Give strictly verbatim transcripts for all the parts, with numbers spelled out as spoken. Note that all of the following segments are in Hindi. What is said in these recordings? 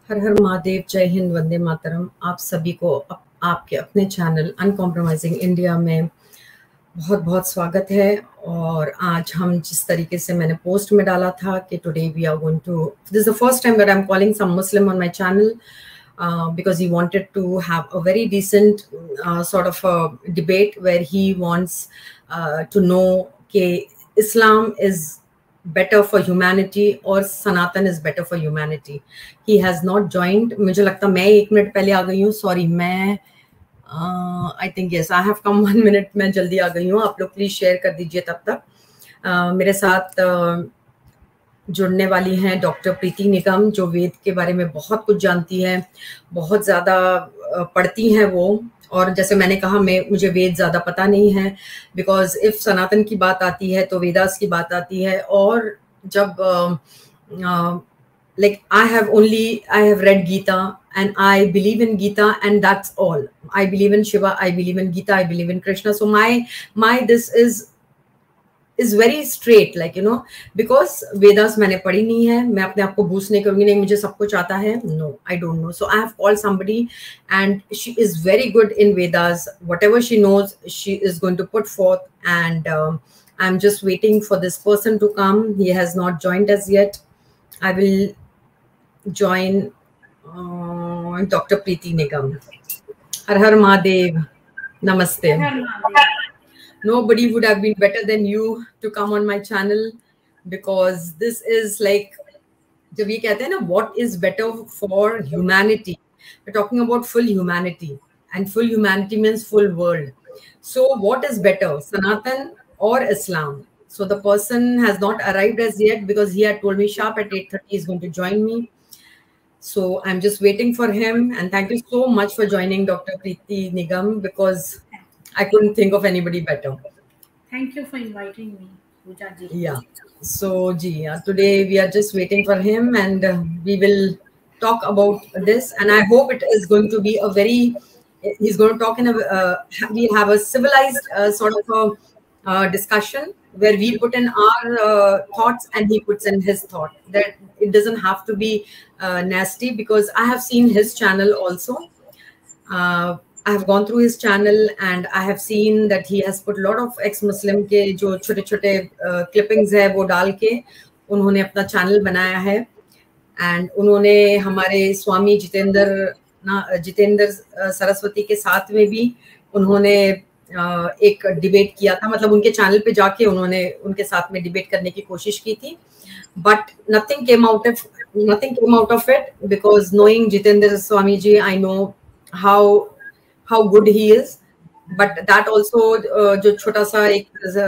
हर हर महादेव, जय हिंद, वंदे मातरम। आप सभी को अप, आपके अपने चैनल अनकॉम्प्रोमाइजिंग इंडिया में बहुत बहुत स्वागत है। और आज हम जिस तरीके से मैंने पोस्ट में डाला था कि today we are going to, this is the first time that I am calling some Muslim on my channel because he wanted to have a very decent uh, sort of a debate where he wants uh, to know कि Islam is better for humanity or Sanatan is better for humanity. He has not joined. मुझे लगता मैं एक मिनट पहले आ गई हूँ, सॉरी। मैं I think yes I have come one minute, मैं जल्दी आ गई हूँ। आप लोग प्लीज शेयर कर दीजिए तब तक। uh, मेरे साथ uh, जुड़ने वाली हैं डॉक्टर प्रीति निगम, जो वेद के बारे में बहुत कुछ जानती है, बहुत ज़्यादा पढ़ती हैं वो। और जैसे मैंने कहा, मैं मुझे वेद ज़्यादा पता नहीं है, बिकॉज इफ सनातन की बात आती है तो वेदास की बात आती है। और जब like I have only I have read Gita and I believe in Gita and that's all. I believe in Shiva, I believe in Gita, I believe in Krishna. So my my this is is very straight, like you know, because Vedas मैंने पढ़ी नहीं है। मैं अपने आप को बूस्ट नहीं करूंगी, नहीं मुझे सब कुछ आता है, no, I don't know. So I have called somebody and she is very good in Vedas. Whatever she knows, she is going to put forth, and um, I'm just waiting for this person to come. He has not joined us yet. I will join uh, Doctor Preeti Nigam. Har Har Mahadev. Namaste. Har Har Mahadev. Nobody would have been better than you to come on my channel, because this is like, जब ये कहते हैं ना, what is better for humanity, we're talking about full humanity, and full humanity means full world. So what is better, Sanatan or Islam? So the person has not arrived as yet, because he had told me sharp at eight thirty he's going to join me. So I'm just waiting for him, and thank you so much for joining, Doctor Preeti Nigam, because I couldn't think of anybody better. Thank you for inviting me, Pooja ji. Yeah. So, ji, yeah, today we are just waiting for him, and uh, we will talk about this. And I hope it is going to be a very, he's going to talk in a, uh, we have a civilized uh, sort of a uh, discussion where we put in our uh, thoughts and he puts in his thought. That it doesn't have to be uh, nasty, because I have seen his channel also. Uh, I have gone through his channel and I have seen that he has put a lot of ex-Muslim के जो छोटे छोटे clippings है वो डाल के उन्होंने अपना चैनल बनाया है। and उन्होंने हमारे स्वामी जितेंद्र ना जितेंद्र सरस्वती के साथ में भी उन्होंने एक डिबेट किया था, मतलब उनके चैनल पे जाके उन्होंने उनके साथ में डिबेट करने की कोशिश की थी, but nothing came out of nothing came out of it, because knowing Jitendra Swami ji, I know how how good he is. But that also uh, जो छोटा सा एक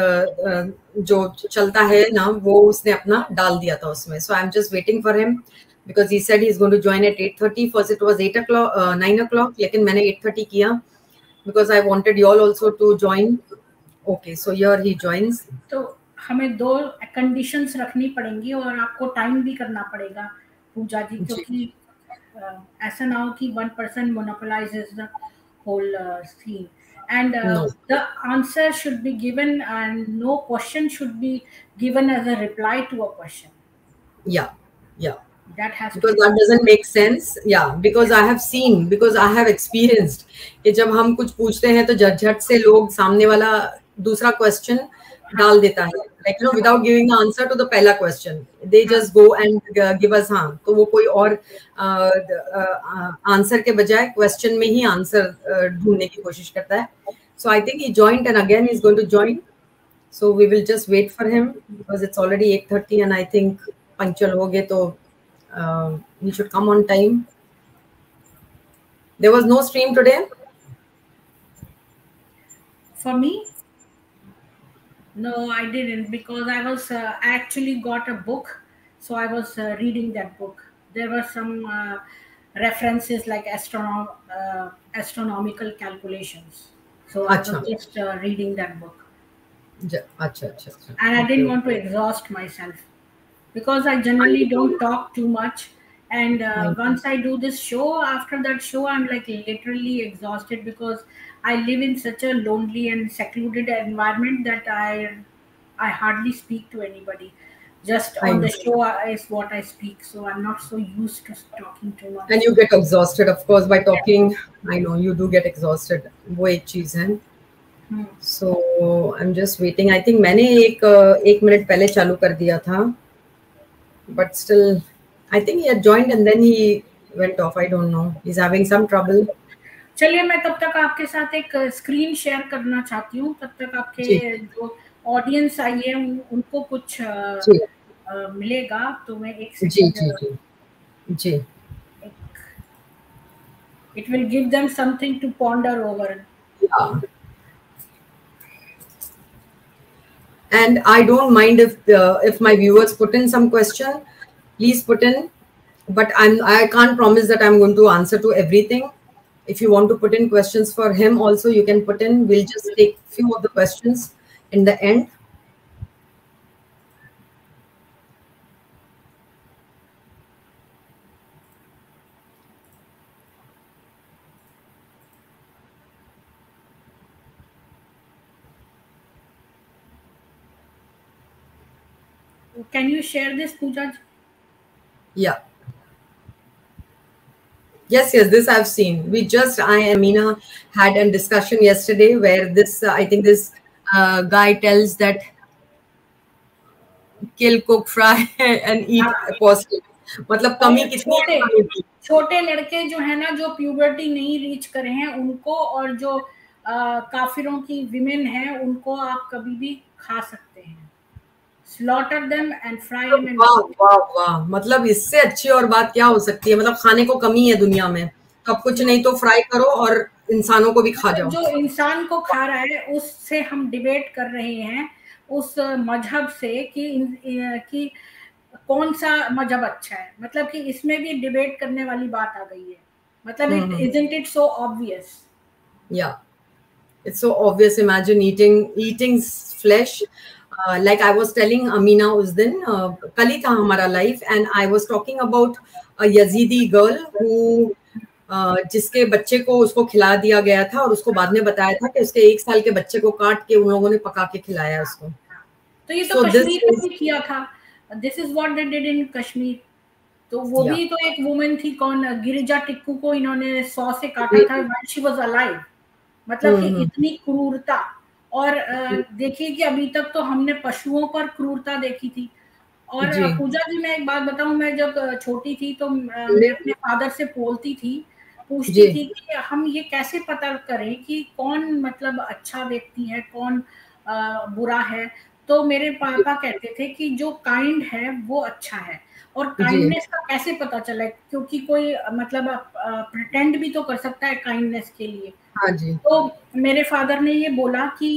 uh, जो चलता है ना, वो उसने अपना डाल दिया था उसमें. So I'm just waiting for him, because he said he's going to join at eight thirty. First it was eight o'clock, uh, nine o'clock, लेकिन मैंने eight thirty किया, because I wanted you all also to join. Okay, so here he joins. तो हमें दो कंडीशंस रखनी पड़ेंगी और आपको टाइम भी करना पड़ेगा, पूजा जी, क्योंकि ऐसा ना हो कि one person monopolizes the whole uh, scene. And uh, No. the answer should be given, and no question should be given as a reply to a question. Yeah, yeah. That has because to that doesn't make sense. Yeah, because I have seen, because I have experienced कि जब हम कुछ पूछते हैं तो झट से लोग सामने वाला दूसरा क्वेश्चन डाल देता है, like you know, without giving the answer to the पहला question, they just go and uh, give us हाँ, तो वो कोई और आंसर के बजाय क्वेश्चन में ही आंसर ढूंढने की कोशिश करता है. So I think he joined, and again he's going to join. So we will just wait for him, because it's already eight thirty, and I think punctual हो गए तो uh, he should come on time. There was no stream today for me. No, I didn't, because I was uh, I actually got a book, so I was uh, reading that book. There were some uh, references like astronom uh, astronomical calculations, so I Achha. was just uh, reading that book. Achha, achha, achha. And I didn't want to exhaust myself, because I generally don't talk too much, and uh, once I do this show, after that show I'm like literally exhausted, because I live in such a lonely and secluded environment that I I hardly speak to anybody. Just on the show is what I speak, so I'm not so used to talking too much. And you get exhausted, of course, by talking. I know you do get exhausted. वो एक चीज है. So I'm just waiting. I think मैंने एक एक मिनट पहले चालू कर दिया था, but still, I think he had joined and then he went off. I don't know. He's having some trouble. चलिए, मैं तब तक आपके साथ एक स्क्रीन शेयर करना चाहती हूँ. तब तक आपके जो ऑडियंस आई है उन, उनको कुछ Uh, मिलेगा. तो मैं एक जी जी जी जी it will give them something to ponder over. Yeah. And I don't mind if the, if my viewers put in some question, please put in, but I'm I can't promise that I'm going to answer to everything. If you want to put in questions for him also, you can put in. We'll just take few of the questions in the end. Can you share this, Pooja? Yeah. Yes, yes, this I've seen. We just, I and Meena had a discussion yesterday where this, uh, I think this uh, guy tells that kill, cook, fry and eat pasta. मतलब कमी कितनी है? छोटे लड़के जो है ना, जो प्यूबर्टी नहीं रीच करे हैं उनको, और जो काफिरों की विमेन है उनको आप कभी भी खा सकते हैं. Slaughter them and fry them. वाह वाह वाह, मतलब इससे अच्छी और बात क्या हो सकती है? मतलब खाने को कमी है दुनिया में, तो अब कुछ नहीं तो फ्राई करो और इंसानों को भी खा जाओ. जो इंसान को खा रहा है उससे हम डिबेट कर रहे हैं, उस मजहब से कि कि कौन सा मजहब अच्छा है. मतलब कि इसमें भी डिबेट करने वाली बात आ गई है. मतलब it isn't it so obvious? Yeah, it's so obvious. Imagine eating eating flesh. Uh, like I was telling Amina उस दिन, uh, कल ही था हमारा live, and I was talking about a Yazidi girl who uh, जिसके बच्चे को उसको खिला दिया गया था और उसको बाद में बताया था कि उसके एक साल के बच्चे को काट के उन लोगों ने पका के खिलाया उसको. तो ये तो so कश्मीर में भी किया था. This is what they did in Kashmir. तो वो yeah. भी तो एक वुमन थी, कौन, गिरिजा टिक्कू को इन्होंने सौ से काटा था when she was alive. मतलब कि इतनी क्रूरता. और देखिए कि अभी तक तो हमने पशुओं पर क्रूरता देखी थी. और पूजा जी, मैं एक बात बताऊं, मैं जब छोटी थी तो मैं अपने फादर से बोलती थी, पूछती थी कि हम ये कैसे पता करें कि कौन मतलब अच्छा व्यक्ति है, कौन बुरा है. तो मेरे पापा कहते थे कि जो काइंड है वो अच्छा है. और काइंडनेस का कैसे पता चला? क्योंकि कोई मतलब प्रिटेंड भी तो कर सकता है काइंडनेस के लिए. हाँ जी. तो मेरे फादर ने ये बोला कि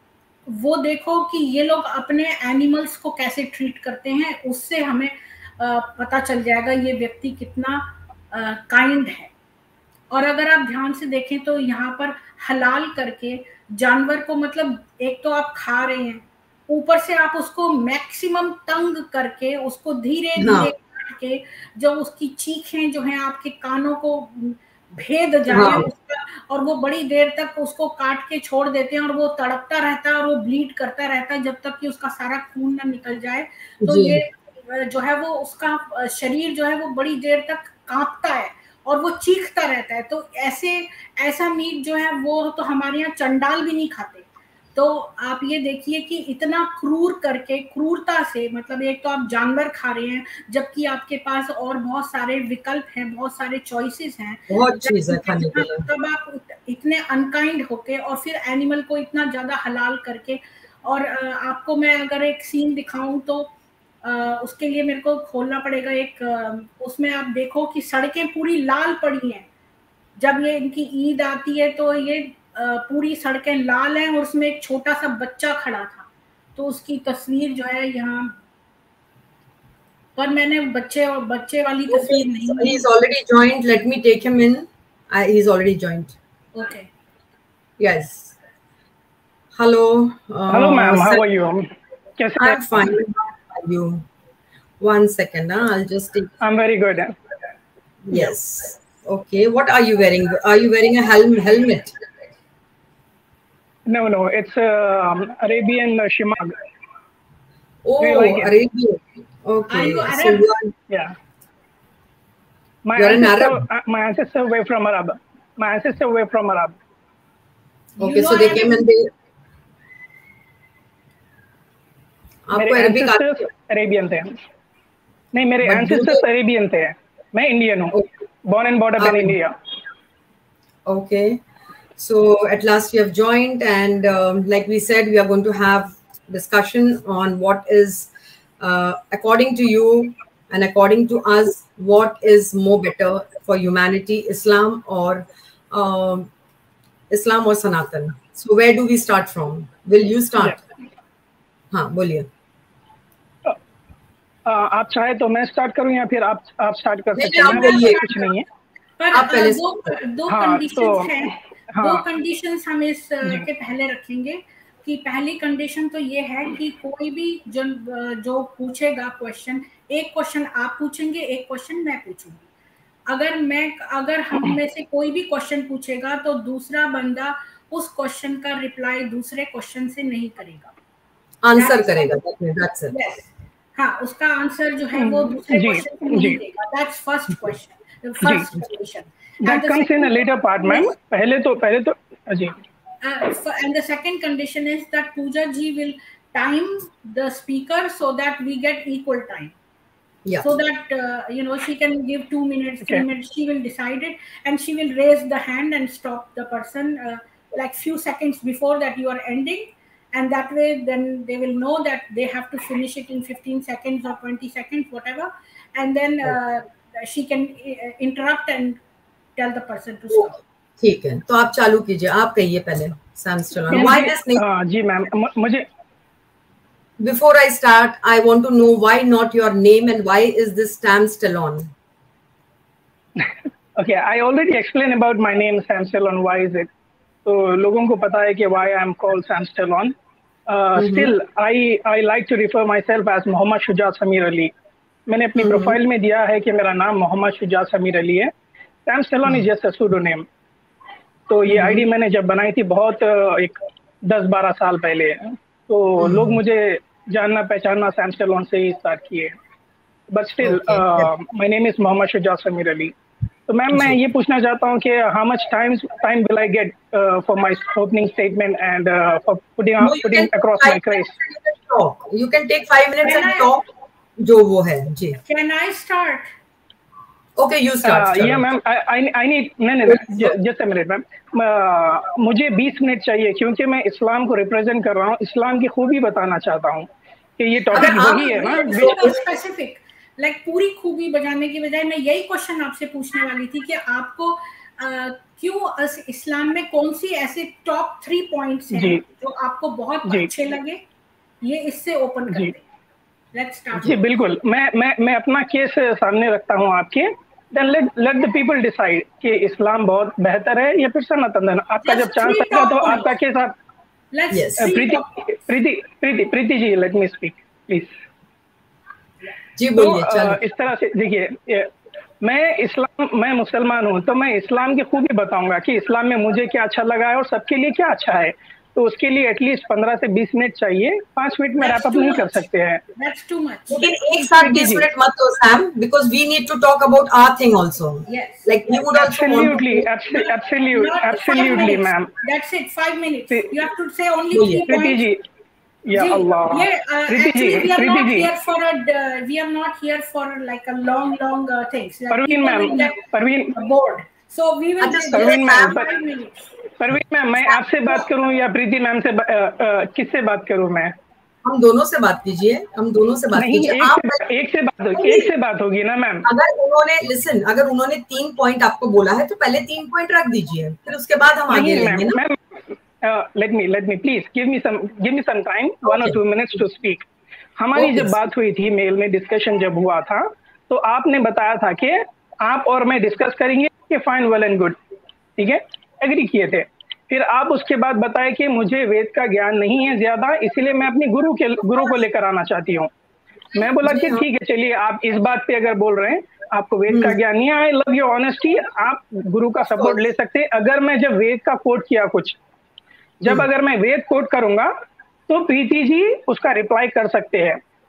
वो देखो कि ये लोग अपने एनिमल्स को कैसे ट्रीट करते हैं, उससे हमें आ, पता चल जाएगा ये व्यक्ति कितना काइंड है. और अगर आप ध्यान से देखें तो यहाँ पर हलाल करके जानवर को, मतलब एक तो आप खा रहे हैं, ऊपर से आप उसको मैक्सिमम तंग करके उसको धीरे धीरे काट के, जब उसकी चीखें जो हैं आपके कानों को भेद जाए उसका, और वो बड़ी देर तक उसको काट के छोड़ देते हैं और वो तड़पता रहता है और वो ब्लीड करता रहता है जब तक कि उसका सारा खून ना निकल जाए. तो ये जो है वो उसका शरीर जो है वो बड़ी देर तक कांपता है और वो चीखता रहता है. तो ऐसे ऐसा मीट जो है वो तो हमारे यहाँ चंडाल भी नहीं खाते. तो आप ये देखिए कि इतना क्रूर करके, क्रूरता से, मतलब एक तो आप जानवर खा रहे हैं जबकि आपके पास और बहुत सारे विकल्प हैं, बहुत सारे चॉइसेस हैं, बहुत चीज है खाने के लिए. तब आप इतने अनकाइंड होके और फिर एनिमल को इतना ज्यादा हलाल करके. और आपको मैं अगर एक सीन दिखाऊं तो उसके लिए मेरे को खोलना पड़ेगा एक, उसमें आप देखो कि सड़कें पूरी लाल पड़ी हैं. जब ये इनकी ईद आती है तो ये पूरी सड़कें लाल हैं और उसमें एक छोटा सा बच्चा खड़ा था. तो उसकी तस्वीर जो है यहाँ पर, मैंने बच्चे और बच्चे वाली तस्वीर नहीं. He is already joined. Let me take him in. I, he is already joined. Okay. Yes. Hello. Uh, Hello, ma'am. How are you? कैसे? I'm fine. How are you? One second. Huh? I'll just take. I'm very good. Yes. Okay. What are you wearing? Are you wearing a helm helmet? No, no, it's a um, Arabian uh, shimag. Oh, Religion. Arabian. Okay. Are you So Arab? you are, Yeah. My you're an ancestor, Arab. uh, my ancestor were from Arab. My ancestor were from Arab. You Okay, know so they came Arabic? and they मेरे आपको अरेबिक आती ancestors है, Arabian थे. नहीं, मेरे but do ancestors they? Arabian थे. मैं Indian हूँ. Okay. Born and brought up in Are- India. Okay. So at last we have joined, and um, like we said, we are going to have discussion on what is, uh, according to you and according to us, what is more better for humanity, Islam or um, Islam or Sanatan. So where do we start from? Will you start? Yeah. हाँ बोलिए. Uh, आप चाहे तो मैं स्टार्ट करूं या फिर आप आप स्टार्ट कर नहीं, सकते हैं. आप मैम, बोलिए. कुछ नहीं है. पर आप पहले अ, दो दो हाँ, कंडीशंस तो- हैं. हाँ. दो कंडीशंस हम इस अ, जी. के पहले रखेंगे कि पहली कंडीशन तो ये है कि कोई भी जो जो पूछेगा क्वेश्चन, एक क्वेश्चन आप पूछेंगे, एक क्वेश्चन मैं पूछूंगी. अगर मैं अगर हम में से कोई भी क्वेश्चन पूछेगा तो दूसरा बंदा उस क्वेश्चन का रिप्लाई दूसरे क्वेश्चन से नहीं करेगा. आंसर That's- करेगा. That's it. Yes. हाँ, उसका आंसर जो है वो दूसरे जी, क्वेश्चन से नहीं जी. देगा. That's first question, first condition. That And the comes in a second later part, ma'am. is- पहले तो पहले तो जी. Uh, f- and the second condition is that Pooja ji will time the speaker so that we get equal time. Yeah. So that uh, you know she can give two minutes, three Okay. minutes. She will decide it, and she will raise the hand and stop the person uh, like few seconds before that you are ending, and that way then they will know that they have to finish it in fifteen seconds or twenty seconds, whatever, and then uh, she can uh, interrupt and tell the person to stop. ठीक है, तो आप चालू कीजिए. आप कहिए पहले. Sam Stallone. Why this name? हाँ, जी मैम. म- मुझे Before I start, I want to know why not your name and why is this Sam Stallone? Okay, I already explained about my name, Sam Stallone. Why is it? तो लोगों को पता है कि why I am called Sam Stallone. Uh, Still, I I like to refer myself as Mohammad Shuja Samir Ali. मैंने अपनी प्रोफाइल में दिया है कि मेरा नाम मोहम्मद शुजा समीर अली है. Sam Stallone is just a pseudonym. तो ये आईडी मैंने जब बनाई थी बहुत अ, एक दस बारह साल पहले, तो लोग मुझे जानना पहचानना सैम स्टैलोन से ही स्टार्ट किए. But still my name is Mohammad Shuja Samir Ali. तो मैम मैं ये पूछना चाहता हूँ कि how much time time will I get for my opening statement and for putting No, you putting can across take my five क्रेज. minutes and talk. You can take five minutes Can and I- talk. जो वो है जी. Can I start? Okay, you start. या मैम आई आई नीड नहीं नहीं जस्ट अ मिनट मैम. मुझे बीस मिनट चाहिए क्योंकि मैं इस्लाम को रिप्रेजेंट कर रहा हूँ. इस्लाम की खूबी बताना चाहता हूँ कि ये टॉपिक अगर आप- वही है ना. Super specific. Like पूरी खूबी बजाने की बजाय मैं यही क्वेश्चन आपसे पूछने वाली थी कि आपको uh, क्यों अस- इस्लाम में कौन सी ऐसे टॉप थ्री पॉइंट्स हैं जी. जो आपको बहुत जी. अच्छे लगे, ये इससे ओपन जी. करते हैं. Let's start. जी बिल्कुल. मैं मैं मैं अपना केस सामने रखता हूँ आपके. Then let let the people decide कि इस्लाम बहुत बेहतर है या फिर सनातन धर्म. आपका Just जब चांस three आएगा तो top आपका केस आप Let's Yes. अ, three Preeti top points. Preeti Preeti Preeti ji let me speak please. जी तो बोलिए. अ, चलो. इस तरह से देखिए, ये- मैं इस्लाम मैं मुसलमान हूँ तो मैं इस्लाम की खूबी बताऊंगा कि इस्लाम में मुझे क्या अच्छा लगा है और सबके लिए क्या अच्छा है. तो उसके लिए एटलीस्ट पंद्रह से बीस मिनट चाहिए. पाँच मिनट में That's रैप अप too नहीं कर much. सकते हैं. That's too much. लेकिन एक साथ जी, बीस जी. मिनट मत दो Sam, because we need to talk about our thing also. Yes. Like you would also want Absolutely, to. abso- absolutely, Not five absolutely, minutes. ma'am. That's it. Five minutes. See- You have to say only बोलिए. three Preeti points. जी, या जी, अल्लाह. ये, uh, Preeti ji, actually we are Preeti not ji. here for a uh, we are not here for like a long long uh, things. Like Parveen people ma'am, will get Parveen bored. So we will अच्छा, just Parveen five ma'am, minutes. Parveen ma'am, मैं आपसे बात करूं या प्रीति मैम से बा- अ, अ, किससे बात करूं मैं? हम दोनों से बात कीजिए. हम दोनों से बात नहीं, कीजिए. एक आप से एक से बात होगी, एक से बात होगी ना मैम. अगर उन्होंने लिसन अगर उन्होंने तीन पॉइंट आपको बोला है तो पहले तीन पॉइंट रख दीजिए, फिर उसके बाद हम आगे नहीं लेंगे मैम, ना. Ma'am let me let me please give me some give me some time, one or Okay. Two minutes to speak. हमारी Okay. जब बात हुई थी मेल में, डिस्कशन जब हुआ था, तो आपने बताया था कि आप और मैं डिस्कस करेंगे कि फाइन वेल एंड गुड. ठीक है, एग्री किए थे. फिर आप उसके बाद बताए कि मुझे वेद का ज्ञान नहीं है ज्यादा, इसीलिए मैं अपनी गुरु के गुरु को लेकर आना चाहती हूँ. मैं बोला कि ठीक है, चलिए आप इस बात पे अगर बोल रहे हैं आपको वेद का ज्ञान नहीं है, आई लव योर ऑनेस्टी, आप गुरु का सपोर्ट ले सकते हैं. अगर मैं जब वेद का कोट किया कुछ, जब अगर मैं वेद कोट करूंगा तो प्रीति जी उसका रिप्लाई कर सकते हैं.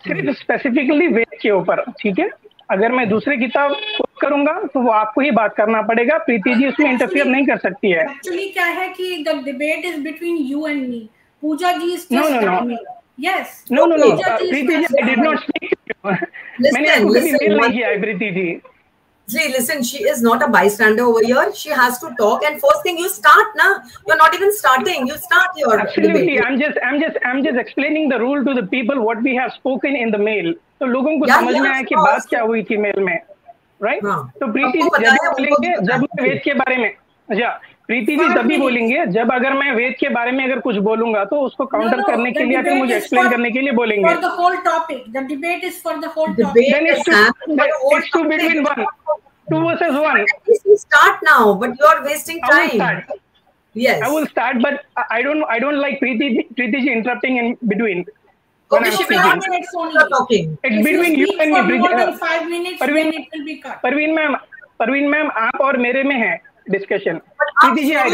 सिर्फ स्पेसिफिकली वेद के ऊपर, ठीक है। अगर मैं दूसरे किताब कोट करूंगा तो वो आपको ही बात करना पड़ेगा, प्रीति जी उसमें इंटरफियर नहीं कर सकती है। एक्चुअली क्या है कि the debate is between you and me, Puja ji is no no no yes no no no Preeti ji, I did not speak, मैंने आपको कभी मेल नहीं किया है Preeti ji. See, listen, she is not a bystander over here. She has to talk, and first thing you start, na? You're not even starting. You start your Absolutely. debate. I'm just, I'm just, I'm just explaining the rule to the people what we have spoken in the mail. तो लोगों को yeah, समझ yeah, में आया कि बात क्या हुई थी मेल में, right? हाँ. तो प्रीति जी जब बोलेंगे, जब मैं वेद के बारे में, अच्छा, प्रीति जी तभी बोलेंगे जब अगर मैं वेद के बारे में अगर कुछ बोलूंगा तो उसको काउंटर no, no, करने के लिए फिर मुझे एक्सप्लेन करने के लिए बोलेंगे। For the whole topic, the debate is for the whole topic. Then it's two, it's two between one. Two versus one. You start now, but you are wasting time. I will start. Yes. I will start, but I don't. I don't like Preeti Preeti ji interrupting in between. Okay, she will not minutes only talking. It's if between you, you and me. More than five minutes, Parveen, then it will be cut. Parveen ma'am, Parveen ma'am, आप और मेरे में है डिस्कशन। प्रीति जी,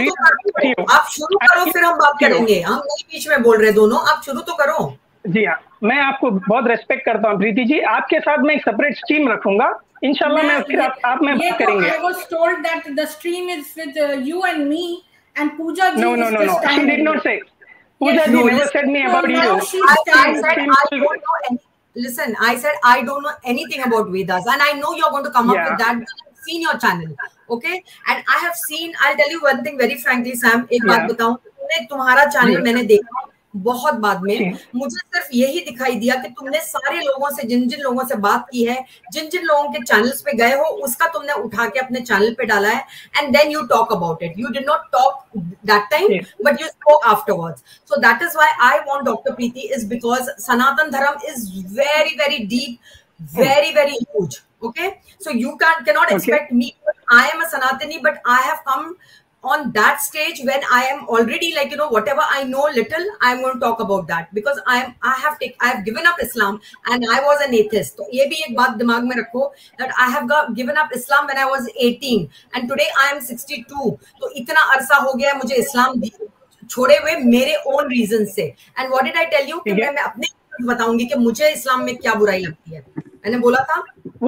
आप शुरू करो, फिर हम बात करेंगे। हम नहीं बीच में बोल रहे दोनों, आप शुरू तो करो। जी हाँ, मैं आपको बहुत रेस्पेक्ट करता हूँ प्रीति जी। आपके साथ मैं एक सेपरेट स्ट्रीम रखूंगा, इंशाल्लाह मैं फिर आप, आप में बात करेंगे। I was told that the stream is with uh, you and me and Pooja ji. No, no, no, no. She did not say. Pooja yes, ji no, never said me about you. I, I said I don't know any, listen, I said I don't know anything about Vedas, and I know you're going to come yeah. up with that. I've seen your channel, okay? And I have seen. I'll tell you one thing very frankly, Sam. एक yeah. बात बताऊं, तुमने तुम्हारा चैनल yeah. मैंने देखा बहुत बाद में, मुझे सिर्फ यही दिखाई दिया कि तुमने सारे लोगों से, जिन जिन लोगों से बात की है, जिन जिन लोगों के चैनल्स पे गए हो, उसका तुमने उठा के अपने चैनल पे डाला है, and then you talk about it. You did not talk that time, but you spoke afterwards. So that is why I want doctor Preeti, is because Sanatan Dharma is very very deep, very very huge. Okay, so you can cannot expect okay. me. I am a Sanatani, but I have come on that stage when I am already like, you know, whatever I know little, I am going to talk about that, because I am I have take, I have given up Islam and I was an atheist. तो ये भी एक बात दिमाग में रखो that I have got, given up Islam when I was eighteen and today I am sixty-two. तो इतना अरसा हो गया मुझे इस्लाम छोड़े हुए मेरे own reasons से. And what did I tell you? कि मैं, मैं अपने बताऊंगी कि मुझे इस्लाम में क्या बुराई लगती है. मैंने बोला था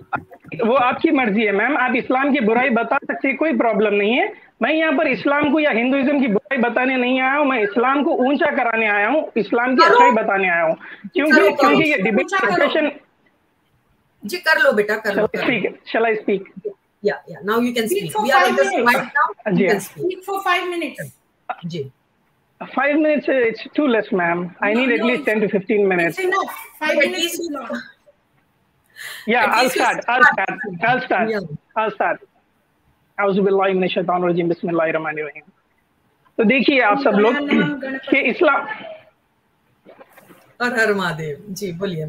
वो आपकी मर्जी है मैम, आप इस्लाम की बुराई बता सकते हैं, कोई प्रॉब्लम नहीं है. मैं यहाँ पर इस्लाम को या हिंदुइज्म की बुराई बताने नहीं आया हूँ, मैं इस्लाम को ऊंचा कराने आया हूँ, इस्लाम की अच्छाई बताने आया हूँ, क्योंकि क्योंकि ये डिबेट डिस्कशन. जी कर लो बेटा, कर लो. स्पीक, शैल आई स्पीक? या या now you can speak. We are just right now, you can speak for five minutes. जी, five minutes, it's too less, ma'am. I need at least ten to fifteen minutes. It's enough. Five minutes is not. Yeah, I'll start. I'll start. I'll start. I'll start. Auzu billahi minash shaitanir rajim. Bismillahir rahmanir rahim. तो देखिए आप सब लोग कि इस्लाम, हर हर महादेव. जी बोलिए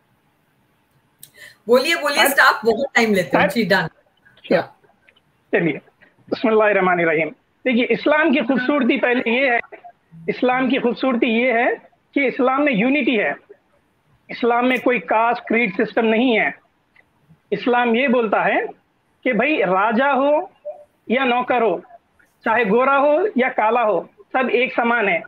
बोलिए बोलिए. स्टाफ बहुत टाइम लेते हैं. जी डन. चलिए, बिस्मिल्लाहिर रहमानिर रहीम. देखिए इस्लाम की खूबसूरती पहले ये है, इस्लाम की खूबसूरती ये है कि इस्लाम में यूनिटी है. इस्लाम में कोई कास्ट क्रीड सिस्टम नहीं है. इस्लाम ये बोलता है कि भाई राजा हो या नौकर हो, चाहे गोरा हो या काला हो, सब एक समान है.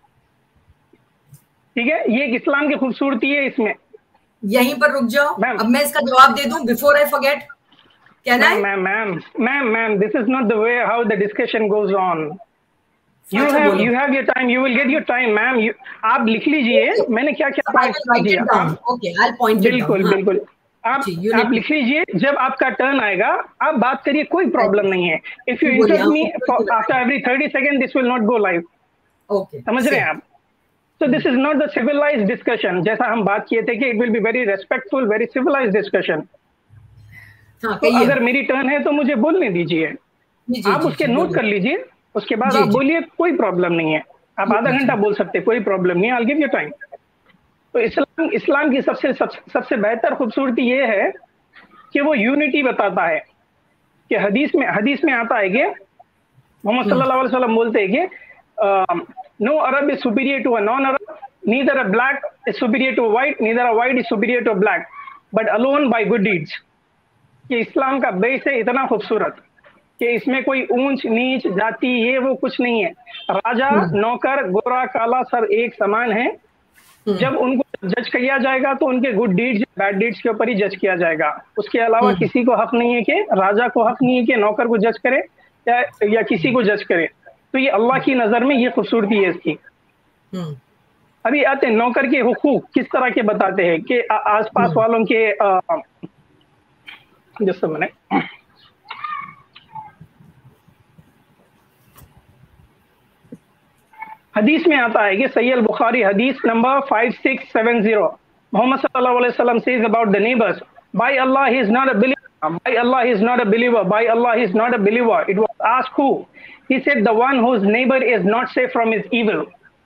ठीक है, ये इस्लाम की खूबसूरती है. इसमें यहीं पर रुक जाओ, अब मैं इसका जवाब दे दूं before I forget. Can I? Ma'am, ma'am, ma'am, ma'am, this is not the way how the discussion goes on. You have, you have your time. You will get your time, ma'am. You, आप लिख लीजिए मैंने क्या क्या पॉइंट दिया. Okay, I'll point it down. बिल्कुल बिल्कुल. आप आप लिख लीजिए, जब आपका टर्न आएगा आप बात करिए, कोई प्रॉब्लम नहीं है. If you interrupt me after every thirty seconds, this will not go live. Okay. समझ रहे हैं आप? So this is not the civilized discussion. जैसा हम बात किए थे कि it will be very respectful, very civilized discussion. हाँ, तो अगर मेरी टर्न है तो मुझे बोलने दीजिए. आप उसके नोट कर लीजिए, उसके बाद आप बोलिए, कोई प्रॉब्लम नहीं है. आप आधा घंटा बोल सकते हैं, कोई प्रॉब्लम नहीं है. I'll give you time. तो इस्लाम इस्लाम की सबसे सब, सबसे बेहतर खूबसूरती ये है कि वो यूनिटी बताता है. कि हदीस में हदीस में आता है कि मोहम्मद सल्लल्लाहु अलैहि वसल्लम बोलते हैं कि no Arab is superior to a non Arab, neither a black is superior to a white, neither a white is superior to a black, but alone by good deeds. कि इस्लाम का बेस है इतना खूबसूरत कि इसमें कोई ऊंच नीच जाति ये वो कुछ नहीं है. राजा नौकर गोरा काला सब एक समान है. जब उनको जज किया जाएगा तो उनके गुड डीड्स बैड डीड्स के ऊपर ही जज किया जाएगा। उसके अलावा किसी को हक नहीं है कि राजा को हक नहीं है कि नौकर को जज करे या या किसी को जज करे। तो ये अल्लाह की नजर में ये खूबसूरती है इसकी। अभी आते हैं नौकर के हुकूक किस तरह के बताते हैं कि आसपास वालों के जैसे मैंने हदीस में आता है कि सही अल बुखारी हदीस number five six seven zero Muhammad सल्लल्लाहु अलैहि वसल्लम says about the neighbours by Allah he is not a believer by Allah he is not a believer by Allah he is not a believer it was asked who he said the one whose neighbour is not safe from his evil.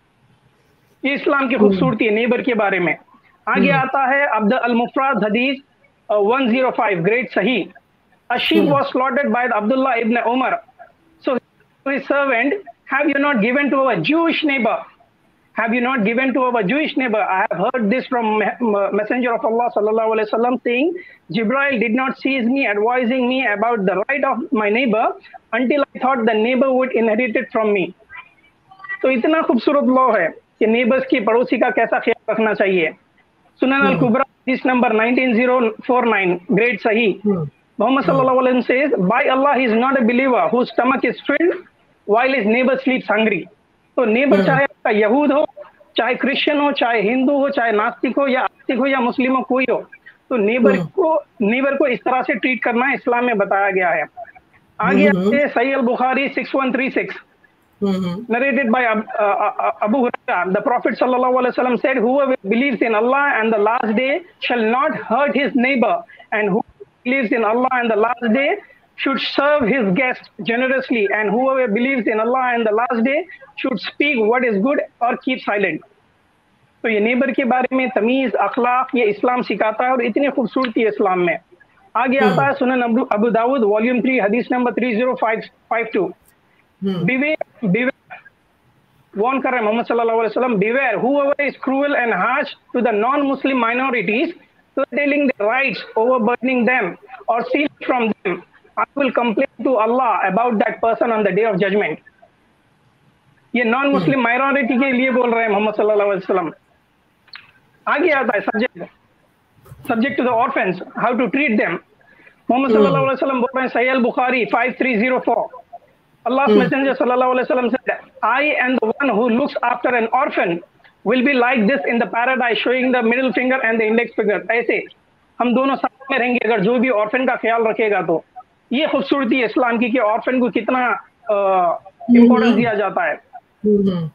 ये इस्लाम की खूबसूरती है नेबर के बारे में। आगे आता है अब्द अल मुफरद हदीस वन जीरो फाइव ग्रेट सही a sheep was slaughtered by Abdullah ibn Umar, so his servant, have you not given to our Jewish neighbor? Have you not given to our Jewish neighbor? I have heard this from Messenger of Allah sallallahu alaihi wasallam saying, Jibril did not cease me advising me about the right of my neighbor until I thought the neighbor would inherit it from me. तो इतना खूबसूरत लॉ है कि नेबर्स की पड़ोसी का कैसा ख्याल रखना चाहिए। सुनन अल कुबरा हदीस number nineteen zero four nine grade सही Muhammad sallallahu alaihi wasallam says, by Allah he is not a believer whose stomach is filled while his neighbor sleeps hungry. तो नेबर चाहे आपका यहूद हो, चाहे क्रिश्चियन हो, चाहे हिंदू हो, चाहे नास्तिक हो या आस्तिक हो या मुस्लिम हो, कोई हो, तो नेबर को नेबर को इस तरह से ट्रीट करना इस्लाम में बताया गया है। आगे आते सही अल बुखारी six one three six narrated by Abu Hurairah, the Prophet sallallahu alaihi wasallam said, whoever believes in Allah and the last day shall not hurt his neighbor, and who believes in Allah and the last day should serve his guest generously, and whoever believes in Allah and the last day should speak what is good or keep silent. तो ये नेबर के बारे में तमीज अखलाक ये इस्लाम सिखाता है और इतनी खूबसूरती है इस्लाम में। आगे आता है सुनन अबू अबू दाऊद वॉल्यूम थ्री हदीस number three zero five five two beware beware warn कर रहे हैं मोहम्मद सल्लल्लाहु अलैहि वसल्लम beware whoever is cruel and harsh to the non-Muslim minorities, curtailing their rights, overburdening them, or stealing from them, I will complain to Allah about that person on the day of judgment. ये नॉन मुस्लिम माइनॉरिटी के लिए बोल रहे हैं मोहम्मद सल्लल्लाहु अलैहि वसल्लम। आगे आता है subject subject to the orphans, how to treat them. Muhammad सल्लल्लाहु अलैहि वसल्लम बोल रहे हैं सही अल बुखारी five three zero four Allah's messenger sallallahu alaihi wasallam said, I am the one who looks after an orphan will be like this in the paradise, showing the middle finger and the index finger. ऐसे हम दोनों साथ में रहेंगे अगर जो भी ऑर्फन का ख्याल रखेगा। तो ये खूबसूरती है इस्लाम की कि ऑर्फन को कितना इम्पोर्टेंस दिया जाता है।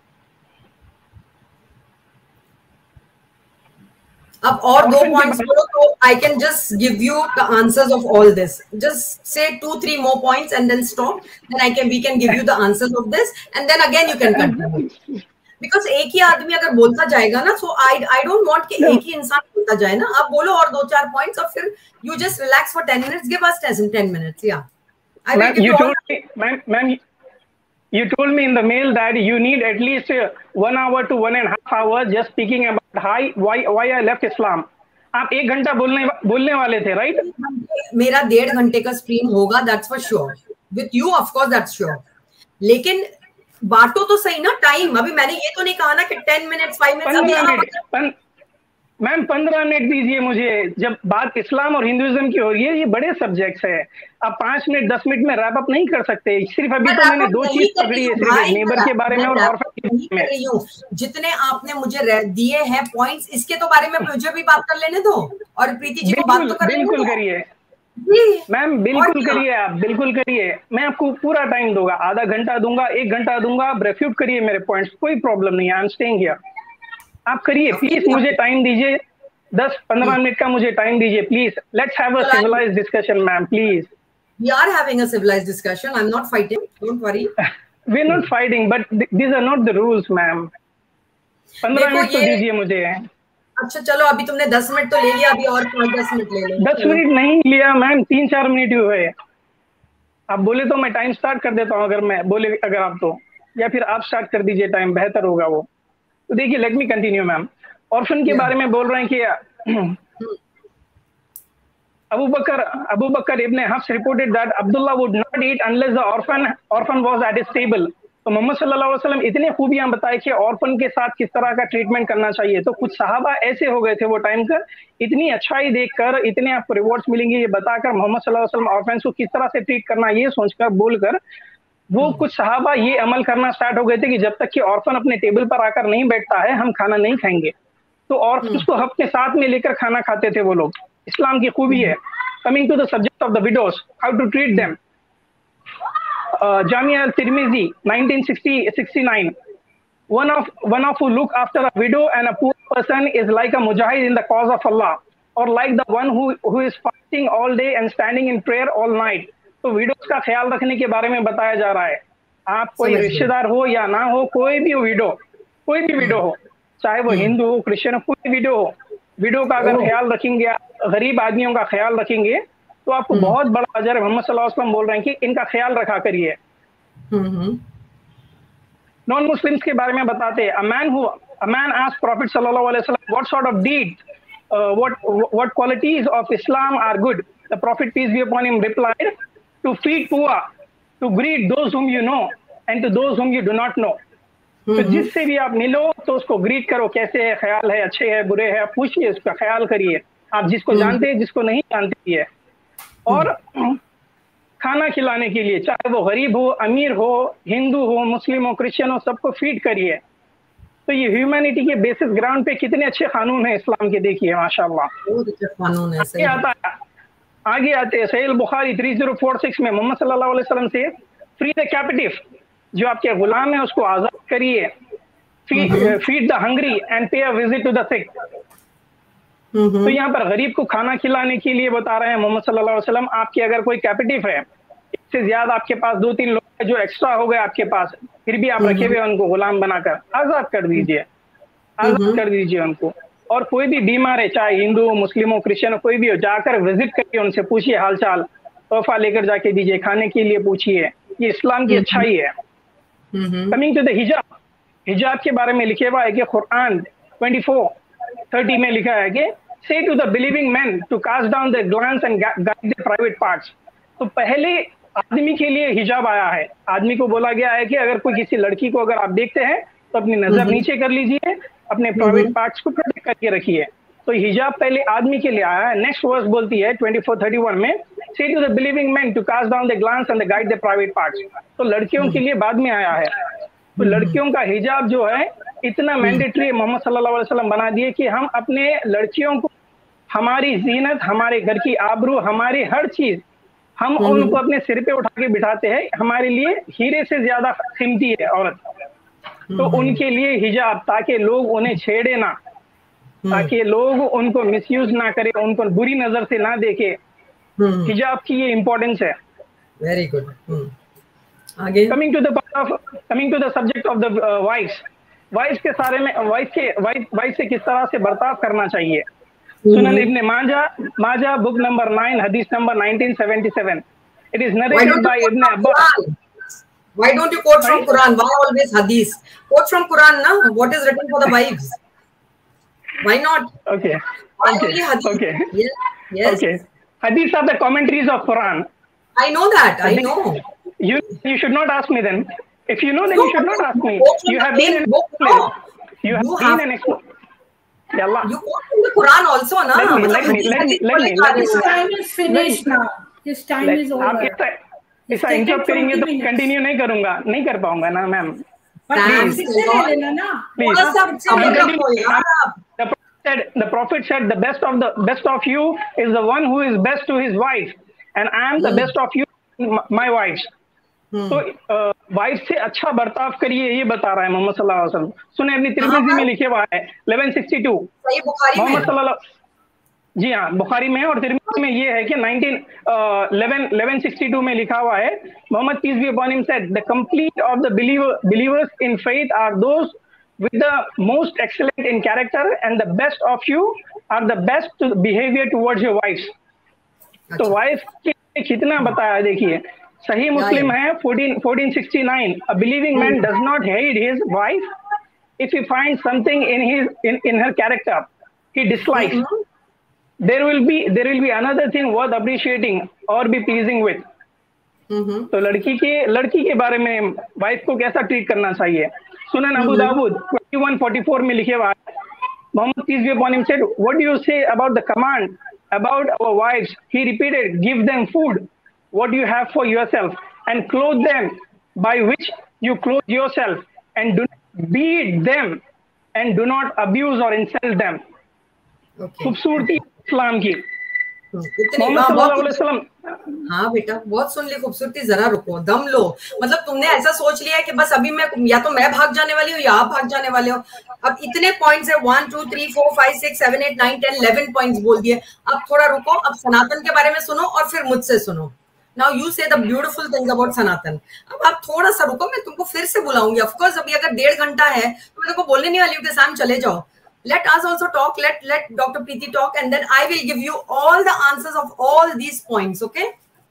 अब और दो पॉइंट्स बोलो तो I can just give you the answers of all this. Just say two three more points and then stop, then I can we can give you the answers of this and then again you can continue. Because एक ही आदमी अगर बोलता जाएगा ना, सो आई आई डोंट वांट कि एक ही इंसान बोलता जाए ना। आप बोलो और दो चार पॉइंट्स और फिर you just relax for ten minutes, give us ten minutes. या I will give you ma'am ma'am You told me in the mail that you need at least one hour to one and a half hours just speaking about why why why I left Islam. आप एक घंटा बोलने बोलने वाले थे, राइट? मेरा डेढ़ घंटे का स्ट्रीम होगा, that's for sure. With you of course that's sure. लेकिन बांटो तो सही ना टाइम। अभी मैंने ये तो नहीं कहा ना कि ten minutes five minutes. Ma'am पंद्रह मिनट दीजिए मुझे। जब बात इस्लाम और हिंदुइज्म की हो रही है, ये बड़े सब्जेक्ट्स है। आप पांच मिनट दस मिनट में रैप अप नहीं कर सकते। सिर्फ अभी तो मैंने दो चीज पकड़ी है, सिर्फ नेबर के बारे में और ऑर्फन के बारे में। जितने आपने मुझे दिए हैं पॉइंट्स, इसके तो बारे में मुझे भी बात कर लेने दो और प्रीति जी को बात तो कर लेने दो। बिल्कुल करिए मैम, बिल्कुल करिए, आप बिल्कुल करिए। मैं आपको पूरा टाइम दूंगा, आधा घंटा दूंगा, एक घंटा दूंगा। आप रेफ्यूट करिए मेरे पॉइंट्स, कोई प्रॉब्लम नहीं है। I am staying here. आप करिए प्लीज, मुझे टाइम दीजिए, दस पंद्रह मिनट का मुझे टाइम दीजिए please. Let's have a civilised discussion ma'am, please. We are having a civilized discussion. I'm not fighting. Don't worry. We're not fighting, but th these are not the rules, ma'am. पंद्रह मिनट तो दीजिए मुझे। अच्छा चलो, अभी तुमने दस मिनट तो ले लिया, अभी और पाँच दस मिनट ले लो। दस मिनट नहीं लिया मैम, तीन चार मिनट ही हुए। आप बोले तो मैं टाइम स्टार्ट कर देता हूँ, अगर मैं बोले अगर आप तो, या फिर आप स्टार्ट कर दीजिए टाइम, बेहतर होगा वो। तो देखिए, let me continue ma'am. Orphan के बारे में बोल रहे हैं कि Abu Bakr, Abu Bakr ibn Hafs reported that Abdullah would not eat unless the orphan orphan was at his table. तो मोहम्मद सल्लल्लाहु अलैहि वसल्लम इतनी खूबियां बताई कि ऑर्फन के साथ किस तरह का ट्रीटमेंट करना चाहिए। तो कुछ सहाबा ऐसे हो गए थे वो टाइम कर, इतनी अच्छाई देखकर, इतने आपको रिवॉर्ड्स मिलेंगे ये बताकर, मोहम्मद सल्लल्लाहु अलैहि वसल्लम ऑर्फन्स को किस तरह से ट्रीट करना ये सोचकर बोलकर, वो कुछ सहाबा ये अमल करना स्टार्ट हो गए थे कि जब तक कि ऑर्फन अपने टेबल पर आकर नहीं बैठता है हम खाना नहीं खाएंगे। तो ऑर्फन्स को अपने साथ में लेकर खाना खाते थे वो लोग। इस्लाम की खूबी है। Coming to the subject of the widows, how to treat them. Jamia al-Tirmizi, nineteen sixty-nine. One of one of who look after a widow and a poor person is like a mujahid in the cause of Allah, or like the one who who is fasting all day and standing in prayer all night. तो विडोज का ख्याल रखने के बारे में बताया जा रहा है। आप कोई रिश्तेदार हो या ना हो, कोई भी विडो, कोई भी विडो हो, चाहे वो हिंदू हो, क्रिश्चियन हो, कोई विडो हो, विडो का अगर ख्याल रखेंगे, गरीब आदमियों का ख्याल रखेंगे तो आपको बहुत बड़ा अजर है। मोहम्मद सल्लल्लाहु अलैहि वसल्लम बोल रहे हैं कि इनका ख्याल रखा करिए। नॉन मुस्लिम्स के बारे में बताते हैं। A man who a man asked prophet सल्लल्लाहु अलैहि वसल्लम what sort of deed what what qualities of Islam are good. The prophet peace be upon him replied to feed poor, to greet those whom you know and to those whom you do not know. तो जिससे भी आप मिलो तो उसको ग्रीट करो, कैसे है, ख्याल है, अच्छे है, बुरे है, पूछिए, उसका ख्याल करिए। आप जिसको जानते हैं, जिसको नहीं जानते है। और खाना खिलाने के लिए, चाहे वो गरीब हो, अमीर हो, हिंदू हो, मुस्लिम हो, क्रिश्चियन हो, सबको फीड करिए। तो ये ह्यूमैनिटी के बेसिस ग्राउंड पे कितने अच्छे कानून है इस्लाम के, देखिए माशाल्लाह। कानून है। आगे आता है, आगे आते हैं सहीह बुखारी तीन हज़ार छियालीस में मोहम्मद सल्लल्लाहु अलैहि वसल्लम से फ्री द कैप्टिव, जो आपके गुलाम है उसको आजाद करिए। Feed the hungry and pay a visit to the sick. तो यहाँ पर गरीब को खाना खिलाने के लिए बता रहे हैं मोहम्मद सल्लल्लाहु अलैहि वसल्लम, आपके अगर कोई कैपिटिव है, इससे ज्यादा आपके पास दो तीन लोग हैं जो एक्स्ट्रा हो गए आपके पास, फिर भी आप रखे हुए उनको गुलाम बनाकर आजाद कर दीजिए, आजाद कर दीजिए उनको। और कोई भी बीमार है, चाहे हिंदू हो, मुस्लिम हो, क्रिश्चियन हो, कोई भी हो, जाकर विजिट करिए, उनसे पूछिए हालचाल, तोहफा लेकर जाके दीजिए, खाने के लिए पूछिए। ये इस्लाम की अच्छाई है। कमिंग टू द हिजाब, हिजाब के बारे में लिखे हुआ है कि कुरान चौबीस तीस में लिखा है कि say to the believing men to cast down their glance and guide their private parts। तो पहले आदमी के लिए हिजाब आया है। आदमी को बोला गया है कि अगर कोई किसी लड़की को अगर आप देखते हैं तो अपनी नजर नीचे कर लीजिए, अपने प्राइवेट पार्ट्स को प्रोटेक्ट करके रखिए। तो हिजाब पहले आदमी के लिए आया है। नेक्स्ट वर्स बोलती है चौबीस इकतीस में, say to the believing men to cast down their glance and guide their private parts। तो लड़कियों के लिए बाद में आया है। तो लड़कियों का हिजाब जो है इतना मैंडेटरी मोहम्मद सल्लल्लाहु अलैहि वसल्लम बना दिए कि हम अपने लड़कियों को, हमारी जीनत, हमारे घर की आबरू, हमारी हर चीज, हम उनको अपने सिर पे उठा के बिठाते हैं। हमारे लिए हीरे से ज्यादा कीमती है औरत। तो उनके लिए हिजाब, ताकि लोग उन्हें छेड़े ना, ताकि लोग उनको मिसयूज ना करे, उनको बुरी नजर से ना देखे। हिजाब की ये इम्पोर्टेंस है। Very good. आगे coming to the coming to the subject of the wives, wife के सारे में वाइफ के वाइफ वाइफ से किस तरह से बर्ताव करना चाहिए। सुनन इब्न माजा, माजा बुक नंबर नाइन, हदीस number nineteen seventy seven. It is narrated by Ibn Abbas. Why don't you quote from Quran? Why always hadith? Quote from Quran, na? What is written for the wives? Why not? Okay. Why okay. only hadith? Okay. Yes. Yes. Okay. Hadiths are the commentaries of Quran. I know that. I know. You you should not ask me then. If you know, then No, you should not ask me. You have been an book, no. You have You been have- an expert. Yalla. You quote from the Quran also, na? Let me- मतलब let me- hadith- let me- hadith let me- वाले let me- His time is finished now. His time Let- is आप over. ऐसा ऐसा taken इंटरप्ट करेंगे तो twenty minutes. कंटिन्यू नहीं करूंगा, नहीं कर पाऊंगा ना मैम। But Thanks, आप से ले लेना ना। Please. थोड़ा सा आप से सब्र ले लेना। रखो यार आप। The prophet said, the prophet said, the best of the best of you is the one who is best to his wife, and I am the Hmm. best of you, m- my wives. Hmm. तो वाइफ से अच्छा बर्ताव करिए, ये बता रहा है मोहम्मद सल्लल्लाहु अलैहि वसल्लम। सुने अपनी तिरमिज़ी में लिखे हुआ है ग्यारह सौ बासठ, सही बुखारी मोहम्मद में। सल्लल्लाहु, जी हाँ बुखारी में है, और तिरमिज़ी में ये है कि नाइनटीन ग्यारह सौ बासठ में लिखा हुआ है, Muhammad peace be upon him said, the complete of the believer believers in faith are those with the most excellent in character, and the best of you are the best to behavior towards your wives। तो वाइफ के कितना बताया, देखिए सही मुस्लिम है fourteen fourteen sixty nine, a believing man does not hate his wife if he finds something in his in, in her character he dislikes। there will be there will be another thing worth appreciating or be pleasing with। हम्म तो लड़की के लड़की के बारे में वाइफ को कैसा ट्रीट करना चाहिए? सुनन अबू दाऊद इक्कीस चौवालीस में लिखे हुआ है, Muhammad peace be upon him said, what do you say about the command about our wives? He repeated, give them food, what you have for yourself, and clothe them by which you clothe yourself, and do not beat them, and do not abuse or insult them. Okay. खूबसूरती इस्लाम की। इतनी मोहम्मद सल्लल्लाहु अलैहि वसल्लम। हाँ बेटा, बहुत सुन ली खूबसूरती, जरा रुको, दम लो। मतलब तुमने ऐसा सोच लिया है कि बस अभी मैं या तो मैं भाग जाने वाली हूँ या आप भाग जाने वाले हो। अब इतने पॉइंट्स है, one two three four five six seven eight nine ten eleven points बोल दिए। अब थोड़ा रुको, अब सनातन के बारे में सुनो और फिर मुझसे सुनो। Now you say the beautiful things about Sanatan. अब आप थोड़ा सा रुको, मैं तुमको फिर से बुलाऊंगी। ऑफकोर्स अभी अगर डेढ़ घंटा है तो मैं तुमको बोलने नहीं वाली हूँ कि शाम चले जाओ। Let us also talk. Let let Doctor Preeti talk, and then I will give you all the answers of all these points. Okay?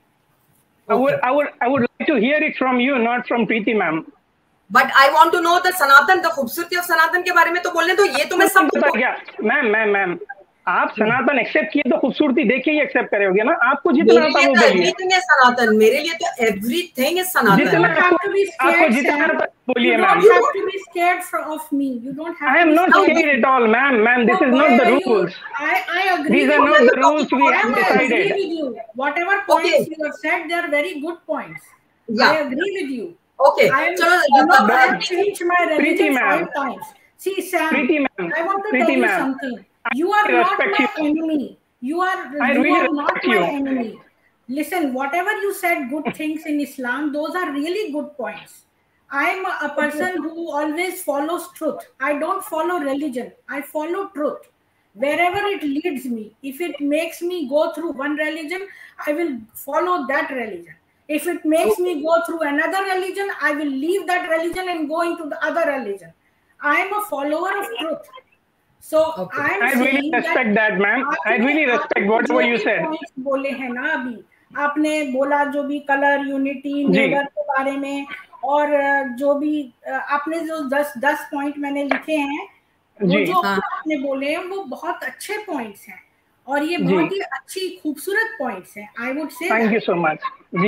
I would I would I would like to hear it from you, not from Preeti ma'am. But I want to know the Sanatan, the खूबसूरती of Sanatan के बारे में तो बोलने तो ये तो मैं सब पता क्या मैम मैम मैम आप सनातन एक्सेप्ट किए तो खूबसूरती देख के ही एक्सेप्ट करोगे ना। आपको जितना आता वो बोलिए। एवरीथिंग इज सनातन, मेरे लिए तो एवरीथिंग इज सनातन। जितना आपको जितना बोलिए ma'am. You don't have to be scared of me. You don't have. I am not scared at all, ma'am. Ma'am, this is not the rules. I I agree. These are not the rules we have decided. I agree with you. Whatever points you have said, they are very good points. I agree with you. Okay. I am. You know, I have changed my religion five times. See, Sam. Preeti ma'am. I want to tell you something. You are not my enemy. You are, you are not my enemy. Listen, whatever you said, good things in Islam, those are really good points. I am a person who always follows truth. I don't follow religion. I follow truth. Wherever it leads me, if it makes me go through one religion, I will follow that religion. If it makes me go through another religion, I will leave that religion and go into the other religion. I am a follower of truth. So okay. I'm I really respect that, that ma'am. I really respect whatever you said. बोले हैं ना अभी आपने बोला जो भी कलर यूनिटी नेबर के बारे में और जो भी आपने जो दस दस पॉइंट मैंने लिखे हैं वो जो हाँ. आपने बोले हैं वो बहुत अच्छे पॉइंट्स हैं और ये बहुत ही अच्छी खूबसूरत पॉइंट्स हैं। I would say thank you so much.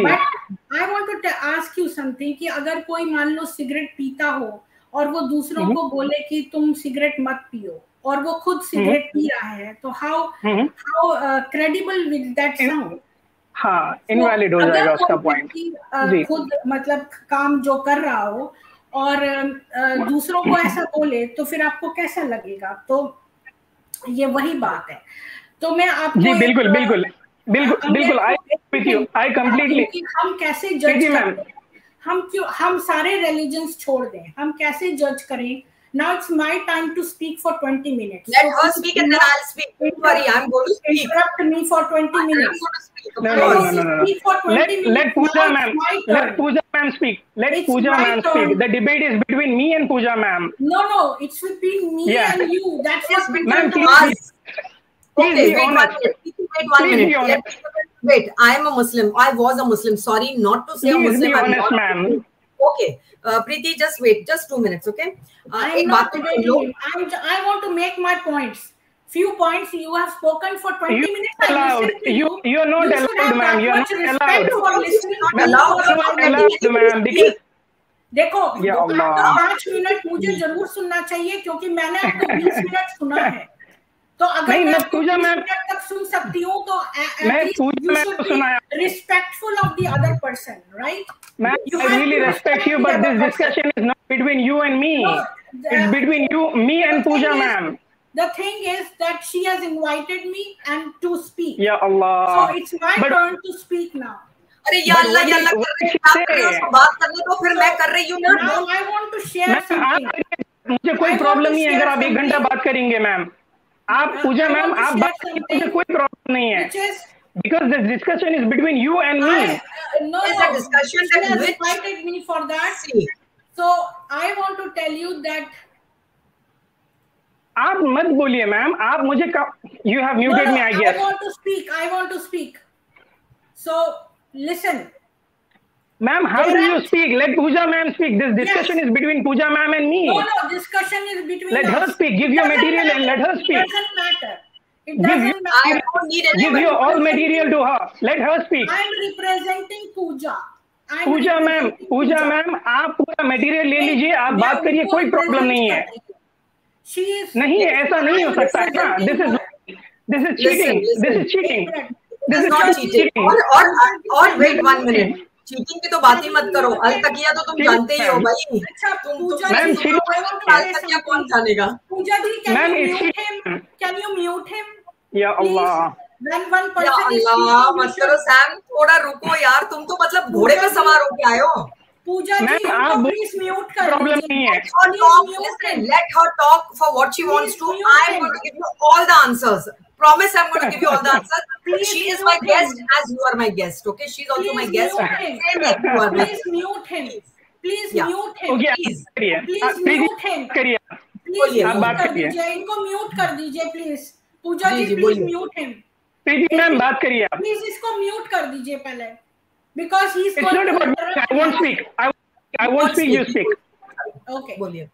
But I want to ask you something कि अगर कोई मान लो सिगरेट पीता हो और वो दूसरों को बोले कि तुम सिगरेट मत पियो और वो खुद सिगरेट पी रहा है तो how how credible will that sound? हाँ, इनवैलिड हो जाएगा उसका पॉइंट। खुद मतलब काम जो कर रहा हो और uh, दूसरों को ऐसा बोले तो फिर आपको कैसा लगेगा? तो ये वही बात है। तो मैं आपको जी बिल्कुल बिल्कुल बिल्कुल बिल्कुल I with you I completely. हम कैसे जज करें? हम क्यों हम सारे रिलीजन्स छोड़ दें? हम कैसे जज करें? Now it's my time to speak for twenty minutes. Let so her speak and then I'll speak. Don't worry, I'm going to speak. Interrupt me for twenty minutes. I'm going to speak. No, no, no, no, no. Speak for twenty let, minutes. let Pooja ma'am. Let Pooja ma'am speak. Let it's Pooja ma'am turn. speak. The debate is between me and Pooja ma'am. No, no, it's between me yeah. and you. That's yes, what ma'am. Please, okay, wait one minute. Wait one please minute. Let, wait, I am a Muslim. I was a Muslim. Sorry, not to say please a Muslim. Be honest, ma'am. Okay. Uh, Preeti, just wait, just two minutes, okay? Uh, I'm not debating. I'm, I want to make my points. Few points you have spoken for twenty you minutes. Allowed. You, you are not you allowed, ma'am. You are not allowed. For listening not allowed, you are not allowed, ma'am. Because देखो, पाँच मिनट मुझे जरूर सुनना चाहिए क्योंकि मैंने आपको बीस मिनट सुना है। तो अगर मैं पूजा मैम तक सुन सकती हूँ तो मैं पूजा मैम को सुनाया। Respectful of the other person, right? Ma'am, I really respect you, but this discussion is not between you and me. No, the, it's between you, me and Pooja ma'am. The thing is that she has invited me and to speak. Ya Allah. So it's my but, turn to speak now. अरे या अल्लाह या अल्लाह कर रहे हैं बात करने तो फिर मैं कर रही हूँ ना। Now I want to share something. मुझे कोई प्रॉब्लम नहीं है अगर आप एक घंटा बात करेंगे मैम। आप पूजा मैम आप बात करने मुझे कोई प्रॉब्लम नहीं है। Because this discussion is between you and me. I, uh, no, it's a discussion she that has which... invited me for that. See. So I want to tell you that. आप मत बोलिए मैम, आप मुझे you have muted no, no, me, I guess. I want to speak. I want to speak. So listen. Ma'am, how do you speak? Let Pooja ma'am speak. This discussion yes. is between Pooja ma'am and me. No, no, discussion is between Let us. her speak. Give your material matter. and let her speak. It doesn't matter. It doesn't give matter. I don't need Give your all material to her. Let her speak. I'm representing Pooja. Pooja ma'am, Pooja ma'am, आप पूरा मटेरियल ले लीजिए, आप बात करिए, कोई प्रॉब्लम नहीं है। नहीं, ऐसा नहीं हो सकता है ना। This is this is cheating, this is cheating, this is not cheating. और और और वेट वन मिनट, चीटिंग की तो बात ही मत करो। अल तकिया तो तुम जानते ही हो भाई। अच्छा पूजा मैम, जी, अल तकिया कौन जानेगा? Pooja ji, can ma'am, you it's mute him? Can you mute him? या अल्लाह, When one या person is अल्लाह speaking, मत करो सैम, थोड़ा रुको यार। तुम तो मतलब घोड़े पे सवार होके आए हो। पूजा जी, मैम, आप प्लीज म्यूट कर प्रॉब्लम दीजिए। नहीं है। Let her talk. Listen, let her talk for what she wants to. mute I'm him. going to give you all the answers. Promise, I'm going to give you all the answers. Please She is mute my him. guest, as you are my guest. Okay, she's also my Please guest. mute him. Same like you are my Please guest. mute him. Please Yeah. mute him. Okay, Please. करिए, Please प्लीज mute him. करिए, Please बोलिए, आप mute बात कर करिए। दीजिए, इनको म्यूट कर दीजिए प्लीज। पूजा जी, जी, जी, प्लीज बोलिए। Mute him. प्रीति मैम, बात करिए आप। प्लीज इसको म्यूट कर दीजिए पहले, because he is it's not about, I won't speak, I I won't speak, you speak. Okay, बोलिए।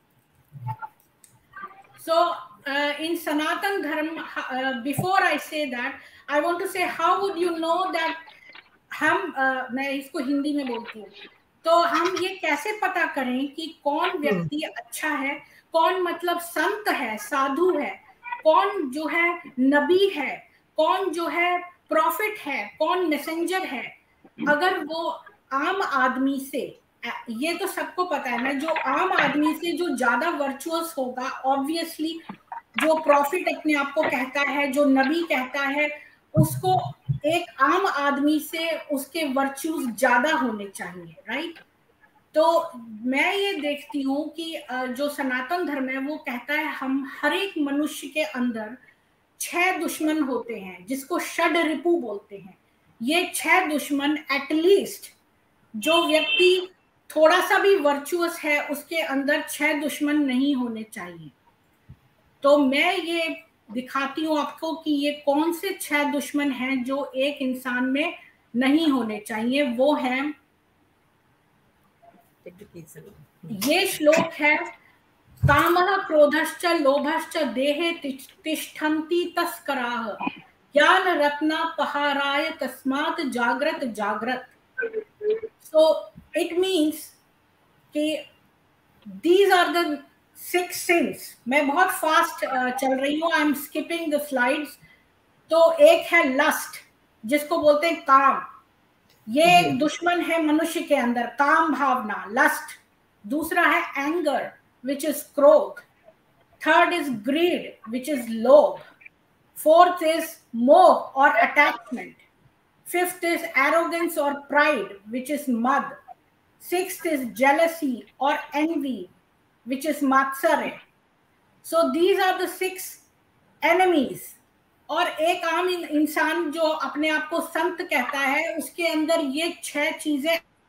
so uh, in Sanatan Dharma, uh, before I say that, I want to say how would you know that हम uh, मैं इसको हिंदी में बोलती हूँ, तो हम ये कैसे पता करें कि कौन व्यक्ति अच्छा है, कौन मतलब संत है, साधु है, कौन जो है नबी है, कौन जो है प्रॉफिट है, कौन मैसेंजर है। अगर वो आम आदमी से, ये तो सबको पता है ना, जो आम आदमी से जो ज्यादा वर्चुअस होगा, ऑब्वियसली जो प्रॉफिट अपने आप को कहता है, जो नबी कहता है, उसको एक आम आदमी से उसके वर्च्यूज ज्यादा होने चाहिए, राइट। तो मैं ये देखती हूँ कि जो सनातन धर्म है वो कहता है हम हर एक मनुष्य के अंदर छह दुश्मन होते हैं, जिसको षड रिपु बोलते हैं। ये छह दुश्मन एटलीस्ट, जो व्यक्ति थोड़ा सा भी वर्चुअस है उसके अंदर छह दुश्मन नहीं होने चाहिए। तो मैं ये दिखाती हूँ आपको कि ये कौन से छह दुश्मन हैं जो एक इंसान में नहीं होने चाहिए। वो है, ये श्लोक है, कामः क्रोधश्च लोभश्च देहे तिष्ठन्ति तस्कराः ज्ञान रत्नापहाराय तस्मात् जाग्रत जाग्रत। So it means कि these are the six sins। मैं बहुत फास्ट चल रही हूँ, I am skipping the slides. तो एक है लस्ट, जिसको बोलते हैं काम, ये एक दुश्मन है मनुष्य के अंदर, काम भावना, लस्ट। दूसरा है एंगर, विच इज क्रोध। Third is greed, which is लोभ। फोर्थ इज मोह और attachment. Fifth is arrogance or pride, which is mad. Sixth is jealousy or envy, which is matsare. So these are the six enemies. और एक आम इंसान जो अपने आप को संत कहता है, उसके अंदर ये छह चीजें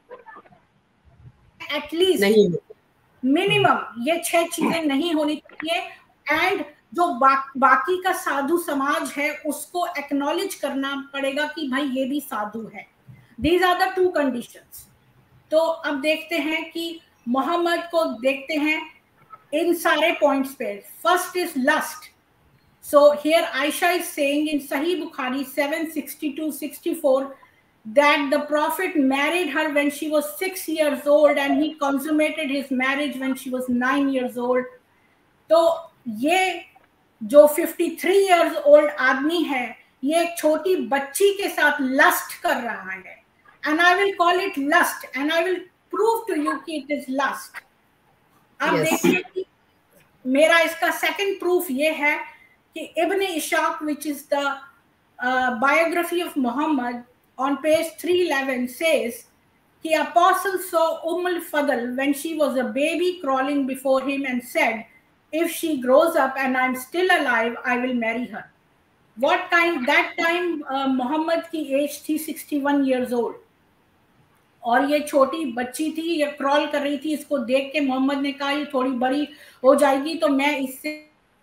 एटलीस्ट मिनिमम ये छह चीजें नहीं होनी चाहिए। एंड जो बा, बाकी का साधु समाज है उसको एक्नॉलेज करना पड़ेगा कि भाई ये भी साधु है। These are the two conditions. तो अब देखते हैं कि मोहम्मद को देखते हैं इन सारे पॉइंट्स पे। First is lust. So here Aisha is saying in Sahih Bukhari seven sixty-two sixty-four that the prophet married her when she was six years old and he consummated his marriage when she was nine years old। तो ये जो तिरेपन इयर्स ओल्ड आदमी है, ये एक छोटी बच्ची के साथ लस्ट कर रहा है। And I will call it lust and I will prove to you कि इट इज लस्ट। अब yes. देखिए कि मेरा इसका सेकंड प्रूफ ये है कि Ibn Ishaq, which is the biography of Muhammad, on page three eleven says कि apostle saw Umm al-Fadl when she was a baby crawling before him and said, if she grows up and I'm still alive, I will marry her। What kind? That time uh, Muhammad की age थी sixty-one years old, और ये छोटी बच्ची थी, ये क्रॉल कर रही थी। इसको देख के मोहम्मद ने कहा ये थोड़ी बड़ी हो जाएगी तो मैं इससे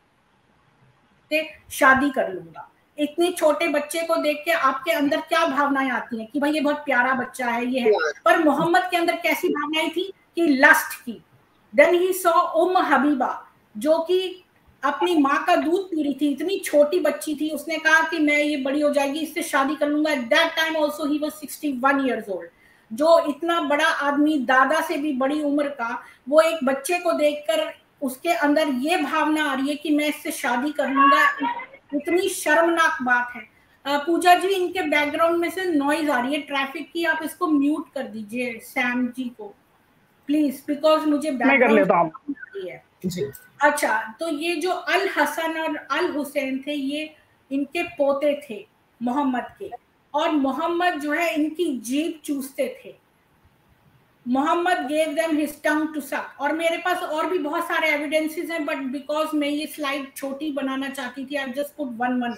शादी कर लूंगा। इतने छोटे बच्चे को देख के आपके अंदर क्या भावनाएं आती हैं कि भाई ये बहुत प्यारा बच्चा है, ये है। पर मोहम्मद के अंदर कैसी भावनाएं थी कि लस्ट की। Then he saw Umm Habiba, जो कि अपनी माँ का दूध पी रही थी, इतनी छोटी बच्ची थी। उसने कहा कि मैं ये बड़ी हो जाएगी, इससे शादी कर लूंगा। At that time also he was sixty-one years old। जो इतना बड़ा आदमी, दादा से भी बड़ी उम्र का, वो एक बच्चे को देखकर उसके अंदर ये भावना आ रही है कि मैं इससे शादी कर लूंगा, इतनी शर्मनाक बात है। पूजा जी, इनके बैकग्राउंड में से नॉइज आ रही है ट्रैफिक की, आप इसको म्यूट कर दीजिए सैम जी को प्लीज, बिकॉज मुझे बैकग्राउंड आ रही है जी। अच्छा, तो ये जो अल हसन और अल हुसैन थे, ये इनके पोते थे मोहम्मद के, और मोहम्मद जो है इनकी जीभ चूसते थे। Muhammad gave them his tongue to suck. और मेरे पास और भी बहुत सारे एविडेंसेस हैं, बट बिकॉज मैं ये स्लाइड छोटी बनाना चाहती थी, I just put one one.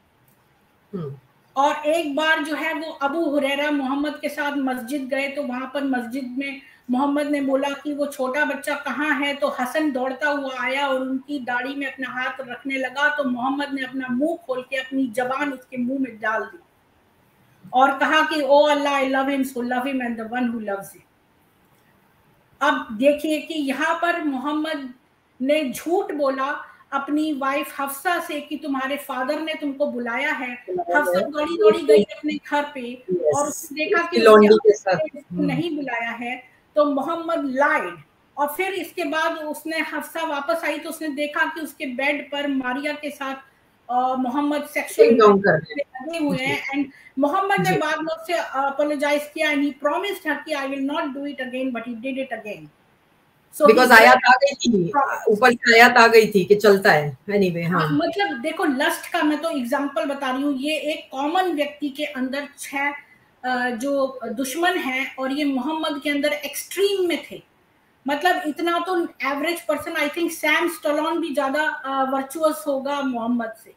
और एक बार जो है वो अबू हुरैरा मोहम्मद के साथ मस्जिद गए, तो वहां पर मस्जिद में मोहम्मद ने बोला कि वो छोटा बच्चा कहाँ है, तो हसन दौड़ता हुआ आया और उनकी दाढ़ी में अपना हाथ रखने लगा, तो मोहम्मद ने अपना मुंह खोल के अपनी जबान उसके मुंह में डाल दी और कहा कि O Allah, I love him, so love him and the one who loves him. अब देखिए कि यहाँ पर मोहम्मद ने झूठ बोला अपनी वाइफ हफ्सा से कि तुम्हारे फादर ने तुमको बुलाया है। हफ्सा दौड़ी दौड़ी गई अपने घर पे और उसने देखा कि उसने नहीं बुलाया है, तो मोहम्मद लाइड। और फिर इसके बाद उसने हफ्सा वापस आई तो उसने देखा कि उसके बेड पर मारिया के साथ मोहम्मद सेक्सुअल लगे हुए हैं, एंड मोहम्मद ने बाद में उससे अपोलोजाइज किया एंड ही प्रॉमिस्ड हर कि I will not do it again, but he did it again. So because आयत आ गई थी, ऊपर से आयत आ गई थी कि चलता है एनीवे। हाँ, मतलब देखो, लस्ट का मैं तो एग्जांपल बता रही हूँ, ये एक कॉमन व्यक्ति के अंदर छह जो दुश्मन हैं और ये मोहम्मद के अंदर एक्सट्रीम में थे। मतलब इतना तो average person, I think Sam Stallone भी ज्यादा वर्चुअस होगा मोहम्मद से।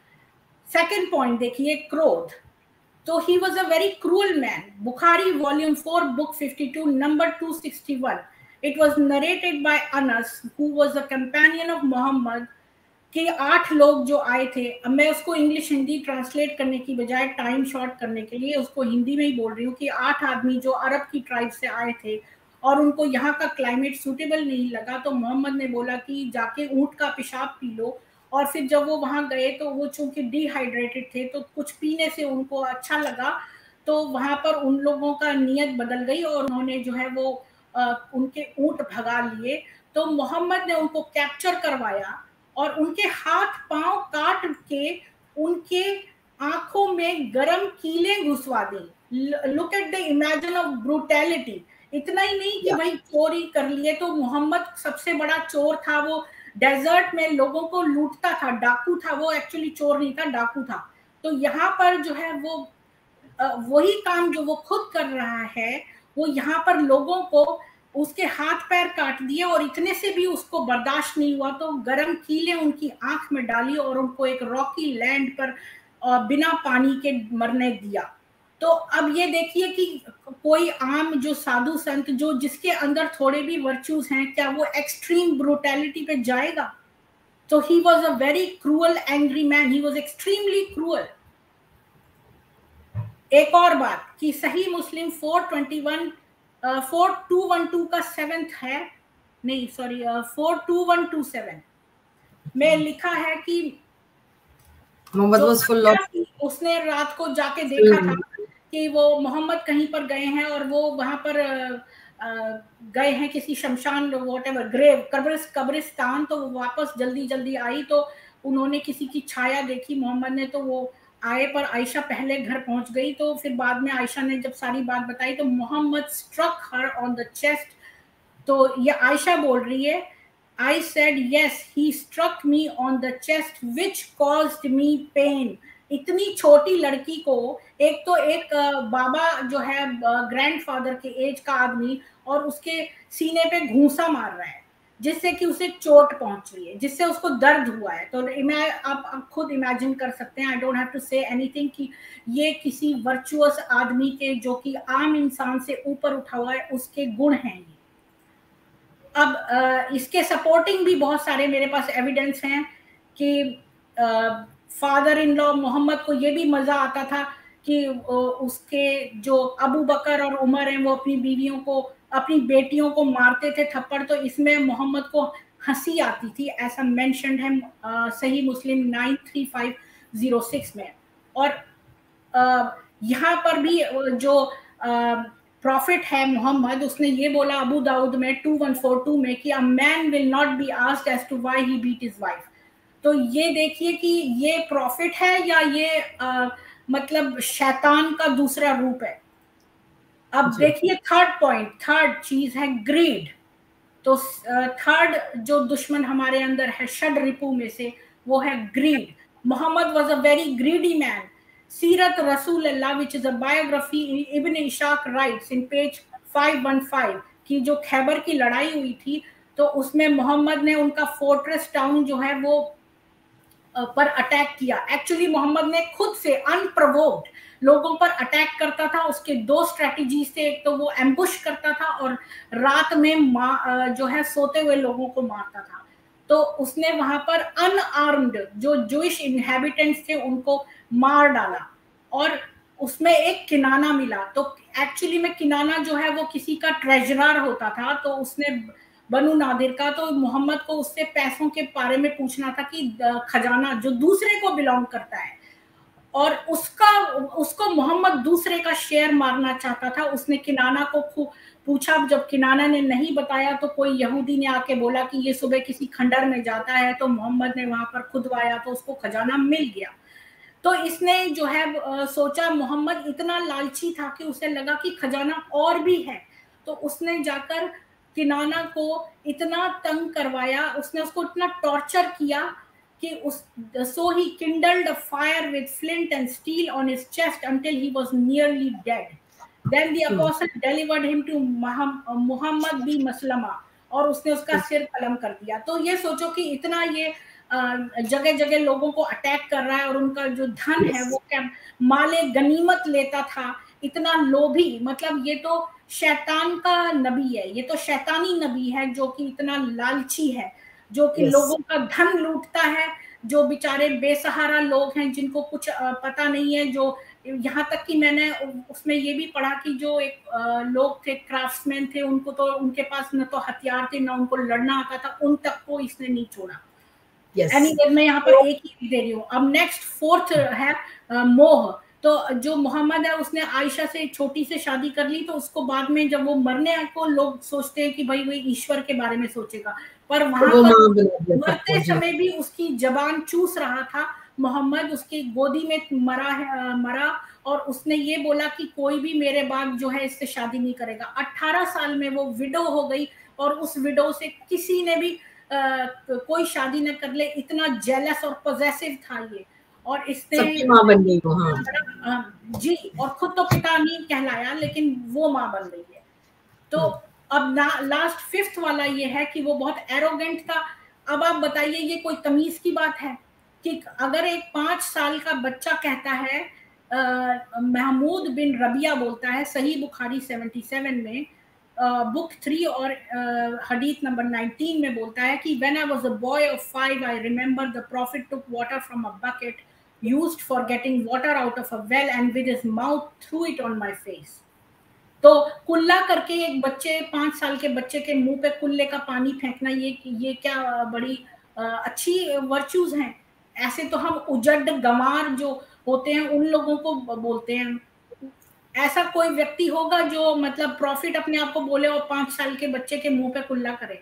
सेकंड पॉइंट देखिए, क्रोध। तो he was a very cruel man. Bukhari volume four book fifty two number two sixty one. It was narrated by Anas, who was a companion of Muhammad, कि आठ लोग जो आए थे। अब मैं उसको इंग्लिश हिंदी ट्रांसलेट करने की बजाय टाइम शॉर्ट करने के लिए उसको हिंदी में ही बोल रही हूँ कि आठ आदमी जो अरब की ट्राइब से आए थे और उनको यहाँ का क्लाइमेट सूटेबल नहीं लगा, तो मोहम्मद ने बोला कि जाके ऊँट का पेशाब पी लो। और फिर जब वो वहाँ गए तो वो चूंकि डिहाइड्रेटेड थे तो कुछ पीने से उनको अच्छा लगा, तो वहाँ पर उन लोगों का नीयत बदल गई और उन्होंने जो है वो Uh, उनके ऊंट भगा लिए। तो मोहम्मद ने उनको कैप्चर करवाया और उनके हाथ पांव काट के उनके आंखों में गरम कीलें घुसवा दी। Look at the imagine of brutality. इतना ही नहीं कि भाई चोरी कर लिए, तो मोहम्मद सबसे बड़ा चोर था, वो डेजर्ट में लोगों को लूटता था, डाकू था वो, एक्चुअली चोर नहीं था, डाकू था। तो यहाँ पर जो है वो वही काम जो वो खुद कर रहा है, वो यहाँ पर लोगों को उसके हाथ पैर काट दिए और इतने से भी उसको बर्दाश्त नहीं हुआ, तो गरम कीलें उनकी आंख में डाली और उनको एक रॉकी लैंड पर बिना पानी के मरने दिया। तो अब ये देखिए कि कोई आम जो साधु संत जो जिसके अंदर थोड़े भी वर्च्यूज हैं, क्या वो एक्सट्रीम ब्रूटैलिटी पे जाएगा? तो he was a very cruel angry man, he was extremely cruel. एक और बात कि Sahih Muslim four twenty one four two one two का सेवेंथ है, नहीं sorry four two one two seven में लिखा है कि मोहम्मद वाज फुल ऑफ, उसने रात को जाके देखा था कि वो मोहम्मद कहीं पर गए हैं और वो वहां पर गए हैं किसी शमशान व्हाटएवर ग्रेव कब्रिस्तान। तो वो वापस जल्दी जल्दी आई तो उन्होंने किसी की छाया देखी मोहम्मद ने, तो वो आए पर आयशा पहले घर पहुंच गई। तो फिर बाद में आयशा ने जब सारी बात बताई तो Muhammad struck her on the chest. तो ये आयशा बोल रही है, I said yes he struck me on the chest which caused me pain. इतनी छोटी लड़की को, एक तो एक बाबा जो है ग्रैंडफादर के एज का आदमी, और उसके सीने पे घूंसा मार रहा है जिससे कि उसे चोट पहुंच रही है, जिससे उसको दर्द हुआ है। तो मैं आप, आप खुद इमेजिन कर सकते हैं, I don't have to say anything, कि ये किसी वर्चुअस आदमी के जो कि आम इंसान से ऊपर उठा हुआ है उसके गुण हैं ये। अब इसके सपोर्टिंग भी बहुत सारे मेरे पास एविडेंस हैं कि फादर इन लॉ मोहम्मद को ये भी मजा आता था कि उसके जो अबू बकर और उमर हैं वो अपनी बीवियों को, अपनी बेटियों को मारते थे थप्पड़, तो इसमें मोहम्मद को हंसी आती थी, ऐसा मेंशन्ड है आ, Sahih Muslim nine three five zero six में। और आ, यहाँ पर भी जो आ, प्रॉफिट है मोहम्मद, उसने ये बोला अबू दाऊद में टू वन फोर टू में कि a man will not be asked as to why he beat his wife. तो ये देखिए कि ये प्रॉफिट है या ये आ, मतलब शैतान का दूसरा रूप है। अब देखिए थर्ड पॉइंट, थर्ड चीज है ग्रीड। तो थर्ड जो दुश्मन हमारे अंदर है षड रिपू में से, वो है greed. Muhammad was a very greedy man. Sirat Rasul Allah which is a biography, Ibn Ishaq writes in page five one five की जो खैबर की लड़ाई हुई थी, तो उसमें मोहम्मद ने उनका फोर्ट्रेस टाउन जो है वो पर अटैक किया। एक्चुअली मोहम्मद ने खुद से अनप्रोवोक्ड लोगों पर अटैक करता था। उसके दो स्ट्रेटजी थे, एक तो वो एम्बुश करता था और रात में जो है सोते हुए लोगों को मारता था। तो उसने वहां पर अनआर्म्ड जो जूइश इनहेबिटेंट्स थे उनको मार डाला और उसमें एक किनाना मिला। तो एक्चुअली में किनाना जो है वो किसी का ट्रेजरर होता था, तो उसने बनु नादिर का, तो मोहम्मद को उससे पैसों के बारे में पूछना था कि खजाना जो दूसरे को बिलोंग करता है, और उसका उसको मोहम्मद दूसरे का शेयर मारना चाहता था। उसने किनाना को पूछा, जब किनाना ने नहीं बताया तो कोई यहूदी ने आके बोला कि ये सुबह किसी खंडर में जाता है, तो मोहम्मद ने वहां पर खुदवाया तो उसको खजाना मिल गया। तो इसने जो है सोचा, मोहम्मद इतना लालची था कि उसे लगा कि खजाना और भी है, तो उसने जाकर किनाना को इतना तंग करवाया, उसने उसको इतना टॉर्चर किया कि उस so he kindled a fire with flint and steel on his chest until he was nearly dead. Then the apostle delivered him to Muhammad b Maslama, और उसने उसका सिर कलम कर दिया। तो ये सोचो कि इतना ये जगह जगह लोगों को अटैक कर रहा है और उनका जो धन है वो क्या माले गनीमत लेता था, इतना लोभी। मतलब ये तो शैतान का नबी है, ये तो शैतानी नबी है जो कि इतना लालची है, जो कि yes. लोगों का धन लूटता है, जो बेचारे बेसहारा लोग हैं जिनको कुछ पता नहीं है। जो यहाँ तक कि मैंने उसमें ये भी पढ़ा कि जो एक लोग थे क्राफ्ट्समैन थे, उनको तो उनके पास न तो हथियार थे न उनको लड़ना आता था, उन तक को इसने नहीं छोड़ा। yes. anyway, मैं यहाँ पर एक ही दे रही हूँ। अब नेक्स्ट फोर्थ है मोह। तो जो मोहम्मद है उसने आयशा से छोटी से शादी कर ली, तो उसको बाद में जब वो मरने को लोग सोचते हैं कि भाई वो ईश्वर के बारे में सोचेगा, पर वहां पर मरते समय भी उसकी जबान चूस रहा था। मोहम्मद उसकी गोदी में मरा है मरा और उसने ये बोला कि कोई भी मेरे बाद जो है इससे शादी नहीं करेगा। अठारह साल में वो विडो हो गई और उस विडो से किसी ने भी आ, कोई शादी न कर ले, इतना जेलस और पॉजेसिव था ये। और इसने सबकी माँ बन गई वो। हाँ जी, और खुद तो पिता नहीं कहलाया लेकिन वो माँ बन गई है। तो अब लास्ट फिफ्थ वाला ये है कि वो बहुत एरोगेंट था। अब आप बताइए ये कोई तमीज की बात है कि अगर एक पांच साल का बच्चा कहता है, महमूद बिन रबिया बोलता है सही बुखारी सेवेंटी सेवन में बुक थ्री और हदीस नंबर नाइनटीन में बोलता है कि when I was a boy of five I remember the prophet took water from a bucket used for getting water out of a well and with his mouth threw it on my face। तो कुल्ला करके एक बच्चे पांच साल के बच्चे के मुंह पे कुल्ले का पानी फेंकना, ये ये क्या बड़ी अच्छी वर्च्यूज हैं। ऐसे तो हम उजड़ गंवार जो होते हैं उन लोगों को बोलते हैं। ऐसा कोई व्यक्ति होगा जो मतलब प्रॉफिट अपने आप को बोले और पांच साल के बच्चे के मुंह पे कुल्ला करे?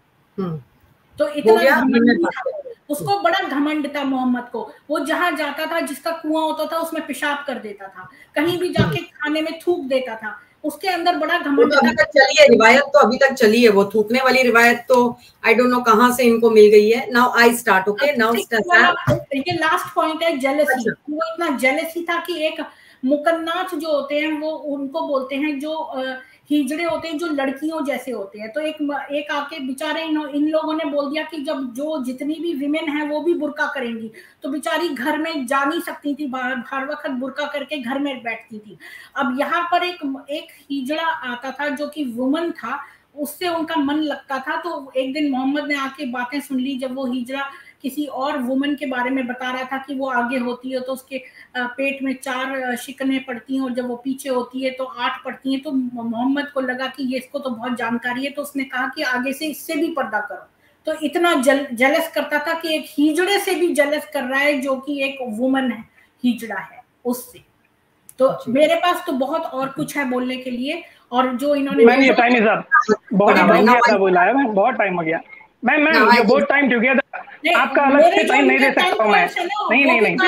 तो इतना घमंड था, उसको बड़ा घमंड था मोहम्मद को। वो जहां जाता था जिसका कुआं होता था उसमें पेशाब कर देता था, कहीं भी जाके खाने में थूक देता था, उसके अंदर बड़ा घमंड था। तक चली है रिवायत, तो अभी तक चली है वो थूकने वाली रिवायत, तो आई डोंट नो कहां से इनको मिल गई है। Now I start okay now start ये लास्ट पॉइंट है जेलसी। वो इतना जेलसी था कि एक मुकन्नाथ जो होते हैं वो उनको बोलते हैं जो हिजड़े होते हैं, जो लड़कियों जैसे होते हैं। तो एक एक आके बेचारे इन, इन लोगों ने बोल दिया कि जब जो जितनी भी विमेन हैं वो भी बुर्का करेंगी, तो बेचारी घर में जा नहीं सकती थी, हर वक्त बुर्का करके घर में बैठती थी। अब यहाँ पर एक एक हिजड़ा आता था जो कि वुमन था, उससे उनका मन लगता था। तो एक दिन मोहम्मद ने आके बातें सुन ली, जब वो हिजड़ा किसी और वुमन के बारे में बता रहा था कि वो आगे होती है तो उसके पेट में चार शिकने पड़ती हैं और जब वो पीछे होती है तो आठ पड़ती हैं। तो मोहम्मद को लगा कि ये इसको तो बहुत जानकारी है, तो उसने कहा कि आगे से इससे भी पर्दा करो। तो इतना जल, जलस करता था कि एक हिजड़े से भी जलस कर रहा है जो कि एक वुमन है, हिजड़ा है उससे। तो मेरे पास तो बहुत और कुछ है बोलने के लिए, और जो इन्होंने मैम ये टाइम इज अप, बहुत हो गया था बोला है मैम, बहुत टाइम हो गया मैम। मैम ये बहुत टाइम टुगेदर, आपका अलग से टाइम नहीं दे सकता मैं। नहीं नहीं नहीं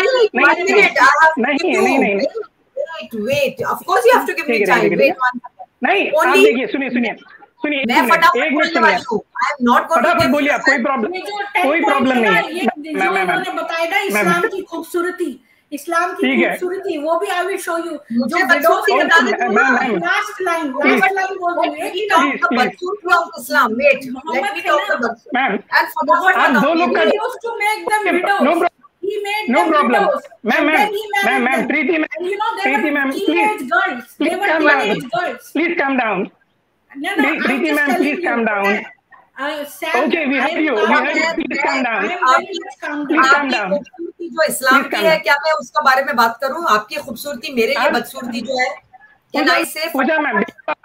नहीं नहीं नहीं नहीं wait, of course you have to give me time. Wait one second. नहीं आप देखिए, सुनिए सुनिए सुनिए मैं फटाफट एक मिनट बोलने सुनिए, वाली हूँ। I am not going to फटाफट give बोलिए you आप, कोई प्रॉब्लम कोई प्रॉब्लम नहीं है मैम। मैम उन्होंने बताया ना इस्लाम की खूबसूरती, इस्लाम की खूबसूरती, वो भी आई विल शो यू। मुझे बदसूरती बता दे ma'am. Last line last line बोल रही है कि बदसूरती of Islam. Wait, let me talk about ma'am. And फटाफट आप दो लोग का to make them widows, he made no them problem widows, ma'am and then ma'am he married ma'am ma'am them. Preeti ma'am And you know, they Preeti were ma'am teenage please girls. They please were calm down, teenage girls. please calm down. No, no, I'm Preeti just ma'am, telling please you. calm down. Uh, Sam, Okay, we I heard am you, we calm. heard you, please calm down. I am very much calm down. Please calm आपकी down. खूबसूरती जो इस्लाम की है, क्या मैं उसका बारे में बात करूं? आपकी खूबसूरती मेरे लिए आप- बदसूरती जो है, can I say? Pooja ma'am,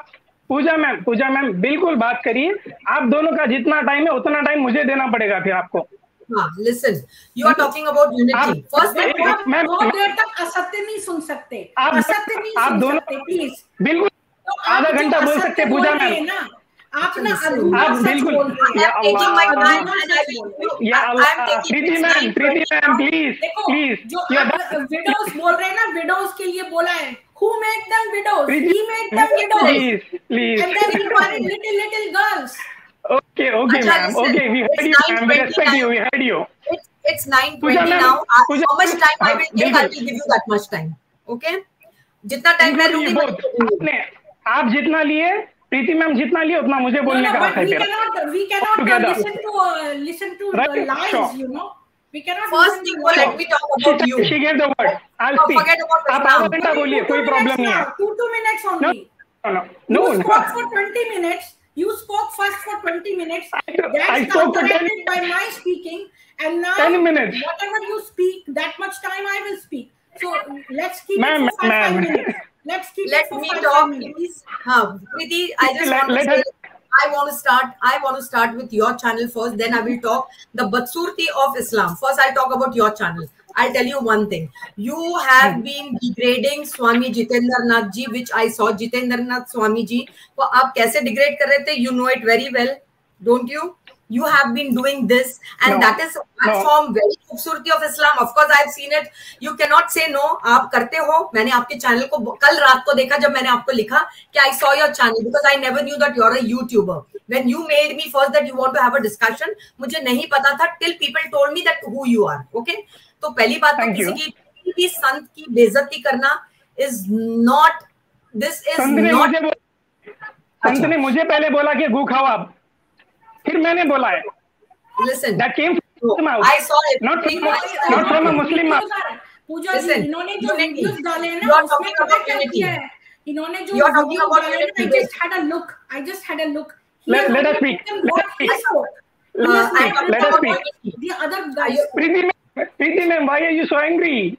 Pooja ma'am Pooja ma'am बिल्कुल बात करिए। आप दोनों का जितना टाइम है उतना टाइम मुझे देना पड़ेगा फिर आपको। हाँ, listen, you are talking about unity. First, आप मैम बहुत देर तक असत्य नहीं सुन सकते, आप- असत्य नहीं आप सुन दोनों- सकते, प्लीज। बिल्कुल आधा घंटा बोल सकते हैं पूजा मैम। आप ना Listen, अधूरा आप सच बिल्कुल- बोल रहे या हैं। taking my Allah, time and I will, या I am Allah, taking Preeti this ma'am time Preeti twenty ma'am now. Please देखो, प्लीज जो या आप विडोज बोल रहे हैं ना, विडोज के लिए बोला है, who made them widows? He made them widows. Please please And then he married little little girls. Okay okay अच्छा, ma'am, listen, okay we it's heard you nine ma'am, we respect you, we heard you. It's it's nine Pooja twenty ma'am, now. Uh, Pooja How much time I हाँ, will take? I बिल्कुल। will give you that much time. Okay? जितना टाइम मैं लूंगी मैं आपने आप जितना लिए, प्रीति मैम जितना लिए उतना मुझे No, बोलने no, का but हक है we फिर। cannot, we cannot uh, Together. listen to uh, listen to Right, the lies, sure. you know. We cannot First listen thing, to well, lies. let me talk about you. She gave the word. I'll Oh, speak. forget about आप Islam. आधा घंटा बोलिए, कोई Two प्रॉब्लम minutes नहीं है। now, two two minutes No, only. no, no, You no. spoke for twenty minutes. You spoke first for twenty minutes. I- I That's spoke for ten counteracted by my speaking. And now, ten minutes. whatever you speak, that much time I will speak. So let's keep Ma'am, it for five, five ma'am. minutes. Let's keep Let it for me five, talk, five minutes. please. Huh, Preeti, I just Let- want to let say, her- I want to start. I want to start with your channel first. Then I will talk the Badsurti of Islam. First, I'll talk about your channel. I'll tell you one thing. You have been degrading Swami Jitendra Nath ji, which I saw. Jitendra Nath Swami ji को आप कैसे degrade कर रहे थे? You know it very well, don't you? You have been doing this, and No. that is a platform very खूबसूरती of Islam. Of course, I've seen it. You cannot say no. आप करते हो. मैंने आपके चैनल को कल रात को देखा जब मैंने आपको लिखा कि I saw your channel because I never knew that you're a YouTuber. When you mailed me first that you want to have a discussion, मुझे नहीं पता था till people told me that who you are. Okay? तो पहली बात तो Thank किसी you. की किसी भी संत की बेइज्जती करना is not. This is संत ने not. मुझे बो- संत ने मुझे पहले बोला कि गू खाओ आप, फिर मैंने बोला है। Listen. That came from his mouth. I saw it. Not from, Three not from a Muslim mouth. Puja ji, Listen, इन्होंने जो unity. वीडियोस डाले हैं You ना, are उसमें talking पता about क्या unity. किया है? इन्होंने जो You are talking video about डाले हैं, I unity. just had a look. I just had a look. He Let- has let us only speak. written Let what us he speak. spoke. He Uh, has I not talk written Let us what speak. the other guys spoke. Preeti ma'am, Preeti ma'am, why are you so angry?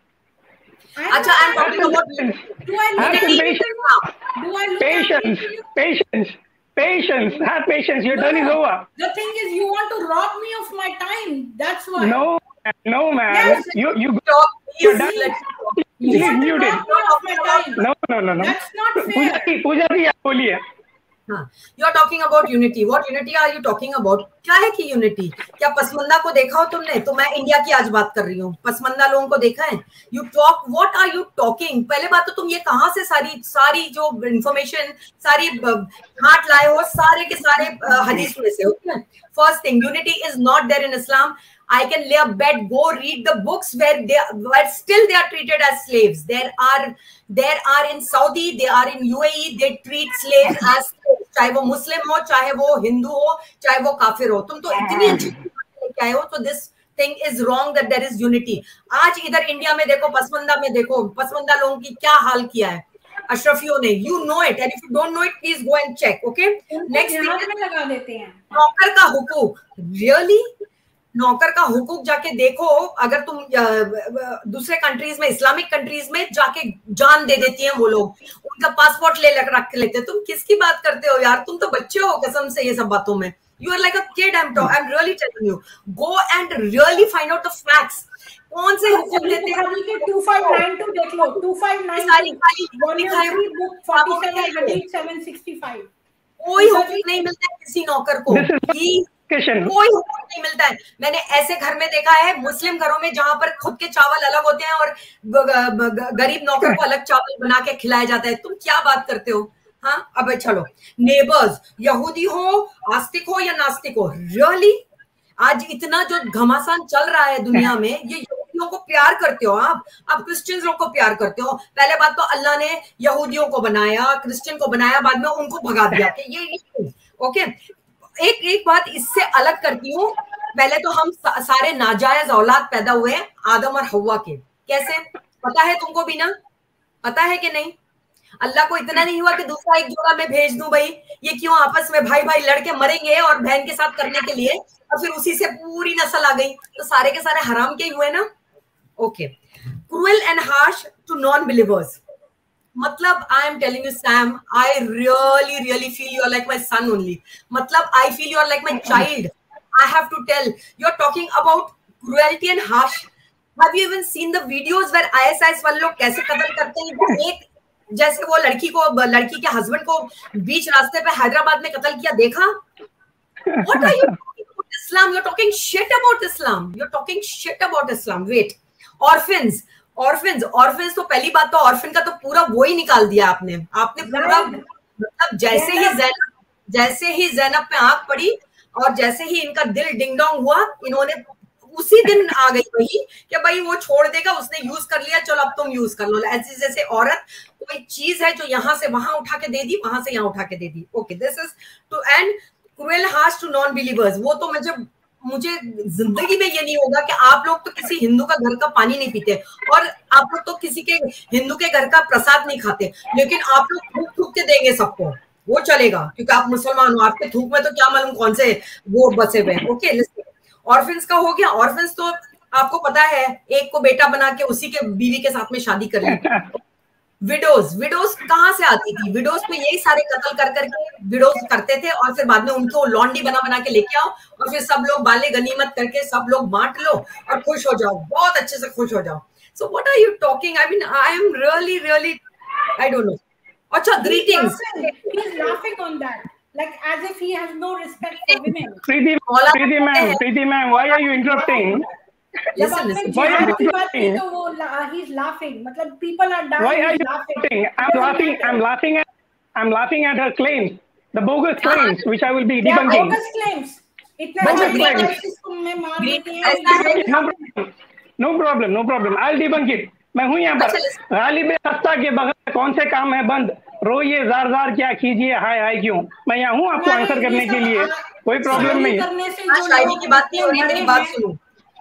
I'm Acha, not I'm talking angry. about Patience, Do I look have some angry to patience. you? Do I look angry Patience, to you? patience, patience. Have patience. Your turn is No. over. The thing is, you want to rob me of my time. That's why. No, no, man. Yes. You, you. talk. You're Please done. let me talk. You Please want to mute it. rob me of my time. No, no, no, no. That's not fair. पूजा जी, पूजा जी, आप बोलिए. हाँ, you are talking about unity. What unity are you talking about? क्या है कि unity? क्या पसमंदा को देखा हो तुमने? तो मैं इंडिया की आज बात कर रही हूँ. पसमंदा लोगों को देखा है? You talk. What are you talking? पहले बात तो तुम ये कहाँ से सारी सारी जो information सारी घाट लाए हो सारे के सारे हदीस में से? Okay? First thing, unity is not there in Islam. I can lay a bet. Go read the books where they, where still they are treated as slaves. There are, there are in Saudi, they are in U A E. They treat slaves as slaves. चाहे वो मुस्लिम हो, चाहे वो हिंदू हो, चाहे वो काफिर हो. तुम तो इतनी अच्छी लेके आए हो. So this thing is wrong that there is unity. आज इधर इंडिया में देखो, पसमंदा में देखो, पसमंदा लोगों की क्या हाल किया है अशरफियों ने. You know it, and if you don't know it, please go and check. Okay. Next thing is में लगा देते हैं. नौकर का हुकूक. Really? नौकर का हुकूक जाके देखो. अगर तुम दूसरे कंट्रीज में, इस्लामिक कंट्रीज में जाके जान दे देती हैं वो लोग, उनका पासपोर्ट ले रख लेते. तुम किसकी बात करते हो यार? तुम तो बच्चे हो कसम से ये सब बातों में. You are like a kid. I'm I'm really telling you. Go and really find out the facts. कौन से हुक्म देते हैं? two five nine two देख लो. two five nine two. Volume three book forty-seven hundred seven sixty-five. कोई हुक्म नहीं मिलता है किसी नौकर को. कोई हुक्म नहीं मिलता है. मैंने ऐसे घर में देखा है, मुस्लिम घरों में, जहां पर खुद के चावल अलग होते हैं और गरीब नौकर को अलग चावल बना के खिलाया जाता है. तुम क्या बात करते हो? हाँ, अब चलो, नेबर्स, यहूदी हो, आस्तिक हो या नास्तिक हो, रियली आज इतना जो घमासान चल रहा है दुनिया में, ये यहूदियों को प्यार करते हो आप आप क्रिश्चियंस को प्यार करते हो. पहले बात तो अल्लाह ने यहूदियों को बनाया, क्रिश्चियन को बनाया, बाद में उनको भगा दिया कि ये, ये ओके. एक एक बात इससे अलग करती हूँ. पहले तो हम सा, सारे नाजायज औलाद पैदा हुए हैं आदम और हव्वा के. कैसे? पता है तुमको भी ना? पता है कि नहीं? अल्लाह को इतना नहीं हुआ कि दूसरा एक जोड़ा मैं भेज दूं, भाई ये क्यों आपस में भाई भाई लड़के मरेंगे और बहन के साथ करने के लिए, और फिर उसी से पूरी नस्ल आ गई. तो सारे के सारे हराम के ही हुए ना. Okay. Cruel and harsh to non believers. मतलब I am telling you Sam, I really really feel you are like my son only. मतलब I feel you are like my child. I have to tell you are talking about cruelty and harsh. Have you even seen the videos where ISIS वाले लोग कैसे कत्ल करते हैं? एक जैसे वो लड़की को, लड़की के हस्बैंड को बीच रास्ते पे हैदराबाद में कत्ल किया, देखा? What are you talking about Islam? You're talking shit about Islam. You're talking shit about Islam. Wait. Orphans, orphans, orphans. तो पहली बात तो ऑर्फन का तो पूरा वो ही निकाल दिया आपने. आपने पूरा मतलब जैसे ही जैनब जैसे ही जैनब पे आंख पड़ी और जैसे ही इनका दिल डिंग डोंग हुआ, इन्होंने उसी दिन आ गई वही कि भाई वो छोड़ देगा, उसने यूज कर लिया, चलो अब तुम यूज कर लो. ऐसी जैसे औरत कोई चीज है जो यहाँ से वहां उठा के दे दी, वहां से यहाँ उठा के दे दी. Okay, this is too and cruel harsh to non believers. वो तो मुझे मुझे जिंदगी में ये नहीं होगा कि आप लोग तो किसी हिंदू का घर का पानी नहीं पीते और आप लोग तो किसी के हिंदू के घर का प्रसाद नहीं खाते, लेकिन आप लोग थूक थूक के देंगे सबको, वो चलेगा क्योंकि आप मुसलमान हो. आपके थूक में तो क्या मालूम कौन से वो बसे हुए हैं. ओके, लिस्ट ऑर्फन्स का हो गया. ऑर्फन्स तो आपको पता है, एक को बेटा बना के उसी के बीवी के साथ में शादी कर ली. विडोज, विडोज कहाँ से आती थी? विडोज में यही सारे कत्ल कर करके विडोज करते थे और फिर बाद में उनको लॉन्डी बना बना के लेके आओ और फिर सब लोग बाले गनीमत करके सब लोग बांट लो और खुश हो जाओ, बहुत अच्छे से खुश हो जाओ. So what are you talking? I mean I am really really I don't know. अच्छा, greetings. He is laughing on that. Like as if he has no respect for women. Preeti, Preeti ma'am, Preeti ma'am, why are you interrupting? Listen, listen. Why are you interrupting? He's laughing. मतलब people are dying. Why are you laughing? I'm laughing. I'm laughing at. I'm laughing at her claims, the bogus claims, which I will be debunking. Bogus claims. Bogus claims. No problem. No problem. No problem. I'll debunk it. मैं हूँ यहाँ पर. गालिब सत्ता के बगैर कौन से काम है बंद? रोइए, जार जार क्या कीजिए, हाय हाय क्यों? मैं यहाँ हूँ आपको आंसर करने के लिए, कोई प्रॉब्लम नहीं. शायरी की बात नहीं हो रही, मेरी बात सुनो.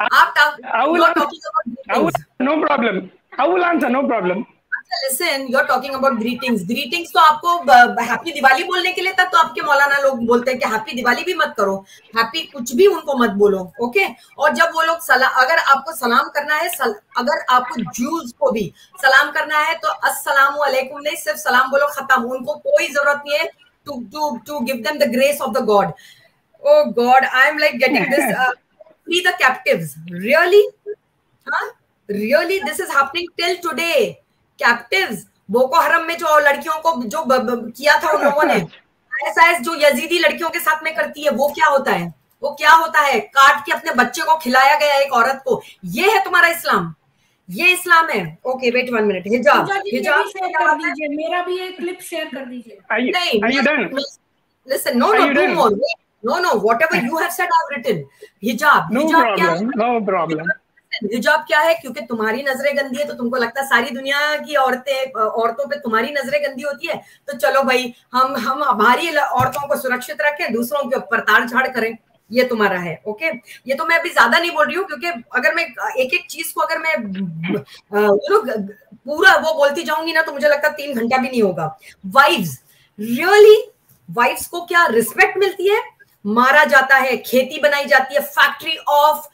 आप no problem. I will answer, no problem. Listen, you're talking about greetings. Greetings तो आपको हैप्पी दिवाली बोलने के लिए तक तो आपके मौलाना लोग बोलते हैं कि हैप्पी दिवाली भी मत करो, हैप्पी कुछ भी उनको मत बोलो. ओके, और जब वो लोग सलाम, अगर आपको सलाम करना है, सल, अगर आपको ज्यूज को भी सलाम करना है तो अस्सलामु अलैकुम नहीं, सिर्फ सलाम बोलो, खत्म. उनको कोई जरूरत नहीं है to to to give them the grace of the God. O God, I am like getting this. Free the captives. Really, हाँ, really this is happening till today. Captives, Boko Haram में जो लड़कियों को जो ब, ब, किया था उन लोगों ने, आईएसआईएस जो यजीदी लड़कियों के साथ में करती है, वो क्या होता है? वो क्या होता है? काट के अपने बच्चे को खिलाया गया एक औरत को. ये है तुम्हारा इस्लाम? ये इस्लाम है? Okay, wait one minute. हिजाब, हिजाब शेयर कर दीजिए, मेरा भी एक क्लिप शेयर कर दीजिए. नहीं, listen, no no, do more. No no, whatever you have said, I have written. हिजाब, हिजाब क्या है? No problem. हिजाब क्या है? क्योंकि तुम्हारी नजरें गंदी है तो तुमको लगता है सारी दुनिया की औरतें, औरतों पे तुम्हारी नजरें गंदी होती है, तो चलो भाई हम हम हमारी औरतों को सुरक्षित रखें, दूसरों के ऊपर ताड़ झाड़ करें. ये तुम्हारा है. ओके, ये तो मैं अभी ज्यादा नहीं बोल रही हूँ क्योंकि अगर मैं एक एक चीज को अगर मैं यू नो पूरा वो बोलती जाऊंगी ना तो मुझे लगता है तीन घंटा भी नहीं होगा. वाइव्स, रियली वाइव्स को क्या रिस्पेक्ट मिलती है? मारा जाता है, खेती बनाई जाती है, factory of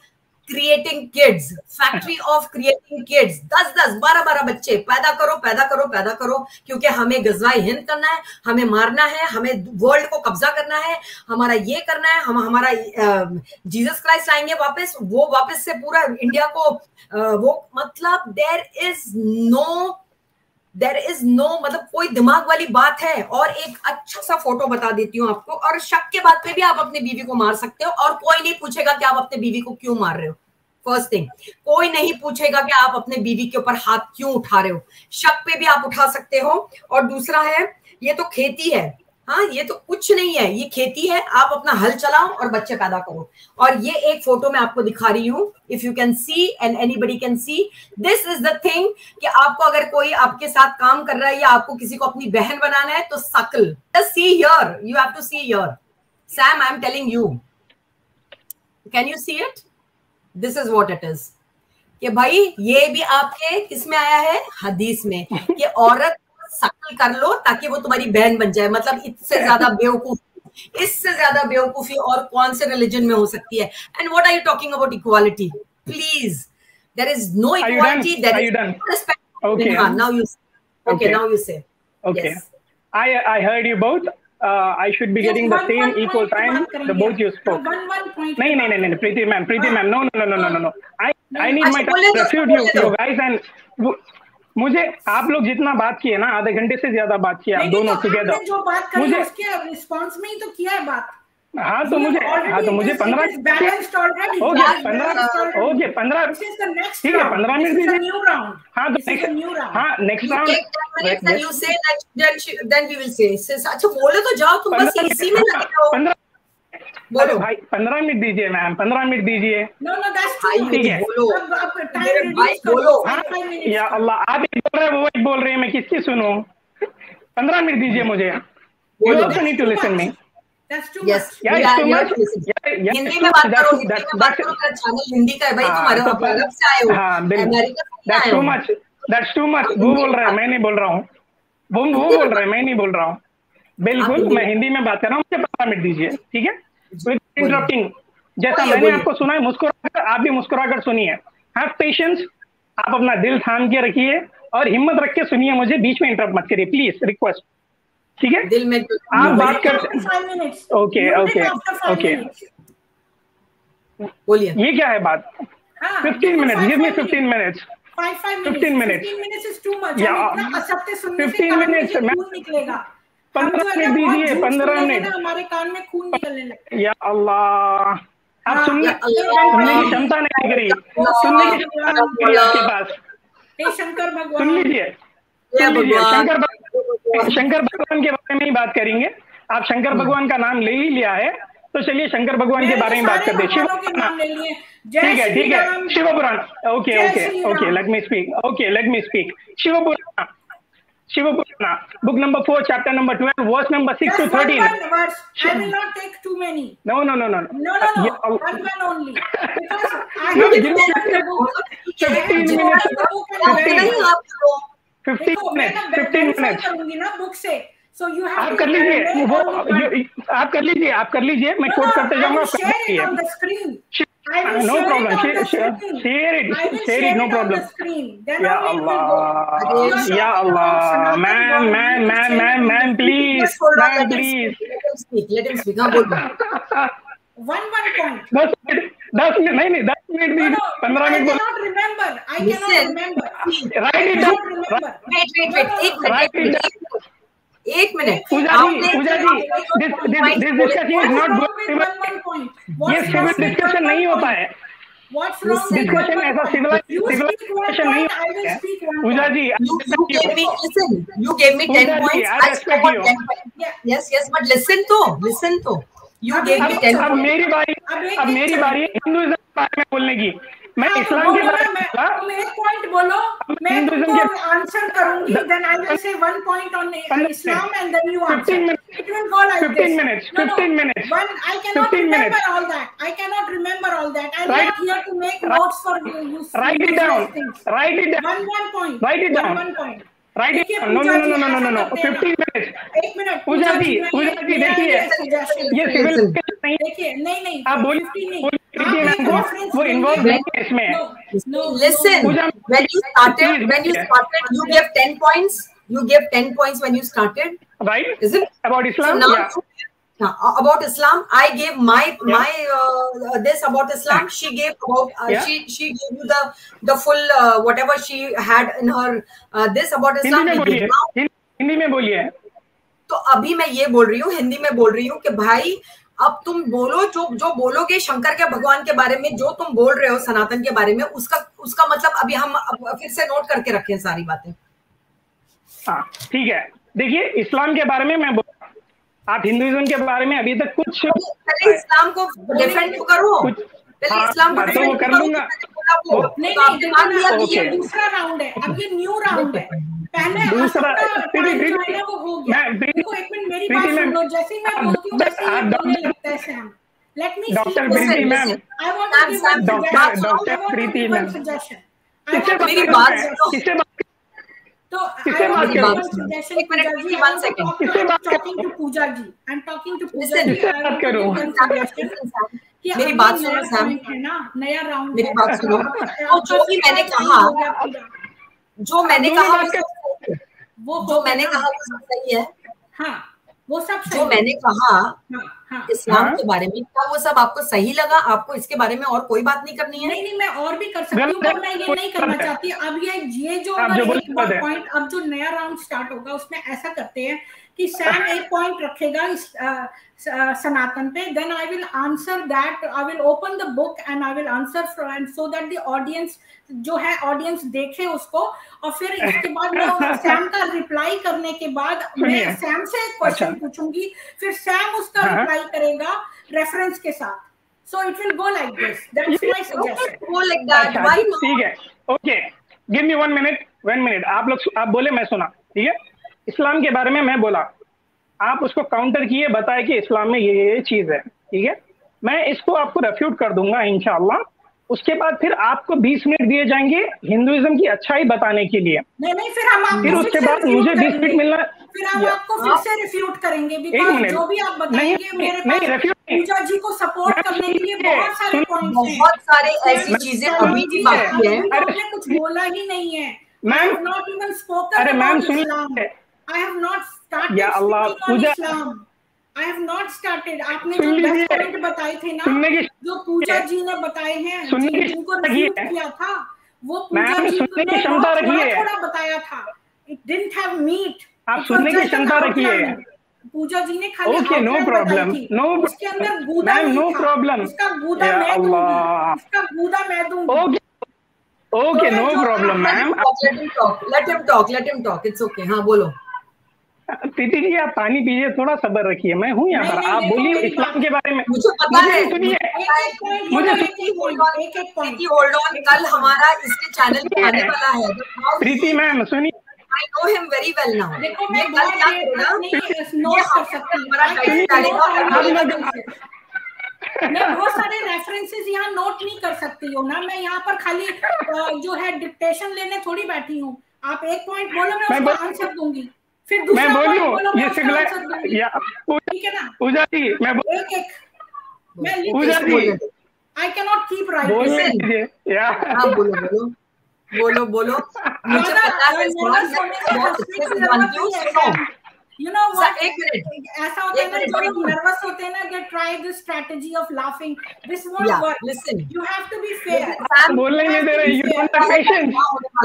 creating kids, factory of creating kids. दस दस बारह बारह बच्चे पैदा करो पैदा करो पैदा करो, क्योंकि हमें गजवाए हिंद करना है, हमें मारना है, हमें वर्ल्ड को कब्जा करना है, हमारा ये करना है, हम हमारा जीसस क्राइस्ट आएंगे वापस, वो वापस से पूरा इंडिया को वो, मतलब there is no there is no मतलब कोई दिमाग वाली बात है। और एक अच्छा सा फोटो बता देती हूँ आपको, और शक के बात पे भी आप अपने बीवी को मार सकते हो और कोई नहीं पूछेगा कि आप अपने बीवी को क्यों मार रहे हो। फर्स्ट थिंग, कोई नहीं पूछेगा कि आप अपने बीवी के ऊपर हाथ क्यों उठा रहे हो, शक पे भी आप उठा सकते हो। और दूसरा है, ये तो खेती है, हाँ ये तो कुछ नहीं है, ये खेती है, आप अपना हल चलाओ और बच्चे पैदा करो। और ये एक फोटो मैं आपको दिखा रही हूँ, if you can see and anybody can see, this is the thing कि आपको अगर कोई आपके साथ काम कर रहा है या आपको किसी को अपनी बहन बनाना है तो सकल, just see here, you have to see here, Sam I am telling you, can you see it, this is what it is. कि भाई ये भी आपके किसमें आया है, हदीस में, कि औरत सकल कर लो ताकि वो तुम्हारी बहन बन जाए। मतलब इससे ज्यादा बेवकूफी, इससे ज्यादा बेवकूफी और कौन से रिलीजन में हो सकती है। And what are you talking about equality, please, there is no equality, there is respect. Okay, now you okay now you say okay, I I heard you both, I should be getting the same equal time, the both you spoke. नहीं नहीं नहीं नहीं Preeti ma'am, Preeti ma'am, no no no no no no, I I need my time to refute you you guys. And मुझे आप लोग जितना बात किए ना, आधे घंटे से ज्यादा बात किया आप दोनों टुगेदर, जो बात करी मुझे उसके रिस्पांस में ही तो किया है बात। हाँ तो मुझे हाँ तो मुझे पंद्रह ओके पंद्रह ओके पंद्रह ठीक है पंद्रह मिनट दीजिए। हाँ तो नेक्स्ट हाँ next round you say then we will say. अच्छा बोले तो जाओ, तुम बस इसी में लगे रहो। पंद्रह बोलो भाई, पंद्रह मिनट दीजिए मैम, पंद्रह मिनट दीजिए। नो नो दैट्स टू, ठीक है बोलो टाइम भाई बोलो। या अल्लाह, आप एक बोल रहे हैं वो एक बोल रहे हैं, मैं किसकी सुनूं? पंद्रह मिनट दीजिए मुझे। You also need to listen me. That's too yes. much. Yeah, it's too much. Yeah, yeah, Hindi में बात करो, हिंदी में बात करो, मेरा चैनल हिंदी का है भाई, तुम्हारे अरब से आए हो, अमेरिका से आए हो। That's too much. That's too much. वो बोल रहा है, मैं नहीं बोल रहा हूँ। वो वो बोल रहा है, मैं नहीं बोल रहा हूँ। बिल्कुल, मैं हिंदी में बात कर रहा हूँ, मुझे पंद्रह मिनट दीजिए, ठीक है? इंटरप्टिंग, जैसा मैंने आपको सुना है, मुस्कुराकर आप भी मुस्कुराकर सुनिए। हैव पेशेंस, आप अपना दिल थाम के रखिए और हिम्मत रख के सुनिए, मुझे बीच में इंटरप्ट मत करिए प्लीज, रिक्वेस्ट, ठीक है? दिल में आप बात करते ओके ओके ओके बोलिए, ये क्या है बात? Fifteen minutes, give me fifteen minutes, fifteen minutes, fifteen minutes निकलेगा, पंद्रह मिनट दीजिए, पंद्रह मिनट, हमारे कान में खून निकलने लगता है। या अल्लाह, आप सुनने सुनने की क्षमता नहीं दिख रही, सुनने की क्षमता नहीं आपके पास। शंकर भगवान, सुन लीजिए, सुन लीजिए, शंकर शंकर भगवान के बारे में ही बात करेंगे। आप शंकर भगवान का नाम ले ही लिया है, तो चलिए शंकर भगवान के बारे में बात करते हैं। शिव पुराण, ठीक है ठीक है, Shiv Puran, okay okay okay, let me speak, okay let me speak. Shiv Purana, Shiv Puran, book number four, chapter number twelve, verse number six to thirteen. I will not take too many. No, no, no, no, no, no, no, yeah, one one only. Because I no, have give me fifteen minutes, fifteen minutes, fifteen minutes. करूँगी ना बुक से, so you have आप कर लीजिए, वो आप कर लीजिए, आप कर लीजिए, मैं कोट करते जाऊंगा, आप कर लीजिए। on the screen. No problem, share it, share it, no problem. या अल्लाह, या Allah, ma'am ma'am ma'am ma'am ma'am please, ma'am please, let him speak, हाँ बोल। One one point. दस मिनट, दस मिनट नहीं नहीं, दस मिनट नहीं, पंद्रह मिनट बोलो। I cannot remember, I cannot remember. Write it down. Wait wait wait, एक मिनट, एक minute, Puja ji, Puja ji, this this this discussion is not good. ये सिविल डिस्कशन नहीं होता है, डिस्कशन ऐसा सिविल सिविलाइजेशन नहीं होता है। पूजा जी, you gave me, listen, you gave me ten points, I scored ten points. Yes yes, but listen तो, listen तो, you gave me ten points. अब मेरी बारी, अब मेरी बारी हिंदुइज्म के बारे में बोलने की। मैं इस्लाम के बारे में बोला, तुम एक पॉइंट बोलो, मैं तुमको आंसर करूंगी, then I will say one point on Islam and then you answer. It will go like this. fifteen minutes, fifteen minutes. One, I cannot remember all that. I cannot remember all that. I'm not here to make notes for you. Write it down. Write it down. One one point. Write it down. One point. Write it down. No no no no no no no. fifteen minutes. एक मिनट। पूजा जी, पूजा जी देखिए, ये सिविल नहीं, देखिए, नहीं नहीं। आप बोलिए, प्रीति मैम को वो इन्वॉल्व नहीं है इसमें। Listen, when you started, when you started, you gave ten points. You gave ten points when you started. Right? Is it about Islam? So now, yeah. Yeah, about Islam, I gave my yeah. my uh, this about Islam. She gave about uh, yeah. she she gave you the the full uh, whatever she had in her uh, this about Islam. Hindi में बोलिए, हिंदी में बोलिए। तो अभी मैं ये बोल रही हूँ, हिंदी में बोल रही हूँ कि भाई अब तुम बोलो जो जो बोलोगे शंकर के भगवान के बारे में, जो तुम बोल रहे हो सनातन के बारे में, उसका उसका मतलब अभी हम फिर से नोट करके रखें सारी बातें। हाँ ठीक है, देखिए इस्लाम के बारे में मैं बोल, आप हिंदुइज्म के बारे में अभी तक कुछ पहले इस्लाम को डिफेंड करो, पहले इस्लाम को डिफेंड कर लूंगा। नहीं नहीं, ये दूसरा राउंड है, अब ये न्यू राउंड है। पहले दूसरा वो हो गया। देखो एक मिनट मेरी बात सुन लो, जैसे मैं बोलती हूँ वैसे ही बोलने लगता है Sam. Let me doctor Preeti ma'am, I want to give doctor doctor Preeti ma'am, मेरी बात सुनो। तो I want to give one suggestion, Pooja ji. I want to talk to, talking to Pooja ji. I'm talking to Pooja ji. I want to give one suggestion. कि मेरी बात सुनो सैम, है ना नया राउंड, मेरी बात सुनो। और जो भी मैंने कहा, जो मैंने कहा वो जो मैंने कहा वो सब सही है। हाँ वो सब जो मैंने कहा हाँ, हाँ, इस्लाम हाँ? के बारे में, क्या वो सब आपको सही लगा? आपको इसके बारे में और कोई बात नहीं करनी है? नहीं नहीं, मैं और भी कर सकती हूँ, पर मैं ये नहीं करना चाहती। अब ये ये जो अगर एक पॉइंट, अब जो नया राउंड स्टार्ट होगा उसमें ऐसा करते हैं कि सैम एक पॉइंट रखेगा इस सनातन पे, then I will answer that, I will open the book and I will answer from, so that the audience जो है ऑडियंस देखे उसको, और फिर इसके बाद मैं सैम का रिप्लाई करने के बाद मैं सैम से एक क्वेश्चन पूछूंगी, फिर सैम उसका रिप्लाई करेगा रेफरेंस के साथ। So it will go like this, that's my suggestion. Go like that, why not? ठीक है, okay, give me one minute, one minute. आप लोग आप बोले, मैं सुना, ठीक है। इस्लाम के बारे में मैं बोला, आप उसको काउंटर किए, बताए कि इस्लाम में ये ये चीज है, ठीक है। मैं इसको आपको रेफ्यूट कर दूंगा इंशाअल्लाह। उसके बाद फिर आपको बीस मिनट दिए जाएंगे हिंदुइज्म की अच्छाई बताने के लिए। नहीं नहीं, फिर हम आपको फिर उसके बाद मुझे बीस मिनट मिलना, फिर हम आपको फिर से रिफ्यूट करेंगे, बिकॉज़ जो भी आप बताएंगे मेरे पास पूजा जी को सपोर्ट करने के लिए बहुत सारे पॉइंट्स हैं, बहुत सारे ऐसी चीजें अभी भी बाकी हैं। आपने कुछ बोला ही नहीं है। मैम नॉट इवन स्पोकन, अरे मैम सुनिए, I have not started या अल्लाह पूजा, I have not started। आपने जो दस पॉइंट बताए थे ना, जो पूजा जी ने बताए हैं, जिनको रिफ्यूट किया था, वो पूजा जी ने क्षमता रखिए, थोड़ा बताया था। It didn't have meat। आप सुनने की क्षमता रखिए। पूजा जी ने खाली ओके, नो प्रॉब्लम, नो उसके अंदर गूदा नहीं नो प्रॉब्लम, उसका गूदा मैं दूंगी, उसका गूदा मैं दूंगी। Okay okay, no problem ma'am. Let him talk, let him talk, let him talk, it's okay। हाँ बोलो प्रीति जी, आप पानी पीजिए, थोड़ा सब्र रखिए, मैं हूँ यहाँ पर। आप बोलिए इस्लाम के बारे में। मुझे पता है, सुनिए मुझे प्रीति होल्ड ऑन, कल हमारा इसके चैनल पे आने वाला है प्रीति मैम, सुनिए। I know him very well now। देखो मैं कल क्या करूँगा, नोट कर सकती हूँ, मैं बहुत सारे रेफरेंसेस यहाँ नोट नहीं कर सकती हूँ ना, मैं यहाँ पर खाली जो है डिक्टेशन लेने थोड़ी बैठी हूँ। आप एक पॉइंट बोलो, मैं उसका आंसर दूंगी, फिर दूसरा पॉइंट बोलो, मैं उसका आंसर दूंगी, ठीक है ना? पूजा जी, मैं एक एक मैं Puja ji, I can not keep writing. या हाँ बोलो बोलो बोलो बोलो मुझे पता है You know what? ऐसा होता है ना, जो लोग नर्वस होते हैं ना, they try this strategy of laughing. This won't yeah, work. Listen, you have to be fair. बोलने नहीं दे रहे, you don't have patience.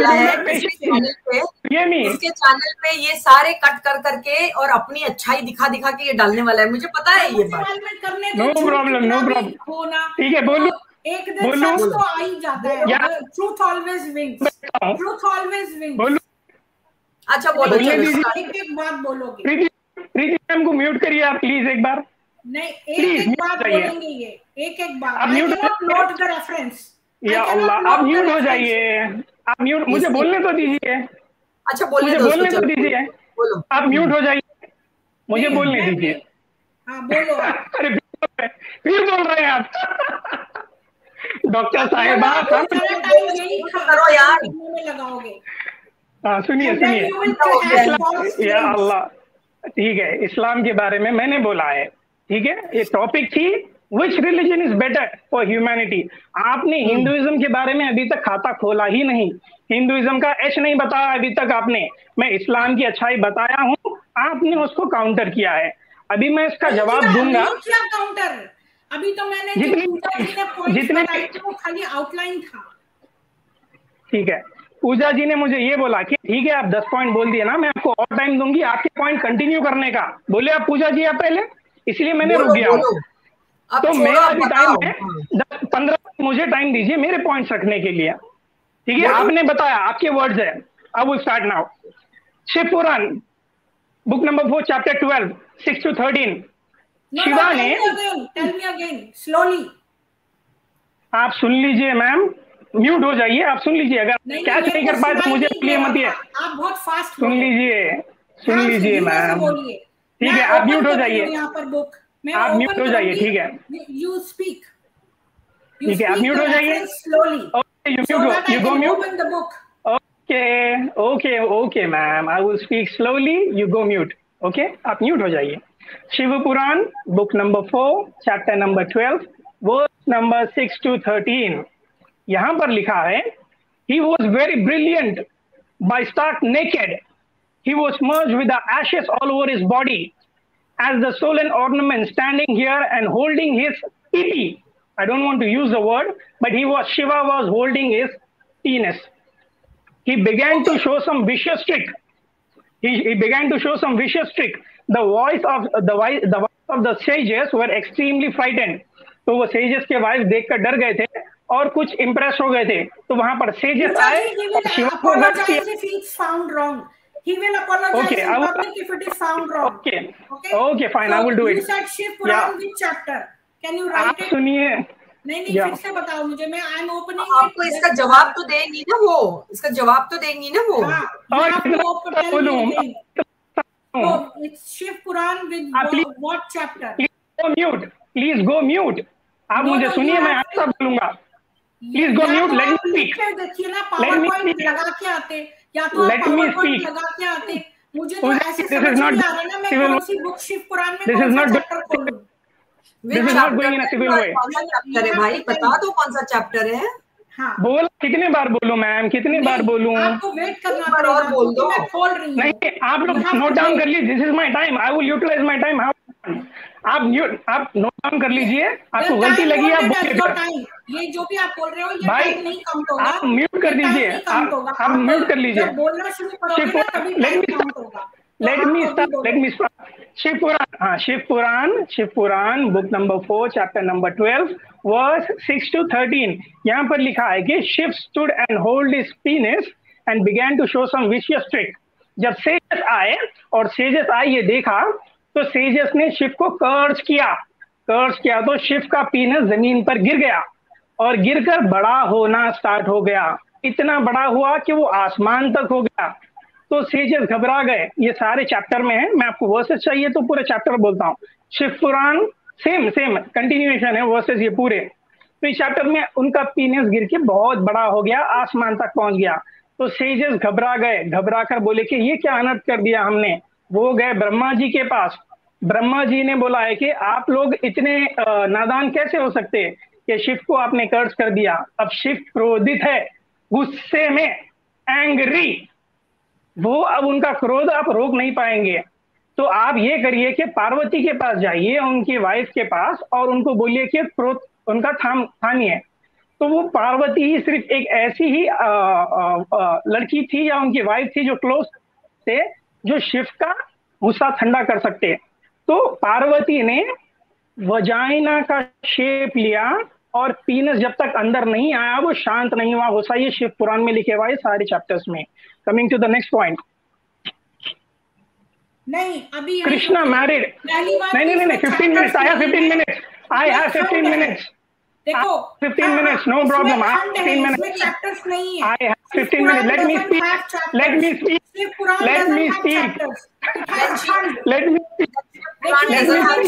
ये नहीं, इसके चैनल पे ये सारे कट कर करके और अपनी अच्छाई दिखा दिखा के ये डालने वाला है, मुझे पता है ये बात। नो प्रॉब्लम, नो प्रॉब्लम, ठीक है, बोलो एक दिन सच तो आ ही जाता है। Truth always wins. Truth always wins. बोलो, अच्छा बोलो, एक एक बात बोलोगे। प्रीति प्रीति मैम को म्यूट करिए आप प्लीज एक बार। नहीं, एक एक बात बोलेंगे, ये एक एक बात। I cannot note the reference। या अल्लाह, आप म्यूट हो जाइए, आप म्यूट, मुझे बोलने तो दीजिए। अच्छा बोलने मुझे बोलने तो दीजिए, बोलो, आप म्यूट हो जाइए, मुझे बोलने दीजिए। हाँ बोलो। अरे फिर बोल रहे हैं आप डॉक्टर साहिबा, करो यार, लगाओगे। हाँ सुनिए सुनिए, या अल्लाह, ठीक है, इस्लाम के बारे में मैंने बोला है, ठीक है। ये टॉपिक थी Which religion is better for humanity? आपने हिंदुइज्म के बारे में अभी तक खाता खोला ही नहीं, हिंदुइज्म का एच नहीं बताया अभी तक आपने। मैं इस्लाम की अच्छाई बताया हूँ, आपने उसको काउंटर किया है। अभी मैं इसका जवाब दूंगा। क्या काउंटर? अभी तो मैंने जितने जितने वो खाली आउटलाइन था। ठीक है, पूजा जी ने मुझे ये बोला कि ठीक है आप दस पॉइंट बोल दिए ना, मैं आपको और टाइम दूंगी आपके पॉइंट कंटिन्यू करने का। बोले आप पूजा जी आप पहले, इसलिए मैंने रुक गया हूँ। तो मैं अभी टाइम है दस पंद्रह, मुझे टाइम दीजिए मेरे पॉइंट्स रखने के लिए। ठीक है, आपने बताया, आपके वर्ड्स है। अब वो स्टार्ट नाउ। शिव पुराण book number four chapter twelve six two thirteen. Shiva ने, टेल मी अगेन स्लोली। आप सुन लीजिए मैम, म्यूट हो जाइए, आप सुन लीजिए। अगर कैच नहीं कर पाए तो मुझे लिए मत है। आप बहुत फास्ट सुन लीजिए, सुन लीजिए मैम। ठीक है, आप म्यूट हो जाइए, यहाँ पर बुक आप म्यूट हो जाइए। ठीक है, यू स्पीक, ठीक है, आप म्यूट हो जाइए। Slowly, okay, you mute, you go mute. Open the book. Okay okay okay ma'am, I will speak slowly, you go mute. Okay, आप म्यूट हो जाइए। शिव पुराण book number four chapter number twelve verse number six two thirteen. यहाँ पर लिखा है, he was very brilliant by stark naked, he was merged with the ashes all over his body as the solemn ornament standing here and holding his pee. I don't want to use the word, but he was, Shiva was holding his penis. He began to show some vicious trick. He, he began to show some vicious trick. The voice of the voice, the voice of the sages were extremely frightened. तो वो sages के वाइफ देखकर डर गए थे और कुछ इम्प्रेस हो गए थे। तो वहां पर सेजेस आए और शिवा को हर्ट किया। He will apologize okay, in public if it is found wrong. Okay, okay, okay fine, so I will do it. You said Shiv Puran which chapter? Can you write आप it? सुनिए, नहीं नहीं, फिर से बताओ मुझे, मैं आई एम ओपनिंग। आपको इसका जवाब तो देंगी ना वो, इसका जवाब तो देंगी ना वो। तो it's Shiv Puran with what chapter? Go mute, please go mute. आप मुझे सुनिए, मैं आपसे बोलूंगा। Please go mute, let me speak. देखिए ना, पावर पॉइंट लगा के आते, या तो आप पावर पॉइंट लगा के आते। मुझे तो ऐसे समझ नहीं आ रहा ना, मैं कौन सी बुक शिव पुराण में कौन सा चैप्टर खोलूं? This is not going in a civil way. कौन सा चैप्टर है भाई, बता दो कौन सा चैप्टर है। हाँ, बोल, कितने बार बोलूं मैम, कितने बार बोलूं? आपको वेट करना पड़ेगा, और बोल दो। मैं खोल रही हूं। नहीं, आप लोग नोट डाउन कर लीजिए। This is my time, I will utilize my time. आप म्यूट, आप नोट डाउन कर लीजिए। आपको गलती लगी, आप बोलिए। ये जो भी आप बोल रहे हो, ये भाई नहीं काउंट होगा। आप म्यूट कर दीजिए, आप म्यूट कर लीजिए। बोलना शुरू करोगे ना तभी टाइम काउंट होगा। Let me start, let me start. Shiv Puran, हाँ, शिव पुराण, शिव पुराण book number four chapter number twelve verse six two thirteen. यहाँ पर लिखा है कि Shiv stood and hold his penis and began to show some vicious trick. जब सेजस आए और सेजस आए ये देखा तो सेजस ने शिव को कर्ज किया, कर्ज किया तो शिव का पीनस जमीन पर गिर गया और गिरकर बड़ा होना स्टार्ट हो गया। इतना बड़ा हुआ कि वो आसमान तक हो गया। तो सेजेस घबरा गए। ये सारे चैप्टर में है, मैं आपको वर्सेस चाहिए तो पूरे चैप्टर बोलता हूँ। Shiv Puran same same continuation है वर्सेस ये पूरे। तो इस चैप्टर में उनका पीनस गिर के बहुत बड़ा हो गया, आसमान तक पहुंच गया। तो सेजेस घबरा गए, घबरा कर बोले कि ये क्या अनर्थ कर दिया हमने। वो गए ब्रह्मा जी के पास। ब्रह्मा जी ने बोला है कि आप लोग इतने नादान कैसे हो सकते कि शिव को आपने कर्ज कर दिया। अब शिव क्रोधित है, गुस्से में, एंग्री। वो अब उनका क्रोध आप रोक नहीं पाएंगे। तो आप ये करिए कि पार्वती के पास जाइए, उनकी वाइफ के पास, और उनको बोलिए कि क्रोध उनका थाम थामिए। तो वो पार्वती ही सिर्फ एक ऐसी ही आ, आ, आ, लड़की थी या उनकी वाइफ थी जो क्लोज थे, जो शिव का गुस्सा ठंडा कर सकते। तो पार्वती ने वजाइना का शेप लिया और पीनस जब तक अंदर नहीं आया वो शांत नहीं हुआ। गुस्सा ये शिव पुराण में लिखे हुआ है सारे चैप्टर्स में। Coming to the next point. नहीं, अभी कृष्णा मैरिड। नहीं नहीं नहीं fifteen minutes, I have fifteen minutes, I have fifteen minutes. देखो fifteen minutes, no problem. I have fifteen minutes, chapters नहीं है। I have fifteen minutes. Let me speak, let me speak, let me speak, let me speak, let me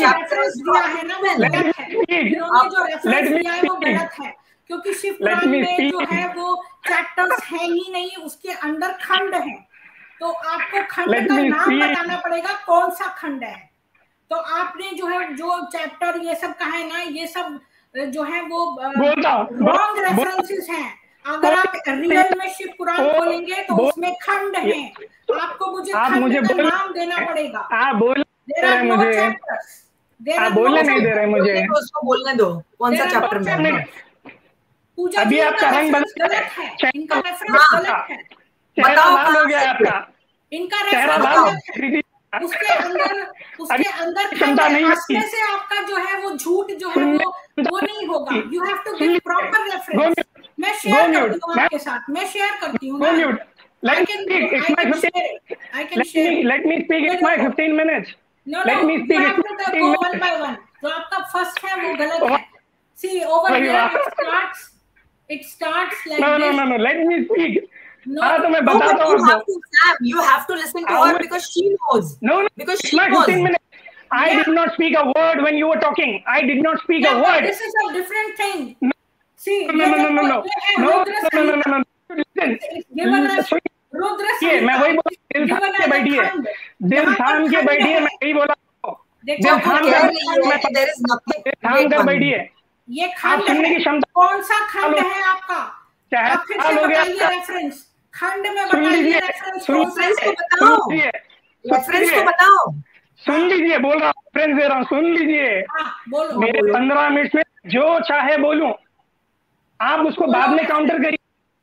speak, क्योंकि शिव पुराण में जो है वो चैप्टर्स है ही नहीं, उसके अंदर खंड है। तो आपको खंड का नाम बताना पड़ेगा, कौन सा खंड है। तो आपने जो है जो चैप्टर ये सब कहा है ना, ये सब जो है वो बोलता रॉन्ग रेफरेंसेस हैं। अगर आप रियल में शिव पुराण खोलेंगे तो उसमें खंड है, आपको मुझे खंड का नाम देना पड़ेगा। आप बोल मुझे आप बोलने नहीं दे रहे मुझे, उसको बोलने दो कौन सा चैप्टर में। पूजा अभी आपका रंग गलत है, इनका रेफरेंस गलत है। बताओ लाल हो गया आपका, इनका रेफरेंस उसके अंदर उसके अंदर क्षमता नहीं है से आपका जो है वो झूठ जो है वो वो नहीं होगा। You have to give proper reference. मैं शेयर करती हूँ आपके साथ, मैं शेयर करती हूँ ना। Let me speak. It's my fifteen. Let me let me speak. It's my fifteen minutes. No, let no. me speak. You have to go one by one. जो आपका फर्स्ट है वो गलत है। See over here it starts. It starts like no, this. No, no, no, no. Let me speak. No, हाँ तो मैं no, बताता हूँ आपको। Sam, you have to listen to her because she knows. No, no. Because it's she my knows. fifteen minutes. I Yeah. did not speak a word when you were talking. I did not speak Yeah, a but word. this is a different thing. No. See, No, no, no, no, no, no, no, no, no, no, no. Listen. Given as Rudra ये मैं वही बोला, दिल थाम के बैठिए, दिल थाम के बैठिए, मैं वही बोला, दिल थाम कर दिल थाम कर बैठिए। ये खंड सुनने की है, क्षमता कौन सा खंड है आपका? आप फिर से बताइए रेफरेंस, खंड में बताइए रेफरेंस कौन सा है? बताओ, रेफरेंस तो बताओ। सुन लीजिए, बोल रहा हूँ, रेफरेंस दे रहा हूँ, सुन लीजिए। बोलो। मेरे पंद्रह मिनट में जो चाहे बोलूं, आप उसको बाद में काउंटर करिए,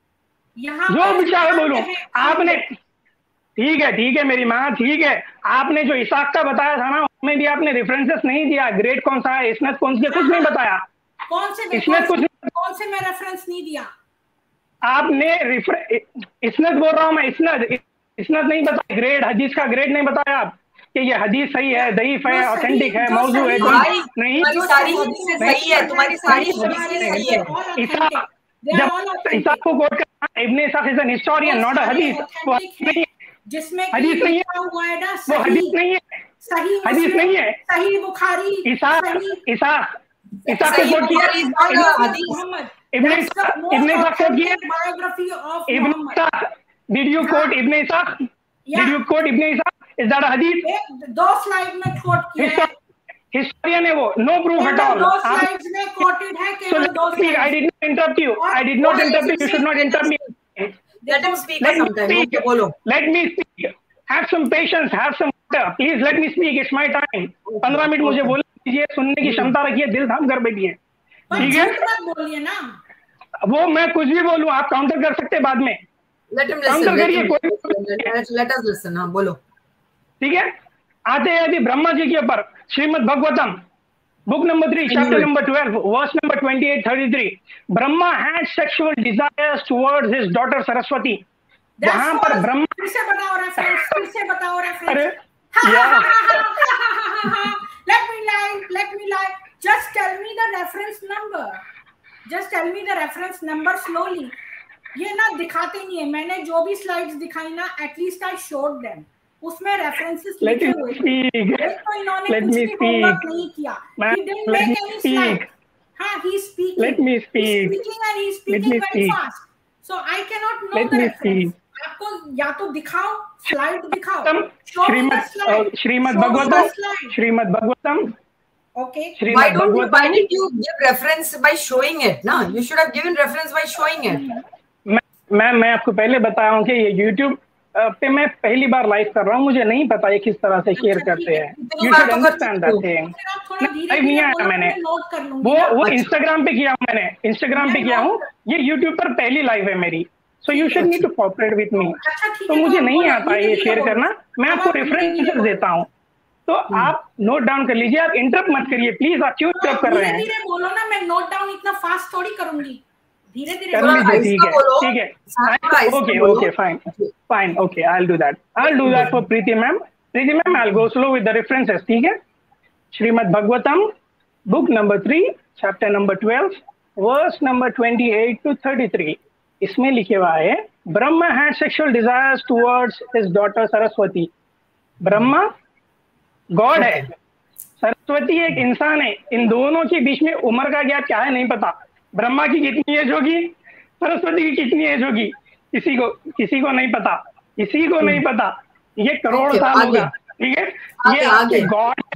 जो भी चाहे बोलूं। आपने ठीक है, ठीक है मेरी माँ, ठीक है। आपने जो इसाक का बताया था ना, उसमें भी आपने रेफरेंसेस नहीं दिया, ग्रेड कौन सा है, इसमें कौन से, कुछ नहीं बताया। कौन से इसमें कुछ कौन से मैं रेफरेंस नहीं दिया? आपने इसनद बोल रहा हूँ मैं, इसनद इसनद नहीं बताया, ग्रेड हदीस का ग्रेड नहीं बताया आप कि ये हदीस सही है, दईफ है, ऑथेंटिक है, मौजू है, नहीं। सारी हदीसें सही है, तुम्हारी सारी हदीसें सही है। इसाक जब इसाक को कोट करना, Ibn Ishaq is an historian not a hadith. वो हदीस नहीं है, जिसमें हदीस नहीं है, वो हदीस नहीं है, सही हदीस नहीं है। सही बुखारी, इसाक इसाक इसाक को कोट किया, Ibn Ishaq Ibn Ishaq quote किया, biography of Ibn Ishaq, did you quote Ibn Ishaq, did you quote Ibn Ishaq, is that a hadith? दो स्लाइड में कोट किया है, हिस्टोरियन है वो, नो प्रूफ एट ऑल। दो स्लाइड्स में कोटेड है, केवल दो slide. I did not interrupt you, I did not interrupt you, you should not interrupt me. Let him speak sometime. Okay, बोलो। Let me speak. Have some patience, have some water. Please let me speak. It's my time. पंद्रह मिनट मुझे बोलने दीजिए, सुनने की क्षमता रखिए, दिल थाम कर बैठिए, ठीक है? बोलिए ना, वो मैं कुछ भी बोलूं, आप काउंटर कर सकते बाद में। Let him listen. Let him listen. Let us listen. हाँ बोलो, ठीक है? आते हैं अभी ब्रह्मा जी के ऊपर, Shrimad Bhagavatam, book number three, chapter number twelve, verse number twenty-eight thirty-three. Brahma had sexual desires towards his daughter Saraswati. जहां पर ब्रह्मा, फिर से बताओ रेफरेंस, फिर से बताओ रेफरेंस। अरे यार, let me lie, let me lie. Just tell me the reference number. Just tell me the reference number slowly. ये ना दिखाते नहीं है, मैंने जो भी स्लाइड्स दिखाई ना, at least I showed them. उसमें रेफरेंसेस लिखे हुए थे, तो इन्होंने कुछ भी होमवर्क नहीं किया। He didn't make any slide. हाँ, he's speaking. Let me speak. He's speaking and he's speaking very fast. So I cannot know the reference. आपको या तो दिखाओ, स्लाइड दिखाओ, Shrimad Shrimad Bhagavatam, Shrimad Bhagavatam, okay. Why don't you, why did you give reference by showing it? ना, you should have given reference by showing it. मैं मैं मैं आपको पहले बताया हूँ कि ये YouTube पे मैं पहली बार लाइव कर रहा हूँ, मुझे नहीं पता ये किस तरह से शेयर करते हैं। You should understand that thing. Live नहीं आया मैंने, वो वो इंस्टाग्राम पे किया हूँ मैंने, इंस्टाग्राम पे किया हूँ, ये यूट्यूब पर पहली लाइव है मेरी। So you should need to cooperate with me. तो मुझे नहीं आता ये शेयर करना, मैं आपको रेफरेंसेस देता हूँ, तो आप नोट डाउन कर लीजिए, आप इंटरप्ट मत करिए प्लीज। आप क्यों इंटरप्ट कर रहे हैं? धीरे बोलो ना, मैं नोट डाउन इतना फास्ट थोड़ी करूंगी, धीरे धीरे कर लीजिए, ठीक है ठीक है, okay okay fine fine, okay I will do that, I will do that for Preeti ma'am. Preeti ma'am, I will go slow with the references, ठीक है? Shrimad Bhagavatam, book number three, chapter number twelve, verse number twenty eight to thirty three. इसमें लिखे हुआ है, Brahma had sexual desires towards his daughter Saraswati. Brahma God है, सरस्वती एक इंसान है, इन दोनों के बीच में उम्र का गैप क्या है नहीं पता। ब्रह्मा की कितनी एज होगी, सरस्वती की कितनी एज होगी, किसी को किसी को नहीं पता, किसी को नहीं पता। ये करोड़ साल होगा, ठीक है? ये आपके गॉड,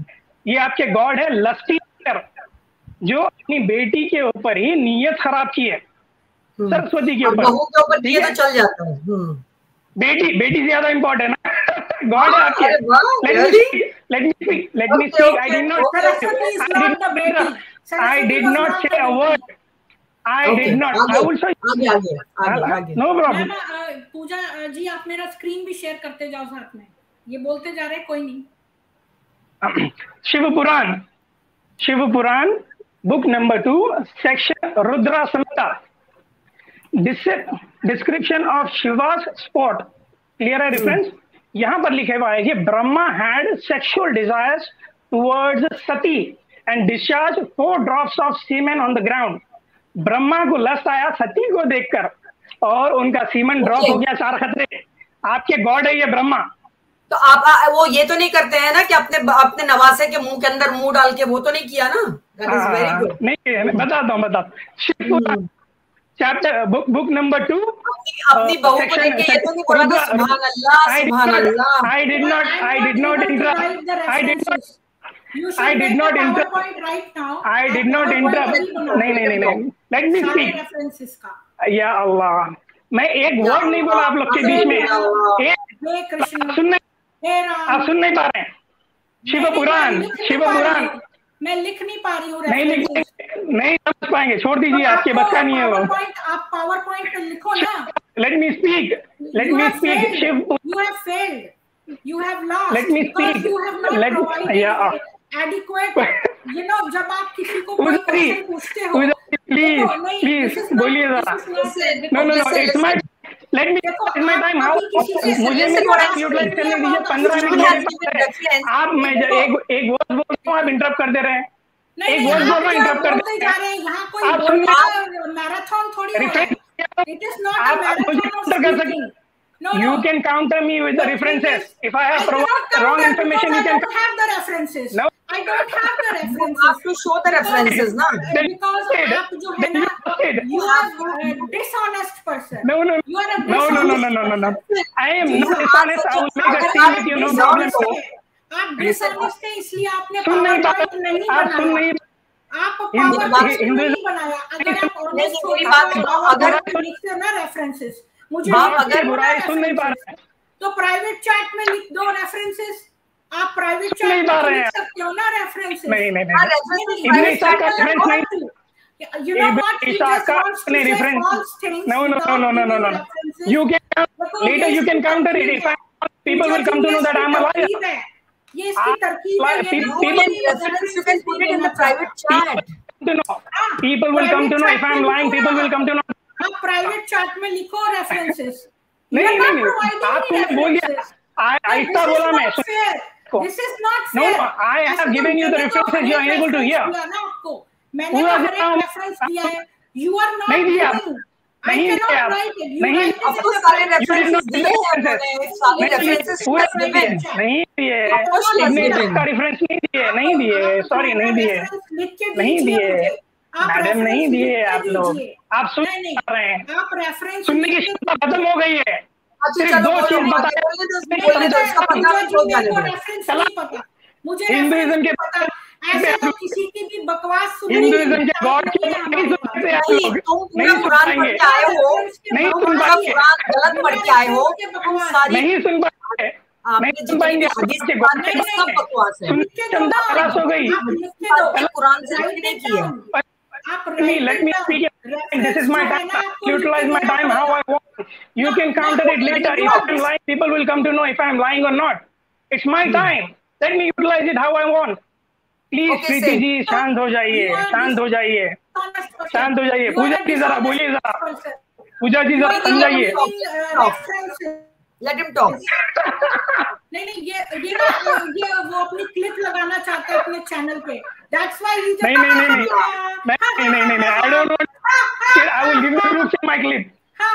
ये आपके गॉड है लस्टी, जो अपनी बेटी के ऊपर ही नीयत खराब की है, सरस्वती के ऊपर। बहू के ऊपर किए तो चल जाता है। बेटी बेटी ज्यादा इम्पोर्टेंट है ना, गॉड है आपके। Let me speak, let me speak, let me speak. I did not I did not say a word, I did not. I will show you, no problem. Puja ji आप मेरा स्क्रीन भी शेयर करते जाओ साथ में, ये बोलते जा रहे हैं कोई नहीं। शिव पुराण, शिव पुराण book number two, section Rudra Samhita, description of Shiva's spot, clear है रेफरेंस। यहाँ पर लिखे हुआ है कि Brahma had sexual desires towards Sati and discharge four drops of semen on the ground. Brahma को लस्ट आया सती को देखकर और उनका सीमन ड्रॉप हो गया चार खतरे। आपके गॉड है ये ब्रह्मा। तो आप आ, वो ये तो नहीं करते हैं ना कि अपने अपने नवासे के मुंह के अंदर मुंह डाल के, वो तो नहीं किया ना? That is very good. नहीं बताता हूँ, बताता chapter book book number two, अपनी बहू को देख के ये तो नहीं बोला था सुभान अल्लाह सुभान Allah. I did not I did not interrupt, I did not I did not interrupt right now. I did not interrupt. नहीं नहीं नहीं नहीं, let me speak. या अल्लाह, मैं एक वर्ड नहीं बोला आप लोग के बीच में। एक सुनने आप सुन नहीं पा रहे हैं। शिव पुराण, शिव पुराण मैं लिख नहीं पा रही हूँ। नहीं लिख नहीं समझ पाएंगे, छोड़ दीजिए, आपके बस का नहीं है वो। आप पावर पॉइंट पे लिखो ना। Let me speak. Let me speak. Shiv, you have failed. You have lost. Let me speak. You have not Let provided yeah. adequate. You know, जब आप किसी को कोई क्वेश्चन पूछते हो, प्लीज प्लीज बोलिए जरा। No no no, it's my, let me it's my time. How मुझे मेरा टाइम यूटिलाइज करने दीजिए, पंद्रह मिनट। आप मैं एक एक वर्ड बोल रहा हूँ, आप इंटरप्ट कर दे रहे हैं। एक वर्ड बोल रहा हूँ, इंटरप्ट कर दे रहे हैं। यहाँ कोई मैराथन थोड़ी है। It is not a marathon of speaking. No, you no. can counter me with the references. If I have provided wrong information, you can. I don't have the references. No, I don't have the references. You have to show the references, na? Because आप जो है ना, you are a dishonest person. No, no, you are a no, no, no, no, no, no, no. I am not dishonest. I will make a scene with you. No problem. आप dishonest हैं, इसलिए आपने सुन नहीं पा, नहीं आप सुन नहीं, आप पावर पॉइंट नहीं बनाया। अगर आप ऑनेस्ट हो तो अगर लिखते ना रेफरेंसेस, मुझे अगर बुराई सुन नहीं पा रहे हैं तो प्राइवेट चैट में लिख दो रेफरेंसेस। आप प्राइवेट चैट में लिख सकते हो ना रेफरेंसेस। नहीं नहीं नहीं, इतने सारे रेफरेंस नहीं। You know what? He just wants to say false things. No, no, no, no, no, no, no. You can later you can counter it. If I, people will come to know that I'm a liar. ये इसकी तरकीब है। You can put it in the private chat. People will come to know if I'm lying. People will come to know. आप प्राइवेट चैट में लिखो रेफरेंसेस। नहीं नहीं नहीं, आप बोलिए। ऐसा बोला मैं। This is not fair. No, I have given you the references. You are unable to hear. मैंने हर एक रेफरेंस दिया है। You are not नहीं दिया। नहीं दिया। नहीं, आपको सारे रेफरेंसेस दिए हैं। सारे रेफरेंसेस पूरा नहीं दिए। इतने का रेफरेंस नहीं दिए, नहीं दिए, सॉरी नहीं दिए, नहीं दिए मैडम, नहीं दिए आप लोग। आप सुन रहे हैं, आप रेफरेंस सुनने की क्षमता खत्म हो गई है। सिर्फ दो चीज बताए, मुझे हिंदुइज्म के ऐसे तो किसी की भी बकवास सुनने हिंदुइज्म के गॉड की नहीं सुन सकते आप लोग, नहीं सुन पाएंगे, नहीं सुन पाएंगे, गलत पढ़ के आए हो, नहीं सुन पाएंगे, नहीं सुन पाएंगे। सब बकवास है, सुनने की क्षमता खलास हो गई। कुरान से नहीं किया। Me, let me speak. This is my time. Utilize my time how I want. You can counter it later. If I'm lying, people will come to know if I'm lying or not. It's my time. Let me utilize it how I want. Please, Preeti ji शांत हो जाइए, शांत हो जाइए, शांत हो जाइए। पूजा जी जरा बोलिए, जरा पूजा जी जरा समझाइए। Let him talk. नहीं नहीं, ये ये ये वो अपनी क्लिप लगाना चाहते हैं अपने चैनल पे। That's why he just नहीं नहीं नहीं नहीं नहीं नहीं नहीं नहीं I don't want. I will give you proof in my clip.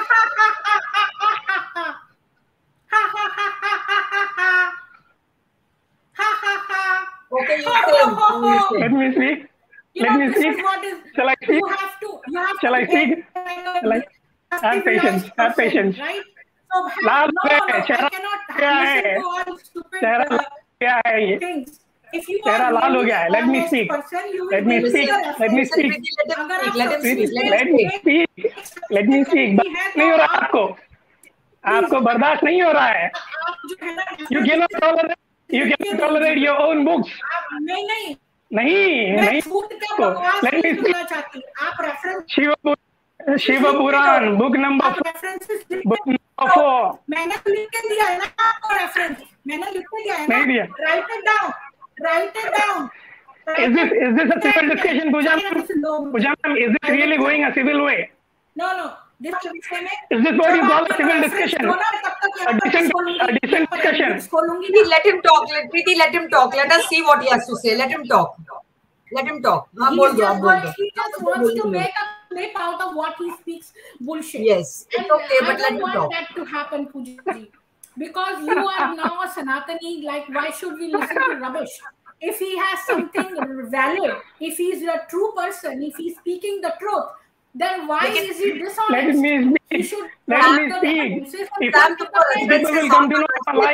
Okay, you say. Let me speak. Let me speak. Shall I speak? You have to. You have Shall I speak? Shall I? Have patience. Have patience. Right? So, लाभ no, no, है, I चेहरा cannot क्या है, listen to all stupid चेहरा uh, क्या है ये, things. If you तेरा are लाल हो really गया है. an Let me honest speak. person, you will Let me give speak. the Let me reference. speak. Let him अगर speak. Let आपको him speak. Let him सीधे speak. Let me speak. Let me speak. करनी है नहीं हो तो रहा आप आपको. आपको बर्दाश्त नहीं हो रहा है. आप जो है ना You cannot tolerate. You cannot tolerate your own books. आप नहीं नहीं नहीं मैं नहीं. झूठ का बकवास Let नहीं me सुनना speak. चाहती. आप reference Shiv Shiv Puran book number आप four. References Book number four. मैंने लिख के दिया है ना आपको रेफरेंस. मैंने लिख के दिया है ना. नहीं दिया. Write it down. Write it down. Is this is this a civil discussion, Pooja ma'am? Pooja ma'am, is this really going a civil way? No no. This विषय में Is this what you call a civil discussion? A decent a decent discussion. Preeti, let him talk. Let Preeti, let him talk. Let us see what he has to say. Let him talk. Let him talk. हाँ बोल दो, आप बोल दो. He just wants to make a clip out of what he speaks bullshit. Yes, it's And okay, but I let don't him want talk. that to happen, Pooja. Because you are now a Sanatani, like why should we listen to rubbish? If he has something valid, if he's a true person, if he's speaking the truth, then why is he dishonest? Let me speak. He should Let me the speak. references and If come to the people will come to know I'm lying.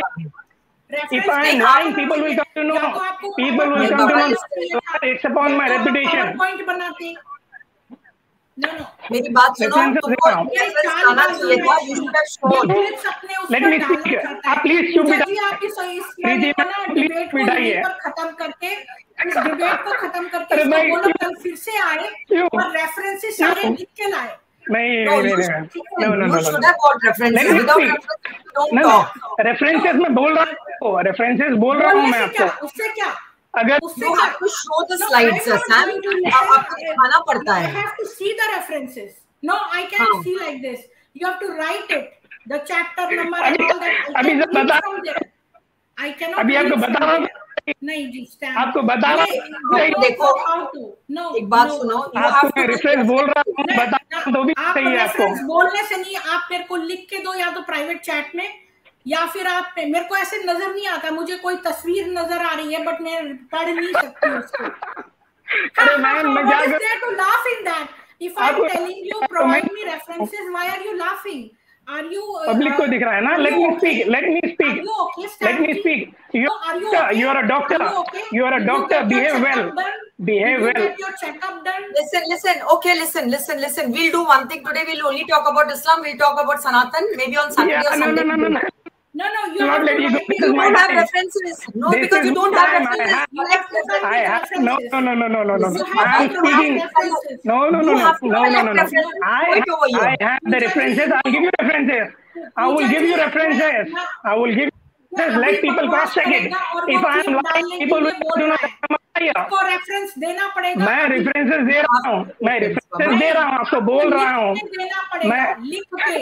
If I am lying, people will come to know. People will come to know. It's upon my reputation. PowerPoint बनाते. No, no. मेरी बात सुनो. References तुमको दे रहा हूँ. reference आना चाहिए था. You should have shown. Let me speak. आप please चुप पूजा बिठा. जी आप इस इस प्रीति को ना मैम, डिबेट को बिठाइए. यहीं पर खत्म करके इस डिबेट को खत्म करके अरे इसको भाई, बोलो कल फिर से आए क्यों? और रेफरेंसेस सारे लिख के लाए. नहीं No, नहीं you नहीं. should, No no no you no. should have got references. Let me Without speak. references, you don't No, talk. no. References मैं बोल रहा हूँ. References बोल रहा हूँ बोलने मैं से क्या आपको. उससे क्या अगर उससे You क्या have to show the No, slides, I'm not Sam. going to आप- listen. आपको दिखाना पड़ता I है. have to see the references. No, I can't हाँ. see like this. You have to write it. The chapter number and अभी all that. I अभी can जब read बता from there. I cannot अभी read आपको from बता रहा there. हूँ. नहीं जी stand. आपको बता रहा ये- हूँ. you don't देखो, know how to. No. एक बात no. सुनो. You आपको have मैं to रेफरेंस बोल रहा हूँ. नहीं, बता रहा हूँ तो भी आप सही है आपको. रेफरेंस बोलने से नहीं. आप मेरे को लिख के दो या तो प्राइवेट चैट में या फिर आप मेरे को ऐसे नजर नहीं आता. मुझे कोई तस्वीर नजर आ रही है बट मैं पढ़ नहीं सकती उसको. अरे मैम मैं क्या What is कर there to laugh in that? If I'm आपको- telling you, provide me references, why are you laughing? Are you? Uh, public को दिख रहा है ना. are Let you me okay? speak. Let me Are speak. you okay, Let me Stanley? speak. You No, are you okay? you are a doctor. Are you okay? You are a Did you doctor. get your Behave well. checkup done? Behave Did you well. get your checkup done? Listen, listen. Okay, listen, listen, listen. We'll do one thing today. We'll only talk about Islam. We'll talk about Sanatan. Maybe on Saturday Yeah, or no, Sunday. no, no, no, no. No, no, you Not have to let you go. write me This is You my don't have time. references. No, This because is you don't my have time. I references. have- You have to I have no, no, no, no, no, no, no. Listen, You have I'm to provide speaking. references. No, no, You no, no, have to no, no, no, collect no. references. I, Wait over here. I have the references. I'll give you references. I will give you references. I will give you references. Let people cross check it. If I am lying, people will do not come here. आपको रेफरेंस देना पड़ेगा. मैं रेफरेंसेस दे रहा हूँ. मैं रेफरेंसेस दे रहा हूँ. आपको बोल रहा हूँ. देना पड़ेगा लिख के.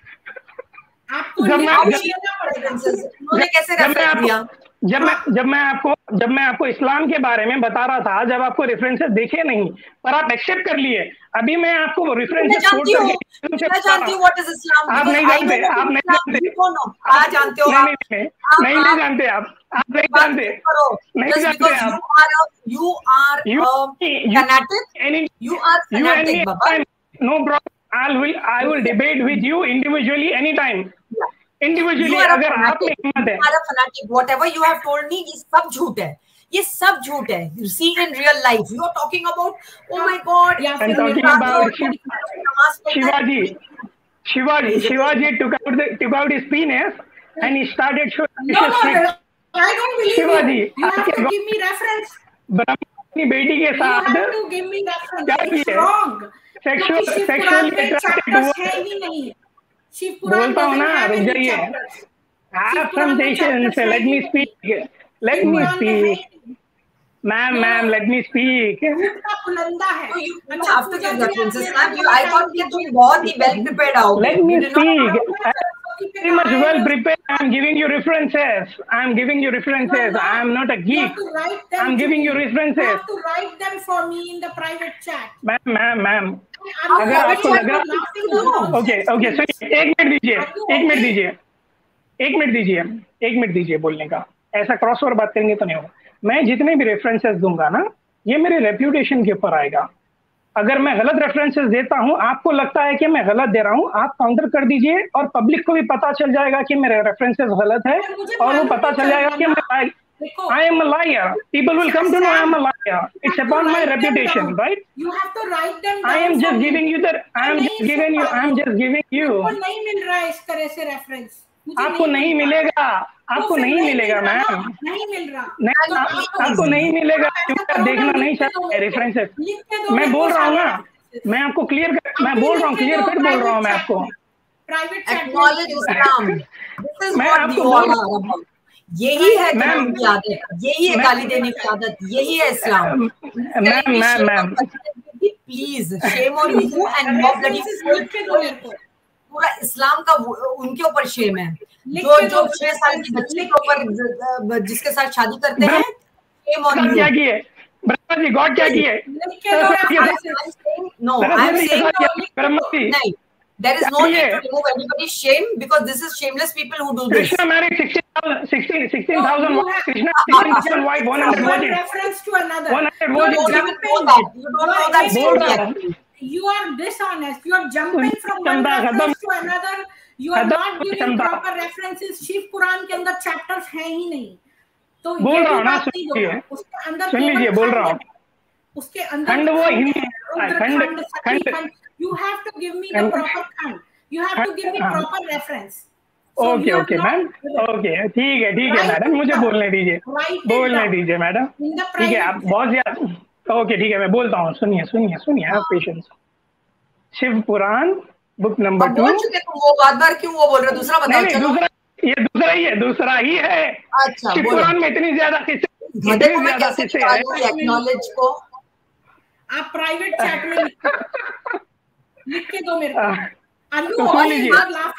आपको जब लिख मैं- के देना पड़ेगा. उन्होंने कैसे जब मैं रेफरेंस दिया? आपको जब मैं जब मैं आपको जब मैं आपको इस्लाम के बारे में बता रहा था, जब आपको रेफरेंसेस देखे नहीं पर आप एक्सेप्ट कर लिए. अभी मैं आपको मैं रेफरेंसेस जानती कोट हूँ. करके मैं जानती हूँ what is Islam. आप नहीं Because I जानते. know what आप is नहीं Islam. जानते. You don't know. आप जानते हो. नहीं आप- नहीं नहीं आप- नहीं नहीं आप- जानते. आप आप नहीं बात जानते. करो. नहीं Just जानते because आप. you are a you are You- a you- fanatic. Any You are you and me fanatic, Baba. anytime. No problem. I will I will debate with you individually anytime. Yeah. Individually. You are a अगर आप में fanatic. हिम्मत You है. are a fanatic. Whatever you have told me, ये सब झूठ है. ये सब झूठ है. You see in real life. You are talking about. Oh my God. या I'm फिर talking मेरे- about Shiv- Shiv- Shivaji. Shivaji, Shivaji took out the, took out his penis and he started showing No, vicious no, tricks. I don't believe Shivaji, you. You have आपके to गाँव- give me reference. अपनी बेटी के You साथ have to give me reference. क्या It's किए? wrong. Sexual- क्योंकि शिव sexually पुराण में attracted chapters towards- है ही नहीं. शिव पुराण बोलता हूँ doesn't ना, have रुक any जाइए. chapters. Have some patience. Let me speak. Let Shiv me पुराण में है speak. ही नहीं. Ma'am, No, ma'am, no. let me speak. झूठ का पुलंदा है. So you, you अच्छा, have to पूजा give जी, आप references, मेरे ma'am. को You, I thought बताइए. कि तुम बहुत ही well prepared आओगे. Let me You did not- speak. I'm very much well prepared. I'm giving you references. I'm giving you references. I'm not a You geek. have to write them I'm to giving me. you references. You have to write them for me in the private chat. Ma'am, ma'am, ma'am. I'm अगर very आपको लग रहा laughing at nonsense. Okay okay सुनिए एक मिनट दीजिए Are you एक मिनट okay? दीजिए एक मिनट दीजिए एक मिनट दीजिए बोलने का. ऐसा क्रॉस ओवर बात करेंगे तो नहीं होगा. मैं जितने भी रेफरेंसेस दूंगा ना, ये मेरे रेप्यूटेशन के ऊपर आएगा. अगर मैं गलत रेफरेंसेस देता हूं, आपको लगता है कि मैं गलत दे रहा हूं, आप काउंटर कर दीजिए और पब्लिक को भी पता चल जाएगा कि मेरे रेफरेंसेस गलत है और वो पता चल जाएगा कि मैं I am a liar. People will come to know I am a liar. It's upon my reputation, right? You have to write them down. I am just giving you the. I am just giving you. I am just giving you. आपको नहीं मिल रहा है इस तरह से रेफरेंस. आपको नहीं मिलेगा. आपको नहीं मिलेगा मैम. नहीं मिल रहा. नहीं आपको नहीं मिलेगा. देखना नहीं चाहते रेफरेंसेस. मैं बोल रहा हूँ ना. मैं आपको क्लियर. मैं बोल रहा हूँ क्लियर कट बोल रहा हूँ मैं आपको. Private acknowledge Islam. This is what you all are about. यही है मैम की आदत. यही है गाली देने की आदत. यही है Islam. Ma'am ma'am ma'am please shame on you and no bloody पूरा इस्लाम का उनके ऊपर शेम है. जो जो छह साल की बच्ची के ऊपर जिसके साथ शादी करते हैं शेम ऑन यू. क्या किए ब्रह्मा जी? गॉड क्या किए? No I am saying Brahma ji नहीं. There is no need to remove anybody's shame because this is shameless people who do this. Krishna married sixteen thousand wives. Krishna sixteen thousand wives, one hundred virgins. Reference to another. one hundred virgins. You don't know that. You don't know that story actually. You are dishonest. You are jumping from one reference to another. You are not giving proper references. Shiv पुराण के अंदर chapters हैं ही नहीं. तो बोल रहा हूँ ना सुनिए. उसके अंदर सुन लीजिए बोल रहा हूँ. उसके अंदर खंड वो हिंदी खंड खंड. You have to give me the proper khand. You have to give me proper reference. Okay okay ma'am. Okay ठीक है ठीक है मैडम. मुझे बोलने दीजिए. बोलने दीजिए मैडम. ठीक है आप बहुत ज्यादा. ओके ठीक है मैं बोलता हूँ. सुनिए सुनिए सुनिए आप पेशेंस. शिव पुराण बुक नंबर टू. बोल चुके तुम. वो बार बार क्यों वो बोल रहे? दूसरा बताओ. नहीं दूसरा ये दूसरा ही है. दूसरा ही है. अच्छा शिव पुराण में इतनी ज्यादा किस्से इतनी ज्यादा किस्से है. एक्नॉलेज को आप प्राइवेट चैट में लिख के दो मेरे को. तो सुन लीजिए.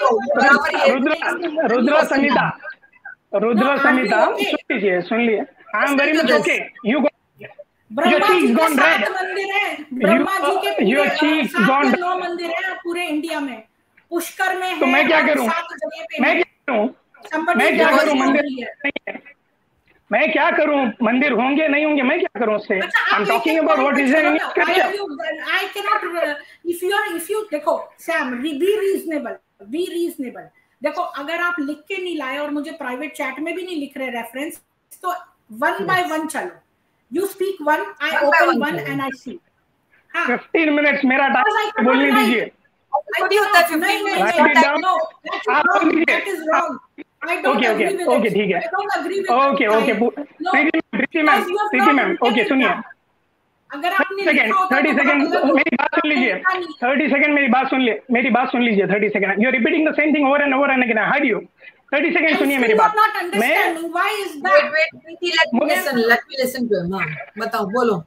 रुद्र रुद्र संहिता. रुद्र संहिता सुन लीजिए सुन लीजिए. I am very much okay. You your cheeks gone red. मंदिर है ब्रह्मा जी के. your cheeks gone red. नौ मंदिर है पूरे इंडिया में. पुष्कर में है. तो मैं क्या करूं? मैं क्या करूं? मैं क्या करूं? मंदिर मैं क्या करूं? मंदिर होंगे नहीं होंगे मैं क्या करूं उससे? I am talking about what is in scripture. I can not. If you are if you देखो Sam be reasonable. Be reasonable. देखो अगर आप लिख के नहीं लाए और मुझे प्राइवेट चैट में भी नहीं लिख रहे रेफरेंस तो वन बाय वन चलो. You speak one I open one and I see. हां फिफ्टीन मिनट्स मेरा टाइम बोलने दीजिए. थोड़ी होता है फिफ्टीन मिनट्स. आप बोल दीजिए. That is wrong. Okay okay okay ठीक है. Okay okay Preeti ma'am Preeti ma'am okay सुनिए. अगर आपने सेकंड थर्टी सेकंड मेरी बात सुन लीजिए. थर्टी सेकंड मेरी बात सुन लीजिए. मेरी बात सुन लीजिए. Thirty second you are repeating the same thing over and over and again. How do you thirty second सुनिए मेरी बात. मैं why is that. Preeti let me listen. Let me listen to him. हां बताओ बोलो.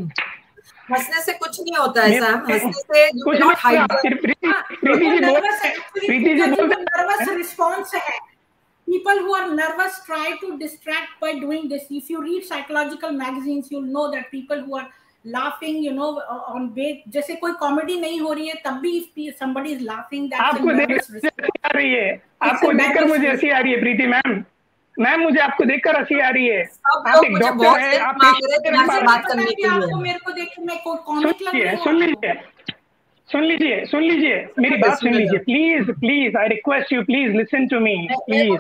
हंसने से कुछ नहीं होता है सैम. हंसने से you can not hide. Preeti Preeti ji बोल प्रीति जी बोल नर्वस रिस्पांस है. People who are nervous try to distract by doing this. If you read psychological magazines, you'll know that people who are laughing, you know, on bait, जैसे कोई कॉमेडी नहीं हो रही है तब भी if somebody is laughing, that's आपको देखकर आ रही है. आपको देखकर मुझे हंसी आ रही है प्रीति मैम. मैम मुझे आपको देखकर हंसी आ रही है. आप एक डॉक्टर हैं. आप बात करने के लिए आपको मेरे को देख मैं कोई कॉमिक लग रही है. सुन लीजिए सुन लीजिए सुन लीजिए मेरी बात सुन लीजिए. Please please I request you please listen to me please.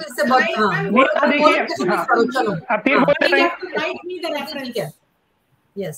देखिए आप फिर बोल रहे हैं. यस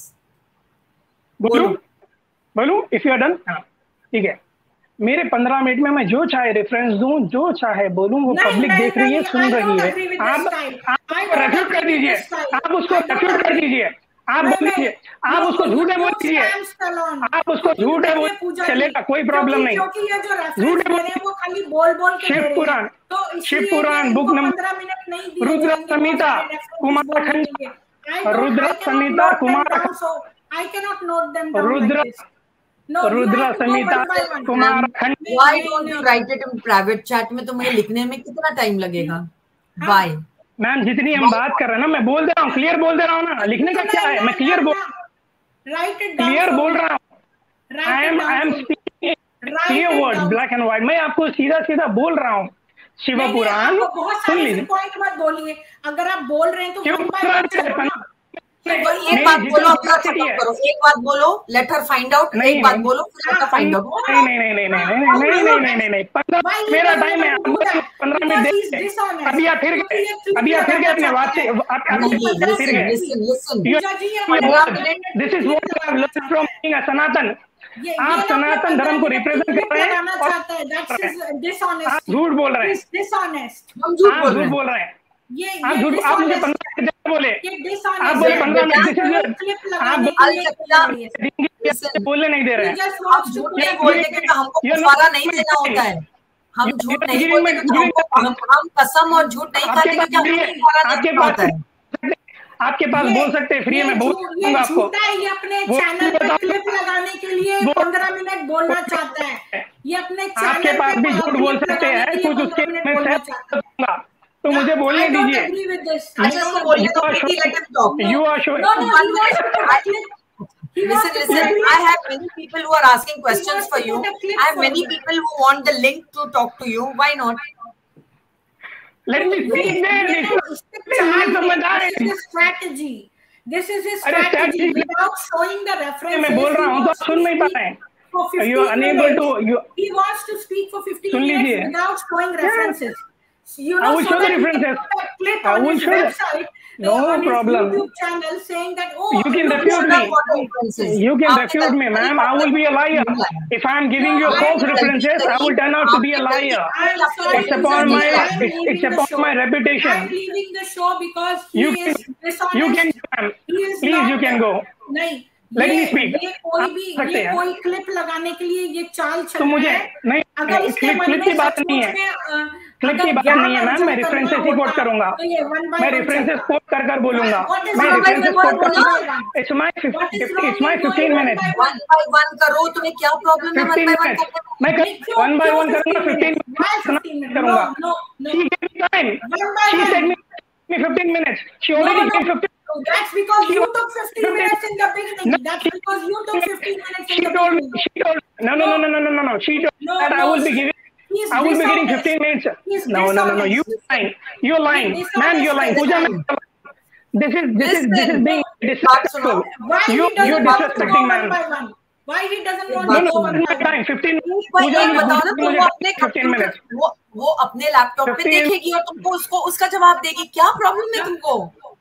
बोलूं बोलूं इफ यू आर डन. ठीक है मेरे पंद्रह मिनट में मैं जो चाहे रेफरेंस दूं जो चाहे बोलूं वो पब्लिक देख रही है सुन रही है. आप आप रेफ्यूट कर दीजिए. आप उसको रेफ्यूट कर दीजिए. आप बोल दीजिए. आप उसको झूठे बोल दीजिए. आप उसको झूठे बोल चलेगा कोई प्रॉब्लम नहीं. झूठे बोल बोल बोल के शिव पुराण शिव पुराण book number Rudra Samhita Kumarkhand. Rudra Samhita Kumarkhand. I cannot note them down. Rudra like this. No, Rudra Samhita Kumarkhand. Why don't you write it in private chat में? तो मुझे लिखने में कितना टाइम लगेगा? Why? मैम जितनी हम बात कर रहे हैं ना मैं बोल दे रहा हूँ. क्लियर बोल दे रहा हूँ ना. लिखने का क्या है? मैं क्लियर बोल क्लियर बोल रहा हूँ. I am I am speaking clear word black and white. मैं आपको सीधा सीधा बोल रहा हूँ. शिव पुराण सुन लीजिए. पॉइंट मत बोलिए. अगर आप बोल रहे हैं तो एक बात बोलो, अपना खत्म करो, एक बात बोलो, लेट हर फाइंड आउट, एक बात बोलो, लेट हर फाइंड आउट। नहीं नहीं नहीं नहीं नहीं नहीं नहीं नहीं नहीं नहीं पंद्रह मेरा टाइम है, पंद्रह मिनट दे। अभी आप फिर गए, अभी आप फिर गए अपने बात से, आप फिर गए। This is what I have learned from being a Sanatan. आप सनातन धर्म को रिप्रेजेंट कर रहे हैं, आप झूठ बोल रहे हैं, हम झूठ आप झूठ बोल रहे हैं, आप झूठ, आप मुझे पंद्रह मिनट बोले, आप बोले पंद्रह मिनट, आप बोलने नहीं दे रहे हैं। आप झूठ नहीं बोलते कि हमको कफारा नहीं देना होता है, हम झूठ नहीं बोलते कि हमको, हम हम कसम और झूठ नहीं खाते कि हमको कफारा देना होता है। आपके पास बोल सकते हैं, फ्री में बोल दूंगा आपको। ये अपने चैनल पे क्लिप लगाने के लिए पंद्रह मिनट बोलना चाहता है, ये अपने आपके पास भी झूठ बोल सकते हैं, कुछ उसके में तो मुझे बोलने दीजिए। You are sure? Listen, listen. I have many people who are asking questions for you. I have many people who want the link to talk to you. Why not? Let me speak there. This is his strategy. This is his strategy. Without showing the references. मैं बोल रहा हूँ तो आप सुन नहीं पा रहे हैं। You are unable to. You. He wants to speak for fifteen minutes without showing references. You know, I will so show the that references. Clip I on will his show. website, No on his problem. YouTube channel, saying that oh, You can refute me. You can refute me, ma'am. I will be a liar. If I am giving you false references, I will turn out to be a liar. I'm sorry, It's upon my, I'm it's, leaving it's the upon show. my I'm reputation. leaving the show because he You is can, dishonest. you can, ma'am. He is Please, not- you can go. नहीं, Let ये, me speak. ये कोई भी सकते ये हैं। कोई क्लिप लगाने के लिए ये चाल चल तो मुझे रहा है। नहीं, अगर इसके क्लिप मन क्लिप में की बात नहीं है, क्लिप की बात नहीं है मैम। मैं रेफरेंसेस ही कोट करूंगा, मैं रेफरेंसेस कोट कर कर बोलूंगा, मैं रेफरेंसेस कोट करूंगा। It's my it's my fifteen minutes. One by one करो, तुम्हें क्या प्रॉब्लम है? वन बाय वन करने मैं वन बाय वन करूंगा, फिफ्टीन मिनट्स करूंगा। She give me time, she said me fifteen minutes, she already give fifteen. That's because you took fifteen minutes in the beginning. That's because you took fifteen minutes in She the told beginning. she told no no no no no no no no. She told No, that I no, will be giving. he's I will be getting dishonest. fifteen minutes. He's No no no no. You dishonest. lying. You're lying, He's ma'am. You're lying. Pooja, dishonest. this is this is this is being Listen. disrespectful. Why You he doesn't you're want to disrespecting, go one by ma'am. one? Why he doesn't want No to no go no. one by My one? time fifteen. भाई Pooja, एक बताओ ना, तो वो अपने fifteen minutes. वो वो अपने लैपटॉप पे fifteen देखेगी और तुमको उसको उसका जवाब देगी। क्या प्रॉब्लम है तुमको?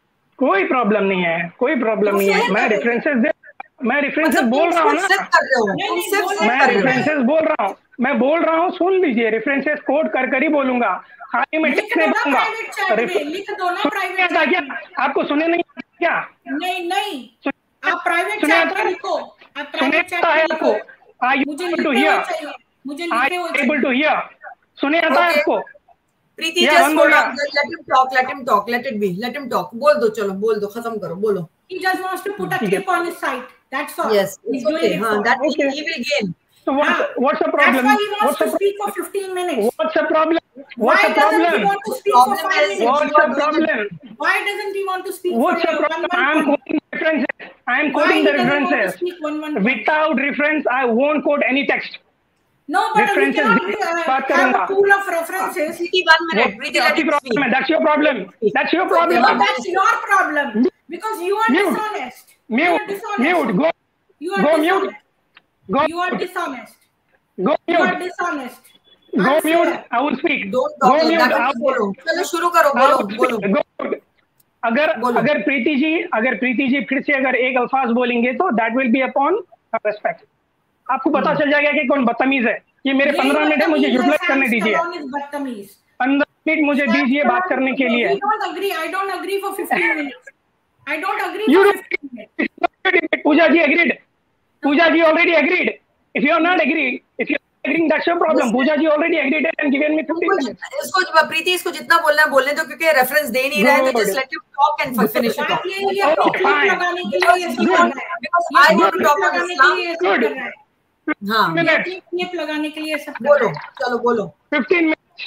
कोई प्रॉब्लम नहीं है, कोई प्रॉब्लम नहीं है। मैं रेफरेंसेस दे मैं रेफरेंसेस बोल रहा हूँ ना, कर रहे हो, तुम सिर्फ नहीं, सिर्फ मैं कर रहे हो। रेफरेंसेस बोल रहा हूँ, मैं बोल रहा हूँ, सुन लीजिए। रेफरेंसेस कोड कर कर ही बोलूंगा, खाली में लिख टेक्स्ट दो नहीं ना दूंगा। प्राइवेट चैट में, लिख दो ना प्राइवेट क्या चैट क्या में। आपको सुने नहीं क्या? नहीं नहीं, सुन- आप प्राइवेट सुने चैट आता में है? लिखो, आप सुने प्राइवेट चैट आता है में आपको? लिखो। Are you मुझे able to लिखे हुए hear? चाहिए, मुझे Are लिखे you हुए able चाहिए। to hear? सुने आता है Okay. आपको? प्रीति या जस्ट बंद होल्ड होगा? On, let him talk, let him talk, let it be, let him talk. बोल दो, चलो बोल दो, खत्म करो, बोलो। He just wants to put a ठीक है। clip on his site. That's all. Yes, He's it's doing okay. it हाँ, for- that Okay. he will gain. So what's हाँ. what's the That's problem? why he wants What's to the speak for fifteen minutes. what's the problem? Why What's the doesn't he problem? want to speak for Problem five is- minutes? What's the problem? Why doesn't he want to speak What's for the uh, problem? one I'm one point? quoting references. I'm Why quoting he the doesn't want to references. speak one one point? Without reference, I won't quote any text. No, but we references cannot भी uh, बात have a करूंगा। pool of references. Preeti, one minute. Preeti, let आपकी him problem speak. है. That's your problem. That's your No, problem. that's your problem because you are Mute. dishonest. You are Mute. dishonest. Mute. Go. You are Go dishonest. mute. Go. You are dishonest. Go You are mute. dishonest. Go Unfair. mute. I will speak. Don't Go talk like mute. that. I Okay, बोलो, will- चलो शुरू करो, I बोलो will बोलो। speak. Go mute. अगर बोलो। अगर प्रीति जी अगर प्रीति जी फिर से अगर एक अल्फाज बोलेंगे तो that will be upon respect. आपको पता चल जाएगा कि कौन बदतमीज है। ये मेरे यही पंद्रह मिनट है, मुझे बदतमीज है, यूटिलाइज करने Sam दीजिए। Stallone is बदतमीज। पंद्रह मिनट मुझे दीजिए बात करने के लिए। We don't agree. I don't agree for fifteen minutes. I don't agree You for don't- fifteen minutes. Pooja ji agreed. Pooja ji already agreed. If you are not agreed, if you are agreeing, that's your problem. Listen. Pooja ji already agreed and given me fifteen तुमको minutes. इसको प्रीति इसको जितना बोलना है बोलने दो, क्योंकि रेफरेंस दे नहीं रहे हैं, तो Good. just let him talk and finish it बात off. यही है, Okay, clip fine. लगाने के लिए ये सब कर रहा है। Because ये I want to clip talk on लगाने के Islam. लिए ये सब Good. कर रहा है। हाँ, Minutes. ये clip लगाने के लिए ये सब कर बोलो, रहा है। चलो बोलो। fifteen minutes.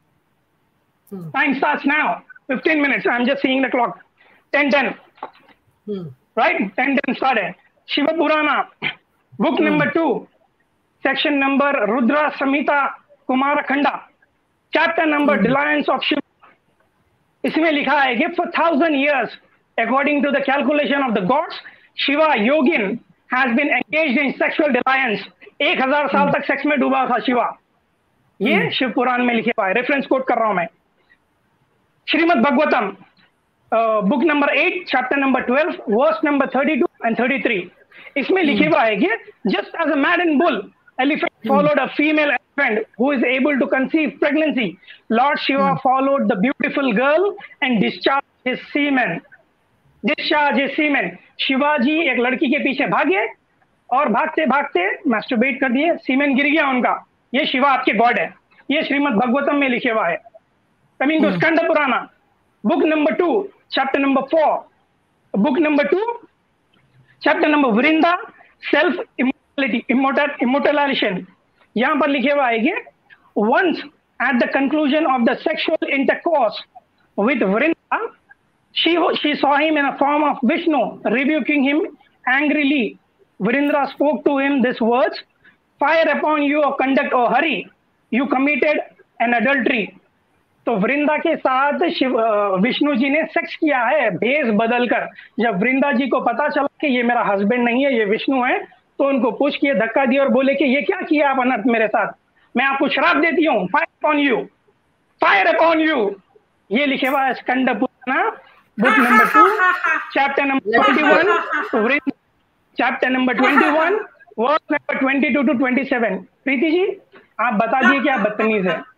Hmm. Time starts now. fifteen minutes. I'm just seeing the clock. ten ten. Hmm. Right? ten ten started. Shiva Purana. Book number two. Section number Rudra Samhita Kumara Khanda. Chapter number Defiance of Shiva. इसमें लिखा है कि for thousand years According to the calculation of the gods, Shiva Yogin has been engaged in sexual dalliance. एक हजार साल तक सेक्स में डूबा था शिवा. ये शिव पुराण में लिखे हुआ है. रेफरेंस कोट कर रहा हूं मैं. Shrimad Bhagavatam, book number eight, chapter number twelve, verse number thirty two and thirty three. इसमें लिखे हुआ है कि just as a mad and bull elephant followed a female elephant who is able to conceive pregnancy, Lord Shiva hmm. followed the beautiful girl and discharged his semen. Discharged his semen. Shivaji एक लड़की के पीछे भागे और भागते भागते मैस्टरबेट कर दिए, सीमेन गिर गया उनका. ये शिवा आपके गॉड है. ये श्रीमद् भगवतम में लिखे हुआ है. Coming to Skanda Purana, book number two, chapter number four, book number two, chapter number Vrinda, self Immortal, immortalization. यहाँ पर लिखे हुआ है कि once at the conclusion of the sexual intercourse with Vrinda, she she saw him in a form of Vishnu, rebuking him angrily. Vrinda spoke to him these words: "Fire upon your conduct, O Hari! You committed an adultery." तो वृंदा के साथ शिव विष्णु जी ने सेक्स किया है भेष बदलकर. जब वृंदा जी को पता चला कि ये मेरा हस्बैंड नहीं है, ये विष्णु है, तो उनको पुश किए, धक्का दिया और बोले कि ये क्या किया आप अनर्थ मेरे साथ, मैं आपको श्राप देती हूँ. Fire upon you, fire upon you. ये लिखे हुआ है Skanda Purana, book number two, chapter number twenty one, chapter number twenty one, verse number twenty two to twenty seven. Preeti ji आप बता दिए कि आप बदतमीज है.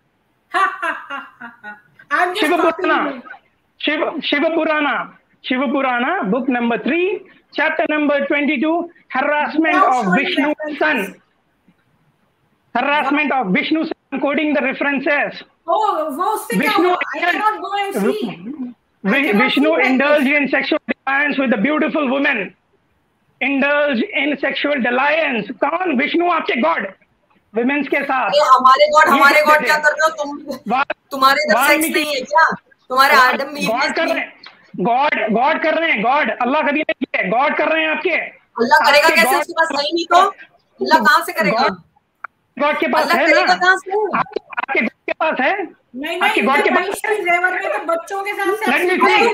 शिव पुराण, Shiv Shiv Purana, Shiva Purana, book number three, chapter number twenty-two, harassment of Vishnu's son. Harassment of Vishnu's son, quoting the references. Oh, Vishnu, I cannot go and see. Vishnu indulged in sexual dalliance with the beautiful woman. Indulged in sexual dalliance. कौन? विष्णु आपके गॉड. विमेंस के साथ. हमारे गॉड, हमारे गॉड क्या कर रहे हो तुम? तुम्हारे इधर सेक्स नहीं है क्या? तुम्हारे आदम में गॉड कर रहे हैं. गॉड गॉड कर रहे हैं. गॉड अल्लाह कभी नहीं किया. गॉड कर रहे हैं आपके. अल्लाह करेगा कैसे? उसके पास नहीं नहीं तो अल्लाह कहाँ से करेगा? गॉड के पास है ना. आपके गॉड के पास है. नहीं नहीं, गॉड के पास जेवर में तो बच्चों के साथ सेक्स नहीं नहीं.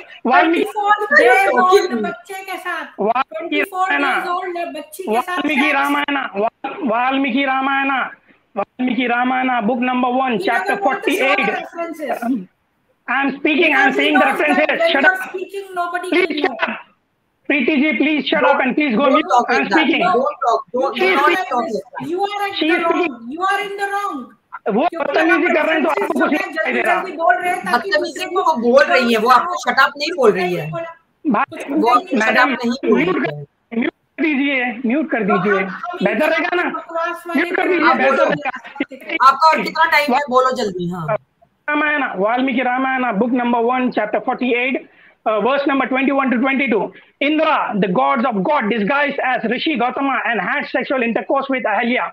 वाल्मीकि बच्चे के साथ, Valmiki Ramayana, Valmiki Ramayana, Valmiki Ramayana, Valmiki Ramayana, book number one, chapter forty eight. I am speaking. I am saying the references. Shut up. Speaking, nobody please shut up. Preeti ji, please shut up and please go mute. I am speaking. Don't talk. Don't, don't talk. You are in the wrong. You are in the wrong. वो बदतमीजी कर रहे हैं तो आपको कुछ नहीं दे रहा. बदतमीजी वो बोल रही है, वो आपको शट अप नहीं बोल रही है. वो मैडम म्यूट कर दीजिए, म्यूट कर दीजिए. बेहतर रहेगा ना. म्यूट कर दीजिए, बेहतर रहेगा. आपका और कितना टाइम है? बोलो जल्दी. हाँ. Ramayana, Valmiki Ramayana, book number one, chapter forty-eight, uh, verse number twenty-one to twenty-two. Indra, the gods of God, disguised as Rishi Gautama and had sexual intercourse with Ahalya.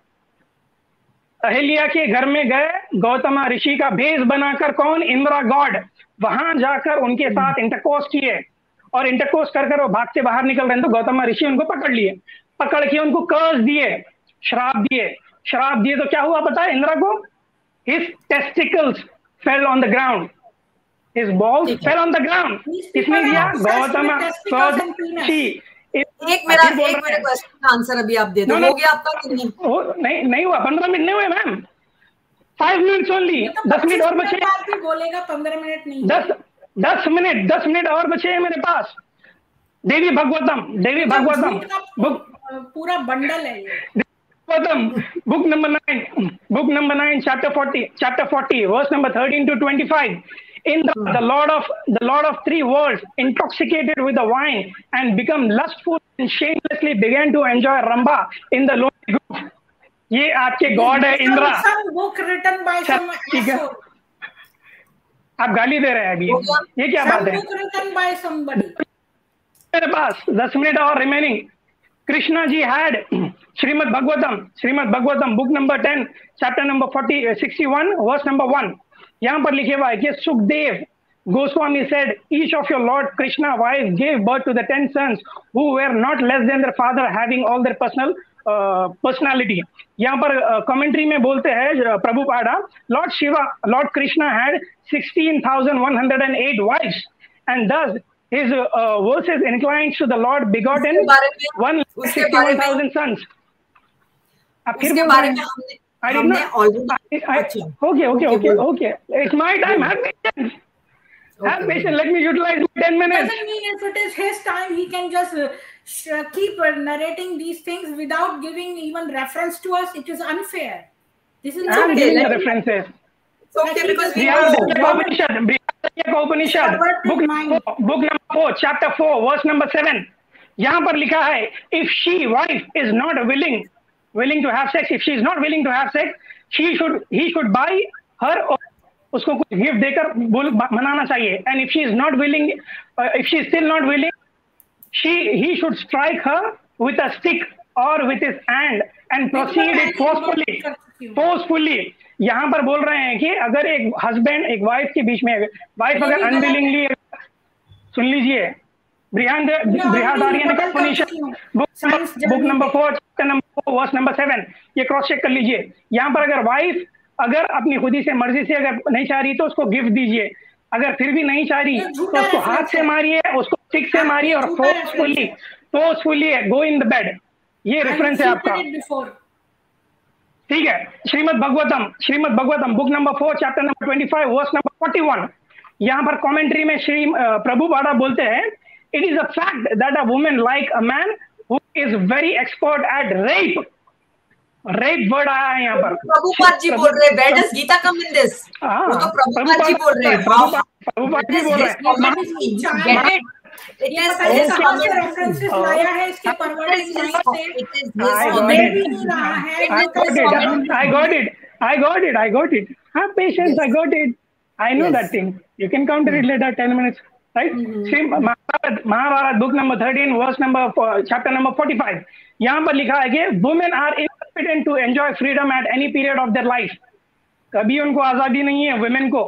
Ahilya के घर में गए, गौतमा ऋषि का भेष बनाकर. कौन? इंद्रा गॉड. वहां जाकर उनके साथ इंटरकोर्स किए और इंटरकोर्स कर कर वो भागते बाहर निकल रहे हैं तो गौतमा ऋषि उनको पकड़ लिए. पकड़ के उनको कर्स दिए, श्राप दिए. श्राप दिए तो क्या हुआ पता है इंद्रा को? His testicles fell on the ground. His balls fell on the ground. इसमें दिया गौतम ऋषि. एक मेरा एक मेरे क्वेश्चन का आंसर अभी आप दे दो. हो गया आपका कि नहीं? नहीं नहीं हुआ. पंद्रह मिनट नहीं हुए मैम. Five minutes only. दस मिनट और बचे. बोलेगा पंद्रह मिनट नहीं. दस दस मिनट दस मिनट और बचे हैं मेरे पास. देवी भगवतम, देवी भगवतम बुक पूरा बंडल है ये. Book number nine, book number nine, chapter forty, chapter forty, verse number thirteen to twenty-five. In the, the Lord of the Lord of three worlds, intoxicated with the wine and become lustful and shamelessly began to enjoy Ramba in the lonely grove. ये आपके गॉड है Indira. Book written by some asshole. आप गाली दे रहे हैं अभी. ये क्या बात है? Book written by somebody. मेरे पास दस मिनट और remaining. Krishna ji had Srimad Bhagavatam, Srimad Bhagavatam, book number ten, chapter number forty, sixty-one, verse number one. यहाँ पर लिखे हुआ है कि Sukhdev Goswami said, each of your Lord Krishna wives gave birth to the ten sons who were not less than their father, having all their personal uh, personality. यहाँ पर कमेंट्री uh, में बोलते हैं Prabhupada, Lord Shiva, Lord Krishna had sixteen thousand one hundred eight wives, and thus his uh, verses inclines to the Lord begotten one sixty-one thousand sons. आप फिर बोल रहे हैं I did not. I, I, okay, okay, okay, okay. It's my time. Have patience. Have patience. Let me utilize my ten minutes. Doesn't mean if it is his time, he can just uh, sh- keep uh, narrating these things without giving even reference to us. It is unfair. This is I'm okay. giving the references. It's okay because we know. Upanishad, book number four, book number four, chapter four, verse number seven. यहाँ पर लिखा है, if she wife is not willing, willing to have sex, if she is not willing to have sex, she should, he should buy her, or उसको कुछ गिफ्ट देकर बोल मनाना चाहिए. And if she is not willing, uh, if she is still not willing, she he should strike her with a stick or with his hand and proceed it forcefully. Forcefully. यहाँ पर बोल रहे हैं कि अगर एक हस्बैंड एक वाइफ के बीच में, वाइफ अगर अनविलिंगली, सुन लीजिए, Brihadaranyaka Upanishad book number four chapter number four verse number seven, ये क्रॉस चेक कर लीजिए. यहाँ पर अगर वाइफ अगर अपनी खुदी से मर्जी से अगर नहीं चाह रही तो उसको गिफ्ट दीजिए, अगर फिर भी नहीं चाह रही तो उसको हाथ से मारिए, उसको स्टिक से मारिए और forcefully forcefully go in the bed. ये रेफरेंस है आपका, ठीक है. Shrimad Bhagavatam, Shrimad Bhagavatam book number four chapter number twenty five verse number forty one. यहाँ पर कमेंट्री में श्री प्रभु बाड़ा बोलते हैं, it is a fact that a woman like a man who is very expert at rape. Rape word आया है यहाँ पर. प्रभुपाद जी बोल रहे हैं, where does Gita come in this? वो तो प्रभुपाद जी बोल रहे हैं. प्रभुपाद जी बोल रहे हैं. It is पहले कहाँ से रेफरेंसेस लाया है इसके परवर्टिंग से? I got it. I got it. I got it. Have patience. I got it. I know that thing. You can counter it later. Ten minutes, right? Same Mahabharat, Mahabharat book number thirteen, verse number chapter number forty-five. यहाँ पर लिखा है कि women are incompetent to enjoy freedom at any period of their life. कभी उनको आजादी नहीं है women को.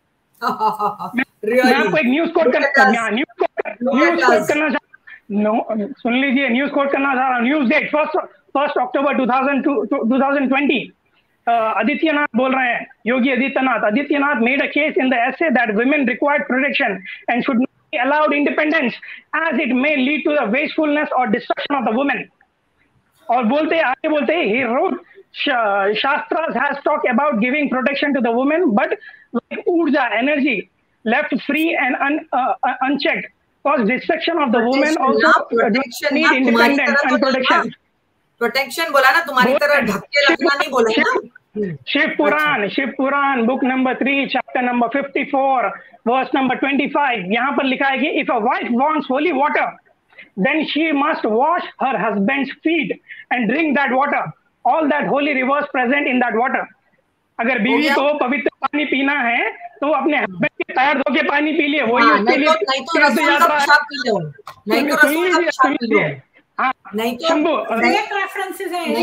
मैं आपको एक न्यूज कोट करना न्यूज न्यूज कोट करना चाह सुन लीजिए न्यूज कोट करना चाह रहा हूँ. News date first first October two thousand twenty. Adityanath बोल रहे हैं, Yogi Adityanath. Adityanath made a case in the essay that women required protection and should not be allowed independence as it may lead to the wastefulness और डिस्ट्रक्शन ऑफ द वुमेन. और बोलते आगे बोलते ही रोड Shastras has talked about giving protection to the women, but like urja, energy, left free and un, uh, uh, unchecked, cause destruction of the woman also protection need independence and protection. Protection बोला ना, तुम्हारी तरह ढक्के रखना नहीं बोला ना. Shiv Puran, Shiv Puran, book number three, chapter number fifty-four, verse number twenty-five. यहाँ पर लिखा है कि if a wife wants holy water, then she must wash her husband's feet and drink that water. All that holy rivers present in that water. अगर बीवी को पवित्र पानी पीना है तो अपने हस्बैंड के पैर धो के पानी पी लिए. वही उसके लिए नहीं तो रसूल का पेशाब पी लो, नहीं तो रसूल का पेशाब पी लो. हाँ, नहीं तो शंभू फेक रेफरेंसेस हैं,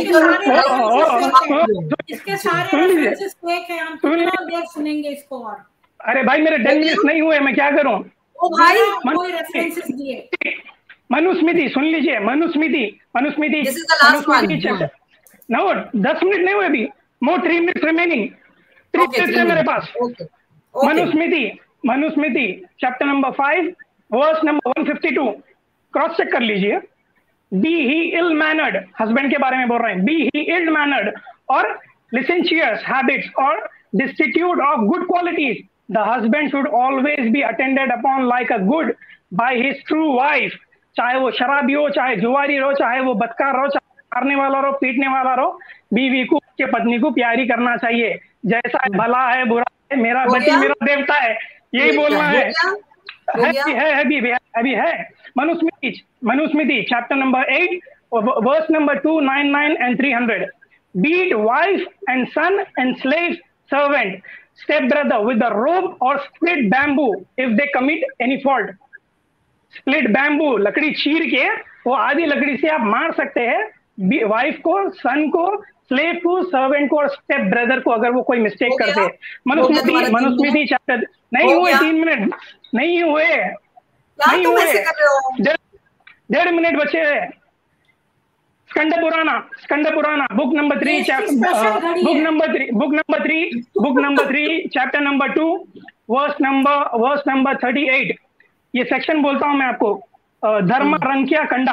इसके सारे रेफरेंसेस फेक हैं. हम कितना देर सुनेंगे इसको? और अरे भाई मेरे टेन मिनट्स नहीं हुए, मैं क्या करूं? ओ भाई कोई रेफरेंसेस दिए. मनुस्मृति सुन लीजिए, Manusmriti Manusmriti this is the last one. No, दस मिनट नहीं हुए अभी. More three minute remaining. Three minute है मेरे पास. Manusmriti Manusmriti chapter number five verse number one fifty two. Cross check कर लीजिए. Be he ill mannered, husband के बारे में बोल रहे हैं. बी ही इल मैनर्ड और licentious habits or destitute of good qualities. The husband should always be attended upon like a good by his true wife. चाहे वो शराबी हो, चाहे जुआरी हो, चाहे वो बदकार हो, मारने वाला रो, पीटने वाला रो, बीवी को के पत्नी को प्यारी करना चाहिए. जैसा भला है बुरा है, मेरा पति मेरा देवता है, यही बोलना है. है है अभी अभी है. Manusmriti Manusmriti chapter number eight verse number two nine nine and three hundred. Beat wife and son and slave servant, step brother with a rope or split bamboo if they commit any fault. Split bamboo, लकड़ी चीर के वो आधी लकड़ी से आप मार सकते हैं वाइफ को, सन को, स्लेव को, सर्वेंट को और स्टेप ब्रदर को अगर वो कोई मिस्टेक करते हैं. मनुस्मृति मनुस्मृति चैप्टर नहीं हुए, तीन मिनट नहीं हुए, नहीं हुए, डेढ़ मिनट बचे हैं. स्कंद Purana Skanda Purana book number three chapter book number three book number three book number three chapter number two verse number verse number thirty eight. ये सेक्शन बोलता हूं मैं आपको, Dharmaranya Khanda,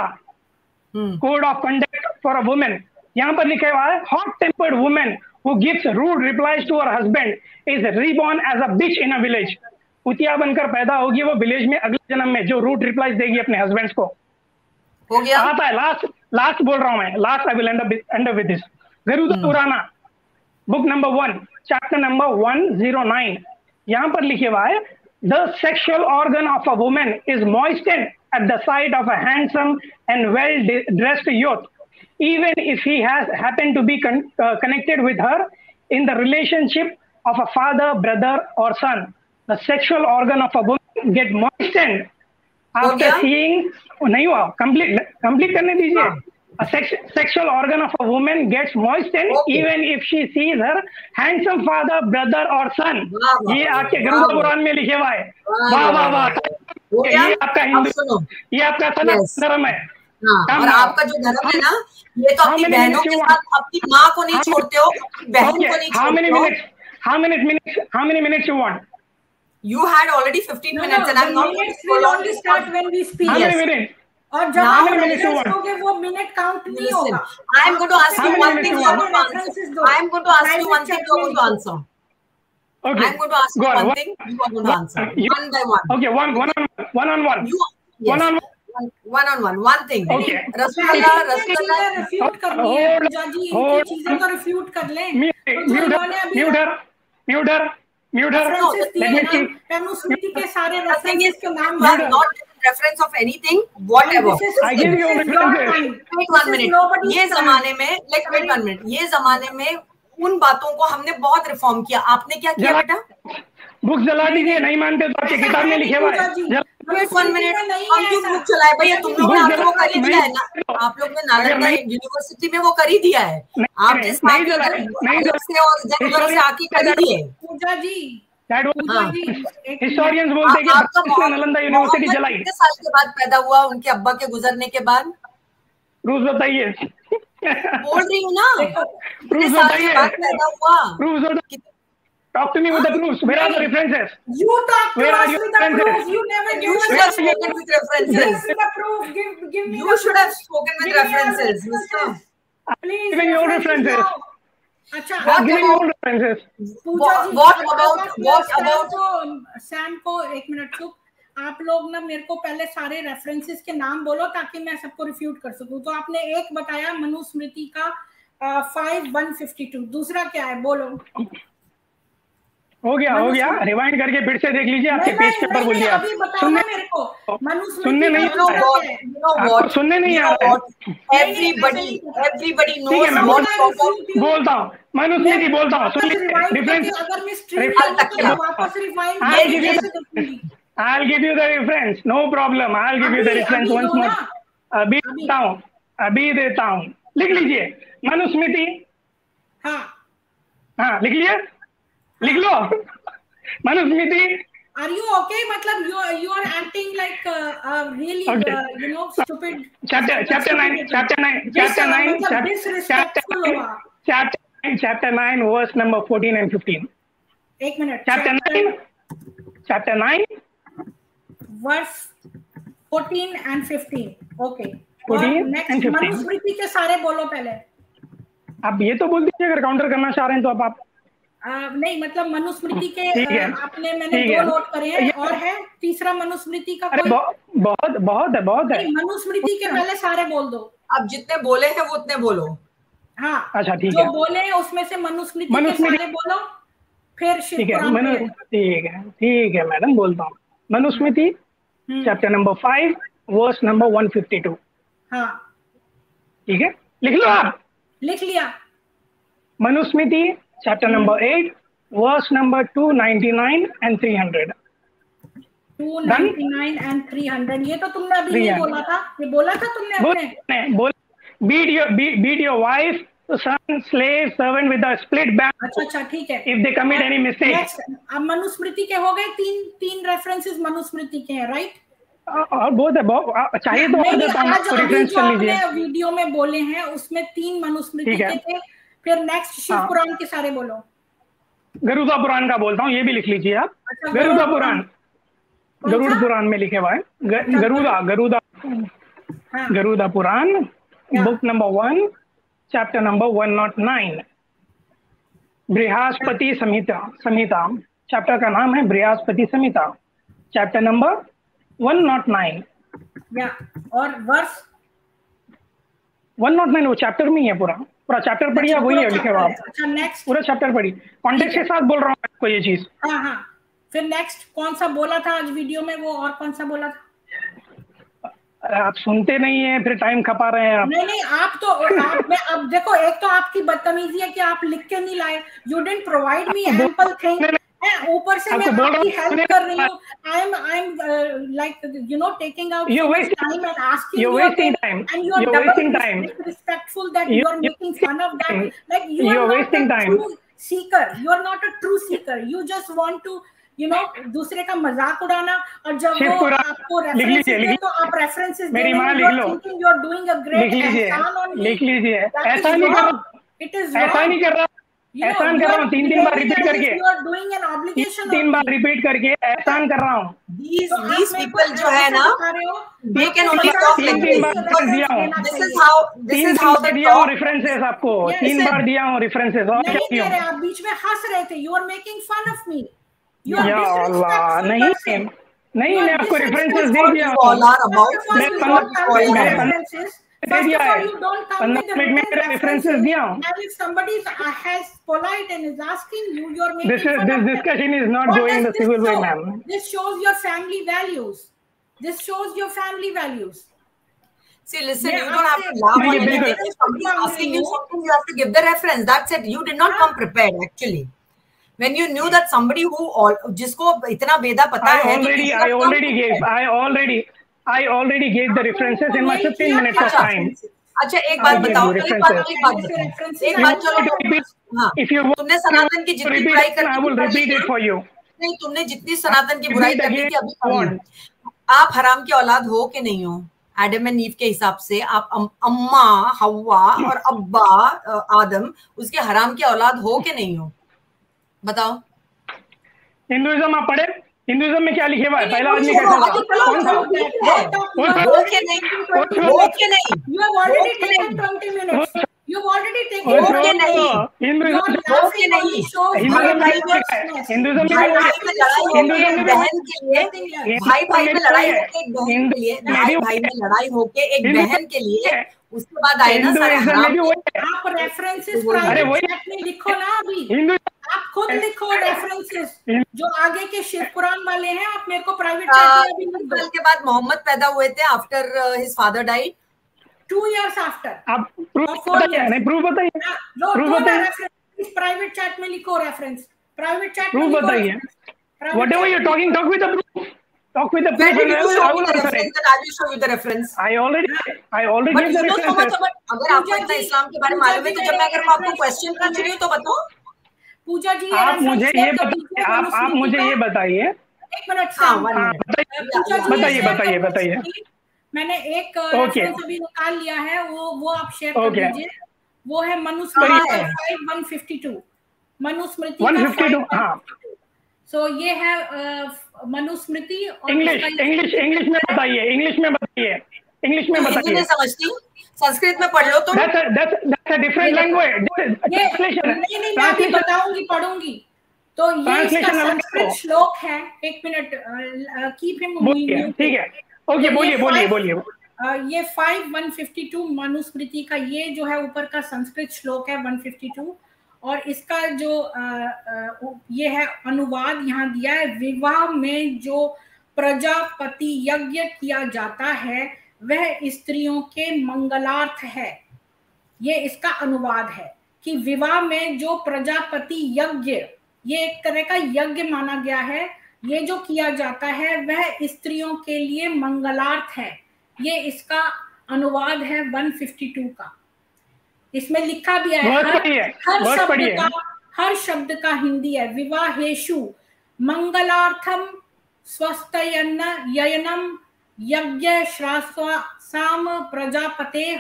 code of conduct for a women. यहाँ पर लिखा हुआ है, hot tempered women who gives rude replies to her husband is reborn as a bitch in a village. कुतिया बनकर पैदा होगी वो विलेज में अगले जन्म में, जो रूड रिप्लाईज देगी अपने हस्बैंड्स को। हो गया। आता है लास्ट लास्ट बोल रहा हूं मैं, last I will end end with this. Garuda Purana book number one chapter number one zero nine, यहाँ पर लिखे हुआ है, the sexual organ of a woman is moistened at the sight of a handsome and well dressed youth, even if he has happened to be con uh, connected with her in the relationship of a father, brother or son. The sexual organ of a woman get moistened after seeing, नहीं हुआ, complete complete करने दीजिए। A sex, sexual organ of a woman gets moistened okay. even if she sees her handsome father, brother or son. ये आपके गरुड़ पुराण में लिखे हुआ है। वाह वाह वाह, ये आपका हिंदू, ये आपका सनातन धर्म है। हाँ, और आपका जो धर्म है ना, ये तो अपनी बहनों के साथ अपनी माँ को नहीं छोड़ते हो, बहन को नहीं छोड़ते हो। How many minutes? How many minutes? How many minutes you want? You had already fifteen no, minutes, no, and I'm not going to prolong this. Start when we speak. How many minutes? और जब आप रेफरेंस दोगे वो मिनट काउंट नहीं होगा। I am going to ask you one thing. You are going to answer. I am going to ask you one thing. You are going to answer. Okay. I am going to ask you one thing. You are going to answer one by one. Okay, one one on one on one. One on one. One on one, one thing. Okay. Rasgulla, rasgulla refute करनी है पूजा जी, इनकी चीजें तो रिफ्यूट कर लें। म्यूटर, म्यूटर, म्यूटर। मनुस्मृति के सारे रेफरेंसेस के नाम are not reference of anything, whatever. I give you references. Wait one minute. ये जमाने में, like wait one minute. ये जमाने में उन बातों को हमने बहुत रिफॉर्म किया। आपने क्या किया बेटा? बुक जला दीजिए, नहीं मानते तो आपके किताब में लिखे हुआ है। वेट वन मिनट, हम क्यों बुक चलाए भैया? तुम लोग ने आपने वो कर ही दिया है ना, आप लोग ने नालंदा यूनिवर्सिटी में वो कर ही दिया है। आप जिस से और जनगण से आके कर ही दिए। पूजा जी, हिस्टोरियंस बोलते हैं कि आपका नालंदा यूनिवर्सिटी जलाई। कितने साल के बाद पैदा हुआ उनके अब्बा के गुजरने के बाद? प्रूफ बताइए। बोल रही हूँ ना, कितने साल के बाद पैदा हुआ? Proof Talk to me with the proofs. Where are the references? You talk to us with the proofs. You never. You should have spoken with references. Give me the proof. Give, give me. You should have spoken with references, Mister. Please. Giving your references. अच्छा. I'm giving your references. What, what about? What about? Sam को एक मिनट चुप. आप लोग ना मेरे को पहले सारे रेफरेंसेस के नाम बोलो ताकि मैं सबको रिफ्यूट कर सकूं। तो आपने एक बताया मनुस्मृति का फाइव वन फिफ्टी टू, दूसरा क्या है बोलो? हो गया हो गया, रिवाइंड करके फिर से देख लीजिए, आपके पेज के ऊपर बोल दिया। सुनने मेरे को सुनने नहीं आपको सुनने नहीं आ रहा है। Everybody everybody knows. बोलता हूँ मनुस्मृति, बोलता हूँ, सुन लीजिए डिफरेंस। अगर मैं स्ट्रीम वापस rewind I'll give you the reference, no problem. I'll give you the reference once more. अभी देता हूँ, अभी देता हूँ, लिख लीजिए मनुस्मृति। हाँ हाँ लिख लिया, लिख लो मनुस्मृति। Are you okay? मतलब you are you are acting like uh, uh, really okay. uh, you know stupid. Chapter chapter nine chapter nine chapter nine disrespectful होगा. Chapter nine chapter nine verse number fourteen and fifteen. एक minute. Chapter nine chapter nine verse fourteen and fifteen. Okay. fourteen and fifteen. Manusmriti के सारे बोलो पहले. आप ये तो बोल दीजिए अगर काउंटर करना चाह रहे हैं तो आप आप Uh, नहीं मतलब मनुस्मृति के uh, आपने मैंने दो नोट करे हैं और है तीसरा मनुस्मृति का कोई बहुत बहुत बहुत है बहुत है। मनुस्मृति के पहले सारे बोल दो। आप जितने बोले हैं वो उतने बोलो। हाँ अच्छा ठीक है, जो जो बोले हैं उसमें से मनुस्मृति के सारे बोलो, फिर ठीक है मनु ठीक है ठीक है मैडम बोलता हूँ। Manusmriti chapter number five verse number one fifty two. हाँ ठीक है, लिख लो आप। लिख लिया। Manusmriti chapter number eight verse number two ninety-nine and three hundred. two ninety-nine and three hundred ये तो तुमने अभी नहीं बोला था, ये बोला था तुमने अपने बोल beat your beat, beat your wife, son, slave, servant with a split back. अच्छा अच्छा ठीक है। if they commit any mistake. अब मनुस्मृति के हो गए तीन तीन रेफरेंसेस मनुस्मृति के हैं, राइट? और बहुत है बहुत चाहिए तो और देता हूं, रेफरेंस कर लीजिए। वीडियो में बोले हैं उसमें तीन मनुस्मृति के थे, फिर नेक्स्ट शिव पुराण के सारे बोलो। गरुड़ पुराण का बोलता हूँ, ये भी लिख लीजिए आप। अच्छा, गरुड़ पुराण गरुड़ पुराण में लिखे हुआ है, Garuda Garuda Garuda Purana, book number one, chapter number one not nine, Brihaspati Samhita Samhita chapter का नाम है Brihaspati Samhita, chapter number one not nine. या और वर्स वन नॉट नाइन वो चैप्टर में ही है, पूरा पूरा चैप्टर पढ़िए, वही है लिखे हुआ। अच्छा नेक्स्ट पूरा चैप्टर पढ़िए, कॉन्टेक्स्ट के साथ बोल रहा हूँ आपको ये चीज। हाँ हाँ, फिर नेक्स्ट कौन सा बोला था आज वीडियो में, वो और कौन सा बोला था? आप सुनते नहीं है, फिर टाइम खपा रहे हैं आप। नहीं नहीं, आप तो आप में अब देखो, एक तो आपकी बदतमीजी है कि आप लिख के नहीं लाए, you didn't provide me ample thing, ऊपर से मैं आपकी हेल्प कर रही हूँ, I am I am like you know taking out time and asking you wasting time and you are wasting time disrespectful that you are making fun of that, like you are not a true seeker, you are not a true seeker, you just want to you know दूसरे का मजाक उड़ाना, और जब वो आपको रेफरेंसेस दे तो आप रेफरेंसेस दे, you are thinking you are doing a great एहसान on me, लिख लीजिए। ऐसा नहीं कर रहा, it is ऐसा नहीं कर रहा, एहसान कर रहा हूँ, तीन तीन बार रिपीट करके, you are doing an obligation, तीन बार रिपीट करके एहसान कर रहा हूँ। These these people जो है ना, they can only talk like this. दिया हूँ, This is how this is how they दिया हूँ talk. रेफरेंसेस आपको, तीन बार दिया हूँ रेफरेंसेस। और क्या नहीं कह रहे, आप बीच में हंस रहे थे, you are making fun of me, you are या अल्लाह, नहीं नहीं मैं आपको रेफरेंसेस दे दिया हूँ, All are about मैं पंद्रह दे दिया है, पंद्रह मिनट में मेरे रेफरेंसेस दिया हूँ। Now if somebody has polite and is asking you, you are making This is fun this of discussion is not What going the does this civil way, show? ma'am. This shows your family values. This shows your family values. See, listen, Yeah, you don't have to I'm laugh saying- on Yeah, anything. If somebody is asking you something, you have to give the reference. That's it. You did not come prepared, actually. When you knew that somebody who all जिसको इतना वेदा पता I है, already I already gave I already I already gave the references in my fifteen minutes of time. अच्छा एक बात बताओ, एक बात एक बात बताओ, एक बात चलो, हाँ, If you want तुमने सनातन की जितनी repeat बुराई it, करनी I will थी, repeat it for you. नहीं, तुमने जितनी सनातन की बुराई Repeat करनी again थी अभी कर ली। want. आप हराम की औलाद हो कि नहीं हो? एडम एंड ईव के हिसाब से आप अम, अम्मा हवा और अब्बा अ, आदम उसके हराम की औलाद हो कि नहीं हो? बताओ। हिंदुइज्म आप पढ़े? हिंदुइज्म में क्या लिखे हुआ है? पहला आदमी कैसा था? कौन था? हो के नहीं, हो के नहीं, You have already taken twenty minutes. You have already taken हो के twenty नहीं, हिंदुइज्म हो के नहीं, हिंदुइज्म में भाई क्या लिखा है? हिंदुइज्म में भाई क्या भाई में लड़ाई होके हिंदुइज्म एक में बहन के लिए, भाई भाई में लड़ाई होके एक बहन के लिए, भाई भाई में लड़ाई होके एक बहन के लिए, उसके बाद आए ना सारे हिंदुइज्म में हराम। भी वही है। आप रेफरेंसेस अरे वही प्राइवेट में लिखो ना अभी, हिंदू आप खुद लिखो रेफरेंसेस, जो आगे के शिव पुराण वाले हैं, आप मेरे को प्राइवेट अ, चैट में अभी लिख दो। साल के बाद मोहम्मद पैदा हुए थे after his father died. Two years after. आप प्रूफ बताइए, नहीं प्रूफ बताइए, लो प्रूफ दो बताइए, रेफरेंस प्राइवेट चैट में लिखो, रेफरेंस प्राइवेट चैट में प्रूफ लिखो, बताइए। Whatever you're talking, talk with the proof. Talk with the Where proof did and I you will, show I me will the answer reference? it. That I will show you the reference. I already, I already But gave you the know so much references. about, अगर आपको इतना इस्लाम के बारे में मालूम है तो जब मैं अगर मैं आपको क्वेश्चन पूछ रही हूँ तो बताओ। पूजा जी आप मुझे ये बताइए, आप आप मुझे ये बताइए, एक मिनट हाँ, से one हाँ minute. बताइए पूजा जी बताइए share बताइए करो। बताइए। मैंने एक Okay. रेफरेंस अभी निकाल लिया है, वो वो आप शेयर कर Okay. दीजिए। वो है मनुस्मृति कहाँ का है? Five one fifty two, Manusmriti one का fifty-two, हाँ। सो ये है अ, मनुस्मृति और इंग्लिश इसका ये- इंग्लिश इंग्लिश में बताइए, इंग्लिश में बताइए, इंग्लिश में हिंदी बताइए। नहीं समझती, संस्कृत में पढ़ लो तुम। That's a that's that's a different language. ये Translation है। नहीं नहीं मैं अभी Translation बताऊंगी, पढ़ूंगी। तो ये इसका Translation अलग संस्कृत हो। श्लोक है, एक मिनट, कीप हिम बोलिए, ठीक है, ओके, बोलिए बोलिए बोलिए। अ, ये five one fifty two Manusmriti का ये जो है ऊपर का संस्कृत श्लोक है वन फिफ्टी टू, और इसका जो अ, अ, ये है अनुवाद यहाँ दिया है। विवाह में जो प्रजापति यज्ञ किया जाता है वह स्त्रियों के मंगलार्थ है। ये इसका अनुवाद है कि विवाह में जो प्रजापति यज्ञ, ये एक तरह का यज्ञ माना गया है, ये जो किया जाता है वह स्त्रियों के लिए मंगलार्थ है। ये इसका अनुवाद है वन फिफ्टी टू का। इसमें लिखा भी है, बहुत हर, बढ़िया, हर बहुत शब्द बढ़िया। का हर शब्द का हिंदी है। विवाहेषु मंगलार्थम स्वस्तयन ययनम यज्ञ श्रासाम प्रजापतेः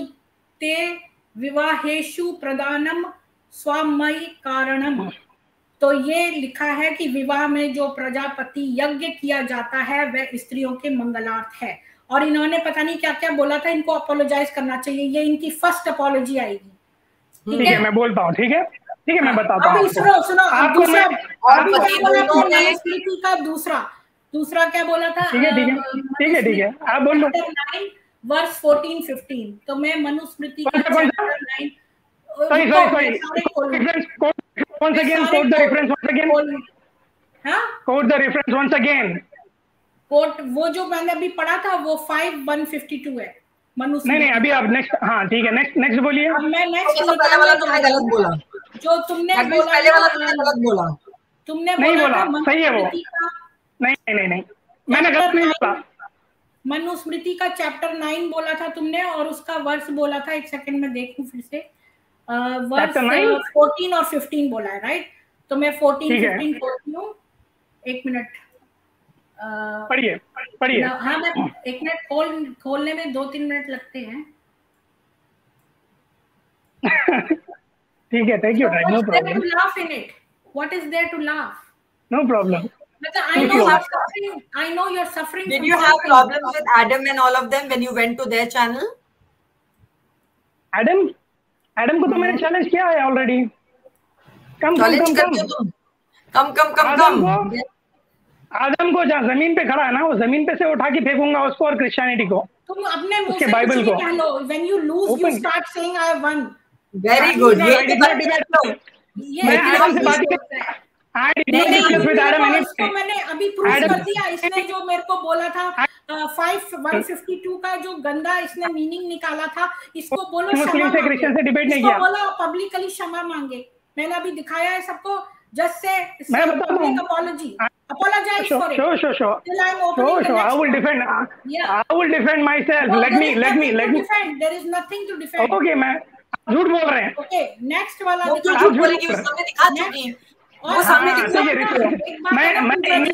प्रजुते विवाहेषु प्रदानम स्वामयी कारणम। तो ये लिखा है कि विवाह में जो प्रजापति यज्ञ किया जाता है वह स्त्रियों के मंगलार्थ है। और इन्होंने पता नहीं क्या क्या बोला था, इनको अपोलोजाइज करना चाहिए, ये इनकी फर्स्ट अपोलॉजी आएगी। ठीक है, मैं बोलता हूँ। ठीक है ठीक है, मैं बताता हूँ। सुनो सुनो आपको दूसरा अभी क्या बोला था मनुस्मृति का, दूसरा दूसरा क्या बोला था? ठीक है ठीक है ठीक है ठीक है, आप बोल लो। Verse fourteen fifteen. तो मैं मनुस्मृति का chapter nine, sorry sorry sorry reference once again, quote the reference once again. हाँ, quote the reference once again. quote वो जो मैंने अभी पढ़ा था वो फाइव वन फिफ्टी टू है मनुस्मृति। नहीं नहीं, अभी आप नेक्स्ट, हाँ ठीक है, नेक्स्ट नेक्स्ट बोलिए। अब मैं नेक्स्ट पहले वाला तुमने गलत बोला, जो तुमने बोला पहले वाला तुमने गलत बोला, तुमने नहीं बोला बोला, सही है वो। नहीं नहीं नहीं, मैंने गलत नहीं बोला। मनुस्मृति का चैप्टर नाइन बोला था तुमने, और उसका वर्ष बोला था, एक सेकंड में देखूं फिर से, वर्ष फोर्टीन और फिफ्टीन बोला है, राइट? तो मैं फोर्टीन फिफ्टीन बोलती हूँ, एक मिनट पढ़िए पढ़िए। हाँ, मैं एक मिनट खोल खोलने में दो तीन मिनट लगते हैं। ठीक है, take your time, no problem. laugh in it, what is there to laugh? No problem. I know you're suffering. I know you're suffering. Did you have problems with Adam and all of them when you went to their channel? Adam, Adam को तो मैंने चैलेंज किया है ऑलरेडी। कम कम कम कम कम कम कम आदम को जहाँ जमीन पे खड़ा है ना, वो जमीन पे से उठा के फेंकूंगा उसको और क्रिश्चियनिटी को। तुम अपने मुंह से बाइबल को कह लो, when you lose you start saying I won. Very good. ये डिबेट लो। ये आदम से बात कर इसको मैंने अभी प्रूव कर दिया। इसने जो मेरे को बोला था फाइव वन फिफ्टी टू का जो गंदा इसने मीनिंग निकाला था, इसको बोलो क्षमा मांगे, क्रिश्चियन से डिबेट नहीं किया, बोलो पब्लिकली क्षमा मांगे। मैंने अभी दिखाया है सबको, जस्ट से public apology, apologize for it. Sure, sure, sure. Till I'm opening sure, the sure. next I will defend. Yeah. I will defend myself. No, let me, let me, let me defend. There is nothing to defend. Okay, मैं झूठ बोल रहे हैं। Okay, next वाला वो क्यों झूठ बोलेगी? वो सामने दिखा चुकी है। वो सामने दिखा चुकी है। मैं मैं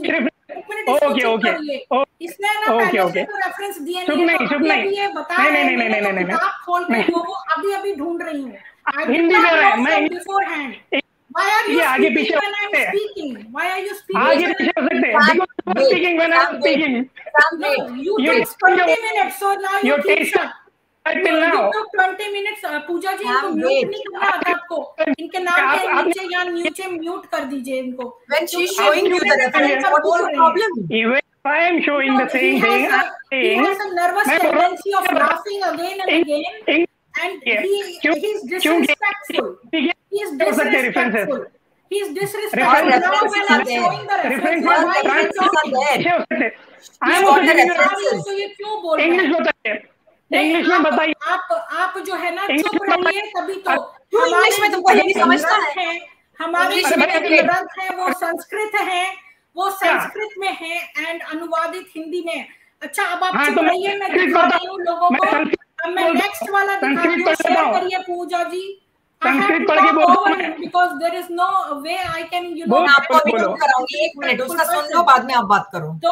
ओके ओके इसने ना पहले से तो रेफरेंस दिए नहीं, चुप नहीं, चुप नहीं, ये बताया नहीं नहीं नहीं नहीं नहीं, आप खोल के वो अभी अभी ढूंढ रही हूँ। हिंदी में है, मैं beforehand. Why are you आगे speaking पीछे when I'm speaking? Why are you speaking? आगे पीछे हो सकते हैं। Because I'm speaking when I'm speaking. No, you took twenty minutes, so now you keep shut. Until now. You took twenty minutes. पूजा जी इनको म्यूट नहीं करना आता आपको। इनके नाम के नीचे या नीचे म्यूट कर दीजिए इनको। When she's showing you the reference, what is the problem? Even if I am showing the same thing, I'm saying. He has a nervous tendency of laughing again and again, and he he's disrespectful. He is disrespectful. He is disrespectful. Now when I'm showing the references, why are you talking? I am also giving you. तो ये क्यों बोल रहे हैं? इंग्लिश बताइए, इंग्लिश में बताइए। आप आप जो है ना चुप रहिए, तभी तो इंग्लिश में तुमको हिंदी समझता है। हमारे ग्रंथ है वो संस्कृत है, वो संस्कृत में है एंड अनुवादित हिंदी में। अच्छा, अब आप चुप रहिए, मैं दिखा रही हूँ लोगों को। अब मैं नेक्स्ट वाला दिखाती हूँ, शेयर करिए पूजा जी। संस्कृत पढ़ के बोलो, because there is no way I can, you know, मैं आपको अभी बोल कराऊंगी, एक मिनट उसका सुन लो, बाद में आप बात करो। तो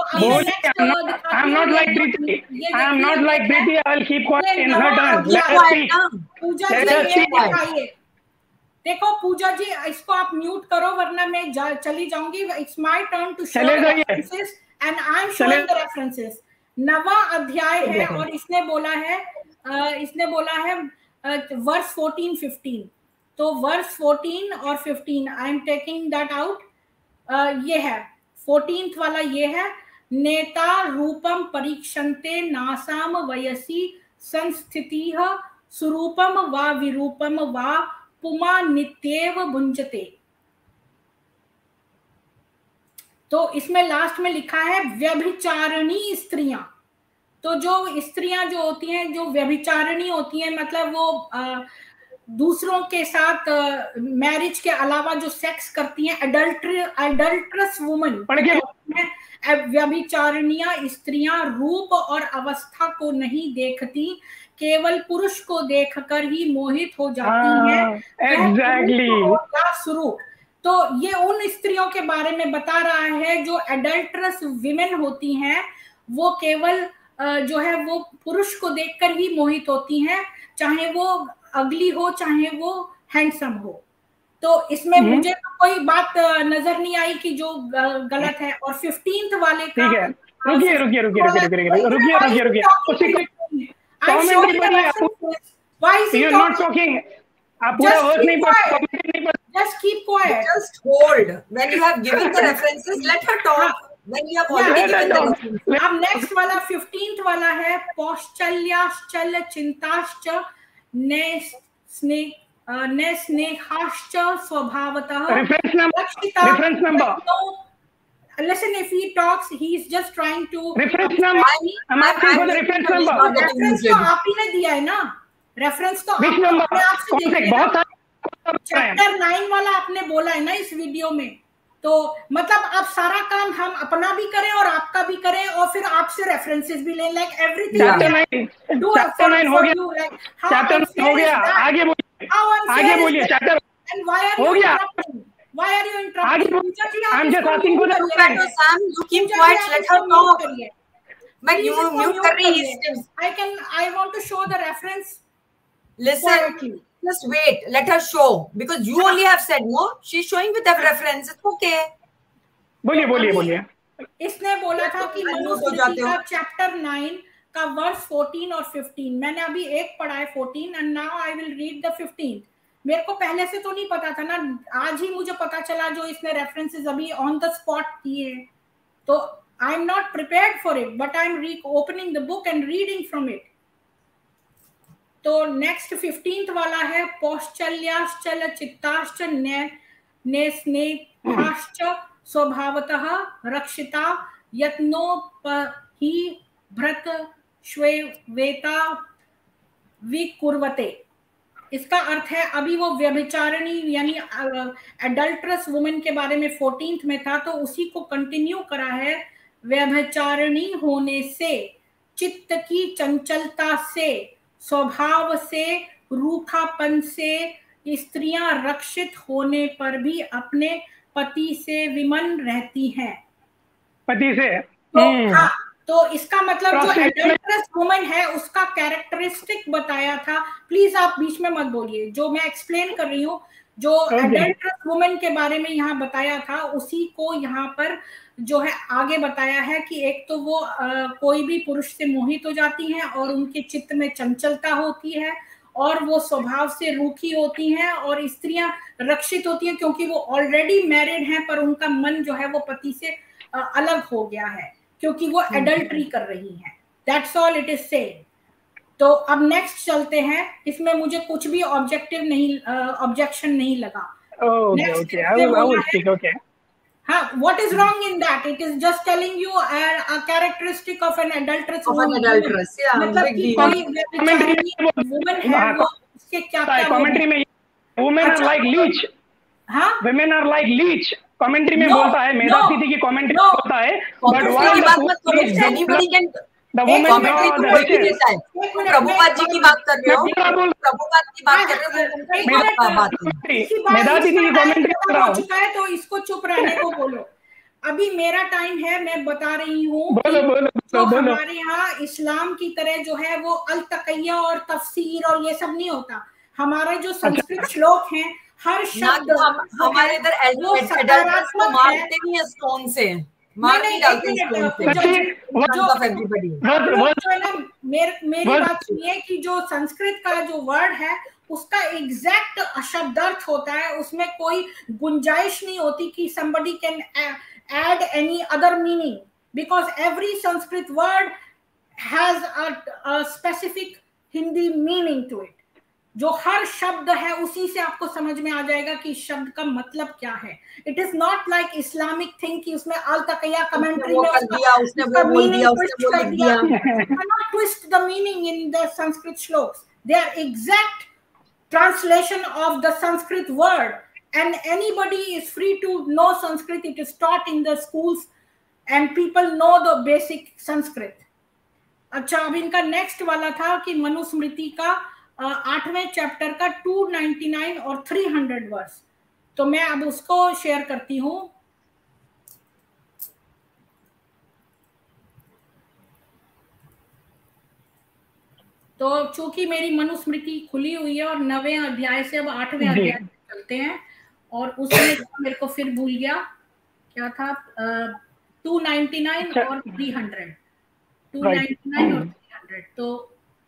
I am not like Preeti, I am not like Preeti, I will keep quiet in her turn. Let her speak. पूजा जी ये दिखाइए, देखो पूजा जी इसको आप म्यूट करो वरना मैं चली जाऊंगी। It's my turn to show the references and I am showing the references. नवा अध्याय है और इसने बोला है इसने बोला है वर्स फोर्टीन फिफ्टीन। तो वर्स फोर्टीन और fifteen I am taking that out. ये है फोर्टीन्थ वाला, ये है नेता रूपम परीक्षन्ते नासाम वयसी संस्थितिः सुरूपम वा विरूपम वा पुमा नित्येव भुंजते। तो इसमें लास्ट में लिखा है व्यभिचारिणी स्त्रियां। तो जो स्त्रियां जो होती हैं, जो व्यभिचारिणी होती हैं, मतलब वो आ, दूसरों के साथ मैरिज के अलावा जो सेक्स करती हैं, अडल्ट्री अडल्ट्रस वुमन, व्यभिचारिणियां स्त्रियां रूप और अवस्था को नहीं देखती, केवल पुरुष को देखकर ही मोहित हो जाती हैं। एग्जैक्टली स्वरूप। तो ये उन स्त्रियों के बारे में बता रहा है जो एडल्ट्रस विमेन होती हैं, वो केवल जो है वो पुरुष को देखकर ही मोहित होती हैं, चाहे वो अगली हो चाहे वो हैंडसम हो। तो इसमें मुझे तो कोई बात नजर नहीं आई कि जो गलत है। और फिफ्टींथ वाले का ठीक है, रुकिए रुकिए रुकिए रुकिए रुकिए रुकिए रुकिए रुकिए कमेंट्री पढ़िए आप। यू आर नॉट टॉकिंग, आप पूरा वर्ड नहीं पढ़। Just keep quiet. Just hold. When you have given the references, let her talk. When you have already Yeah, given the talk. references. अब नेक्स्ट वाला फिफ्टींथ वाला है पौश्चल्याश्चल चिंताश्च ने स्ने ने स्नेहाश्च स्वभावतः। Reference number. Reference number. Listen, if he talks, he is just trying to. Reference number. I'm asking for the reference number. Reference तो आप ही ने दिया है ना, रेफरेंस तो Which number? आपसे देखिए ना। बहुत चैप्टर नाइन वाला आपने बोला है ना इस वीडियो में, तो मतलब आप सारा काम हम अपना भी करें और आपका भी करें और फिर आपसे रेफरेंसेस भी लें, like everything. Chapter nine chapter nine हो गया, चैप्टर हो गया, आगे बोलिए, आगे बोलिए चैप्टर हो गया। Why are you interrupting? I'm just asking for the reference. Sam, you keep quiet. Let her talk. But you mute कर रही है. I can. I want to show the reference. Listen. Just wait. Let her show because you only have said no. She's showing with the reference. It's okay. बोलिए बोलिए बोलिए। इसने बोला था कि मनुस्मृति का चैप्टर नाइन का वर्स फोर्टीन और फिफ्टीन, मैंने अभी एक पढ़ा है fourteen and now I will read the fifteen. मेरे को पहले से तो नहीं पता था ना, आज ही मुझे पता चला जो इसने रेफरेंसेस अभी ऑन द स्पॉट दिए, तो I am not prepared for it but I am reopening the book and reading from it. तो नेक्स्ट फिफ्टींथ वाला है पौश्चल्याश्चल चित्ताश्च ने ने स्नेहाश्च स्वभावतः रक्षिता यत्नोपहि भ्रत श्वेता विकुर्वते। इसका अर्थ है अभी वो व्यभिचारिणी यानी एडल्ट्रस वुमेन के बारे में फोर्टीन्थ में था, तो उसी को कंटिन्यू करा है। व्यभिचारिणी होने से, चित्त की चंचलता से, स्वभाव से, रूखापन से स्त्रियां रक्षित होने पर भी अपने पति से विमन रहती हैं। पति से तो हाँ, तो इसका मतलब जो एडल्ट्रस वुमन है उसका कैरेक्टरिस्टिक बताया था। प्लीज आप बीच में मत बोलिए, जो मैं एक्सप्लेन कर रही हूँ जो एडल्ट्रस वुमन के बारे में यहाँ बताया था उसी को यहाँ पर जो है आगे बताया है कि एक तो वो आ, कोई भी पुरुष से मोहित हो जाती हैं और उनके चित्त में चंचलता होती है और वो स्वभाव से रूखी होती हैं और स्त्रियां रक्षित होती हैं क्योंकि वो ऑलरेडी मैरिड हैं पर उनका मन जो है वो पति से आ, अलग हो गया है क्योंकि वो एडल्ट्री कर रही हैं। That's all it is said. तो अब नेक्स्ट चलते हैं, इसमें मुझे कुछ भी ऑब्जेक्टिव नहीं ऑब्जेक्शन uh, नहीं लगा। Okay okay I will I will speak okay. हाँ, what is wrong in that? It is just telling you a, a characteristic of an adulteress of an adulteress, yeah, मतलब कि कोई woman है वो उसके क्या क्या कमेंट्री में women are like leech, हाँ women are like leech commentary में बोलता है, मेधातिथि की कमेंट्री में बोलता है, but why anybody can the woman commentary तो कोई भी देता है। प्रभुपाद जी की बात कर रहे हो, प्रभुपाद की बात कर रहे हो, मेधातिथि की कमेंट्री कर रहा हूं। चुका है तो इसको चुप रहने को बोलो। अभी मेरा टाइम है, मैं बता रही हूँ जो हमारे यहाँ इस्लाम की तरह जो है वो अल तकैया और तफसीर और ये सब नहीं होता। हमारा जो संस्कृत श्लोक है हर शब्द हमारे इधर एडल्ट्रस को मारते नहीं है स्टोन से, मार नहीं डालते स्टोन से। मेरी बात सुनिए कि जो संस्कृत का जो वर्ड है उसका एग्जैक्ट अशब्दार्थ होता है, उसमें कोई गुंजाइश नहीं होती कि somebody can add any other meaning because every Sanskrit word has a, a specific Hindi meaning to it। जो हर शब्द है उसी से आपको समझ में आ जाएगा कि इस शब्द का मतलब क्या है। It is not like Islamic thing कि उसमें अल तकैया कमेंट्री में उसका उसने वो बोल दिया उसने वो लिख दिया। cannot twist the meaning in the Sanskrit shloks, they are exact translation of the Sanskrit word and anybody is free to know Sanskrit। it is taught in the schools and people know the basic Sanskrit। अच्छा, अब इनका नेक्स्ट वाला था कि मनुस्मृति का आठवें चैप्टर का टू नाइंटी नाइन और थ्री हंड्रेड वर्स, तो मैं अब उसको शेयर करती हूँ। तो चूंकि मेरी मनुस्मृति खुली हुई है और नवे अध्याय से अब आठवें अध्याय चलते हैं और उसमें मेरे को फिर भूल गया क्या था, टू नाइनटी नाइन और three hundred, two ninety nine और थ्री हंड्रेड। तो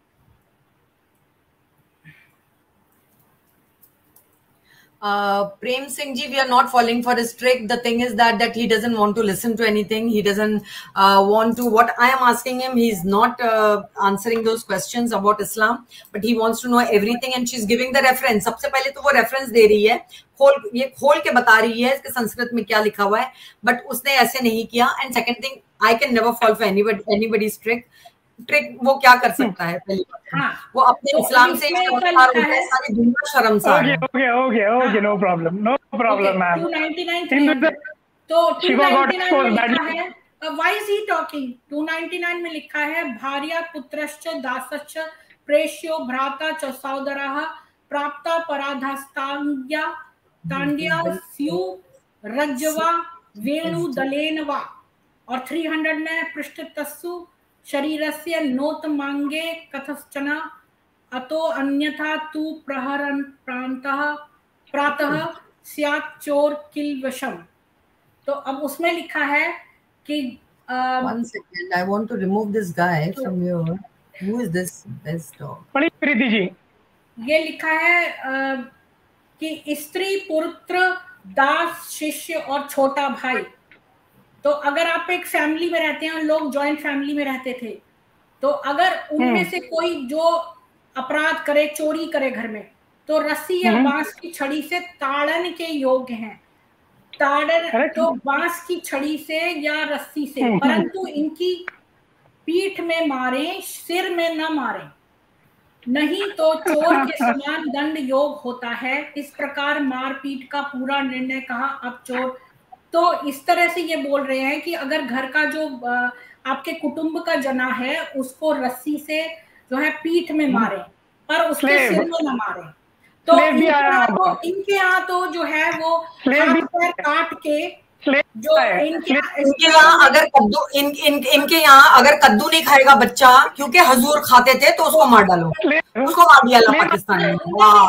Uh, Prem Singh ji, we are not falling for his trick. The thing is that that he doesn't want to listen to anything. He doesn't uh, want to. What I am asking him, he's not uh, answering those questions about Islam, but he wants to know everything. And she's giving the reference. सबसे पहले तो वो reference दे रही है, खोल ये खोल के बता रही है इसके संस्कृत में क्या लिखा हुआ है. But उसने ऐसे नहीं किया. And second thing, I can never fall for anybody anybody's trick. Trick वो क्या कर सकता है पहली बात, हाँ, वो अपने तो इस्लाम से सारी दुनिया शर्मसार है. Okay okay okay no problem no problem ma'am. Two ninety nine तो टू नाइनटी नाइन में लिखा है, why is he talking, two ninety nine में लिखा है भार्या पुत्रश्च दासश्च प्रेष्यो भ्राता च सहोदरः प्राप्ता पराधस्तांग्या तांड्या स्यु रज्जवा वेणु दलेन वा. और थ्री हंड्रेड में पृष्ठतस्सु शरीरस्य नोतमांगे कथश्चन अतो अन्यथा तु प्रहरन् प्रान्तः प्रातः स्यात् चोर किल वशम. तो अब उसमें लिखा है कि one second, I want to remove this guy from your. Who is this this dog? Preeti ji, ये लिखा है आ, कि स्त्री पुत्र दास शिष्य और छोटा भाई. तो अगर आप एक फैमिली में रहते हैं, लोग जॉइंट फैमिली में रहते थे, तो अगर उनमें से कोई जो अपराध करे, चोरी करे घर में, तो रस्सी या बांस की छड़ी से ताड़न के योग्य हैं. ताड़न तो बांस की छड़ी से या रस्सी से, परंतु इनकी पीठ में मारे, सिर में न मारे, नहीं तो चोर के समान दंड योग होता है. इस प्रकार मारपीट का पूरा निर्णय कहा. अब चोर तो इस तरह से ये बोल रहे हैं कि अगर घर का जो आपके कुटुंब का जना है उसको रस्सी से जो है पीठ में मारे पर उसके सिर में न मारे. तो इनके यहाँ तो, इनके यहाँ तो जो है वो हाथ पैर काट के जो इनके इनके यहाँ अगर कद्दू इन, इन, इनके यहाँ अगर कद्दू नहीं खाएगा बच्चा, क्योंकि हजूर खाते थे, तो उसको मार डालो, उसको मार दिया पाकिस्तान में.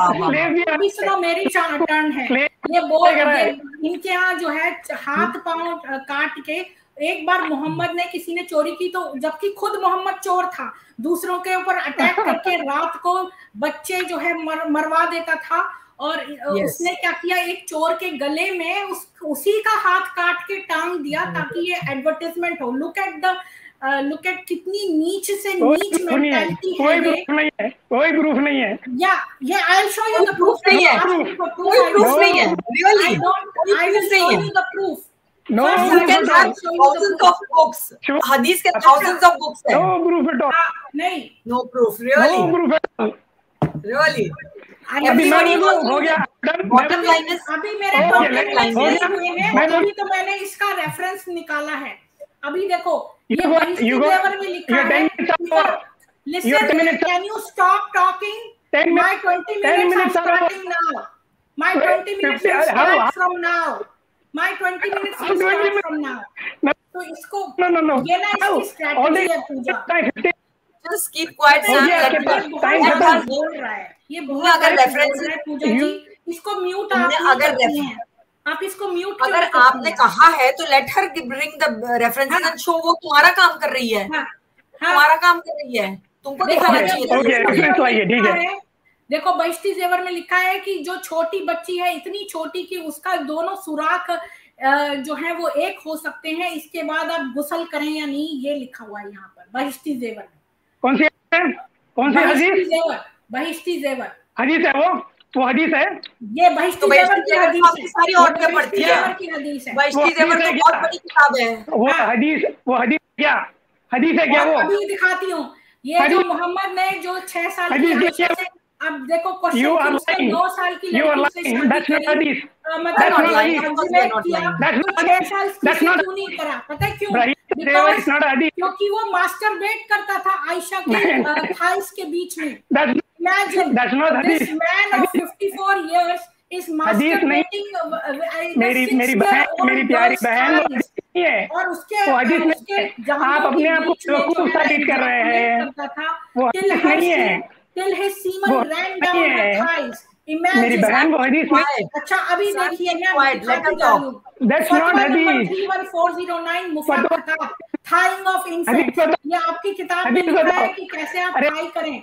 अभी सुनो, मेरी टर्न है. ये बोल इनके यहाँ जो है हाथ पांव काट के, एक बार मोहम्मद ने किसी ने चोरी की, तो जबकि खुद मोहम्मद चोर था, दूसरों के ऊपर अटैक करके रात को बच्चे जो है मर, मरवा देता था. और yes. उसने क्या किया, एक चोर के गले में उस उसी का हाथ काट के टांग दिया ताकि ये एडवर्टाइजमेंट हो. Look at the look at कितनी नीच से नीच मेंटालिटी है. कोई प्रूफ नहीं है, कोई प्रूफ नहीं है. या ये I will show you the proof. नहीं है, कोई प्रूफ नहीं है. Really I don't I will show you the proof. No, you can have thousands of books. Hadith के thousands of books है. No proof at all. नहीं, no proof. Really? No proof at all. Really? Everybody was हो गया. Bottom line is अभी मेरे bottom line हुए हैं. अभी तो मैंने इसका रेफरेंस निकाला है. अभी देखो ये बहिष्टी देवर में लिखा है. Listen, can you stop talking? My twenty minutes are starting now. My twenty minutes will start from now. My twenty minutes will start from now. तो इसको no no no ये ना इसकी स्ट्रेटजी है पूजा. Just keep quiet, Sam. Let बोल रहा है. ये बहुत अगर रेफरेंस है पूजा जी, इसको म्यूट आप अगर आप इसको म्यूट अगर आपने कहा है तो let her bring the references and show. वो तुम्हारा काम कर रही है, तुम्हारा काम कर रही है, तुमको दिखाना चाहिए. देखो बहिष्टी जेवर में लिखा है कि जो छोटी बच्ची है, इतनी छोटी कि उसका दोनों सुराख जो है वो एक हो सकते हैं, इसके बाद आप गुसल करें या नहीं, ये लिखा हुआ है यहाँ पर बहिष्टी जेवर में. कौन सी कौन सी हदीस? जेवर, बहिष्टी जेवर हदीस है वो वो हदीस है. ये बहिष्टी जेवर की हदीस है. सारी औरतें पढ़ती हैं. की हदीस है. बहिष्टी जेवर तो बहुत बड़ी किताब है. वो हदीस वो हदीस क्या हदीस है क्या? वो अभी दिखाती हूँ. ये जो मोहम्मद ने जो छह साल की, अब देखो क्वेश्चन उसने नौ साल की लड़की से शादी करी, मतलब छह साल क्यों नहीं करा? पता है क्यों? क्योंकि वो मास्टरबेट करता था आयशा के थाइस के बीच में. Imagine this man of fifty-four years is masturbating. मेरी मेरी बहन मेरी प्यारी बहन है. और उसके उसके आप अपने आप को बेवकूफ साबित कर रहे हैं. वो नहीं है. Till his semen ran down her thighs. मेरी बहन वो हदीस में, अच्छा अभी देखिए मैं That's not हदीस। Three one four zero nine मुफत खिताब थाइंग ऑफ इन्फेंट्स, ये आपकी किताब में लिखा है कि कैसे आप थाई करें।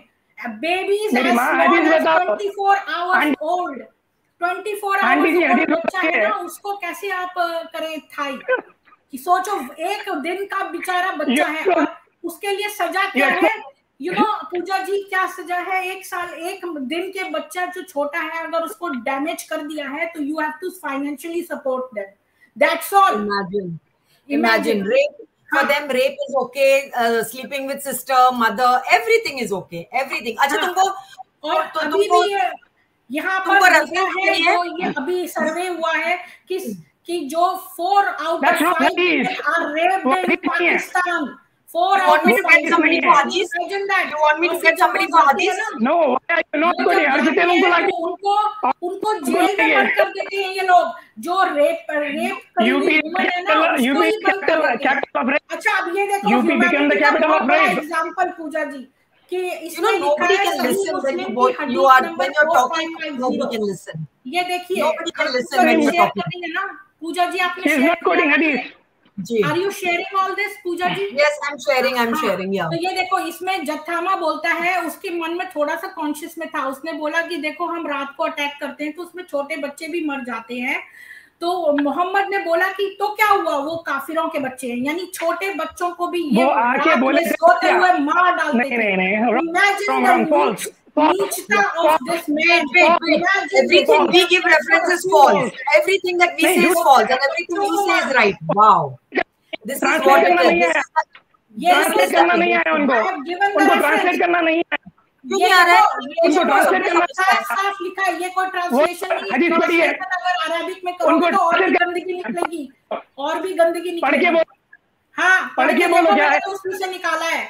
Babies as small as twenty four hours old, twenty four hours old बच्चा है ना, उसको कैसे आप करें थाई? कि सोचो एक दिन का बेचारा बच्चा है और उसके लिए सजा क्या है? यू नो पूजा जी क्या सजा है? एक साल एक दिन के बच्चा जो छोटा है अगर उसको डैमेज कर दिया है तो you have to financially support them, that's all. Imagine imagine rape for them, rape is okay, uh, sleeping with sister, mother, everything is okay, everything। अच्छा तुमको और अभी भी यहाँ पर लिखा है जो ये अभी सर्वे हुआ है कि कि जो four out of five are raped in Pakistan. Four you want me to get somebody for hadith? Imagine that. You want me to get somebody for hadith? No, why are you not going? Arpit उनको लाके उनको उनको जेल में बंद कर देते हैं ये लोग जो रेप रेप करी वुमन है ना, उसको ही बंद कर देते हैं। अच्छा अब ये देखो UP became the capital of rape। Example Pooja ji कि इसमें nobody can listen when you both you are when you're talking, nobody can listen। ये देखिए nobody can listen when you're talking ना पूजा जी, आपने she's not quoting hadith। Are you sharing all this Puja ji? Yes, I'm sharing, I'm sharing, yeah। तो ये देखो इसमें जत्थामा बोलता है, उसके मन में थोड़ा सा कॉन्शियस में था, उसने बोला कि देखो हम रात को अटैक करते हैं तो उसमें छोटे बच्चे भी मर जाते हैं। तो मोहम्मद ने बोला कि तो क्या हुआ, वो काफिरों के बच्चे हैं, यानी छोटे बच्चों को भी ये आके बोले सोते हुए मार डालते नहीं नहीं नहीं Imagine the नीचता of this man। Everything we give reference is false, everything that we say is false and everything you say is right। Wow, this is what it is। Translate करना नहीं आया उनको, उनको ट्रांसलेट करना नहीं आया, क्यों आ रहा है? उनको ट्रांसलेट करना साफ लिखा है, ये कोई ट्रांसलेशन नहीं है। ट्रांसलेशन अगर अरबिक में करोगे तो और भी गंदगी निकलेगी, और भी गंदगी निकलेगी। हाँ पढ़ के बोलो क्या है, उसमें से निकाला है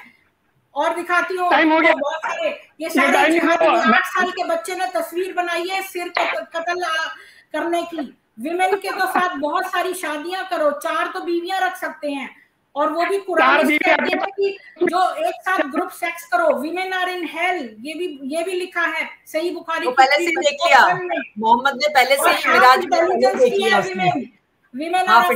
और दिखाती हूँ बहुत सारे। ये सारे आठ साल के बच्चे ने तस्वीर बनाई है सिर कत्ल करने की। विमेन के तो साथ बहुत सारी शादियां करो, चार तो बीवियां रख सकते हैं, और वो भी कुरान में कहते हैं कि जो एक साथ ग्रुप सेक्स करो। विमेन आर इन हेल, ये भी ये भी लिखा है सही बुखारी। तो पहले से देख लिया मोहम्मद ने, पहले से ही मिराज देख लिया। विमेन विमेन आर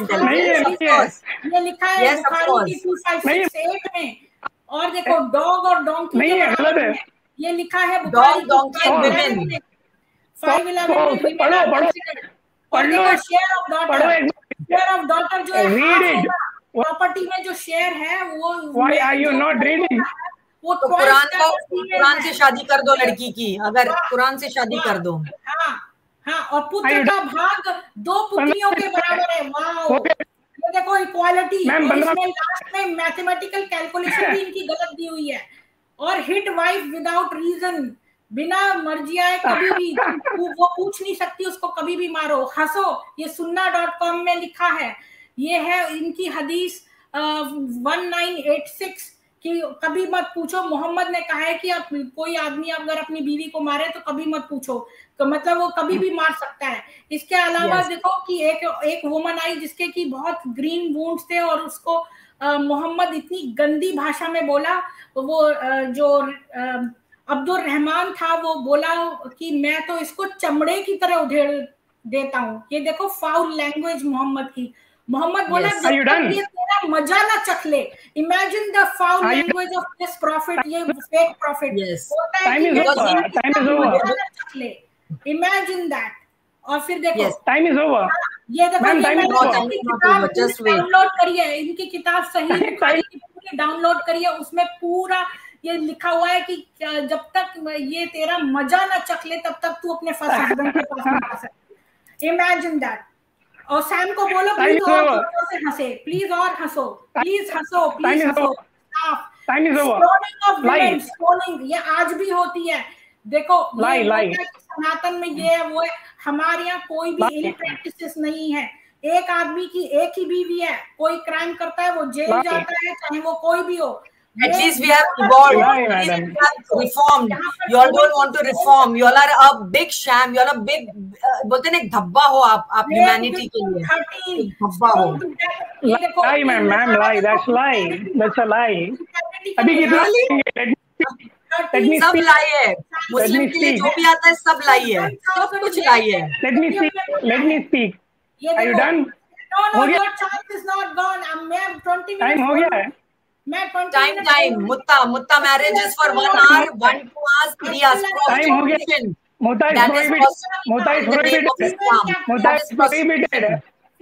ये लिखा है बुखारी की टू फाइव सिक्स एट में। और देखो डॉग और डोंकी नहीं है, गलत है, ये लिखा है dog donkey and women five eleven में। पढ़ो पढ़ो पढ़ो share of daughter, share of daughter जो है प्रॉपर्टी में जो शेयर है वो Why are you not reading? वो तो कुरान को कुरान से शादी कर दो लड़की की, अगर कुरान से शादी कर दो। हाँ हाँ, और पुत्र का भाग दो पुत्रियों के बराबर है। वाओ, ये देखो इक्वालिटी। इसमें लास्ट में मैथमेटिकल कैलकुलेशन भी इनकी गलत दी हुई है। और हिट वाइफ विदाउट रीजन, बिना मर्जी आए कभी भी वो पूछ नहीं सकती, उसको कभी भी मारो। हंसो, ये सुन्ना डॉट कॉम में लिखा है। ये है इनकी हदीस वन नाइन एट सिक्स कि कभी मत पूछो। मोहम्मद ने कहा है कि आप कोई आदमी अगर अपनी बीवी को मारे तो कभी मत पूछो, तो मतलब वो कभी भी मार सकता है। इसके अलावा yes. देखो कि एक एक वुमन आई जिसके की बहुत ग्रीन वुंड्स थे और उसको मोहम्मद इतनी गंदी भाषा में बोला। वो आ, जो अब्दुल रहमान था वो बोला कि मैं तो इसको चमड़े की तरह उधेड़ देता हूँ। ये देखो फाउल लैंग्वेज मोहम्मद की। मोहम्मद बोला yes. जब तक ये तेरा मजा ना चख ले। Imagine the foul language of this prophet, ये फेक प्रॉफिट बोलता है कि मजा ना चख ले। Imagine that. और फिर देखो टाइम इज ओवर। ये देखो डाउनलोड करिए, इनकी किताब सही बुखारी की पूरी डाउनलोड करिए, उसमें पूरा ये लिखा हुआ है कि जब तक ये तेरा मजा ना चख ले तब तक तू अपने फर्स्ट हस्बैंड के पास नहीं जा सकता। Imagine that. और सैम को बोलो प्लीज और जोरों से हंसे, प्लीज और हंसो, प्लीज हंसो, प्लीज हंसो। स्टोनिंग ऑफ वुमेन, स्टोनिंग ये आज भी होती है। देखो लाई, लाई। सनातन में ये है वो है, हमारे यहाँ कोई भी इल प्रैक्टिसेस नहीं है। एक आदमी की एक ही बीवी है, कोई क्राइम करता है वो जेल जाता है, चाहे वो कोई भी हो। At least we have evolved. At least we have reformed. You all don't want to reform. You all are a big sham. You all are big. बोलते हैं धब्बा हो आप आप humanity के लिए। धब्बा हो। Lie, ma'am, ma'am, lie. That's lie. That's a lie. अभी कितना? सब लाई है, मुस्लिम के लिए जो भी आता है सब लाई है, सब कुछ लाई है। Let me speak. Let me speak. Are you done? No, no, your chance is not gone. मैं twenty minutes. Time हो गया है. मैं twenty Time, minutes. time. Mutta, Mutta marriage is for one hour, one two hours, three hours. Time हो गया. Mutta is prohibited. Mutta is prohibited. Mutta is prohibited.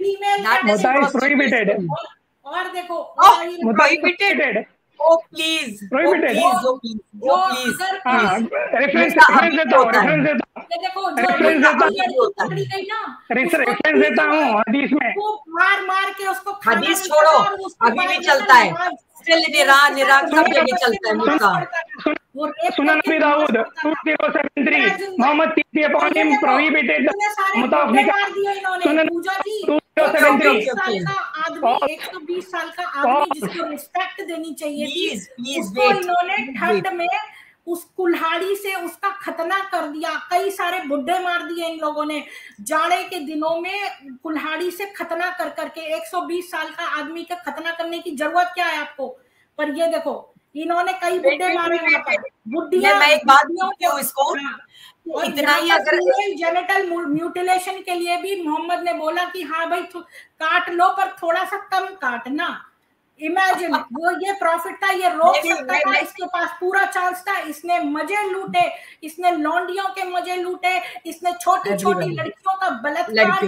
Mutta is prohibited. और देखो, Mutta is prohibited. Oh please, prohibited. Oh please, oh please, oh please. हाँ, reference reference देता हूँ, reference देता हूँ. ये देखो, reference देता हूँ. पकड़ी गई ना, reference देता हूँ हदीस में. मार मार के उसको हदीस छोड़ो, अभी भी चलता है. Still निरा निरा सब जगह चलता है मुद्दा. सुनन नबी Dawood two zero seven three Mohammad तीसरी अपॉन हिम प्रोहिबिटेड मुताफ निकाल. सुनन two zero seven three आदमी एक सौ बीस साल का आदमी जिसको रिस्पेक्ट देनी चाहिए थी, उसको इन्होंने ठंड में उस कुल्हाड़ी से उसका खतना कर दिया. कई सारे बुड्ढे मार दिए इन लोगों ने जाड़े के दिनों में कुल्हाड़ी से खतना कर करके. एक सौ बीस साल का आदमी का खतना करने की जरूरत क्या है आपको? पर ये देखो, इन्होंने कई बुड्ढे मारे. बुड्ढियां, मैं एक बात बोलती हूँ इसको, और इतना ही अगर जेनिटल म्यूटिलेशन के लिए भी मोहम्मद ने बोला कि हाँ भाई काट लो, पर थोड़ा सा कम काटना. इमेजिन, वो ये प्रॉफिट था, ये रोक सकता था, इसके पास पूरा चांस था. इसने मजे लूटे, इसने लौंडियों के मजे लूटे, इसने छोटी छोटी लड़कियों का बलात्कार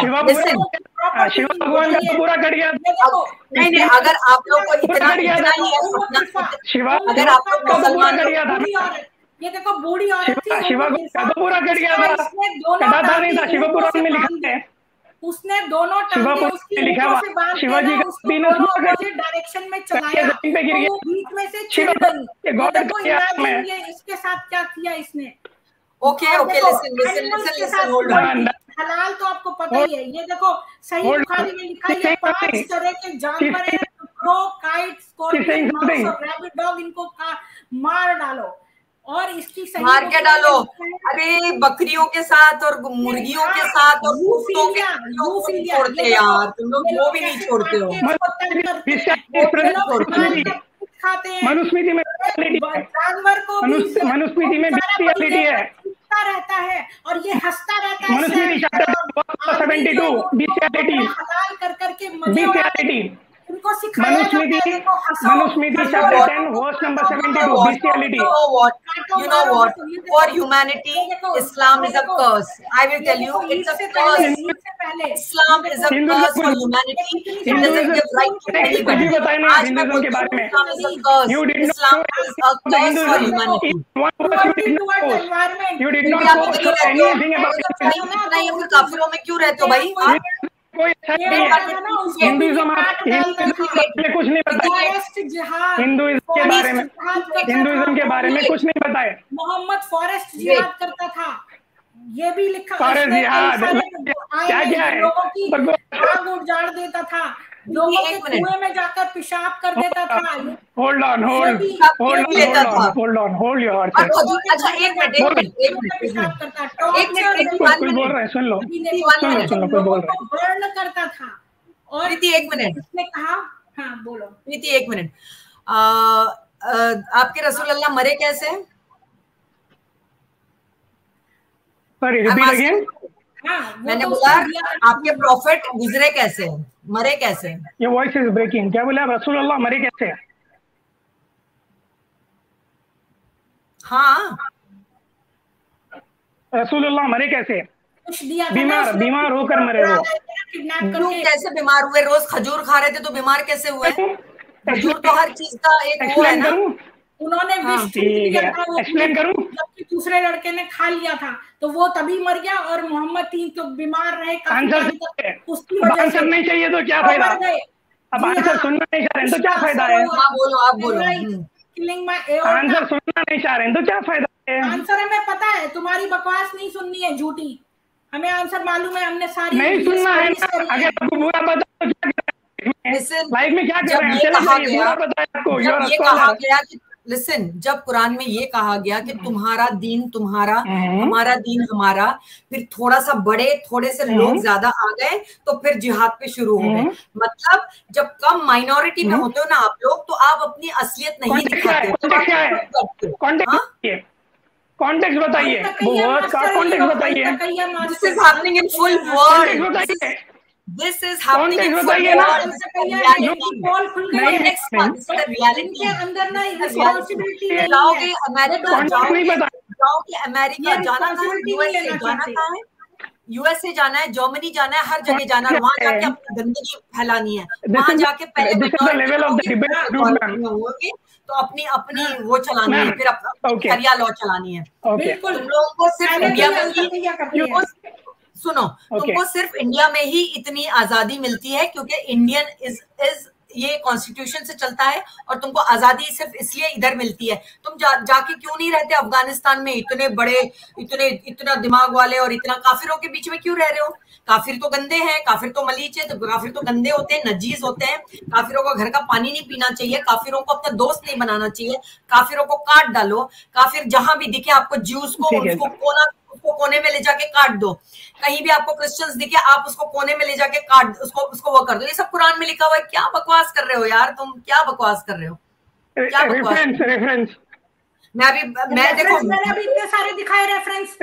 किया. शिवा भगवान का पूरा कर गया. नहीं नहीं, अगर आप लोग को इतना इतना ही है, शिवा अगर आप लोग मुसलमान कर गया था, ये देखो बूढ़ी औरत थी, शिवा का तो पूरा कर गया था. कटा नहीं था, शिवपुराण में लिखा है. उसने दोनों टांगे उसकी ऊपर से बांध के ना उसको दोनों अपोजिट डायरेक्शन में चलाया, तो वो बीच में से छिड़ गई. देखो इमेजिन ये इसके साथ क्या किया इसने. Okay okay, listen listen listen listen, hold on. हलाल तो आपको पता ही है. ये देखो सही बुखारी में लिखा है पांच तरह के जानवर हैं, क्रो, काइट, स्कॉर्पियन, माउस और रैबिट डॉग. इनको मार डालो और इसकी सही मार के डालो. अरे बकरियों के साथ और मुर्गियों के साथ और कुत्तों के नहीं छोड़ते यार, तुम लोग वो भी नहीं छोड़ते हो. खाते हैं मनुस्मृति में जानवर को, मनुस्मृति में बिस्टियलिटी है, रहता है और ये हंसता रहता है. Manusmriti chapter seventy two bestiality, हलाल कर करके बिस्टियलिटी. इनको सिखाया जाता है. Manusmriti chapter ten verse number seventy-two bestiality. You know what? You know what? For humanity, Islam is a curse. I will tell you, it's a curse. Islam is a curse for humanity. It doesn't give right to anybody. आज मैं बोलती हूँ, Islam is a curse. Islam is a curse for humanity. You did not know anything about नहीं, फिर काफिरों में क्यों रहते हो भाई? कोई अच्छा नहीं है. हिंदुइज्म कुछ नहीं बताया. हिंदुइज्म के बारे में हिंदुइज्म के बारे में कुछ नहीं बताया. मोहम्मद फॉरेस्ट जिहाद करता था, ये भी लिखा. फॉरेस्ट जिहाद क्या क्या है? लोगों की आग उजाड़ देता था, लोगों के कुएं में जाकर पेशाब कर देता था. Hold on hold hold hold on hold your horses. अच्छा एक मिनट एक मिनट एक मिनट एक मिनट कोई बोल रहा है, सुन लो सुन लो सुन लो कोई बोल रहा है. बर्न करता था. और प्रीति एक मिनट, उसने कहा, हाँ बोलो प्रीति एक मिनट. आपके रसूल अल्लाह मरे कैसे? Sorry repeat again. मैंने बोला आपके प्रॉफिट गुजरे कैसे, मरे कैसे? ये वॉइस इज ब्रेकिंग. क्या बोला? रसूल अल्लाह मरे कैसे? हाँ, रसूल अल्लाह मरे कैसे? बीमार बीमार बीमार होकर मरे वो. क्यों कैसे बीमार हुए? रोज खजूर खा रहे थे तो बीमार कैसे हुए? खजूर तो हर चीज का एक वो है ना. उन्होंने एक्सप्लेन करूं? जबकि दूसरे लड़के ने खा लिया था तो वो तभी मर गया और मोहम्मद तीन तो बीमार रहे. आंसर उसकी वजह से नहीं चाहिए तो क्या फायदा? अब आंसर सुनना नहीं चाह रहे तो क्या फायदा है? हाँ बोलो, आप बोलो. आंसर सुनना नहीं चाह रहे तो क्या फायदा है? आंसर हमें पता है, तुम्हारी बकवास नहीं सुननी है झूठी. हमें आंसर मालूम है, हमने सारी नहीं सुनना है. अगर आपको बुरा पता तो क्या लाइफ में क्या कर रहे हैं? जब ये कहा गया कि लिसन, जब कुरान में ये कहा गया कि तुम्हारा दीन तुम्हारा, हमारा दीन हमारा, फिर थोड़ा सा बड़े थोड़े से लोग ज्यादा आ गए तो फिर जिहाद पे शुरू हो गए। मतलब जब कम माइनॉरिटी में होते हो ना आप लोग, तो आप अपनी असलियत नहीं दिखाते हो। कॉन्टेक्स्ट बताइए, वो वर्ड का कॉन्टेक्स्ट बताइए। This is happening in full world, This is happening in full world. जाओगे अमेरिका, जाओगे अमेरिका जाना था, यूएसए जाना था, यूएसए जाना है, जर्मनी जाना है, हर जगह जाना है, वहां जाके अपनी गंदगी फैलानी है, वहां जाके पहले तो अपनी अपनी वो चलानी है, फिर अपना शरिया लॉ चलानी है। बिल्कुल, तुम लोगों को सिर्फ इंडिया में ही सुनो okay. तुमको सिर्फ इंडिया में ही इतनी आजादी मिलती है क्योंकि इंडियन इज इज ये कॉन्स्टिट्यूशन से चलता है, और तुमको आजादी सिर्फ इसलिए इधर मिलती है। तुम जा, जाके क्यों नहीं रहते अफगानिस्तान में, इतने बड़े, इतने इतना दिमाग वाले और इतना काफिरों के बीच में क्यों रह रहे हो? काफिर तो गंदे हैं, काफिर तो मलीच है, तो काफिर तो गंदे होते हैं, नजीज होते हैं। काफिरों को घर का पानी नहीं पीना चाहिए, काफिरों को अपना दोस्त नहीं बनाना चाहिए, काफिरों को काट डालो। काफिर जहां भी दिखे आपको, ज्यूज को उसको कोना उसको कोने में ले जाके काट दो, कहीं भी आपको क्रिश्चियंस दिखे आप उसको कोने में ले जाके काट उसको उसको वो कर दो। ये सब कुरान में लिखा हुआ है। क्या बकवास कर रहे हो यार तुम, क्या बकवास कर रहे हो, क्या बकवास? रेफरेंस मैं अभी मैं देखो मैंने अभी इतने सारे दिखाए रेफरेंस,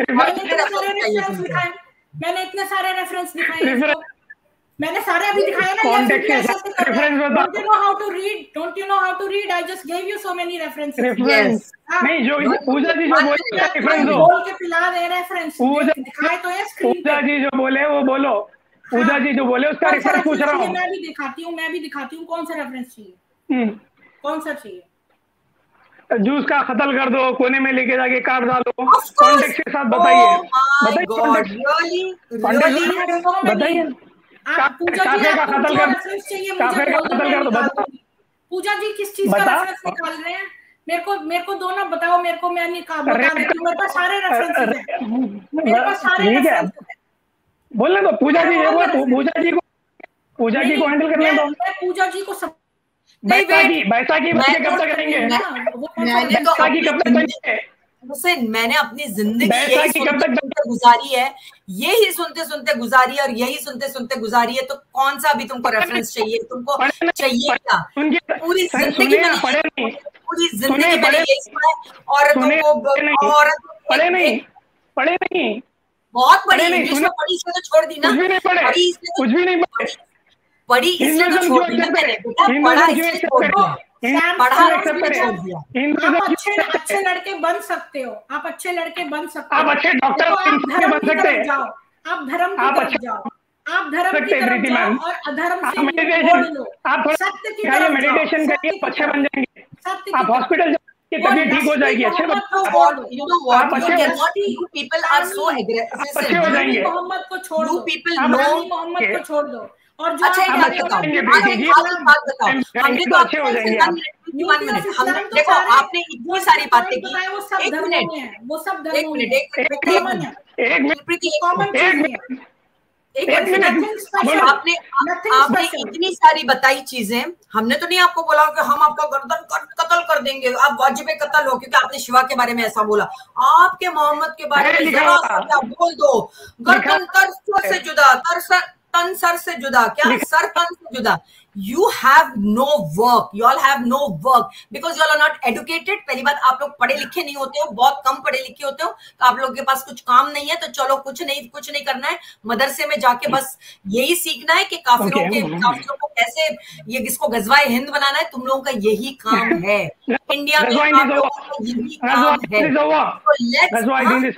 मैंने इतने सारे रेफरेंस दिखाए, मैंने सारे अभी दिखाए ना। Don't you know how to read, don't you know how to read, I just gave you so many references. Yes, नहीं जो पूजा जी जो बोले रेफरेंस दो, बोल के पिला दे रेफरेंस, दिखाए तो है स्क्रीन पे। पूजा जी जो बोले वो बोलो, पूजा जी जो बोले उसका रेफरेंस पूछ रहा हूं। मैं भी दिखाती हूं, मैं भी दिखाती हूं कौन सा रेफरेंस चाहिए, कौन सा चाहिए। जूस का कत्ल कर दो, कोने में लेके जाके काट डालो, कॉन्टेक्स्ट के साथ बताइए, बताइए पूजा जी का कत्ल कर, काफिर का कत्ल कर दो। पूजा जी किस चीज का रेफरेंस निकाल रहे हैं? मेरे को मेरे को दो ना बताओ, मेरे को मैं नहीं कहा बता देती हूं, मेरे पास सारे रेफरेंसेस हैं, मेरे पास सारे रेफरेंसेस हैं। बोलने दो पूजा जी, ये वो पूजा जी को पूजा जी को हैंडल करने दो। मैं पूजा जी को सब बैसाखी बैसाखी बच्चे कब तक करेंगे? मैंने तो बैसाखी कब तक करेंगे? हुसैन, मैंने अपनी जिंदगी यही सुनते सुनते गुजारी है, यही सुनते सुनते गुजारी है और यही सुनते सुनते गुजारी है। तो कौन सा भी तुमको रेफरेंस चाहिए? तुमको चाहिए क्या? पूरी जिंदगी में पूरी जिंदगी मैंने यही सुना है। औरतों को औरत पढ़े नहीं पढ़े नहीं बहुत पढ़ी, इंग्लिश में पढ़ी, इसलिए तो छोड़ दी ना। पढ़ी कुछ भी नहीं पढ़े, पढ़ी इसलिए तो छोड़ दी ना मैंने, पढ़ा इसलिए छोड़ दिया, पढ़ा इसलिए छोड़ दिया। आप अच्छे अच्छे लड़के बन सकते हो, आप अच्छे लड़के बन सकते हो, आप अच्छे डॉक्टर बन सकते हैं, आप धर्म की तरफ जाओ, आप धर्म की तरफ जाओ और अधर्म से छोड़ लो, आप सत्य की तरफ मेडिटेशन करिए, अच्छे बन जाएंगे, आप हॉस्पिटल की तबीयत ठीक हो जाएगी, अच्छे आप अच्छे पीपल आर सो अच्छे हो जाएंगे। मोहम्मद को छोड़ दो, पीपल नो मोहम्मद को छोड़ दो। और जो अच्छा एक बात बताओ, एक बात बताओ, हमने तो अच्छे हो जाएंगे। वन मिनट, हमने देखो आपने इतनी सारी बातें की, एक मिनट वो सब एक मिनट एक मिनट एक मिनट आपने आपने इतनी सारी बताई चीजें, हमने तो नहीं आपको बोला कि हम आपका गर्दन कत्ल कर देंगे, आप वाजिब कत्ल हो क्योंकि आपने शिवा के बारे में ऐसा बोला। आपके मोहम्मद के बारे में जरा सा बोल दो, गर्दन तर से जुदा, तर तन सर से जुदा, क्या सर तन से जुदा। You have no work, you all have no work because you all are not educated। पहली बात, आप लोग पढ़े लिखे नहीं होते हो, बहुत कम पढ़े लिखे होते हो, तो आप लोगों के पास कुछ काम नहीं है, तो चलो कुछ नहीं कुछ नहीं करना है, मदरसे में जाके बस यही सीखना है कि काफिरों के काफिरों को कैसे ये किसको गजवाए हिंद बनाना है। तुम लोगों का यही काम है, इंडिया में आप लोगों का यही काम है।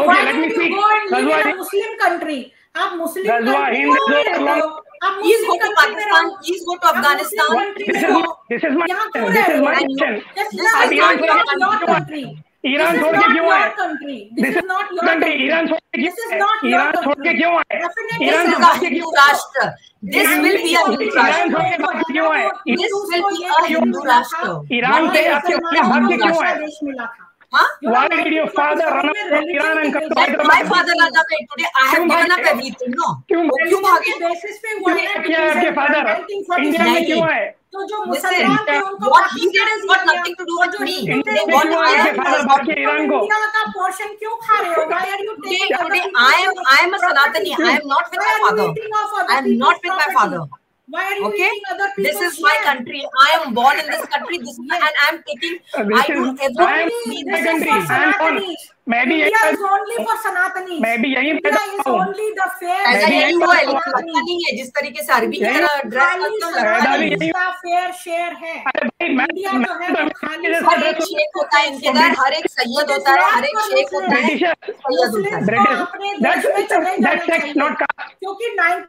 मुस्लिम कंट्री, आप Muslim Please go to Pakistan. Please go to Afghanistan. This is this is my this is my question. आप ईरान छोड़ के क्यों आए? ईरान छोड़ के क्यों आए? This is not your country. Iran छोड़ के क्यों आए? ईरान छोड़ के क्यों आए? ईरान छोड़ के क्यों राष्ट्र? This will be a Hindu Iran छोड़ के क्यों आए? This will be a Hindu राष्ट्र. ईरान से आपके अपने भाग के क्यों आए? Huh? Why did your father run away from Iran and come to Let my Hyderabad? father run away. Today I have given up everything. No. क्यों वो क्यों भागे? बेसिस पे हुआ है क्या आपके फादर इंडिया में क्यों आए? तो जो Listen, मुसलमान थे उनको what he did has got nothing to do with me. India में What क्यों I आए am फादर भाग के ईरान को? इंडिया का पोर्शन क्यों खा रहे हो? Why are you Today, taking today I am I am a Sanatani. I am not with my father. I am not with my father. Why are you Okay, eating other this people's is my share? country. I am born in this country. This and I am taking. This I do is- everything. I am in my this country. country. I am born. मैं भी India यही is only for Sanatanis. मैं भी यही India पैदा is हुआ हूँ। only the fair. ऐसा भी यही यही हुआ है, पैदा लेकिन लगता नहीं है जिस तरीके से अरबी की यही- तरह ड्रेस खाली करते हो पैदा लगता भी नहीं यही- है। का फेयर शेयर है। अरे भाई मैं इंडिया मैं जो है वो खाली हर एक शेख होता है इनके अंदर, हर एक सैयद होता है, हर एक शेख होता है, ब्रिटिशर सैयद होता है। British अपने देश में चले that's जाना that's sex चाहिए not caste. क्योंकि nine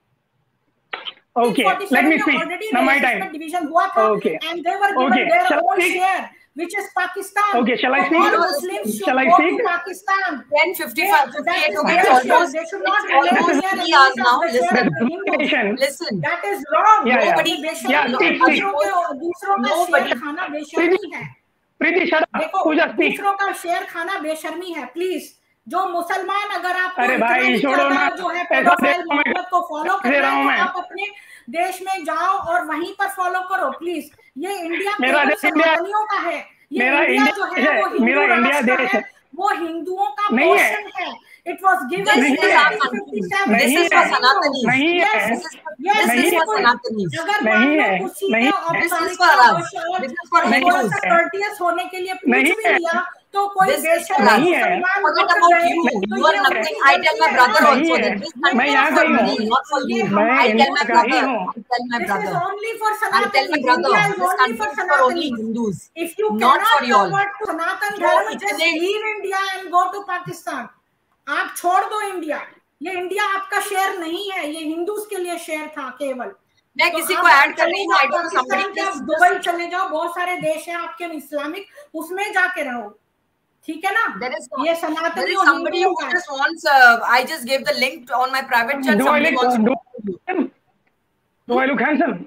Okay, let me speak. already Now my racism time. में division हुआ था Okay. and they were given Okay, their shall I own speak? share which is Pakistan. Okay, shall I So speak? all Muslims should Shall I go speak? to Pakistan. ten fifty-five, They- that fifty-eight is हो their गए, share. almost They should it's not remain almost here and three hours use now. the share Listen, of the Hindus. Nation. listen. That is wrong. Yeah, yeah. Nobody बेशर्मी Yeah, है। speak, speak. दूसरों के दूसरों का Nobody- शेयर खाना बेशर्मी है। Preeti, shut up. देखो Pooja, speak. दूसरों का शेयर खाना बेशर्मी है। प्लीज जो मुसलमान अगर आपको अरे इतना भाई, भी छोड़ो ज्यादा ना। जो है ऐसा पेडोफाइल देखो मैं- मोहम्मद को फॉलो कर दे रहे रहा हूँ हैं मैं। तो आप अपने देश में जाओ और वहीं पर फॉलो करो प्लीज। ये इंडिया मेरा केवल देश इंडिया- सनातनियों का है। ये मेरा इंडिया इंडिया जो देश है है। वो हिंदू मेरा इंडिया राष्ट्र देश है, है। वो हिंदुओं का नहीं है। पोर्शन है। इट वाज गिवन This नहीं is है। our country. This नहीं is for है। Sanatanis. नहीं है। Yes, this is Yes, this is for बिल्कुल। Sanatanis. अगर नहीं मान लो है, उसी नहीं ने है। This is औपचारिकता for us. और This is for थोड़ा Hindus. सा courteous होने के लिए पूछ नहीं भी है। लिया तो कोई This is बेशर्म for us. नहीं है। मुसलमान Forget रुक about गए you. तो You are ये nothing. उनकी I tell my गलती brother है ना। नहीं also है। that this ये country मैं is यहाँ for का ही me, हूँ। not for ये you. हमारा I tell my इंडिया का ही brother. हूँ। I tell my This is brother. only for I tell Sanatan. my brother. India is This only country for is for only Sanatan. Hindus. If you Not cannot for y'all. convert to Sanatan जो Dharma, just इतने- leave India and go to Pakistan. आप छोड़ दो इंडिया। ये इंडिया आपका शेयर नहीं है, ये हिंदूज के लिए शेयर था केवल। मैं तो किसी आप को ऐड कर चले रही हूँ. जाओ I don't know somebody Pakistan के, आप please दुबई चले जाओ, बहुत सारे देश हैं आपके इस्लामिक, उसमें जाके रहो, ठीक है ना। There is ये there सनातनी is और somebody हिंदुओं who का है। just wants. Uh, I just gave the link on my private chat. Do I Somebody look wants to do, talk to you. do I look handsome?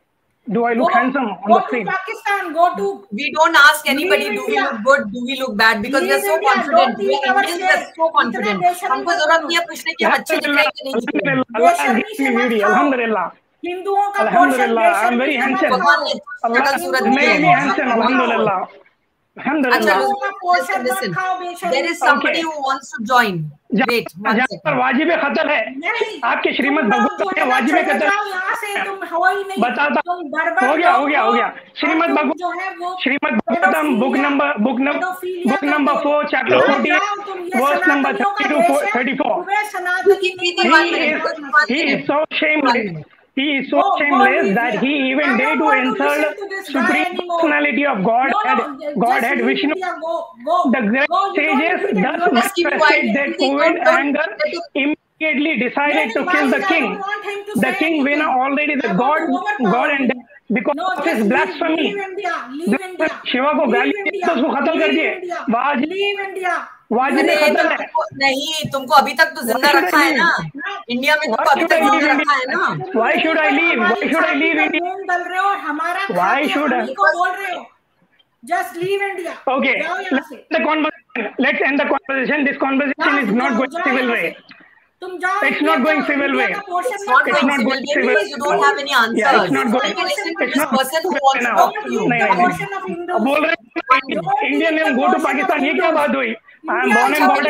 Do I Go, look handsome on go the to screen? Pakistan, go to We don't ask anybody, Leave do we India. look good, do we look bad, because we are Leave so India. confident. Don't We eat are our Indians, we are share. so confident. इतना बेशर्मी हमको मत जरूरत बनो। नहीं है पूछने की हम अच्छे दिख रहे हैं कि नहीं दिख रहे हैं. Alhamdulillah, बेशर्मी से मत beauty. खाओ। Alhamdulillah. हिंदुओं का पोर्शन Alhamdulillah, I'm बेशर्मी very से मत handsome. भगवान खाओ। ने Allah शक्ल सूरत दी made है. me handsome. Alhamdulillah. अच्छा, Alhamdulillah. listen, listen. There is somebody who wants to join. Wait, one जहाँ पर second. वाजिब कत्ल है, नहीं, आपके श्रीमद तुम लोग भगवत जो में है ना वाजिब चले कत्ल जाओ यहाँ से, तुम हो ही नहीं। बताता तुम बर्बर हो गया हो लोग गया हो गया और श्रीमद तुम भगवत जो है वो Shrimad Bhagavatam book pedophilia- number book number pedophilia book number करते हो। Four chapter Hello? फोर्टी जाओ तुम, ये वर्स नंबर सनातनियों का थर्टी टू देश है, थर्टी फोर तुम्हें सनातनी Preeti, Preeti, नहीं one He minute, is one he minute. is so shameless. He is so Go- go shameless leave that here. he even I dared don't to want to insult listen to this guy supreme anymore. personality of God No, and no, just Godhead leave Vishnu. India. Go, go, The great go. You don't sages need it. thus You Just keep quiet. manifested their Preeti, COVID don't- don't- anger, immediately decided to Then kill why the I king. don't want him to The say king anything. winner already the I want God to overpower God and him. because No, of just his leave, blasphemy. leave India. Leave India. Shiva को गाली Leave दी India. तो उसको खत्म कर Leave दिए. India. वाजिब Leave India. वाजिब अरे खत्म है. तुमको नहीं, तुमको अभी तक तो जिंदा Why should रखा I है ना. leave? इंडिया में तुमको Why अभी should तक I leave जिंदा India? रखा है ना. Why should I leave? Why should I leave India? मूंग डल रहे हो और हमारा Why खा के should I? हम ही को बोल रहे हो. Just leave India. Okay, जाओ यहाँ let's से. end the conversation. Let's end the conversation. This conversation is not going civil way. तुम जाओ. It's not going civil way. It's not It's going not civil going way civil. because you don't have any answers. Yeah, it's not going. You listen to It's this not person who going wants to now. talk to you. नहीं, The नहीं, portion of Hindus. अब बोल रहे हैं Indian name go to Pakistan. ये क्या बात हुई? I am born and brought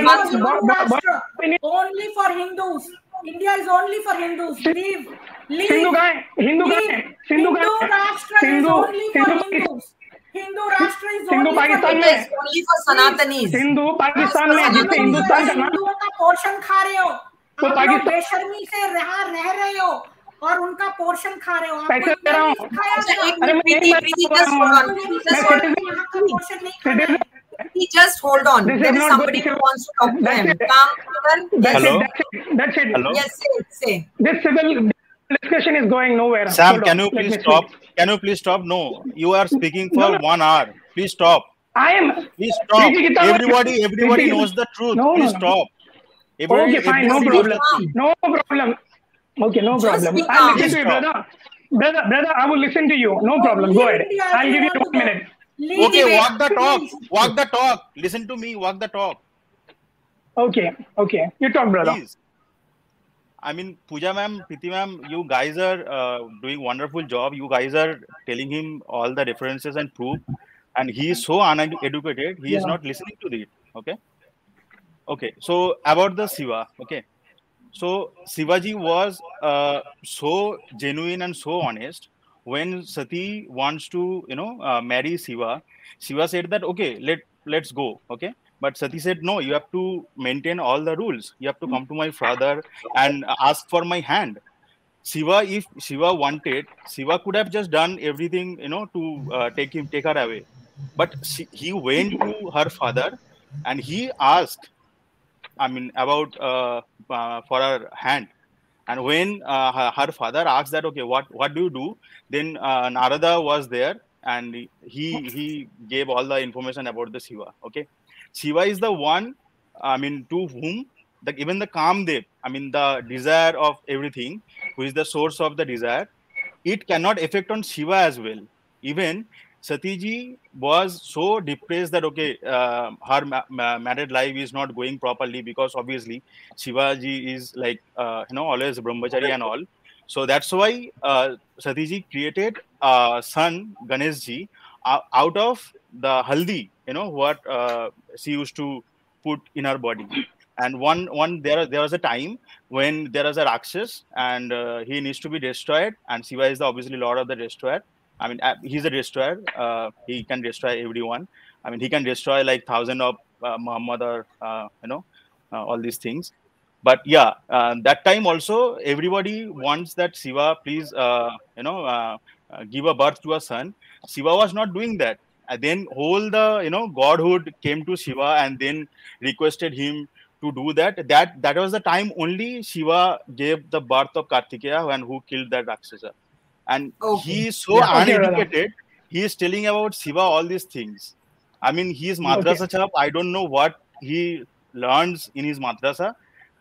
in Only for Hindus. India is only for Hindus. Leave. Leave. Sindhu कहाँ है? हिंदू कहाँ है? सिंधु कहाँ Hindu है? Rashtra is Sindhu only for Sindhu Hindus. Hindu Rashtra is Sindhu only for Pakistan It में is only for Sanatanis. Sindhu Pakistan में जिससे हिंदुस्तान का नाम हिंदुओं का पोर्शन खा रहे हो. वो आप लोग पाकिस्तान- बेशर्मी से रह रह रहे हो और उनका पोर्शन खा रहे हो. आपको पैसे दे रहा हूँ. खाया अच्छा, जाए. एक अरे मिनट, मैं प्रीति, एक Preeti, minute just hold on. आपको ये Just नहीं hold खाना on. है, यहाँ का पोर्शन नहीं खाना है. He just hold on. This There is is not somebody going who to- wants to talk to That's him. it. Calm down. That's Hello? it. That's it. That's it. Hello? Yes, say, say. This civil discussion is going nowhere. Sam, Hold can on. you Let please me stop? speak. Can you please stop? No, you are speaking for No, no. one hour. Please stop. I am. Please stop. Preeti, कितना बार- Everybody, everybody Preeti, knows the truth. No, no, Please no. stop. Everybody, Okay, fine. No everybody knows problem. the truth. No problem. Okay, no Just problem. be I'll calm. listen to you, Stop. brother. Brother, brother, I will listen to you. No problem. Go ahead. Leave India if I'll you give you want one to go. minute. Lead Okay, the way. walk the talk. Walk the talk. Listen to me. Walk the talk. Okay, okay. You talk, brother. Please. I mean, Pooja ma'am, Priti ma'am, you guys are uh, doing wonderful job. You guys are telling him all the references and proof, and he is so uneducated. He is Yeah. not listening to it. Okay. Okay. So about the Shiva. Okay. So Shivaji was uh, so genuine and so honest. When Sati wants to, you know, uh, marry Shiva, Shiva said that okay, let let's go. Okay. But Sati said, no, you have to maintain all the rules. You have to come to my father and ask for my hand. Shiva, if Shiva wanted, Shiva could have just done everything, you know, to uh, take him, take her away. But she, he went to her father and he asked, I mean, about uh, uh, for her hand. And when uh, her, her father asked that, okay, what what do you do? Then uh, Narada was there and he he gave all the information about the Shiva. Okay, Shiva is the one, I mean, to whom the even the Kamdev, I mean, the desire of everything, who is the source of the desire, it cannot affect on Shiva as well. Even Satiji was so depressed that okay, uh, her ma- ma- married life is not going properly because obviously Shivaji is like uh, you know always brahmachari and all. So that's why uh, Satiji created a son Ganeshji uh, out of the haldi, you know what uh, she used to put in her body. And one one there there was a time when there was a Rakshas and uh, he needs to be destroyed, and Shiva is the obviously lord of the destroyer. I mean, uh, he's a destroyer. Uh, he can destroy everyone. I mean, he can destroy like thousand of uh, Muhammad or uh, you know uh, all these things. But yeah, uh, that time also everybody wants that Shiva, please, uh, you know, uh, uh, give a birth to a son. Shiva was not doing that. And then whole the you know godhood came to Shiva and then requested him to do that. That that was the time only Shiva gave the birth of Kartikeya and who killed that Rakshasa. And Okay. he is so Yeah. Okay, uneducated. He is telling about Shiva all these things. I mean, he is madrasa Okay. chap. I don't know what he learns in his madrasa.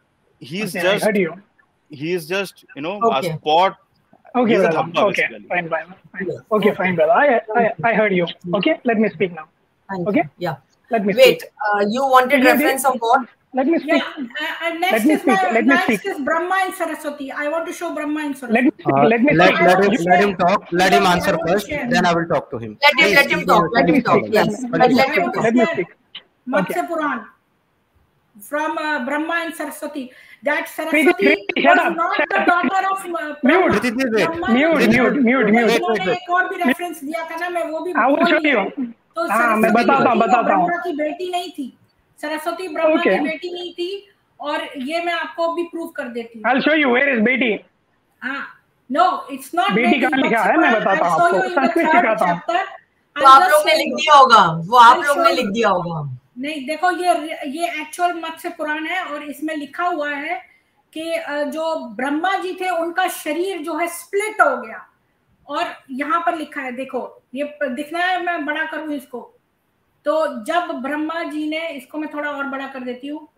He is Okay, I just heard you. he is just you know Okay. a spot. Okay, He's a brother. dhabba Okay, basically. fine, fine, fine. Yes. Okay, Okay. fine, brother. I, I, I heard you. Okay, let me speak now. Thank Okay, you. Yeah. let me Wait, speak. uh, you wanted Yeah, reference of what? Let me speak. Yeah, uh, uh, Let next me is speak. my Let me next speak. is Brahma and Saraswati. I want to show Brahma and Let me Saraswati. speak. Uh, Let me let speak. let him You, let him talk. Let him I answer want to first. share. Then I will talk to him. Let him, Please, let him please, talk. Let let him him talk. talk. Yes. let, But let, let me him speak. talk. Let me speak. Okay. Matsya Puran from uh, Brahma and Saraswati. That Preeti, Saraswati Preeti, shut was up. not Shut the up. daughter of uh, Mute. Brahma. Priti, please wait. Brahma जो Mute, थे mute, mute, देखो mute. Wait, wait, इन्होंने wait. एक और भी रेफरेंस दिया था ना मैं वो भी I will बोल show दिया you. तो हाँ, मैं सरस्वती बताता जो हूँ, थी वो बताता हूँ. ब्रह्मा की बेटी नहीं थी सरस्वती ब्रह्मा Okay. की बेटी नहीं थी और ये मैं आपको भी प्रूव कर देती हूँ I'll show you where is बेटी. हाँ no it's not बेटी बेटी कहाँ लिखा है मैं बताता हूँ I'll show आपको. you in the Sanskrit third सिखाता हूँ. chapter वो आप लोग ने लिख दिया होगा वो आप I'll लोग show ने you. लिख दिया होगा नहीं देखो ये ये एक्चुअल मत्स्य पुराण है और इसमें लिखा हुआ है कि जो ब्रह्मा जी थे उनका शरीर जो है स्प्लिट हो गया और यहाँ पर लिखा है देखो ये दिखना है मैं बड़ा करूं इसको तो जब ब्रह्मा जी ने इसको मैं थोड़ा और बड़ा कर देती हूँ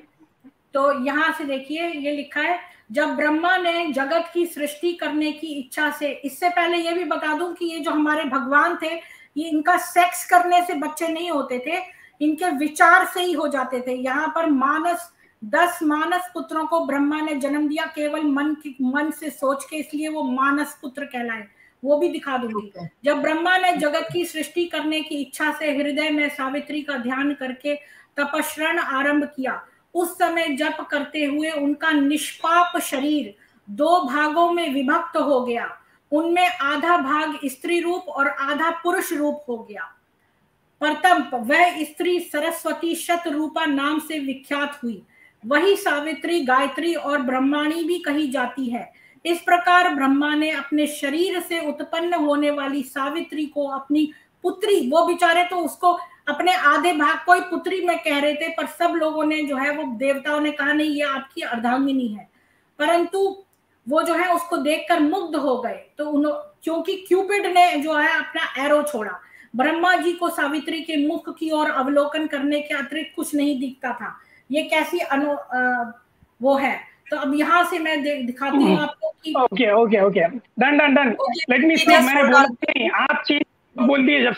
तो यहाँ से देखिए ये लिखा है जब ब्रह्मा ने जगत की सृष्टि करने की इच्छा से इससे पहले ये भी बता दूं कि ये जो हमारे भगवान थे ये इनका सेक्स करने से बच्चे नहीं होते थे इनके विचार से ही हो जाते थे यहाँ पर मानस दस मानस पुत्रों को ब्रह्मा ने जन्म दिया केवल मन की मन से सोच के इसलिए वो मानस पुत्र कहलाए वो भी दिखा दूंगी जब ब्रह्मा ने जगत की सृष्टि करने की इच्छा से हृदय में सावित्री का ध्यान करके तपस्रण आरंभ किया उस समय जप करते हुए उनका निष्पाप शरीर दो भागों में विभक्त हो गया उनमें आधा भाग स्त्री रूप और आधा पुरुष रूप हो गया प्रथम वह स्त्री सरस्वती शतरूपा नाम से विख्यात हुई वही सावित्री गायत्री और ब्रह्माणी भी कही जाती है इस प्रकार ब्रह्मा ने अपने शरीर से उत्पन्न होने वाली सावित्री को अपनी पुत्री वो बेचारे तो उसको अपने आधे भाग को ही पुत्री में कह रहे थे पर सब लोगों ने जो है वो देवताओं ने कहा नहीं ये आपकी अर्धांगिनी है परंतु वो जो है उसको देखकर मुग्ध हो गए तो उन्होंने क्योंकि क्यूपिड ने जो है अपना एरो छोड़ा ब्रह्मा जी को सावित्री के मुख की ओर अवलोकन करने के अतिरिक्त कुछ नहीं दिखता था ये कैसी अनु आ, वो है तो अब यहाँ से मैं दिखाती हूँ आपको कि okay okay okay done done done let me speak मैंने बोला नहीं आप चीज बोल दिए जब से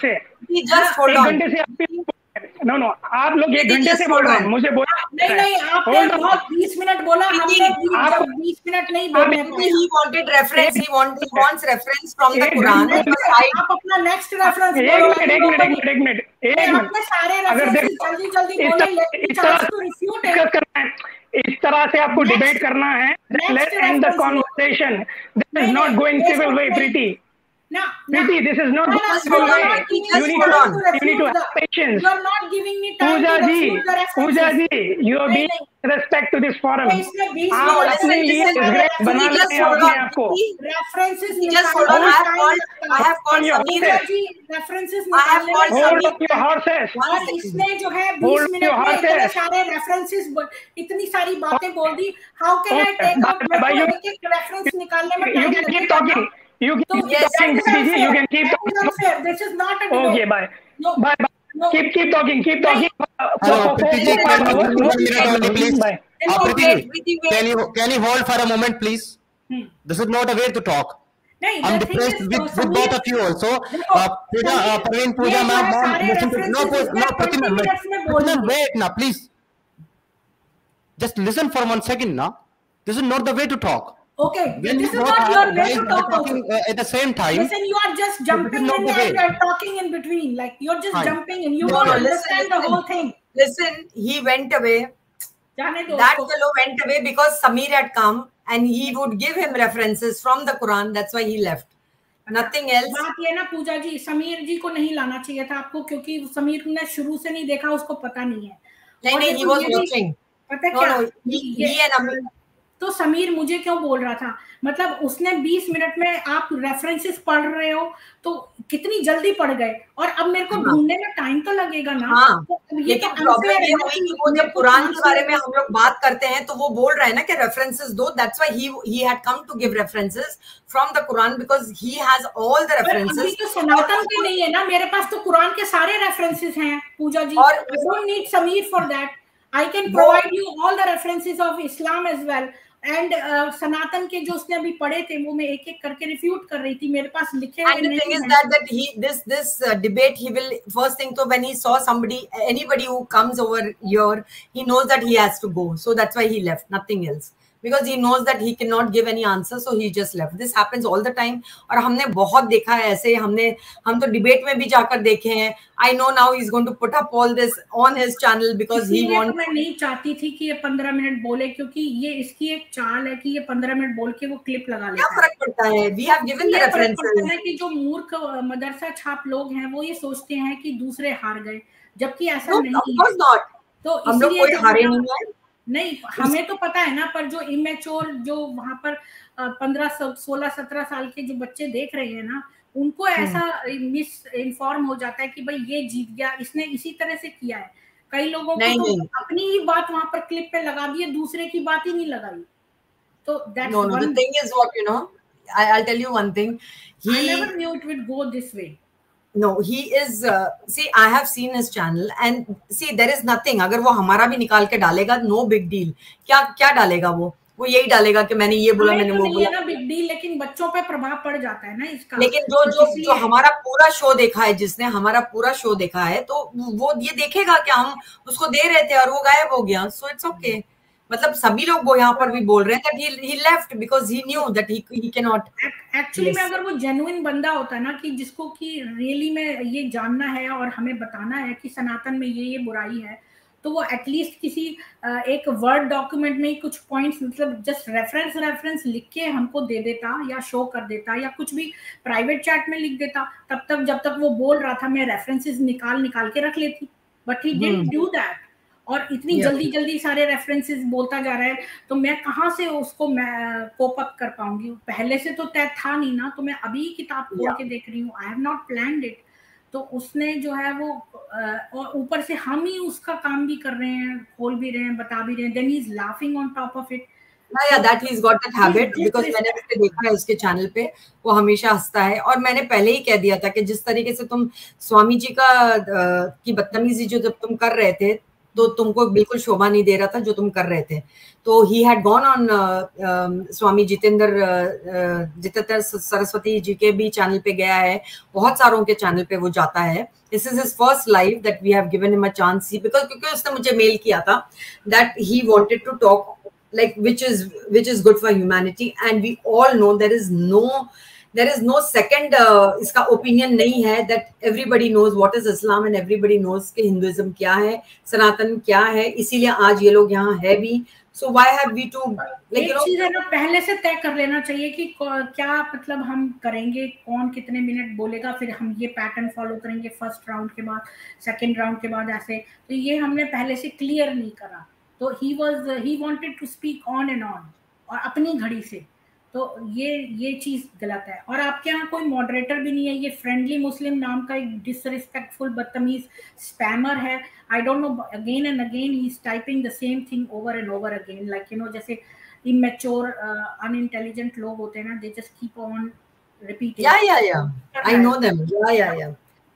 just hold on. No no आप लोग एक घंटे से बोल रहे हैं, मुझे बोला नहीं नहीं आपने बहुत बीस मिनट बोला, हमने बीस मिनट नहीं बोले। He wanted reference, he want he wants reference from the Quran. आप अपना नेक्स्ट रेफरेंस बोलो। एक मिनट एक मिनट एक मिनट एक मिनट अपने सारे रेफरेंस जल्दी जल्दी बोले, let chance to refute it. इस तरह से आपको डिबेट करना है, let's end the conversation, this is not going civil way Preeti. No, Preeti, this is not just hold on. You Just need hold to, on. you need to have patience. You are not giving me time Pooja to ji, refute the references. Pooja ji, you are being respect to this forum. आप अपने लिए ग्रेट बना लेते हैं अपने आप को। References Just hold on. I have called. I have called Sameer. References I have called Hold Sameer. on your horses. और इसने जो है बीस मिनट में इतने सारे रेफरेंसेस, इतनी सारी बातें बोल दी। How can I take up? मेरे को एक एक रेफरेंस निकालने में You can keep talking. You can keep talking, Preeti. You can keep talking. This is not a debate. Okay, bye. No. Bye, bye. No. Keep keep talking. Keep talking. Hello, Preeti ji, can you hold for a minute only, please? Bye. Uh, Preeti ji, can you can you hold for a moment, please? Hmm. This is not a way to talk. नहीं, I'm the thing depressed is, with, so with both of you also. Uh, Pooja, uh, Praveen, Pooja, ये ma'am, जो है ma'am, सारे listen to no, references no, इसने Pratima, twenty minutes में बोल Pratima, दिए। wait now, please. Just listen for one second now. This is not the way to talk. Okay, When this you is both not are your way guys to are talk. talking Also. uh, at the same time. Listen, you are just jumping not in the and way. and talking in between. Like you're just Fine. jumping in. You No, don't no, understand listen, the listen. whole thing. Listen, he went away. जाने दो That उसको। fellow went away because Sameer had come and he would give him references from the Quran. That's why he left. Nothing else. बात ये ना पूजा जी, समीर जी को नहीं लाना चाहिए था आपको, क्योंकि समीर ने शुरू से नहीं देखा, उसको पता नहीं है। नहीं नहीं, he was watching. पता No, क्या? no, he, he and Amir. तो समीर मुझे क्यों बोल रहा था, मतलब उसने बीस मिनट में आप रेफरेंसेस पढ़ रहे हो तो कितनी जल्दी पढ़ गए, और अब मेरे को ढूंढने में टाइम तो लगेगा ना। हाँ, तो ये लेकिन तो प्रॉब्लम ये हुई कि वो जब कुरान के बारे में हम लोग बात करते हैं तो वो बोल रहा है ना कि रेफरेंसेस दो। That's why he he had come to give references from the Quran because he has all the references. तो सनातन के नहीं है ना, मेरे पास तो कुरान के सारे रेफरेंसेस हैं पूजा जी। और I don't need Sameer for that. I can provide you all the references of Islam as well. And uh, Sanatan के जो उसने अभी पढ़े थे वो मैं एक एक करके रिफ्यूट कर रही थी, मेरे पास लिखे हुए नहीं हैं। And the thing is that that he this this uh, debate he will first thing, so when he saw somebody anybody who comes over here he knows that he has to go, so that's why he left, nothing else, because he knows that he cannot give any answer, so he just left. This happens all the time और हमने बहुत देखा है ऐसे। हमने हम तो डिबेट में भी जाकर देखे हैं। I know now he's going to put up all this on his channel because he wants. तो मैं नहीं चाहती थी कि ये पंद्रह मिनट बोले, क्योंकि ये इसकी एक चाल है कि ये पंद्रह मिनट बोल के वो क्लिप लगा लेता है। क्या फर्क पड़ता है? We have given the references. है कि जो मूर्ख मदरसा छाप लोग हैं वो ये सोचते हैं कि दूसरे हार गए, जबकि ऐसा no, नहीं of course not. तो हम लोग कोई हारे नहीं हैं। नहीं, हमें तो पता है ना, पर जो इमेच्योर जो वहां पर पंद्रह सोलह सत्रह साल के जो बच्चे देख रहे हैं ना, उनको ऐसा मिस इन्फॉर्म हो जाता है कि भाई ये जीत गया, इसने इसी तरह से किया है। कई लोगों को तो अपनी ही बात वहां पर क्लिप पे लगा दी है, दूसरे की बात ही नहीं लगाई। तो that's no no the thing is what you know I, I'll tell you one thing. He, I never knew it would go this way. No, he is uh, see I have seen his channel and see there is nothing. अगर वो हमारा भी निकाल के डालेगा, no big deal. क्या क्या डालेगा वो वो यही डालेगा कि मैंने ये बोला, मैंने तो वो बोला। ना बिग डील, लेकिन बच्चों पे प्रभाव पड़ जाता है ना इसका। लेकिन जो जो जो हमारा पूरा शो देखा है, जिसने हमारा पूरा शो देखा है, तो वो ये देखेगा कि हम उसको दे रहे थे और वो गायब हो गया। So it's okay. मतलब सभी लोग वो यहाँ पर भी बोल रहे हैं that he he left because he knew that he he cannot. Actually में अगर वो जेन्युइन बंदा होता ना कि जिसको कि रियली में ये जानना है और हमें बताना है कि सनातन में ये ये बुराई है, तो वो एटलीस्ट किसी एक वर्ड डॉक्यूमेंट में कुछ पॉइंट्स, मतलब जस्ट रेफरेंस रेफरेंस लिख के हमको दे देता या शो कर देता या कुछ भी प्राइवेट चैट में लिख देता। तब तक जब तक वो बोल रहा था मैं रेफरेंसेस निकाल निकाल के रख लेती, but he didn't do that. और इतनी yeah. जल्दी जल्दी सारे रेफरेंसेस बोलता जा रहा है, तो मैं कहाँ से उसको मैं कोप अप कर पाऊंगी? पहले से तो तय था नहीं ना, तो मैं अभी किताब खोल yeah. के देख रही हूँ। I have not planned it. तो उसने जो है वो, और ऊपर से हम ही उसका काम भी कर रहे हैं, खोल भी रहे हैं, बता भी रहे हैं, then he is laughing on top of it. Yeah, yeah, that he's got that habit because मैंने उसे देखा है उसके चैनल पे, वो हमेशा हंसता है। और मैंने पहले ही कह दिया था कि जिस तरीके से तुम स्वामी जी का की बदतमीजी जो जब तुम कर रहे थे, तो तुमको बिल्कुल शोभा नहीं दे रहा था जो तुम कर रहे थे। तो he had gone on Swami Jitendra Jitendra Saraswati ji के भी चैनल पे गया है, बहुत सारों के चैनल पे वो जाता है। This is his first live that we have given him a chance, because क्योंकि उसने मुझे मेल किया था that he wanted to talk like which is which is good for humanity, and we all know there is no there is no second uh, इसका opinion नहीं है that everybody knows what is Islam and everybody knows कि Hinduism क्या है, सनातन क्या है, इसीलिए आज ये लोग यहाँ है भी। So why have we to like एक चीज है ना, पहले से तय कर लेना चाहिए कि क्या मतलब हम करेंगे, कौन कितने मिनट बोलेगा, फिर हम ये पैटर्न फॉलो करेंगे फर्स्ट राउंड के बाद, सेकंड राउंड के बाद ऐसे। तो ये हमने पहले से क्लियर नहीं करा। तो he was he wanted to speak on and on और अपनी घड़ी से। तो ये ये चीज गलत है। और आपके यहाँ कोई मॉडरेटर भी नहीं है, ये फ्रेंडली मुस्लिम नाम का एक डिसरिस्पेक्टफुल बदतमीज स्पैमर है। I don't know, again and again he is typing the same thing over and over again, like you know जैसे इमेच्योर अनइंटेलिजेंट लोग होते हैं ना, they just keep on repeating. या या या आई नो देम, या या या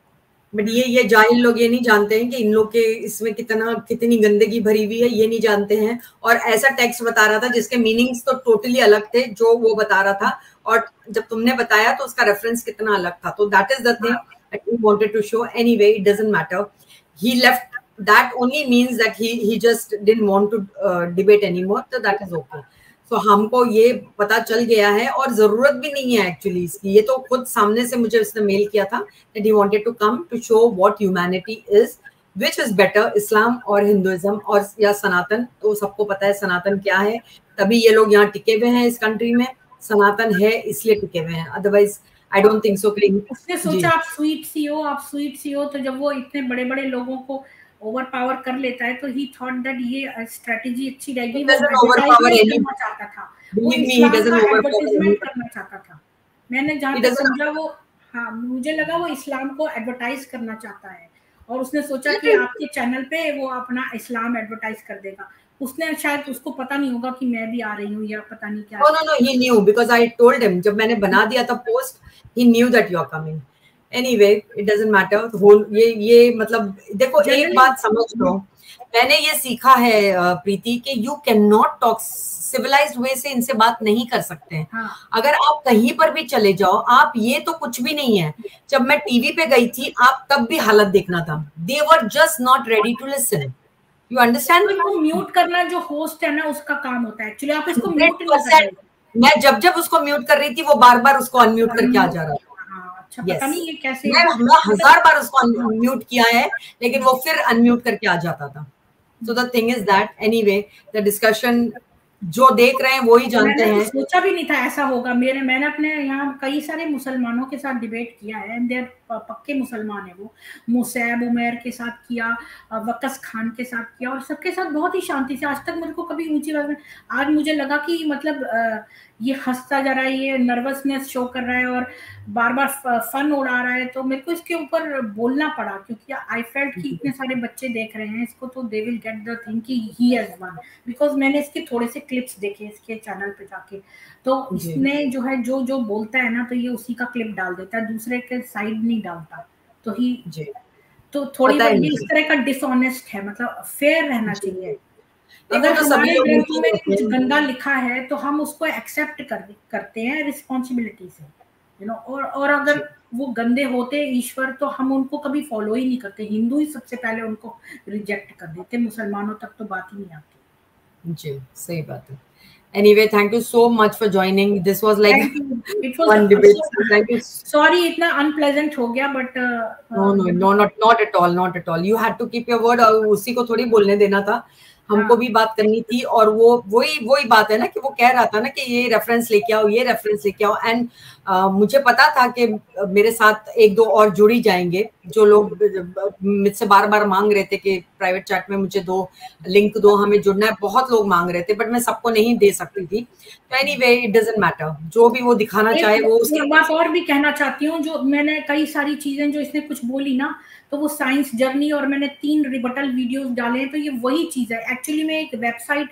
बट ये ये जाहिल लोग ये नहीं जानते हैं कि इन लोग के इसमें कितना कितनी गंदगी भरी हुई है, ये नहीं जानते हैं। और ऐसा टेक्स्ट बता रहा था जिसके मीनिंग्स तो टोटली अलग थे जो वो बता रहा था, और जब तुमने बताया तो उसका रेफरेंस कितना अलग था। तो that is the thing that we wanted to show. Anyway it doesn't matter, he left, that only means that he he just didn't want to debate anymore, तो दैट इज ओके। तो हमको ये पता चल गया है और जरूरत भी नहीं है एक्चुअली इसकी। ये तो खुद सामने से मुझे उसने मेल किया था that he wanted to come to show what humanity is, which is better, इस्लाम और हिंदुइज्म और या सनातन। तो सबको पता है सनातन क्या है, तभी ये लोग यहाँ टिके हुए हैं इस कंट्री में। सनातन है इसलिए टिके हुए हैं, otherwise I don't think so. उसने सोचा आप स्वीट सी हो, आप स्वीट सी हो, तो जब वो इतने बड़े बड़े लोगों को ओवर पावर कर लेता है तो ही थॉट दैट ये स्ट्रेटजी अच्छी रहेगी। वो करना चाहता था, वो इस्लाम का एडवर्टाइजमेंट करना चाहता था। मैंने जहाँ तक समझा वो, हाँ मुझे लगा वो इस्लाम को एडवर्टाइज करना चाहता है, और उसने सोचा कि आपके चैनल पे वो अपना इस्लाम एडवर्टाइज कर देगा। उसने शायद, उसको पता नहीं होगा कि मैं भी आ रही हूँ या पता नहीं क्या। No no no, he knew because I told him, जब मैंने बना दिया था post, he knew that you are coming. Anyway it doesn't matter. Whole ये ये मतलब देखो एक बात समझ लो, मैंने ये सीखा है प्रीति कि you can not talk civilized way से, इनसे बात नहीं कर सकते हैं। हाँ। अगर आप कहीं पर भी चले जाओ, आप ये तो कुछ भी नहीं है। जब मैं टीवी पे गई थी, आप तब भी हालत देखना था, they were just not ready to listen. You understand? तो म्यूट करना जो होस्ट है ना उसका काम होता है एक्चुअली, आप इसको म्यूट नहीं कर रहे। मैं जब जब उसको म्यूट कर रही थी, वो बार बार उसको अनम्यूट करके आ जा रहा था। अच्छा, पता नहीं ये कैसे, मैं हजार बार उसको अनम्यूट किया है लेकिन वो फिर अनम्यूट करके आ जाता था। So the thing is that anyway the discussion जो देख रहे हैं वो ही जानते हैं। सोचा भी नहीं था ऐसा होगा। मेरे मैंने अपने यहाँ कई सारे मुसलमानों के साथ डिबेट किया है, एंड देयर पक्के मुसलमान है वो। मुसैब उमैर के साथ किया, वकस खान के साथ किया, और सबके साथ बहुत ही शांति से। आज तक मेरे को कभी ऊंची आवाज में, आज मुझे लगा कि मतलब ये हंसता जा रहा है, ये नर्वसनेस शो कर रहा है और बार बार फन उड़ा रहा है, तो मेरे को इसके ऊपर बोलना पड़ा, क्योंकि आई फेल्ट कि इतने सारे बच्चे देख रहे हैं इसको, तो they will get the thing कि ही हैज वन। बिकॉज मैंने इसके थोड़े से क्लिप्स देखे इसके चैनल पे जाके, तो इसने जो है जो जो बोलता है ना, तो ये उसी का क्लिप डाल देता है, दूसरे के साइड नहीं डालता। तो ही तो थोड़ी ये इस तरह का डिसऑनेस्ट है, मतलब फेयर रहना चाहिए। अगर हमारे ग्रंथों में कुछ गंदा लिखा है तो हम उसको एक्सेप्ट कर करते हैं रिस्पॉन्सिबिलिटी से, यू नो। और और अगर वो गंदे होते ईश्वर, तो हम उनको कभी फॉलो ही नहीं करते। हिंदू ही सबसे पहले उनको रिजेक्ट कर देते, मुसलमानों तक तो बात ही नहीं आती। जी सही बात है। Anyway, thank you so much for joining. This was like it was one debate. So, thank you. Sorry, इतना unpleasant हो गया, but uh, no, no, no, not not at all, not at all. You had to keep your word. उसी को थोड़ी बोलने देना था, हमको भी बात करनी थी। और वो वही वही बात है ना कि वो कह रहा था ना कि ये रेफरेंस लेके आओ, ये रेफरेंस लेके आओ। एंड uh, मुझे पता था कि मेरे साथ एक दो और जुड़ी जाएंगे, जो लोग मुझसे बार बार मांग रहे थे कि प्राइवेट चैट में मुझे दो लिंक दो, हमें जुड़ना है। बहुत लोग मांग रहे थे, बट मैं सबको नहीं दे सकती थी। तो एनीवे इट डजंट मैटर, जो भी वो दिखाना चाहे वो। एक बात और भी कहना चाहती हूँ, जो मैंने कई सारी चीजें जो इसने कुछ बोली ना, तो वो साइंस जर्नी और मैंने तीन रिबटल वीडियोस डाले हैं, तो ये वही चीज है एक्चुअली में। एक वेबसाइट है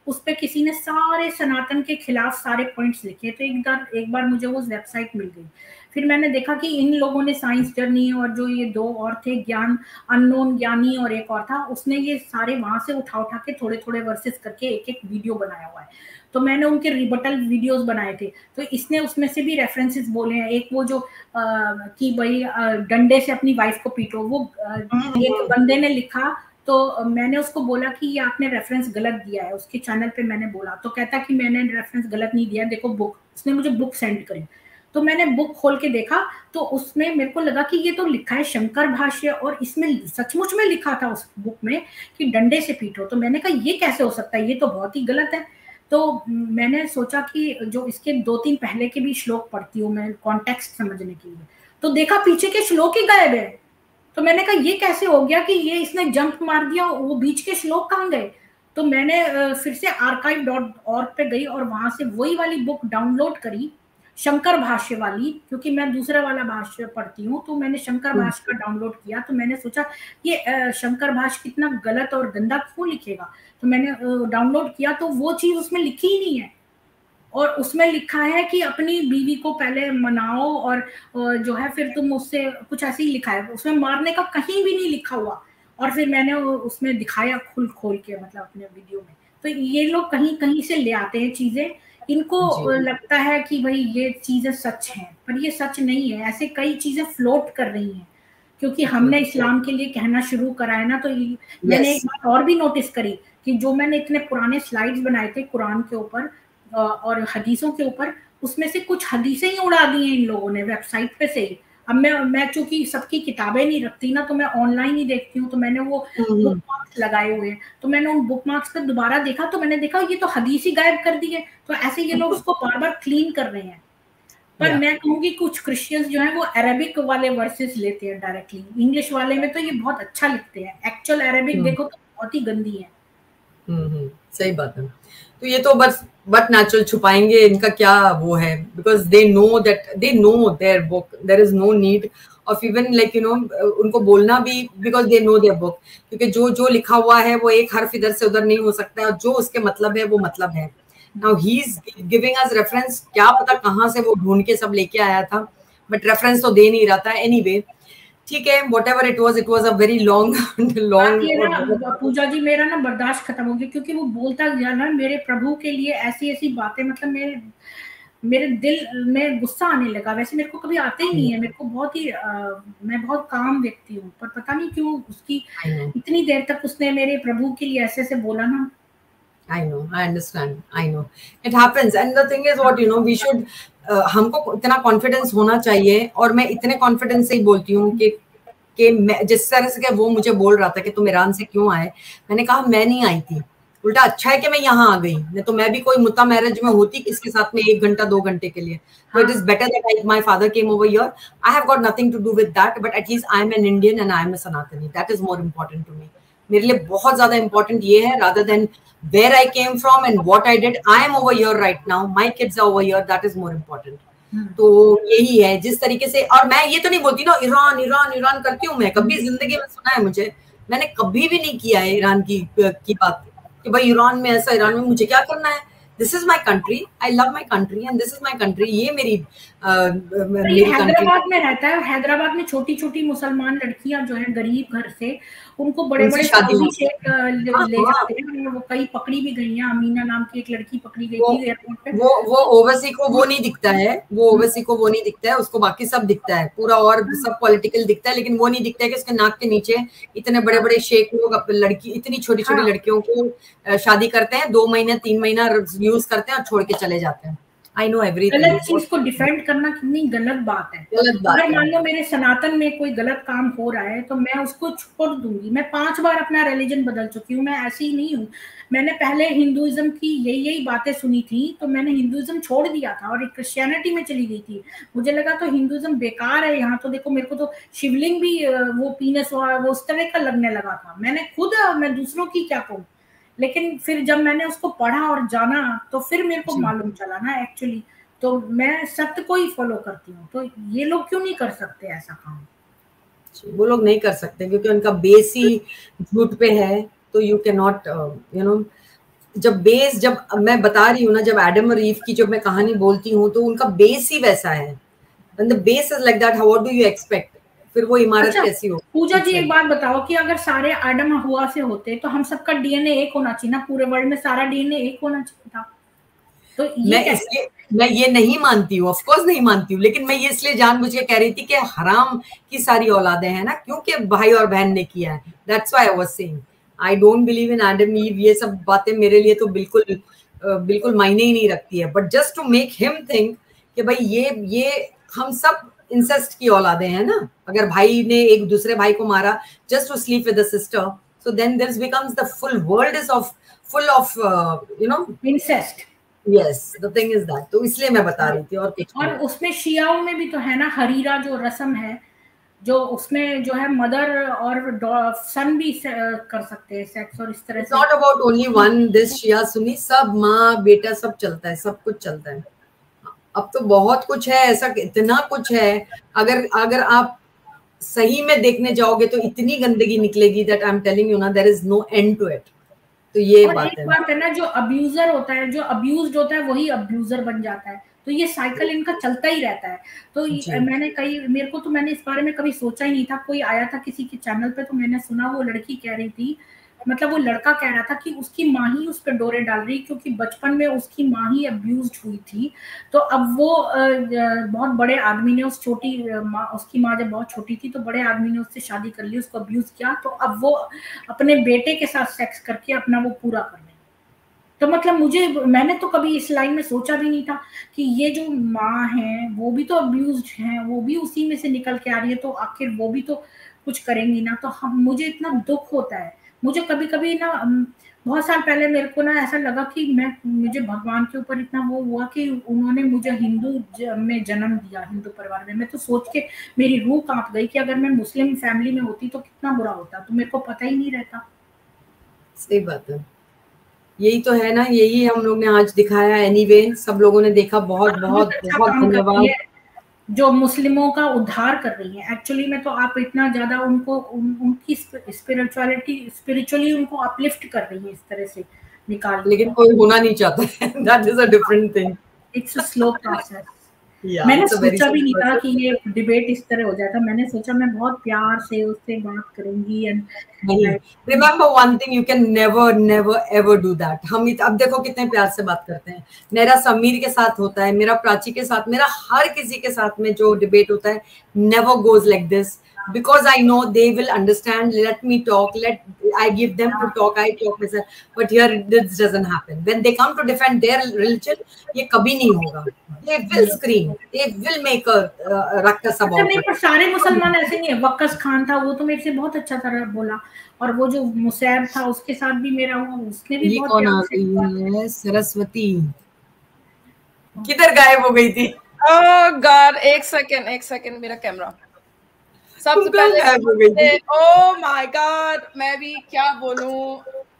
उस पे किसी ने सारे सनातन के खिलाफ सारे पॉइंट्स लिखे। तो एक बार एक बार मुझे वो वेबसाइट मिल गई, फिर मैंने देखा कि इन लोगों ने साइंस जर्नी और जो ये दो और थे ज्ञान अननोन ज्ञानी और एक और था, उसने ये सारे वहां से उठा उठा के थोड़े थोड़े वर्सेस करके एक एक वीडियो बनाया हुआ है। तो मैंने उनके रिबटल वीडियोस बनाए थे, तो इसने उसमें से भी रेफरेंसेस बोले हैं। एक वो जो आ, कि भाई डंडे से अपनी वाइफ को पीटो, वो आ, एक बंदे ने लिखा, तो मैंने उसको बोला कि ये आपने रेफरेंस गलत दिया है, उसके चैनल पे मैंने बोला, तो कहता कि मैंने रेफरेंस गलत नहीं दिया, देखो बुक। उसने मुझे बुक सेंड करी, तो मैंने बुक खोल के देखा, तो उसमें मेरे को लगा कि ये तो लिखा है शंकर भाष्य, और इसमें सचमुच में लिखा था उस बुक में कि डंडे से पीटो। तो मैंने कहा ये कैसे हो सकता है, ये तो बहुत ही गलत है। तो मैंने सोचा कि जो इसके दो तीन पहले के भी श्लोक पढ़ती हूँ मैं कॉन्टेक्स्ट समझने के लिए, तो देखा पीछे के श्लोक ही गायब है। तो मैंने कहा ये कैसे हो गया कि ये इसने जंप मार दिया, वो बीच के श्लोक कहाँ गए। तो मैंने फिर से आर्काइव डॉट ऑर्ग पे गई और वहां से वही वाली बुक डाउनलोड करी, शंकर भाष्य वाली, क्योंकि मैं दूसरा वाला भाष्य पढ़ती हूँ, तो मैंने शंकर भाष्य का डाउनलोड किया। तो मैंने सोचा ये शंकर भाष्य कितना गलत और गंदा क्यों लिखेगा, तो मैंने डाउनलोड किया, तो वो चीज उसमें लिखी ही नहीं है। और उसमें लिखा है कि अपनी बीवी को पहले मनाओ और जो है फिर तुम उससे, कुछ ऐसे ही लिखा है, उसमें मारने का कहीं भी नहीं लिखा हुआ। और फिर मैंने उसमें दिखाया खुल खोल के, मतलब अपने वीडियो में। तो ये लोग कहीं कहीं से ले आते हैं चीजें, इनको लगता है कि भाई ये चीजें सच हैं, पर ये सच नहीं है। ऐसे कई चीजें फ्लोट कर रही हैं, क्योंकि हमने इस्लाम के लिए कहना शुरू करा है ना। तो मैंने एक बात और भी नोटिस करी कि जो मैंने इतने पुराने स्लाइड्स बनाए थे कुरान के ऊपर और हदीसों के ऊपर, उसमें से कुछ हदीसें ही उड़ा दी हैं इन लोगों ने वेबसाइट पे से ही। अब मैं मैं चूंकि सबकी किताबें नहीं रखती ना, तो मैं ऑनलाइन ही देखती हूँ, तो मैंने वो बुक मार्क्स लगाए हुए हैं, तो मैंने उन बुक मार्क्स पर दोबारा देखा, तो मैंने देखा ये तो हदीस ही गायब कर दी है। तो ऐसे ये लोग उसको बार बार क्लीन कर रहे हैं। पर yeah. मैं कहूँगी कुछ क्रिश्चियंस जो हैं वो अरेबिक वाले वर्सेस लेते हैं डायरेक्टली, इंग्लिश वाले में तो ये बहुत अच्छा लिखते हैं, एक्चुअल अरेबिक देखो तो बहुत ही गंदी है। हम्म, सही बात है। तो ये तो बस बट नेचुरल छुपाएंगे, इनका क्या वो है, because they know that they know their book, there is no need of even like you know उनको बोलना भी, because they know their book, क्योंकि जो जो लिखा हुआ है वो एक हर्फ इधर से उधर नहीं हो सकता है, और जो उसके मतलब है वो मतलब है। Now he is giving us reference, क्या पता कहाँ से वो ढूंढ के सब लेके आया था, बट रेफरेंस तो दे नहीं रहा था। एनीवे ठीक है, whatever it was, it was a very long long puja जी मेरा ना बर्दाश्त खत्म हो गया, क्योंकि वो बोलता गया ना मेरे प्रभु के लिए ऐसी ऐसी बातें, मतलब मेरे मेरे दिल में गुस्सा आने लगा। वैसे मेरे को कभी आते ही नहीं है, मेरे को बहुत ही आ, मैं बहुत काम व्यक्ति हूँ, पर पता नहीं क्यों उसकी इतनी देर तक उसने मेरे प्रभु के लिए ऐसे ऐसे बोला ना। I know, I understand, I know, it happens, and the thing is what you know, we should uh, हमको इतना कॉन्फिडेंस होना चाहिए, और मैं इतने कॉन्फिडेंस से ही बोलती हूँ कि कि मैं जिस तरह से वो मुझे बोल रहा था कि तुम ईरान से क्यों आए, मैंने कहा मैं नहीं आई थी, उल्टा अच्छा है कि मैं यहाँ आ गई, नहीं तो मैं भी कोई मुत्ता मैरिज में होती किसके साथ में एक घंटा दो घंटे के लिए। So it is better that I, my father came over here. I have got nothing to do with that, but at least I am an Indian and I am a Sanatani. That is more important to me. मेरे लिए बहुत ज्यादा important ये है, rather than where I came from and what I did. I am over here right now. My kids are over here. That is more important. तो यही है जिस तरीके से, और मैं ये तो नहीं बोलती ना ईरान ईरान ईरान करती हूँ, मैं कभी जिंदगी में सुना है मुझे, मैंने कभी भी नहीं किया है ईरान की की बात कि भाई ईरान में ऐसा, ईरान में मुझे क्या करना है। This is my country, I love my country and this is my country. ये मेरी मेरी हैदराबाद में रहता है, हैदराबाद में छोटी छोटी मुसलमान लड़कियां जो है गरीब घर से, उनको बड़े बड़े सऊदी शेख ले जाते हैं। वो कई पकड़ी भी गई हैं, अमीना नाम की एक लड़की पकड़ी गई थी एयरपोर्ट पे। वो वो ओवैसी को वो नहीं दिखता है, वो ओवैसी को वो नहीं दिखता है, उसको बाकी सब दिखता है पूरा, और सब पॉलिटिकल दिखता है, लेकिन वो नहीं दिखता है कि उसके नाक के नीचे इतने बड़े बड़े शेख लोग लड़की, इतनी छोटी छोटी लड़कियों को शादी करते हैं, दो महीना तीन महीना यूज करते हैं और छोड़ के चले जाते हैं। I know everything. गलत चीज को डिफेंड करना कितनी गलत बात है। अगर मान लो मेरे सनातन में कोई गलत काम हो रहा है तो मैं उसको छोड़ दूंगी। मैं पांच बार अपना रिलीजन बदल चुकी हूँ, मैं ऐसी ही नहीं हूँ। मैंने पहले हिंदुइज्म की यही यही बातें सुनी थी, तो मैंने हिंदुइज्म छोड़ दिया था और एक क्रिश्चियनिटी में चली गई थी। मुझे लगा तो हिंदुइज्म बेकार है, यहाँ तो देखो मेरे को तो शिवलिंग भी वो पीनस वो उस तरह का लगने लगा था। मैंने खुद, मैं दूसरों की क्या कहूँ, लेकिन फिर जब मैंने उसको पढ़ा और जाना तो फिर मेरे को मालूम चला ना एक्चुअली। तो मैं सत्य को ही फॉलो करती हूँ। तो ये लोग क्यों नहीं कर सकते ऐसा काम? वो लोग नहीं कर सकते क्योंकि उनका बेस ही झूठ पे है। तो you can not you know जब बेस, जब मैं बता रही हूँ ना, जब एडम और ईव की जब मैं कहानी बोलती हूँ तो उनका बेस ही वैसा है. When the base is like that, how what do you expect? फिर वो इमारत अच्छा, कैसी हो? पूजा जी एक बात बताओ कि अगर सारे एडम हुआ से होते तो हम सबका डीएनए एक होना चाहिए ना, पूरे वर्ल्ड में सारा डीएनए एक होना चाहिए था. तो ये मैं इसलिए मैं ये नहीं मानती हूँ, ऑफ कोर्स नहीं मानती हूँ, लेकिन मैं ये इसलिए जानबूझ के कह रही थी कि हराम की सारी औलादें हैं ना, क्योंकि भाई और बहन ने किया है. That's why I was saying I don't believe in Adam Eve. ये सब बातें मेरे लिए तो बिल्कुल बिल्कुल मायने ही नहीं रखती है. But just to make him think कि भाई ये ये हम सब इंसेस्ट की औलादें हैं ना. अगर भाई ने एक दूसरे भाई को मारा just to sleep with the sister, so then this becomes the full world is of full of you know incest. Yes, the thing is that. तो इसलिए मैं बता रही थी. और कुछ और उसमें शियाओं में भी तो है ना हरीरा जो रस्म है, जो उसमें जो है मदर और सन भी कर सकते हैं सेक्स, और इस तरह से. It's not about only one this शिया सुन्नी, सब माँ बेटा सब चलता है, सब कुछ चलता है. अब तो बहुत कुछ है ऐसा, इतना कुछ है. अगर अगर आप सही में देखने जाओगे तो इतनी गंदगी निकलेगी that I'm telling you ना, there is no end to it. तो ये और बात एक है. बात है ना, जो अब्यूजर होता है, जो अब्यूज्ड होता है वही अब्यूजर बन जाता है. तो ये साइकिल इनका चलता ही रहता है. तो मैंने कई मेरे को तो मैंने इस बारे में कभी सोचा ही नहीं था. कोई आया था किसी के चैनल पे तो मैंने सुना, वो लड़की कह रही थी, मतलब वो लड़का कह रहा था कि उसकी माँ ही उस पर डोरे डाल रही, क्योंकि बचपन में उसकी माँ ही अब्यूज्ड हुई थी. तो अब वो बहुत बड़े आदमी ने उस छोटी माँ, उसकी माँ जब बहुत छोटी थी तो बड़े आदमी ने उससे शादी कर ली, उसको अब्यूज किया. तो अब वो अपने बेटे के साथ सेक्स करके अपना वो पूरा कर रही. तो मतलब मुझे, मैंने तो कभी इस लाइन में सोचा भी नहीं था कि ये जो माँ है वो भी तो अब्यूज्ड है, वो भी उसी में से निकल के आ रही है, तो आखिर वो भी तो कुछ करेंगी ना. तो हम, मुझे इतना दुख होता है. मुझे कभी कभी ना, बहुत साल पहले मेरे को ना ऐसा लगा कि मैं मुझे भगवान के ऊपर इतना वो हुआ कि उन्होंने मुझे हिंदू में जन्म दिया, हिंदू परिवार में. मैं तो सोच के मेरी रूह कांप गई कि अगर मैं मुस्लिम फैमिली में होती तो कितना बुरा होता. तो मेरे को पता ही नहीं रहता. सही बात है. यही तो है ना, यही हम लोग ने आज दिखाया. एनीवे सब लोगों ने देखा. बहुत बहुत बहुत धन्यवाद. जो मुस्लिमों का उद्धार कर रही है एक्चुअली में. तो आप इतना ज्यादा उनको उन, उनकी स्पिरिचुअलिटी स्पिरिचुअली उनको अपलिफ्ट कर रही है इस तरह से निकाल. लेकिन कोई होना नहीं चाहता है. That is a different thing. It's a slow process. मैंने सोचा भी नहीं था कि ये डिबेट इस तरह हो जाता. मैंने सोचा मैं बहुत प्यार से उससे बात करूंगी. And remember one thing, you can never never ever do that. हम अब देखो कितने प्यार से बात करते हैं. मेरा समीर के साथ होता है, मेरा प्राची के साथ, मेरा हर किसी के साथ में जो डिबेट होता है, never goes like this, because I know they will understand. Let me talk. Let I give them to talk. I talk myself. But here this doesn't happen. When they come to defend their religion, ये कभी नहीं होगा. They will scream. They will make a ruckus about it. पर सारे मुसलमान ऐसे नहीं है. वक्कस खान था, वो तो मेरे से बहुत अच्छा तरह बोला. और वो जो मुसैब था उसके साथ भी मेरा हुआ, उसने भी बहुत प्यार से. कौन आ गई है? सरस्वती किधर गायब हो गई थी? Oh God, एक सेकंड एक सेकंड मेरा कैमरा. सबसे पहले ओह माय गॉड, मैं भी क्या बोलूं.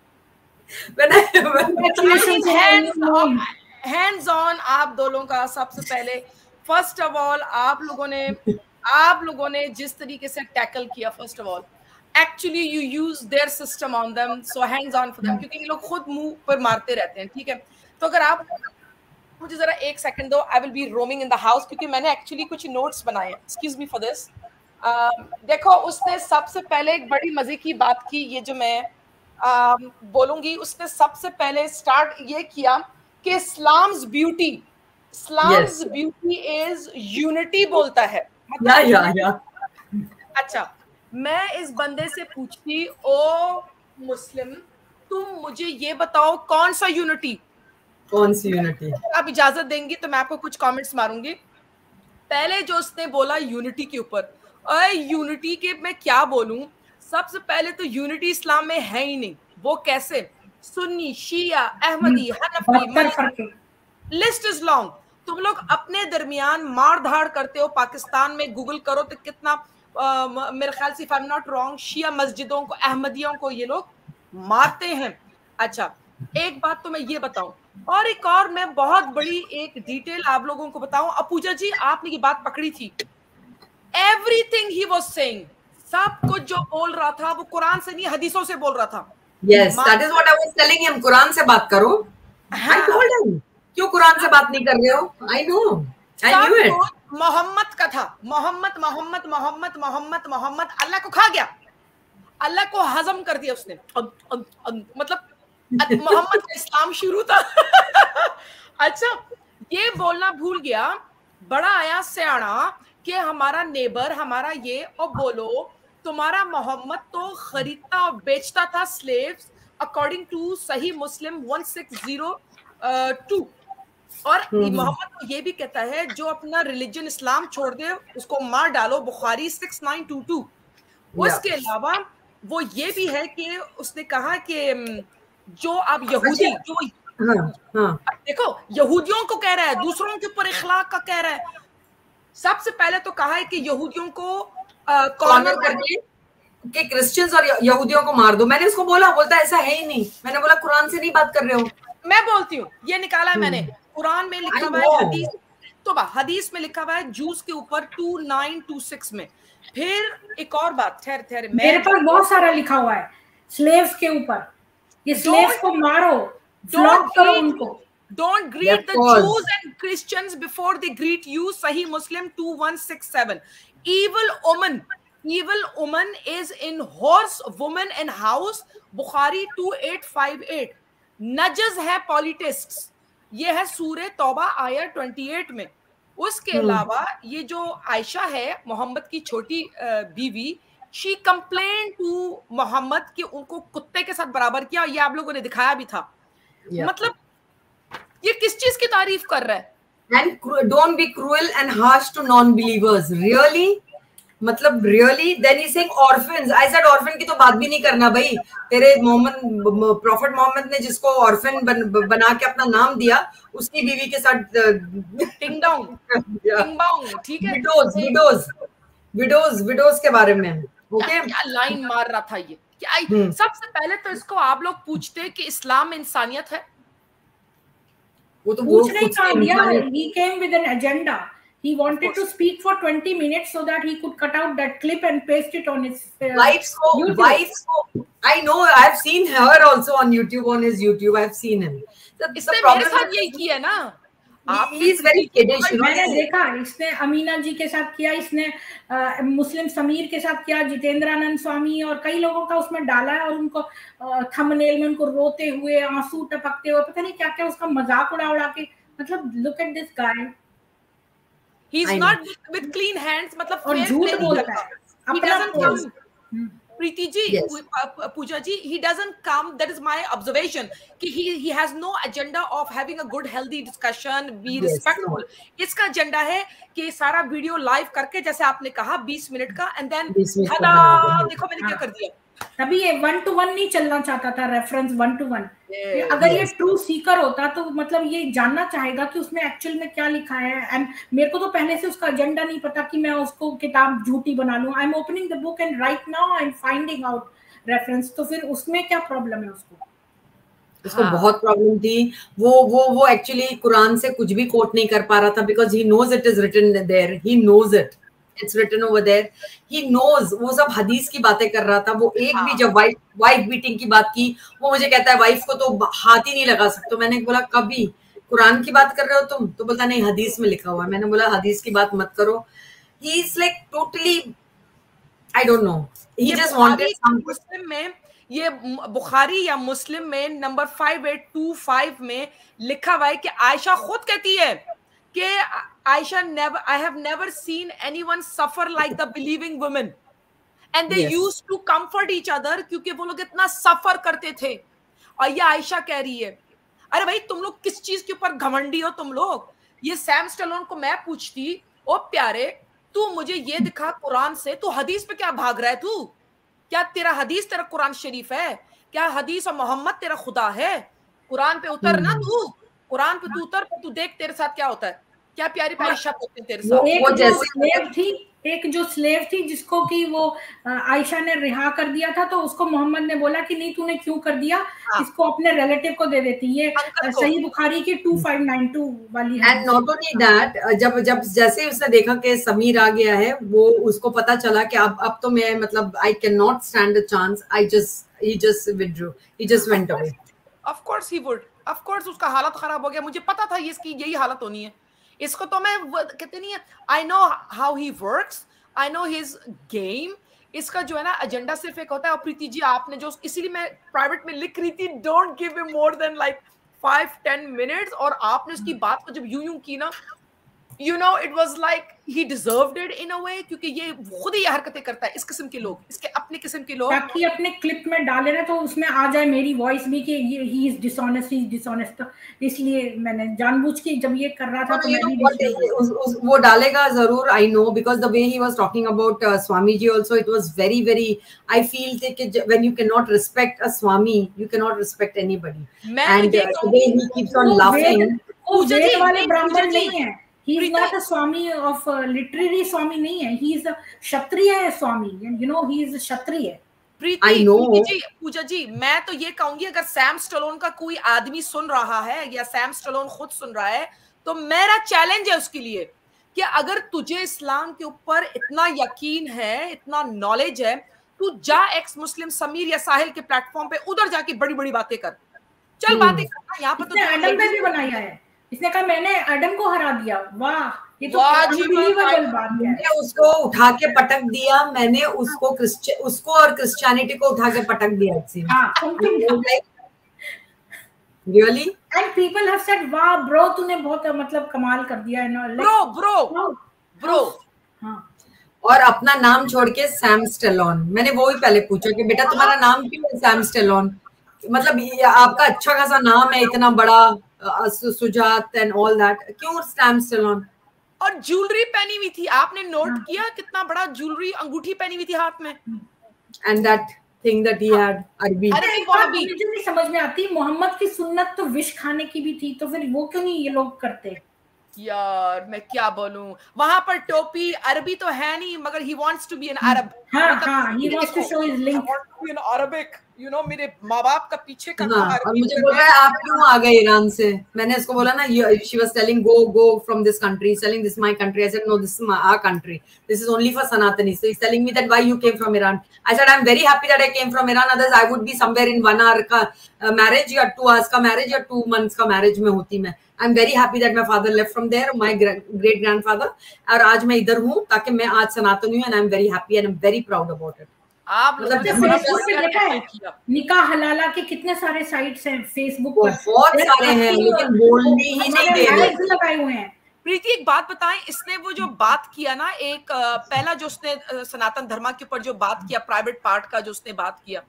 हैंड्स ऑन आप दोनों का. सबसे पहले फर्स्ट ऑफ ऑल आप लोगों ने आप लोगों ने जिस तरीके से टैकल किया, first of all actually you use their system on them, so hands on for them, क्योंकि ये लोग खुद मुंह पर मारते रहते हैं. ठीक है, तो अगर आप मुझे जरा एक सेकंड दो, I will be roaming in the house, क्योंकि मैंने एक्चुअली कुछ नोट्स बनाए हैं. Excuse me for this. Uh, देखो, उसने सबसे पहले एक बड़ी मजे की बात की, ये जो मैं uh, बोलूंगी, उसने सबसे पहले स्टार्ट ये किया कि Islam's beauty Islam's beauty is unity बोलता है. या, या, या. अच्छा, मैं इस बंदे से पूछती, ओ मुस्लिम, तुम मुझे ये बताओ कौन सा यूनिटी, कौन सी यूनिटी. आप इजाजत देंगी तो मैं आपको कुछ कमेंट्स मारूंगी. पहले जो उसने बोला यूनिटी के ऊपर, अरे यूनिटी के मैं क्या बोलूं. सबसे पहले तो यूनिटी इस्लाम में है ही नहीं. वो कैसे? सुन्नी, शिया, अहमदी, हनफी, लिस्ट इज लॉन्ग. तुम लोग अपने दरमियान मार धाड़ करते हो. पाकिस्तान में गूगल करो तो कितना, आ, मेरे ख्याल से if I am not wrong, शिया मस्जिदों को, अहमदियों को ये लोग मारते हैं. अच्छा, एक बात तो मैं ये बताऊं, और एक और मैं बहुत बड़ी एक डिटेल आप लोगों को बताऊं. अपूजा जी, आपने ये बात पकड़ी थी. एवरीथिंग ही वाज सेइंग, सब कुछ जो बोल रहा था वो कुरान से नहीं हदीसों से बोल रहा था. Yes, that is what I was telling him. Quran से बात करो. I told him. क्यों कुरान से बात नहीं कर रहे हो? I know. I knew it. Mohammad का था. मोहम्मद मोहम्मद मोहम्मद मोहम्मद मोहम्मद अल्लाह को खा गया. अल्लाह को हजम कर दिया उसने. मतलब मोहम्मद का इस्लाम शुरू था. अच्छा, ये बोलना भूल गया. बड़ा आया सियाना कि हमारा नेबर, हमारा ये, और बोलो तुम्हारा मोहम्मद तो खरीदता और बेचता था स्लेव्स अकॉर्डिंग टू सही मुस्लिम वन सिक्स ज़ीरो टू. और मोहम्मद तो ये भी कहता है जो अपना रिलीजन इस्लाम छोड़ दे उसको मार डालो, बुखारी सिक्स नाइन टू टू. उसके अलावा वो ये भी है कि उसने कहा कि जो अब यहूदी जो हाँ, हाँ. देखो यहूदियों को कह रहा है, दूसरों के ऊपर इखलाक का कह रहा है. सबसे पहले तो कहा है कि यहूदियों को कॉर्नर करके कि क्रिश्चियंस और यहूदियों को मार दो. मैंने उसको बोला, बोलता ऐसा है ही नहीं. मैंने बोला कुरान से नहीं बात कर रहे हो. मैं बोलती हूँ ये निकाला है मैंने. कुरान में लिखा हुआ है, हदीस तो हदीस में लिखा हुआ है जूस के ऊपर टू नाइन टू सिक्स में. फिर एक और बात, ठहर ठहर मेरे पास बहुत सारा लिखा हुआ है स्लेव्स के ऊपर. ये स्लेव्स को मारो, फ्लॉग करो उनको. Don't greet the Jews and Christians before they greet you. Sahih Muslim two one six seven. Evil omen, evil omen is in horse, woman and house. Bukhari two eight five eight. Najas है politists. ये है सूरे तौबा आयत अट्ठाईस में. उसके अलावा ये जो आयशा है मोहम्मद की छोटी बीवी, she complained to मोहम्मद कि उनको कुत्ते के साथ बराबर किया. ये आप लोगों ने दिखाया भी था. yeah. मतलब ये किस चीज की तारीफ कर रहा है? And don't be cruel and harsh to non-believers. Really? मतलब really? Then he's saying orphans. I said orphan की तो बात भी नहीं करना भाई. तेरे मोहम्मद प्रॉफिट मोहम्मद ने जिसको ऑर्फन बन, बना के अपना नाम दिया, उसकी बीवी के साथ टिंग डाउन टिंग डाउन. ठीक है, विडोज विडोज विडोज विडोज के बारे में. ओके, क्या लाइन मार रहा था ये. क्या सबसे पहले तो इसको आप लोग पूछते कि इस्लाम में इंसानियत है. वो तो पूछ नहीं था दिया. He came with an agenda. He wanted to speak for twenty minutes so that he could cut out that clip and paste it on his uh, wife. So, wife. So, I know. I have seen her also on YouTube, on his YouTube. I have seen him. So, इसने मेरे साथ यही किया ना. He is very kiddish. मैंने देखा इसने अमीना जी के साथ किया, इसने मुस्लिम समीर के साथ किया, जितेंद्रानंद स्वामी और कई लोगों का उसमें डाला है. और उनको थंबनेल में उनको रोते हुए, आंसू टपकते हुए, पता नहीं क्या क्या उसका मजाक उड़ा उड़ा के. मतलब look at this guy. He is not with clean hands. मतलब और झूठ बोलता है. He doesn't come. Preeti ji, yes. Pooja ji, he doesn't come. That is my observation. Ki he he has no agenda of having a good, healthy discussion, be yes, respectful. No. इसका agenda है कि सारा वीडियो लाइव करके, जैसे आपने कहा बीस मिनट का, and then हदा देखो मैंने क्या कर दिया. तभी ये वन टू वन नहीं चलना चाहता था, रेफरेंस वन टू वन. अगर ये ट्रू सीकर होता तो मतलब ये जानना चाहेगा कि उसमें एक्चुअल में क्या लिखा है. एंड मेरे को तो पहले से उसका एजेंडा नहीं पता कि मैं उसको किताब झूठी बना लूं. I am opening the book and right now I am finding out reference. तो फिर उसमें क्या प्रॉब्लम है उसको? उसको हाँ. बहुत प्रॉब्लम थी. वो वो वो एक्चुअली कुरान से कुछ भी कोट नहीं कर पा रहा था because he knows it is written there. He knows it. It's written over there. He knows. वो सब हदीस की बातें कर रहा था. वो एक हाँ. भी जब वाइफ वाइफ बीटिंग की बात की, वो मुझे कहता है वाइफ को तो हाथ ही नहीं लगा सकते. मैंने बोला कभी कुरान की बात कर रहे हो तुम? तो बोलता नहीं हदीस में लिखा हुआ है. मैंने बोला हदीस की बात मत करो. He is like totally, I don't know. He just wanted some. मुस्लिम में ये बुखारी या मुस्लिम में number five eight two five में लिखा हुआ है कि आयशा खुद कहती है कि Aisha never, I have never seen anyone suffer like the believing women, and they yes. used to comfort each other क्योंकि वो लोग इतना सफर करते थे. और ये आयशा कह रही है, अरे भाई तुम लोग किस चीज के ऊपर घमंडी हो तुम लोग. ये सैम स्टैलोन को मैं पूछती, ओ प्यारे तू मुझे ये दिखा कुरान से, तू हदीस पे क्या भाग रहा है? तू क्या तेरा हदीस तेरा कुरान शरीफ है? क्या हदीस और मोहम्मद तेरा खुदा है? कुरान पे उतर ना तू. कुरान पे तू उतर, तू देख तेरे साथ क्या होता है. क्या प्यारी प्यारी शब्द होते हैं तेरे साथ. एक जो स्लेव थी, एक जो स्लेव थी जिसको कि वो आयशा ने रिहा कर दिया था, तो उसको मोहम्मद ने बोला कि नहीं तूने क्यों कर दिया, हाँ. इसको अपने रिलेटिव को दे देती. ये सही बुखारी की टू फाइव नाइन टू वाली है. एंड नॉट ओनली दैट, जब जब जैसे उसने देखा कि समीर आ गया है, वो उसको पता चला कि अब अब तो मैं मतलब I can not stand a chance. I just he just withdrew. He just went away. Of course he would. Of course उसका हालत खराब हो गया. मुझे पता था ये इसकी यही हालत होनी है. इसको तो मैं कहते नहीं है. I know how he works. I know his game. इसका जो है ना एजेंडा सिर्फ एक होता है. और प्रीति जी आपने जो इसीलिए मैं प्राइवेट में लिख रही थी, don't give him more than like five ten minutes. और आपने उसकी बात को जब यूं यूं की ना, you know it was like he deserved it in a way, क्योंकि ये खुद ही ये हरकतें करता है इस किस्म के लोग, इसके अपने किस्म के लोग, ताकि अपने क्लिप में डाले ना तो उसमें आ जाए मेरी वॉइस भी कि ये he is dishonest, he is dishonest. तो इसलिए मैंने जानबूझ के जब ये कर रहा था तो मैं भी उस, उस, वो डालेगा जरूर. I know because the way he was talking about uh, Swami ji also, it was very very, I feel that when you cannot respect a Swami, you cannot respect anybody. And uh, today he keeps on laughing. वो वेद वाले ब्राह्मण नहीं है. He is not a Swami of uh, literary Swami नहीं है. He is a क्षत्रिय है Swami. You know he is a क्षत्रिय. प्रीति जी, पूजा जी, मैं तो ये कहूंगी अगर सैम स्टैलोन का कोई आदमी सुन रहा है या सैम स्टैलोन खुद सुन रहा है तो मेरा चैलेंज है उसके लिए कि अगर तुझे इस्लाम के ऊपर इतना यकीन है, इतना नॉलेज है, तू जा एक्स मुस्लिम समीर या साहिल के प्लेटफॉर्म पे उधर जाके बड़ी बड़ी बातें कर. चल बातें करना. यहाँ पर तो एडम ने भी बनाया है. इसने कहा मैंने एडम को हरा दिया. वाह, ये तो अनबिलीवेबल बात है. मैंने उसको उठा के पटक दिया. मैंने उसको क्रिश्चियन उसको और क्रिश्चियनिटी को उठा के पटक दिया. Really and people have said वाह ब्रो तूने बहुत मतलब कमाल कर दिया है. ब्रो ब्रो ब्रो हां. और अपना नाम छोड़ के सैम स्टैलोन. मैंने वो ही पहले पूछा कि बेटा तुम्हारा नाम क्यों है सैम स्टैलोन? मतलब आपका अच्छा खासा नाम है, इतना बड़ा सुजात एंड ऑल दैट, क्यों सैम स्टैलोन? और ज्वेलरी पहनी हुई थी. आपने नोट किया कितना बड़ा ज्वेलरी, अंगूठी पहनी हुई थी हाथ में. And that thing that he had अरबी. अरे मुझे नहीं समझ में आती. मोहम्मद की सुन्नत तो विष खाने की भी थी, तो फिर वो क्यों नहीं ये लोग करते? यार मैं क्या बोलूं. वहां पर टोपी अरबी तो है नहीं, मगर he wants to be an Arab. हाँ हाँ, he wants to show his link. I want to be an Arabic. You know मेरे माँ बाप का पीछे का हाँ, और मुझे बोल रहा है आप क्यों आ गए ईरान से? मैंने उसको बोला ना, she was telling go go from this country, telling this my country. I said no, this is my our country. This is only for Sanatani. So he's telling me that why you came from Iran. I said I'm very happy that I came from Iran. Others I would be somewhere in one hour का marriage या two hours का marriage या two months का marriage में होती मैं. I'm very happy that my father left from there, my great grandfather. और आज मैं इधर हूँ ताकि मैं आज सनातनी हूँ, and I'm very happी and I'm very proud about it. आप मतलब फेसबुक पे देखा है निकाह हलाला के कितने सारे साइट्स हैं फेसबुक पर. बहुत सारे हैं लेकिन बोलने ही नहीं दे रहे. लगाए हुए हैं. प्रीति एक बात बताएं, इसने वो जो बात किया ना, एक पहला जो उसने सनातन धर्म के ऊपर जो बात किया, प्राइवेट पार्ट का जो उसने बात किया,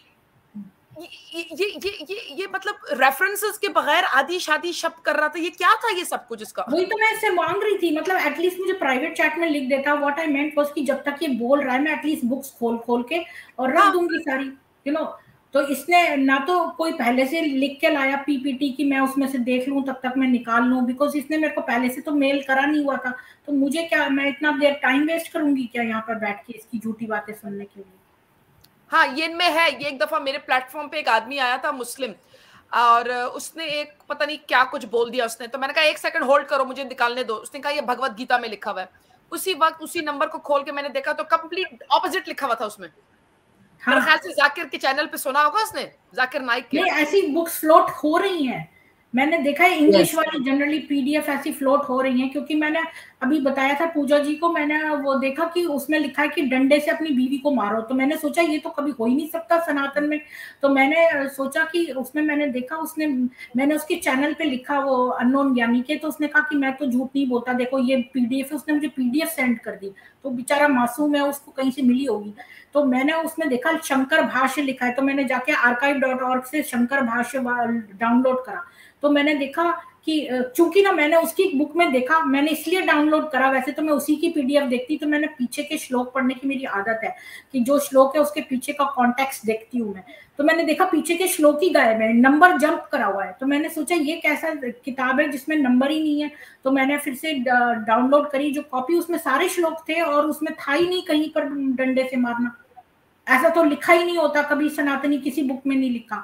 ये ये ये ये ये मतलब रेफरेंसेस के बगैर आदि शादी शब्द कर रहा था. ये क्या था ये सब कुछ इसका? वही तो मैं इससे मांग रही थी. मतलब एटलीस्ट मुझे प्राइवेट चैट में लिख देता. व्हाट आई मेंट वाज कि जब तक ये बोल रहा है मैं एटलीस्ट बुक्स खोल खोल के और रख दूंगी सारी, यू नो. तो इसने ना तो कोई पहले से लिख के लाया पीपीटी की मैं उसमें से देख लूं, तब तक मैं निकाल लूं, बिकॉज इसने मेरे को पहले से तो मेल करा नहीं हुआ था. तो मुझे क्या, मैं इतना देर टाइम वेस्ट करूंगी क्या यहाँ पर बैठ के इसकी झूठी बातें सुनने के लिए? हाँ, ये इनमें है. ये एक दफा मेरे प्लेटफॉर्म पे एक आदमी आया था मुस्लिम, और उसने एक पता नहीं क्या कुछ बोल दिया उसने. तो मैंने कहा एक सेकंड होल्ड करो, मुझे निकालने दो. उसने कहा ये भगवत गीता में लिखा हुआ है. उसी वक्त उसी नंबर को खोल के मैंने देखा तो कंप्लीट ऑपोजिट लिखा हुआ था उसमें. हाँ. मेरे ख्याल से जाकिर के चैनल पे सुना होगा उसने, जाकिर नाइक के. नहीं, ऐसी बुक्स फ्लोट हो रही हैं. मैंने देखा है इंग्लिश वाली जनरली पीडीएफ ऐसी फ्लोट हो रही है, क्योंकि मैंने अभी बताया था पूजा जी को, मैंने वो देखा कि उसमें लिखा है कि डंडे से अपनी बीवी को मारो. तो मैंने सोचा ये तो कभी हो ही नहीं सकता सनातन में. तो मैंने सोचा कि उसमें मैंने देखा उसने मैंने उसके चैनल पे लिखा वो अननोन यानी के, तो उसने कहा कि मैं तो झूठ नहीं बोलता, देखो ये पीडीएफ है. उसने मुझे पीडीएफ सेंड कर दी. तो बेचारा मासूम है, उसको कहीं से मिली होगी. तो मैंने उसमें देखा शंकर भाष्य लिखा है, तो मैंने जाके आर्काइव डॉट ऑर्ग से शंकर भाष्य डाउनलोड करा. तो मैंने देखा कि चूंकि ना मैंने उसकी बुक में देखा, मैंने इसलिए डाउनलोड करा, वैसे तो मैं उसी की पीडीएफ देखती. तो मैंने पीछे के श्लोक पढ़ने की मेरी आदत है कि जो श्लोक है उसके पीछे का कॉन्टेक्स्ट देखती हूँ मैं. तो मैंने देखा पीछे के श्लोक ही गायब है, नंबर जंप करा हुआ है. तो मैंने सोचा ये कैसा किताब है जिसमें नंबर ही नहीं है. तो मैंने फिर से डाउनलोड करी जो कॉपी, उसमें सारे श्लोक थे और उसमें था ही नहीं कहीं पर डंडे से मारना. ऐसा तो लिखा ही नहीं होता कभी, सनातनी किसी बुक में नहीं लिखा.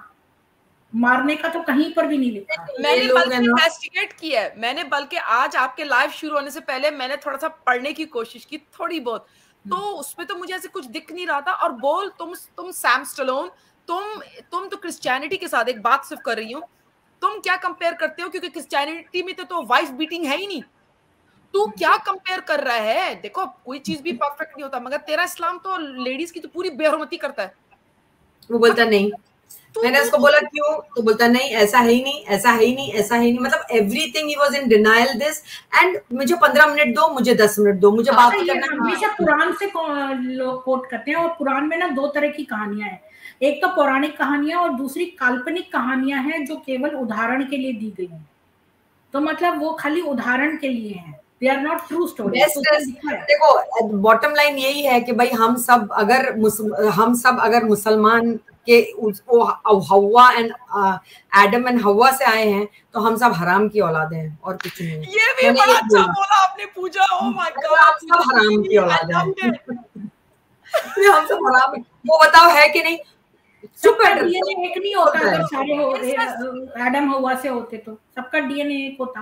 मारने का तो कहीं पर भी नहीं लिखा. मैंने बल्कि इन्वेस्टिगेट किया है. मैंने बल्कि आज आपके लाइव शुरू होने से पहले मैंने थोड़ा सा पढ़ने की कोशिश की, थोड़ी बहुत. तो उसमें तो मुझे ऐसे कुछ दिख नहीं रहा था. और बोल तुम तुम सैम स्टैलोन, तुम तुम तो क्रिश्चियनिटी के साथ एक बात सिर्फ कर रही हो, तुम क्या कंपेयर करते हो, क्योंकि क्रिश्चियनिटी में तो, तो वाइफ बीटिंग है ही नहीं, तू क्या कंपेयर कर रहा है? देखो कोई चीज भी परफेक्ट नहीं होता, मगर तेरा इस्लाम तो लेडीज की तो पूरी बेहरमती करता है। वो बोलता नहीं, मैंने उसको बोला क्यों, तो बोलता नहीं ऐसा है ही नहीं, ऐसा है ही नहीं, ऐसा है ही नहीं, मतलब everything he was in denial this, and मुझे पंद्रह मिनट दो, मुझे दस मिनट दो, मुझे बात करना। हमेशा कुरान से लोग कोट करते हैं, और कुरान में ना दो तरह की कहानियां हैं, एक तो पौराणिक कहानियां और दूसरी काल्पनिक कहानियां हैं जो केवल उदाहरण के लिए दी गई हैं। तो मतलब वो खाली उदाहरण के लिए हैं, they are not true stories। देखो बॉटम लाइन यही है कि भाई हम सब अगर हम सब अगर मुसलमान के हव्वा एंड एडम एंड हव्वा से आए हैं तो हम सब हराम की औलाद हैं और कुछ नहीं। ये भी बड़ा अच्छा बोला आपने पूजा। ओह माय गॉड, हम सब हराम की औलाद हैं। हम सब हराम, वो बताओ है कि नहीं? चुप कर, डीएनए एक नहीं होता, अगर सारे हो एडम हव्वा से होते तो सबका डीएनए एक होता।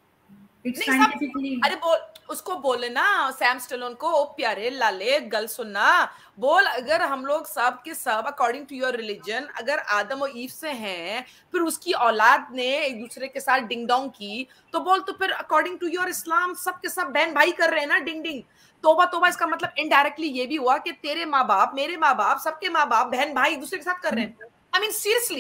अरे बोल उसको बोले ना सैम स्टेलोन को, ओ प्यारे लाले गल सुनना, बोल अगर हम लोग सब के सब अकॉर्डिंग टू योर रिलीजन अगर आदम और ईव से हैं, फिर उसकी औलाद ने एक दूसरे के साथ डिंग डोंग की, तो बोल तो फिर अकॉर्डिंग टू योर इस्लाम सब के सब बहन भाई कर रहे हैं ना डिंग डिंग। तोबा तोबा, इसका मतलब इनडायरेक्टली ये भी हुआ कि तेरे माँ बाप, मेरे माँ बाप, सबके माँ बाप बहन भाई एक दूसरे के साथ कर रहे हैं। आई मीन सीरियसली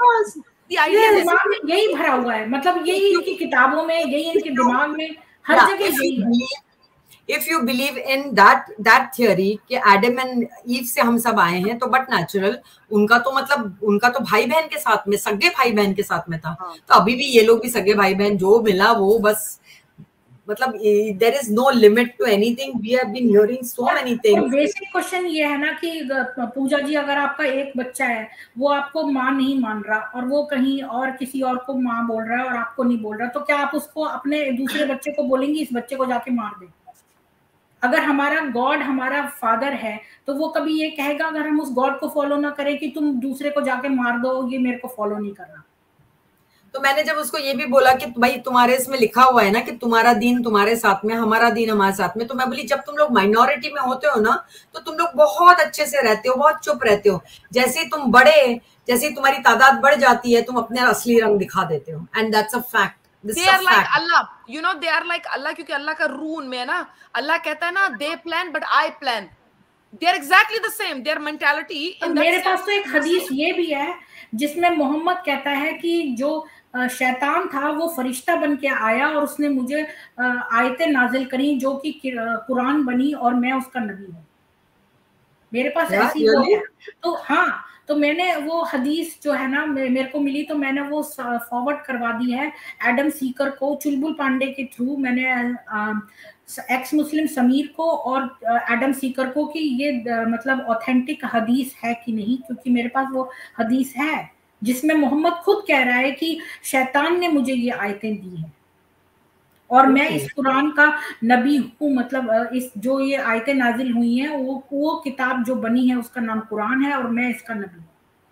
यही भरा हुआ है, मतलब यही इनकी किताबों में, यही इनके दिमाग में, हर जगह यही है। If you believe in that that theory कि एडम एंड ईव से हम सब आए हैं, तो बट नेचुरल उनका तो मतलब उनका तो भाई बहन के साथ में, सगे भाई बहन के साथ में था। हाँ। तो अभी भी ये लोग भी सगे भाई बहन, जो मिला वो बस, मतलब there is no limit to anything. We have been hearing so many things. Basic question ये है ना कि पूजा जी, अगर आपका एक बच्चा है वो आपको माँ नहीं मान रहा और वो कहीं और किसी और को माँ बोल रहा है और आपको नहीं बोल रहा, तो क्या आप उसको अपने दूसरे बच्चे को बोलेंगी इस बच्चे को जाके मार दे? अगर हमारा गॉड हमारा फादर है तो वो कभी ये कहेगा अगर हम उस गॉड को फॉलो ना करें कि तुम दूसरे को जाके मार दो, ये मेरे को फॉलो नहीं करना। तो मैंने जब उसको ये भी बोला कि भाई तुम्हारे इसमें लिखा हुआ है ना कि तुम्हारा दीन तुम्हारे साथ में, हमारा दीन हमारे साथ में, तो मैं बोली जब तुम लोग माइनॉरिटी में होते हो ना तो तुम लोग बहुत अच्छे से रहते हो, बहुत चुप रहते हो, जैसे तुम बड़े, जैसे तुम्हारी तादाद बढ़ जाती है तुम अपने असली रंग दिखा देते हो, and that's a fact. They are like Allah, you know, they are like Allah, क्योंकि अल्लाह का रूह उनमें है ना। अल्लाह कहता है ना they plan but I plan, they are exactly the same, their mentality in that। मेरे पास तो एक हदीस ये भी है जिसमें मोहम्मद कहता है कि जो शैतान था वो फरिश्ता बन के आया और उसने मुझे आयतें नाजिल करी जो कि कुरान बनी और मैं उसका नबी हूँ। मेरे पास ऐसी वो है। तो हाँ, तो मैंने वो हदीस जो है ना मेरे को मिली तो मैंने वो फॉरवर्ड करवा दी है एडम सीकर को, चुलबुल पांडे के थ्रू मैंने एक्स मुस्लिम समीर को और एडम सीकर को कि ये मतलब ऑथेंटिक हदीस है कि नहीं, क्योंकि मेरे पास वो हदीस है जिसमें मोहम्मद खुद कह रहा है कि शैतान ने मुझे ये आयतें दी हैं और मैं इस कुरान का नबी हूँ, मतलब इस जो ये आयतें नाजिल हुई हैं वो वो किताब जो बनी है उसका नाम कुरान है और मैं इसका नबी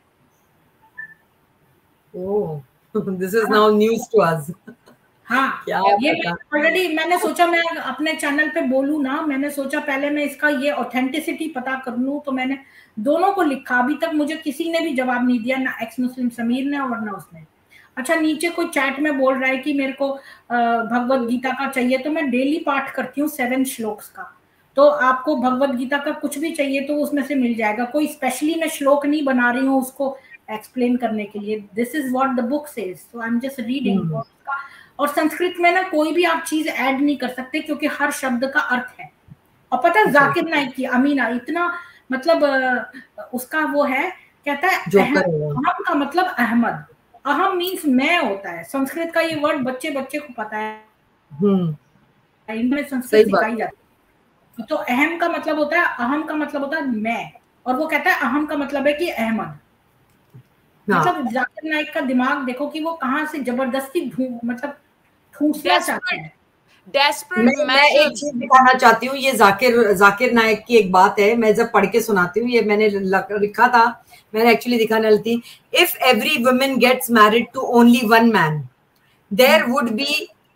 हूँ। Oh, this is now news to us. हाँ, ये ऑलरेडी मैंने सोचा मैं अपने चैनल पे बोलूँ ना, मैंने सोचा पहले मैं इसका ये ऑथेंटिसिटी पता कर लूँ, तो मैंने दोनों को लिखा। अभी तक मुझे किसी ने भी जवाब नहीं दिया, ना एक्स मुस्लिम समीर ने और ना उसने। अच्छा, नीचे कोई चैट में बोल रहा है कि मेरे को भगवत गीता का चाहिए, तो मैं डेली पाठ करती हूँ सेवन श्लोक्स का, तो आपको भगवत गीता का कुछ भी चाहिए तो उसमें से मिल जाएगा। कोई स्पेशली मैं श्लोक नहीं बना रही हूँ उसको एक्सप्लेन करने के लिए, this is what the book says, so I am just reading. और संस्कृत में ना कोई भी आप चीज ऐड नहीं कर सकते क्योंकि हर शब्द का अर्थ है। और पता है जाकिर नाइक की अमीना इतना मतलब उसका वो है, कहता है अहम का मतलब अहमद, अहम मीन्स मैं होता है। संस्कृत का ये वर्ड बच्चे बच्चे को पता है, इनमें संस्कृत सिखाई जाती है। तो अहम का मतलब होता है, अहम का मतलब होता है मैं, और वो कहता है अहम का मतलब है कि अहमद। मतलब जाकिर नाइक का दिमाग देखो कि वो कहाँ से जबरदस्ती मतलब ठूंसना चाहते हैं। मैं, मैं एक चीज दिखाना चाहती हूँ, ये जाकिर जाकिर नाइक की एक बात है, मैं जब पढ़ के सुनाती हूँ, ये मैंने लिखा था, मैंने एक्चुअली दिखाने वाली थी। If every woman gets married to only one man, there would be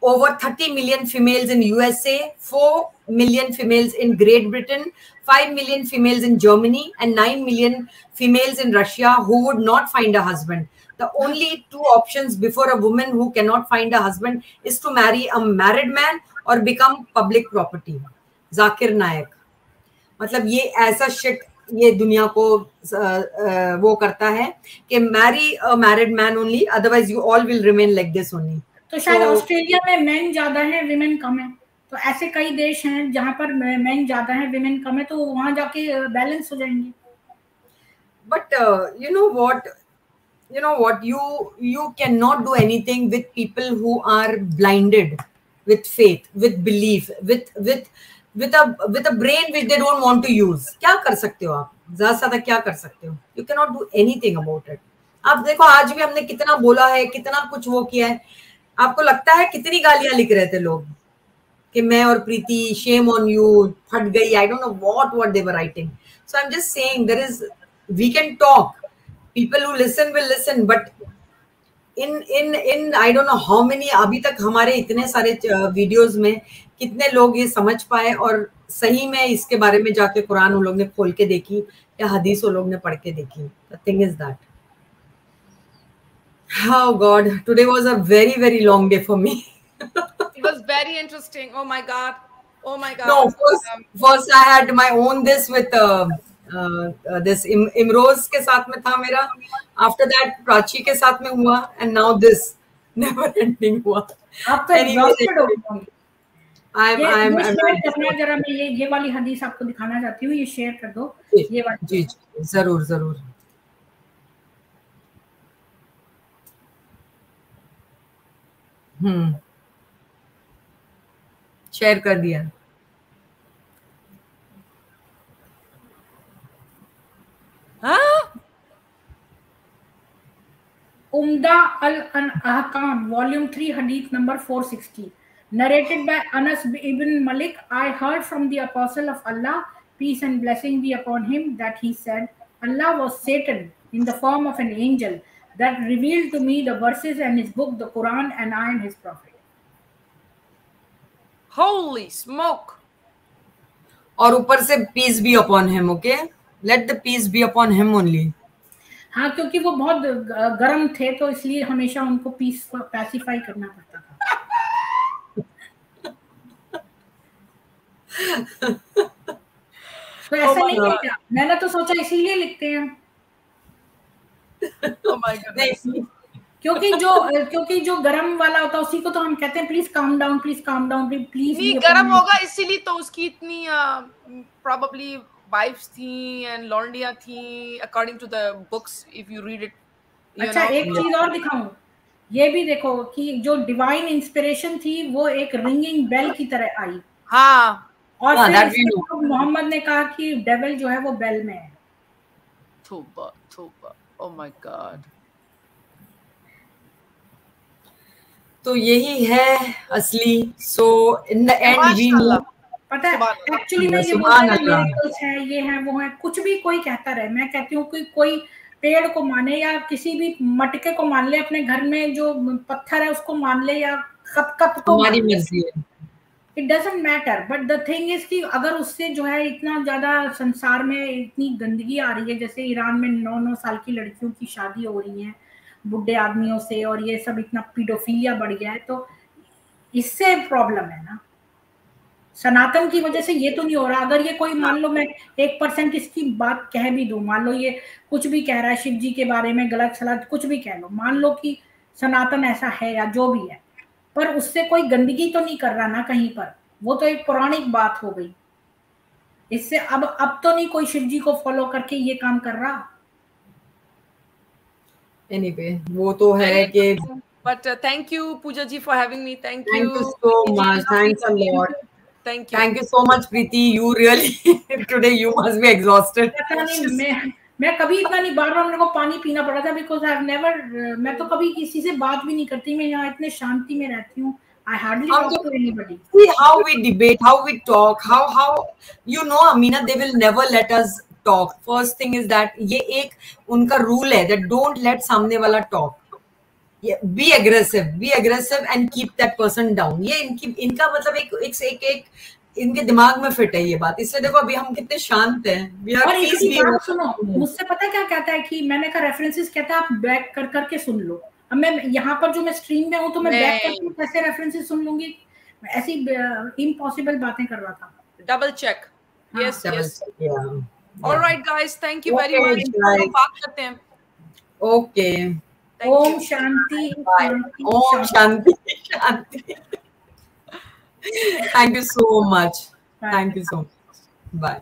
over thirty million females in U S A, four million females in Great Britain, five million females in Germany, and nine million females in Russia who would not find a husband. The only two options before a woman who cannot find a husband is to marry a married man or become public property. Zakir Naik. मतलब ये ऐसा shit ये दुनिया को वो करता है कि marry a married man only, otherwise you all will remain like this only. तो शायद ऑस्ट्रेलिया में मेन ज्यादा है, विमेन कम है, तो ऐसे कई देश हैं जहां पर मेन ज्यादा है, विमेन कम है, तो वहां जाके बैलेंस हो जाएंगे. But uh, you know what, you know what, you you cannot do anything with people who are blinded with faith, with belief, with with with a with a brain which they don't want to use. क्या कर सकते हो आप? ज्यादा से ज्यादा क्या कर सकते हो? You cannot do anything about it. आप देखो आज भी हमने कितना बोला है, कितना कुछ वो किया है. आपको लगता है कितनी गालियां लिख रहे थे लोग कि मैं और प्रीति, शेम ऑन यू, फट गई, I don't know what what they were writing. So I am just saying there is, we can talk, people who listen will listen, but in in in I don't know how many, अभी तक हमारे इतने सारे वीडियोस में कितने लोग ये समझ पाए और सही में इसके बारे में जाके कुरान उन लोग ने खोल के देखी या हदीस उन लोग ने पढ़ के देखी. The thing is that. Oh God, today was a very, very long day for me. It was very interesting. Oh my God. Oh my God. No, first, um, first I had my own this with uh, uh, uh, this Im Imroz के साथ में था मेरा. After that, प्राची के साथ में हुआ, and now this never ending हुआ. आप तो exhausted हो गए. I'm I'm I'm. अपना जरा मैं ये ये वाली हदीस आपको दिखाना चाहती हूँ, ये शेयर कर दो. ये वाली. जी जी जरूर जरूर. हम्म शेयर कर दिया. हाँ? उम्दा अल अहकाम volume three hadith number four sixty, narrated by Anas ibn Malik. I heard from the apostle of Allah, peace and blessing be upon him, that he said, Allah was Satan in the form of an angel that revealed to me the verses and his book, the Quran, and I am his prophet. Holy smoke. और ऊपर से peace be upon him, okay? Let the peace be upon him only. हाँ, क्योंकि वो बहुत गर्म थे तो इसलिए हमेशा उनको पीस पैसिफाई करना पड़ता था. तो ऐसा oh नहीं लिखा, मैंने तो सोचा इसीलिए लिखते हैं. Oh my goodness. क्योंकि जो क्योंकि जो गरम वाला होता है उसी को तो हम कहते हैं please calm down, please calm down, please. नहीं गरम होगा इसीलिए तो उसकी इतनी प्रोबेबली वाइफ्स थी एंड लॉन्डिया थी according to the books if you read it. अच्छा एक चीज और दिखाऊं, ये भी देखो कि जो डिवाइन इंस्पिरेशन थी वो एक रिंगिंग बेल की तरह आई. हाँ. और फिर मोहम्मद ने कहा कि डेविल जो है वो बेल में है. तौबा तौबा. Oh my God. तो यही है असली. So in the end we know, पता है एक्चुअली में ये मिरेकल्स है, ये है वो है, कुछ भी कोई कहता रहे. मैं कहती हूँ कोई कोई पेड़ को माने या किसी भी मटके को मान ले, अपने घर में जो पत्थर है उसको मान ले या कप कप को, हमारी मर्जी है. It doesn't matter. But the thing is कि अगर उससे जो है इतना ज्यादा संसार में इतनी गंदगी आ रही है, जैसे ईरान में नौ नौ साल की लड़कियों की शादी हो रही है बुढ़े आदमियों से, और ये सब इतना पीडोफिलिया बढ़ गया है, तो इससे प्रॉब्लम है ना. सनातन की वजह से ये तो नहीं हो रहा. अगर ये कोई मान लो मैं एक परसेंट इसकी बात कह भी दूं, मान लो ये कुछ भी कह रहा है शिव जी के बारे में गलत सलाह कुछ भी कह लो, मान लो कि सनातन ऐसा है या जो भी है, पर उससे कोई गंदगी तो नहीं कर रहा ना कहीं पर. वो तो एक पौराणिक बात हो गई. इससे अब अब तो नहीं कोई शिव जी को फॉलो करके ये काम कर रहा. Anyway, वो तो है कि. But uh, thank you Pooja ji for having me. Thank you. Thank you so much. Thanks a lot. Thank you. Thank you so much Preeti. You really today you must be exhausted. मैं मैं कभी इतना नहीं, बार बार मेरे को पानी पीना पड़ा था बिकॉज आई हैव नेवर, मैं तो कभी किसी से बात भी नहीं करती. मैं यहाँ इतने शांति में रहती हूँ. I hardly talk to anybody. See how we debate, how we talk, how how you know Amina, they will never let us talk. First thing is that ये एक उनका rule है that don't let सामने वाला talk. Be aggressive, be aggressive and keep that person down. ये इनकी इनका मतलब एक एक एक, एक इनके दिमाग में फिट है ये बात। इसलिए देखो अभी हम कितने शांत हैं। We are और एक peace बात सुनो, मुझसे पता है क्या कहता है कि मैंने कहा रेफरेंसेस कहता है आप बैक कर करके सुन लो। अब मैं यहाँ पर जो मैं स्ट्रीम में हूँ तो मैं बैक करके कैसे रेफरेंसेस सुन लूंगी? ऐसी इम्पॉसिबल बातें कर रहा था। Double check. Yes yes. yeah. Alright guys, thank you very Okay, much. guys. हम बात करते हैं। ओके, ओम शांति शांति ओम शांति शांति। Thank you so much, thank you so much, bye.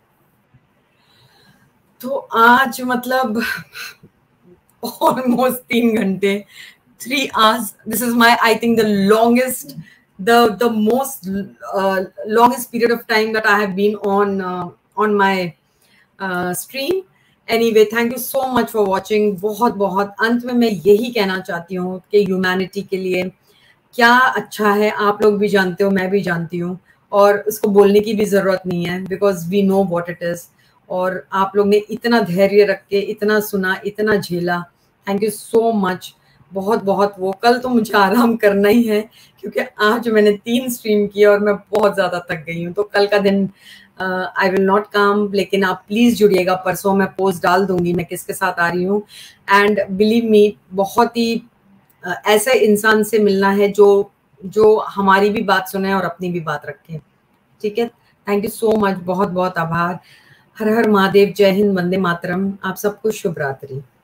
तो आज मतलब ऑलमोस्ट तीन घंटे, three hours. This is my, I think, the longest, the the most uh, longest period of time that I have been on uh, on my uh, stream. Anyway, thank you so much for watching. बहुत बहुत अंत में मैं यही कहना चाहती हूँ कि ह्यूमैनिटी के लिए क्या अच्छा है आप लोग भी जानते हो, मैं भी जानती हूँ, और उसको बोलने की भी जरूरत नहीं है, because we know what it is. और आप लोग ने इतना धैर्य रख के इतना सुना, इतना झेला, थैंक यू सो मच। बहुत बहुत वो, कल तो मुझे आराम करना ही है क्योंकि आज मैंने तीन स्ट्रीम किए और मैं बहुत ज़्यादा थक गई हूँ। तो कल का दिन आई विल नॉट कम, लेकिन आप प्लीज़ जुड़िएगा। परसों मैं पोस्ट डाल दूंगी मैं किसके साथ आ रही हूँ। एंड बिलीव मी, बहुत ही uh, ऐसे इंसान से मिलना है जो जो हमारी भी बात सुने और अपनी भी बात रखे। ठीक है, थैंक यू सो मच, बहुत बहुत आभार। हर हर महादेव, जय हिंद, वंदे मातरम। आप सबको शुभ रात्रि।